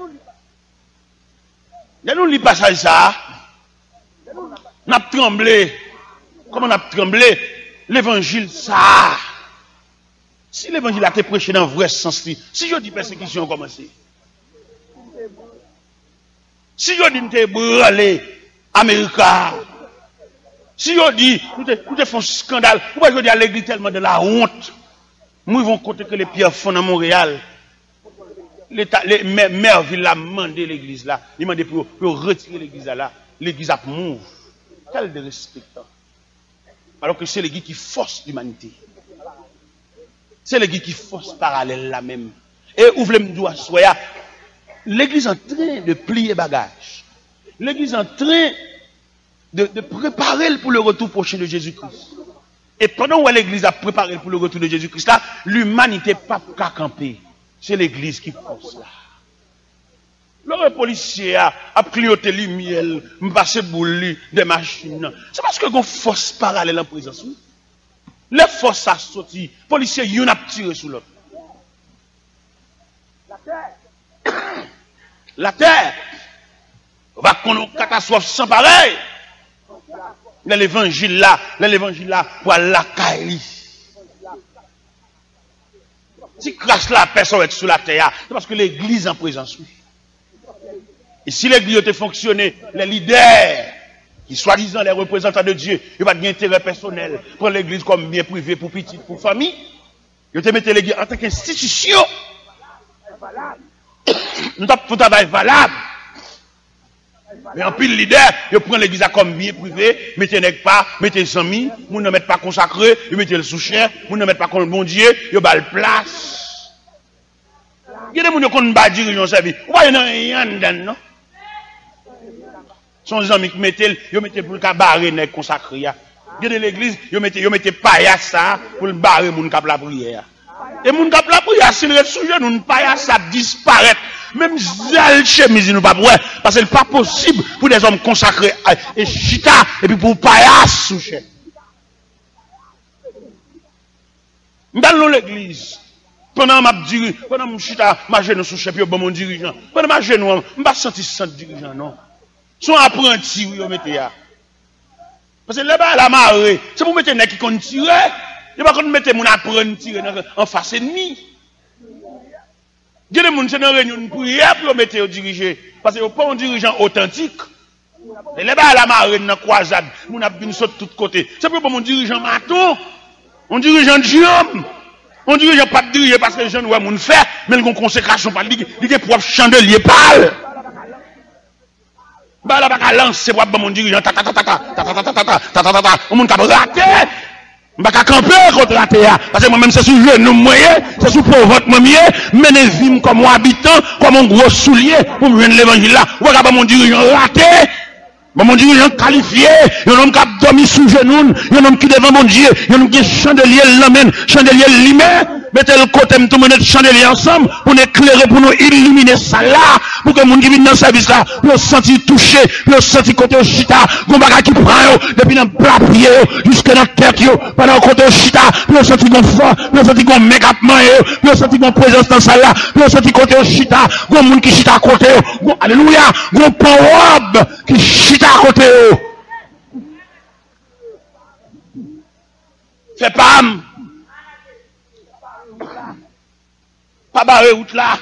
Il y a nous li passage ça. On a tremblé. Comment on a tremblé? L'évangile, ça. Si l'évangile a été prêché dans le vrai sens, si je dis persécution a commencé, si je dis que brûlé Américain, si je dis nous te font scandale, pourquoi je dis à l'église tellement de la honte? Nous vont compter que les pierres font dans Montréal. L'État, les maires ville a demandé l'église là, ils demandé pour, pour retirer l'église là, l'église a mouve. Quel de respect. Alors que c'est l'église qui force l'humanité. C'est l'église qui force parallèle là même. Et ouvrez le doigt, soya. L'église en train de plier bagage. L'église en train de, de préparer pour le retour prochain de Jésus-Christ. Et pendant que l'église a préparé pour le retour de Jésus-Christ là, l'humanité n'a pas qu'à camper. C'est l'église qui force là. Le policier a, a clignoté les miel, m'passé boule des machines. C'est parce que une force parallèle en présence. Les forces a sorti, policier yon a tiré sur l'autre. La terre. La terre. On va connaître une catastrophe sans pareil. L'évangile là, l'évangile là, pour la caille. Si crache la personne est sur la terre, c'est parce que l'église en présence. Et si l'église était fonctionné, les leaders, qui soi-disant les représentants de Dieu, ils n'ont pas d'intérêt personnel, prendre l'église comme bien privé pour petit, pour famille, ils te mettent l'église en tant qu'institution. Nous avons un travail valable. Mais en pile leader, ils prennent l'église comme bien privé, mettez nèg pas, mettez les amis, nous ne mettez pas consacré, ils mettez le sous-cher, nous ne mettez pas comme le bon Dieu, ils ont le place. Il y a des gens qui ont pas dirigeant service. Vous voyez, il y a rien non? Son amis qui mettent, ils mettent pour le cabaret nèg consacré. Il y a de l'église, ils mettent, ils mettent paillasse ça pour le barrer moun k'ap la prière. Et moun k'ap la prière, s'il reste sous nous paillasse ça disparaît. Même zèle chemise nous pas pour parce que c'est pas possible pour des hommes consacrés et chita et puis pour paillasse sous chef. Dans l'église, pendant ma diri, pendant mon chita, ma genou sous chef, bon mon dirigeant. Pendant ma genou, je pas senti sans dirigeant non. Son apprenti oui, mettez ya. Parce que là-bas la marée, c'est pour mettre nèg qui compte tirer, il pas qu'on mettre mon apprenti tirer en face ennemi. Il y a des gens qui sont dans réunion de prière pour mettre au diriger. Parce que pas un dirigeant authentique. Et là-bas, la marine, dans la croisade, nous avons une saute de tous côtés. C'est pour mon dirigeant maton, un dirigeant de Diom, un dirigeant pas de diriger parce que les gens ne vont faire, mais ils ont une consécration, ils ont propre chandelier pâle. Bah là, bah, lancer pour mon dirigeant, ta ta ta ta ta ta ta ta ta ta ta ta ta ta, on va rater. Je ne vais pas camper contre la terre. Parce que moi-même, c'est sur le genou moyen, c'est sur pauvre moyen, mener vie comme un habitant, comme un gros soulier, pour me joindre l'évangile là. Vous regardez mon dirigeant raté, mon dirigeant qualifié, il y a un homme qui a dormi sous genou, il y a un homme qui devant mon Dieu, il y a un homme qui est chandelier l'amène, chandelier limé, mettez le côté, tout le monde chandelier ensemble, pour nous éclairer, pour nous illuminer ça là, pour que les gens qui viennent dans le service là, pour se sentir touché, pour se sentir côté au chita, qu'on va qui prend, depuis dans le plat pied, jusqu'à dans la tête, pendant côté au chita, pour se sentir qu'on fort, pour se sentir qu'on make-up man, pour se sentir qu'on présence dans ça là, pour se sentir côté au chita, qu'on monde qui chita à côté, alléluia, qu'on pan qui chita à côté. Fais pas, pas barrer route là.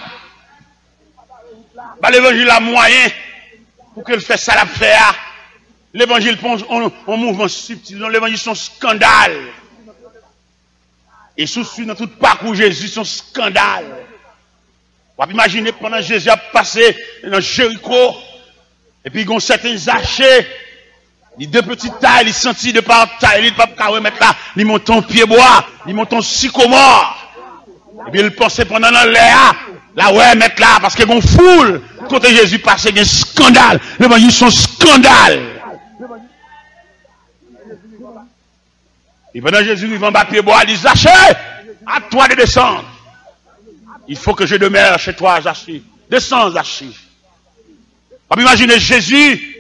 Bah, l'évangile a moyen pour qu'elle fasse ça la faire. L'évangile pense en mouvement subtil. L'évangile c'est un scandale. Et sous dans tout parcours Jésus, c'est un scandale. On peut imaginer pendant Jésus a passé dans Jéricho, et puis il y a certains achets, les deux petites tailles, ils sentent de par taille, ils ne peuvent pas remettre là, ils montent en pied bois, ils montent en sycomore. Et puis il pensait pendant l'air, là ouais, mettre là, parce qu'il y a une foule, quand Jésus passait, il y a un scandale. L'évangile c'est un scandale. Et pendant Jésus, il va en bas pied bois, il dit, Zachée, à toi de descendre. Il faut que je demeure chez toi, Zachée. Descends, Zachée. On peut imaginer Jésus,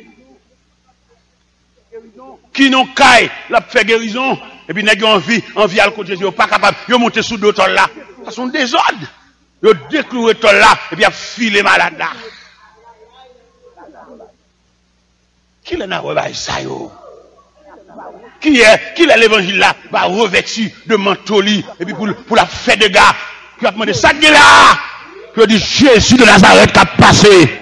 qui n'ont qu'à la fait guérison, et puis n'a envie, envie à côté de Jésus, pas capable, ils ont monté sous d'autres là. Ça sont des ordres. Ils ont décloué tout là, et puis ils ont filé malade là. Qui l'en a revu ça, yo? Qui est, qui est l'évangile là, va revêtu de mantoli, et puis pour, pour la fête de gars, qui a demandé ça, qui est là? Qui a dit Jésus de Nazareth qui a passé.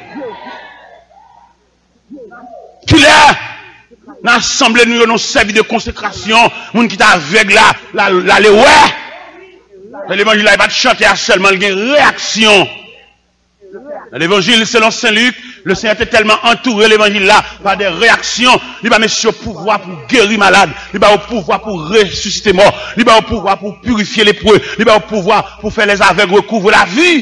Qui est? L'assemblée nous avons servi de consécration, moun qui t'a aveugle là, là, là, les ouais. L'évangile là, il va te chanter à seulement, il y a une réaction. L'évangile selon Saint Luc, le Seigneur était tellement entouré l'évangile là par des réactions. Il va mettre au pouvoir pour guérir malade, il va au pouvoir pour ressusciter mort, il va au pouvoir pour purifier les lépreux, il va au pouvoir pour faire les aveugles recouvrer la vie.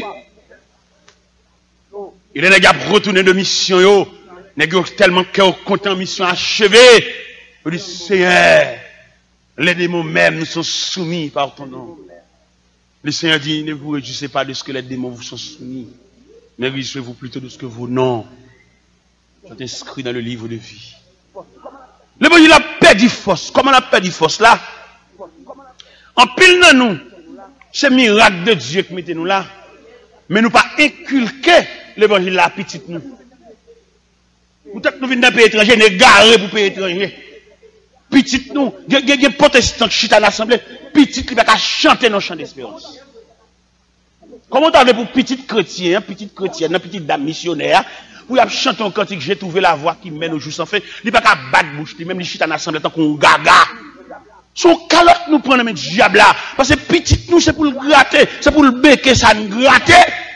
Il est retourné de mission yo. Nèg tellement content mission achevée. Il dit Seigneur, les démons même nous sont soumis par ton nom. Le Seigneur dit ne vous réjouissez pas de ce que les démons vous sont soumis. Mais réjouissez-vous plutôt de ce que vos noms sont inscrits dans le livre de vie. L'évangile a perdu force. Comment on a perdu force là? En pile dans nous, c'est miracle de Dieu qui mettez nous là. Mais nous pas inculquer l'évangile là petit nous. Peut-être nous venons d'un pays étranger, nous garés pour pays étranger. Petit nous, il y a des protestants qui sont à l'assemblée, petit qui va chanter nos chants d'espérance. Comment on a pour petit chrétien, petit chrétienne, petite dame missionnaire, pour y chanter un cantique, j'ai trouvé la voix qui mène au jour sans fin, il n'y a pas qu'à battre bouche, même les chita à l'assemblée tant qu'on gaga. Son calotte nous prend le diable là, parce que petit nous c'est pour le gratter, c'est pour le béquer, ça nous gratter.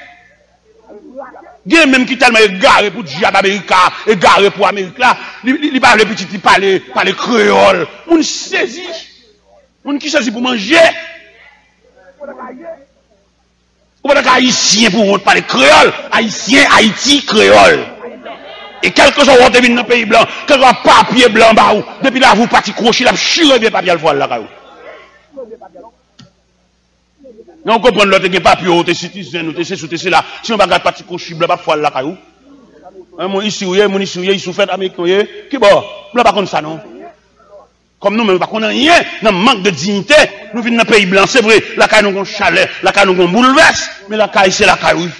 Il y a même qui tellement égaré pour le diable américain, égaré pour l'Amérique là, il parle petit, il parle, parle créole. On saisit, on qui saisit pour manger. Ou pas haïtien pour parler créole, haïtien, Haïti, créole. Et quelque chose on devine dans le pays blanc, quelque chose papier blanc bah ou, depuis là vous parti crochet là, chiré bien papier le voile là. Non, on comprend l'autre qui papier, ou t'es citizen, ou t'es ceci, ou t'es là. Si on va garder parti crochet blanc, pas voile là. Mon ici, mon ici, il souffre américain, qui bon, blanc pas comme ça non. Comme nous, mais pas qu'on a rien, dans manque de dignité, nous venons dans le pays blanc, c'est vrai, la caille nous avons chalet, la caille nous avons bouleverse, mais la caille c'est la caille, oui.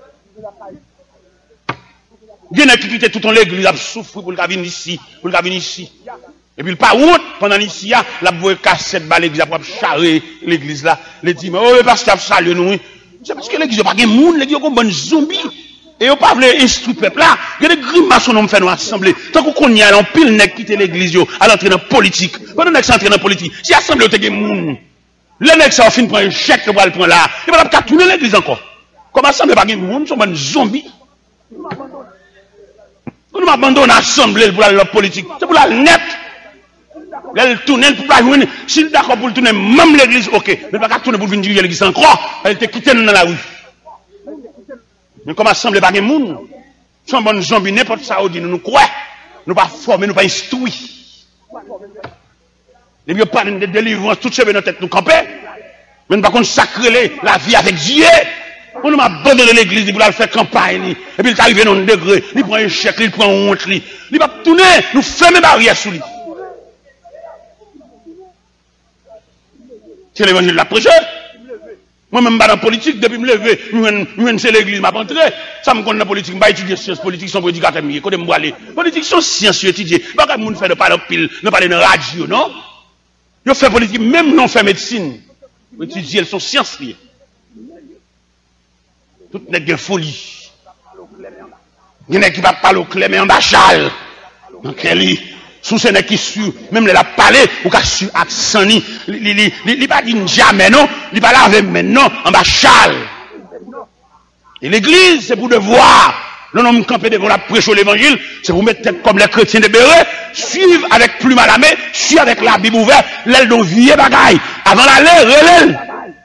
Il y en a qui quittent tout l'église, ils souffrent pour le venir ici, pour le venir ici. Et puis le pas route, pendant ici, la voie cassette, l'église, pour charrer l'église là, les dit, mais oh, parce que salut nous, c'est parce que l'église n'a pas de monde, l'église a un bon zombie. Et on ne peut pas instruire le peuple là. Il y a des grimaces qu'on fait nous assembler. Tant qu'on y a un pile nèg quitter l'église à l'entrée dans la politique. Pendant que ça entre dans la politique, si l'assemblée a des gens, les nègres ça fin prend un chèque pour le prendre là. Il ne va pas tourner l'église encore. Comme l'assemblée pas de gens, sont des zombies. On nous abandonne l'assemblée pour la politique. C'est pour la net. Elle tourne pour pas jouer. Si d'accord pour tourner même l'église, ok. Mais pas tourner pour venir diriger l'église encore. Elle était quittée dans la rue. Mais comme assemblée pas de monde, sont bonnes zombies, n'importe ça, on dit, nous nous croyons, nous pas formés, nous pas instruits. Et puis, pas de délivrance, tout ce que notre tête nous camper, mais nous pas consacrer la vie avec Dieu. On nous abandonné l'église pour la faire campagne, et puis il est arrivé dans un degré, il prend un chèque, il prend un honte, il va tourner, nous fermer barrière sous lui. C'est l'évangile de la prêche. Moi-même, dans la politique, depuis me lever, je suis l'église, je suis entré. Ça me connaît la politique, je vais étudier sciences politiques, sont prédicateurs, je vais aller. Politique sont sciences étudiées. Pas comme nous faire de parler pile, de parler de radio, non? Je fais politique, même non fait médecine. Étudier, elles sont sciences liées. Tout n'est que folie. Il y en a qui va parler au clé, mais en bas châle. Donc, elle sous ce n'est qui su, même la parler, ou qu'à su accent ni, il pas dit jamais non, il pas laver maintenant, en bas châle. Et l'église, c'est pour devoir, l'homme campé devant la prêche l'évangile, c'est pour mettre tête comme les chrétiens de Béret, suivre avec plume à la main, suivre avec la Bible ouverte, l'aile dont vieux bagaille, avant d'aller, relève.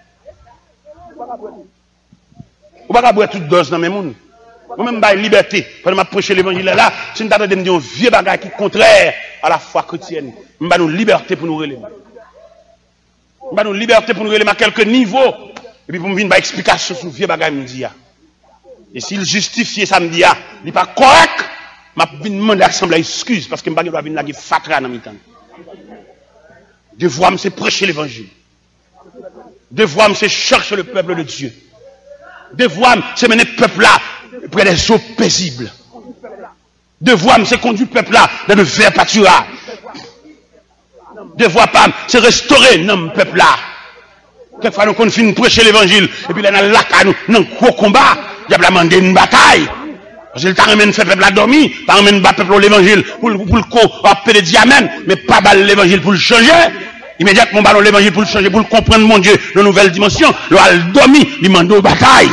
Ou pas boire toute dose dans mes mondes. Moi-même, je liberté. Quand je prêche l'évangile là, c'est une date de me dire un vieux bagage qui est contraire à la foi chrétienne. Je vais nous liberté pour nous relever. Je vais nous liberté pour nous relever à quelques niveaux. Et puis pour me venir une explication sur le vieux bagage, me dit. Et s'il justifie ça, me dit, il n'est pas correct, je vais demander l'assemblée excuse parce que je vais venir là qui fatra dans mes temps. Devoir, c'est prêcher l'évangile. Devoir, c'est chercher le peuple de Dieu. Devoir, c'est mener le peuple là près des eaux paisibles. Devoir, c'est conduire le peuple là dans le vert pâturage. Devoir, c'est restaurer le peuple là. Quelquefois, nous finissons prêcher l'évangile, et puis là, nous avons un gros combat, il y a demandé une bataille. Parce qu'il t'a ramené le peuple là dormir, t'a ramené le peuple l'évangile pour le co, appeler des diamants, mais pas l'évangile pour le changer. Immédiatement, ballon l'évangile pour le changer, pour le comprendre, mon Dieu, de nouvelles dimensions. Le al dormi, il m'a demandé une bataille.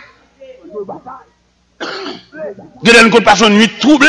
De l'une contre personne nuit troublée.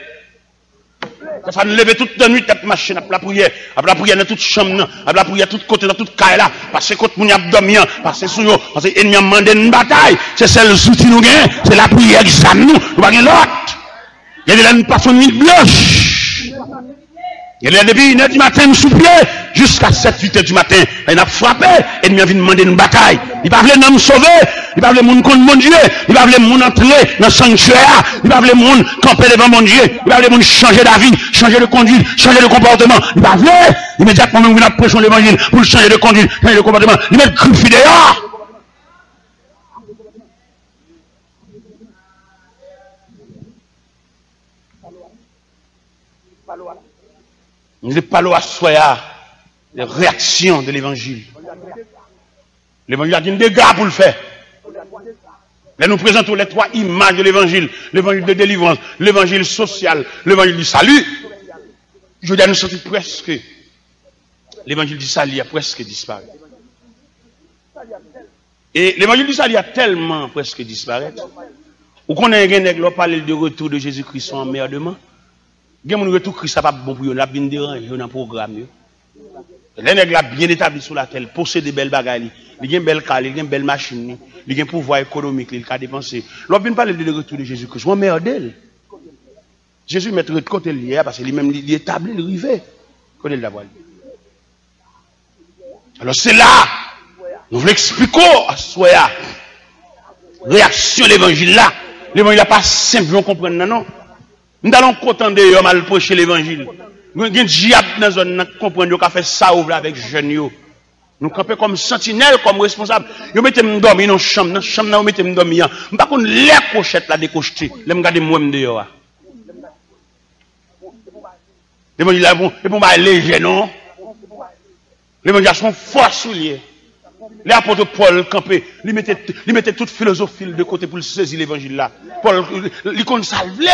Ça nous lever toute la nuit, tête machine, après la prière, après la prière dans toute chambre, après la prière, tout côté, dans toute caille là, parce que quand nous avons dormi, parce que sous nous, parce que l'ennemi a demandé une bataille, c'est celle qui nous gagne, c'est la prière qui nous, nous pas l'autre. Il y a de l'une personne nuit blanche. Il est depuis une heure du matin, sous pied, jusqu'à sept huit heures du matin. Il a frappé, et il vient demander une bataille. Il va vouloir nous sauver, il va vouloir moun contre mon Dieu, il va vouloir moun entrer dans le sanctuaire, il va vouloir moun camper devant mon Dieu, il va vouloir moun changer d'avis, changer de conduite, changer de comportement. Il va vouloir, immédiatement, nous avons prêché l'évangile pour changer de conduite, changer de comportement. Il met le griffe dehors. Nous ne parlons pas à soya des réactions de l'évangile. L'évangile a des dégâts pour le faire. Là, nous présentons les trois images de l'évangile. L'évangile de délivrance, l'évangile social, l'évangile du salut. Je veux dire, nous sommes presque. L'évangile du salut a presque disparu. Et l'évangile du salut a tellement presque disparu. Ou qu'on a un nègre qui parle de retour de Jésus-Christ en emmerdement. Gen moun retour Christ pas bon pour yo, la bin déranger dans programme yo. Les nèg bien établi sur la terre, possède des belles bagailles, il gen belle car, il gen belle machine, il gen pouvoir économique, il ka dépenser. L'on bin parler de retour de Jésus-Christ, on merde. Jésus met de côté hier parce que lui-même il établi le rivé. Côté la voile. Alors c'est là nous voulons expliquer à soya réaction l'évangile là. L'évangile là pas simple, on comprendre non non. Nous allons contenter de mal prêcher l'évangile. Nous avons des diables dans la zone qui comprennent qu'ils ont fait ça avec les jeunes. Nous campons comme sentinelle, comme responsable. Nous mettons nous dormir dans la chambre. Dans la chambre, nous mettons nous dormir. Nous ne pouvons pas les pochettes là décocheter. Nous regardons moi dehors. L'évangile là, c'est pour moi léger, non? L'évangile sont forts souliers. Les apôtres Paul campé, ils mettaient toute philosophie de côté pour saisir l'évangile là. Paul, il compte salver.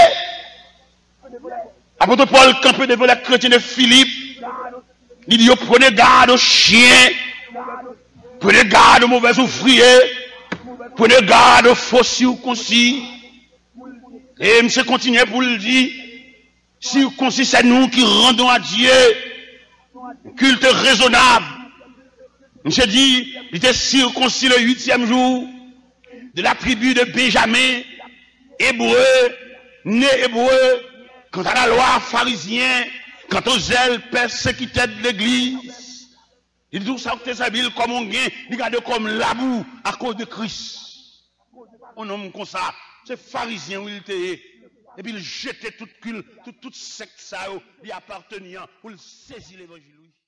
Apôtre Paul campé devant les chrétiens de Philippe. Il dit, prenez garde aux chiens. Prenez garde aux mauvais ouvriers. Prenez garde aux faux circoncis. Et monsieur continue pour le dire. Circoncis, c'est nous qui rendons à Dieu un culte raisonnable. Monsieur dit, il était circoncis le huitième jour de la tribu de Benjamin, hébreu, né hébreu. Quant à la loi pharisien, quant au zèle persécuté de l'église, il dit tout ça que c'est comme on gagne, il regarde comme l'amour à cause de Christ. On nomme comme ça, c'est pharisien où il était. Et puis il jetait toute culte, toute, toute secte ça, il appartenait pour saisir l'évangile.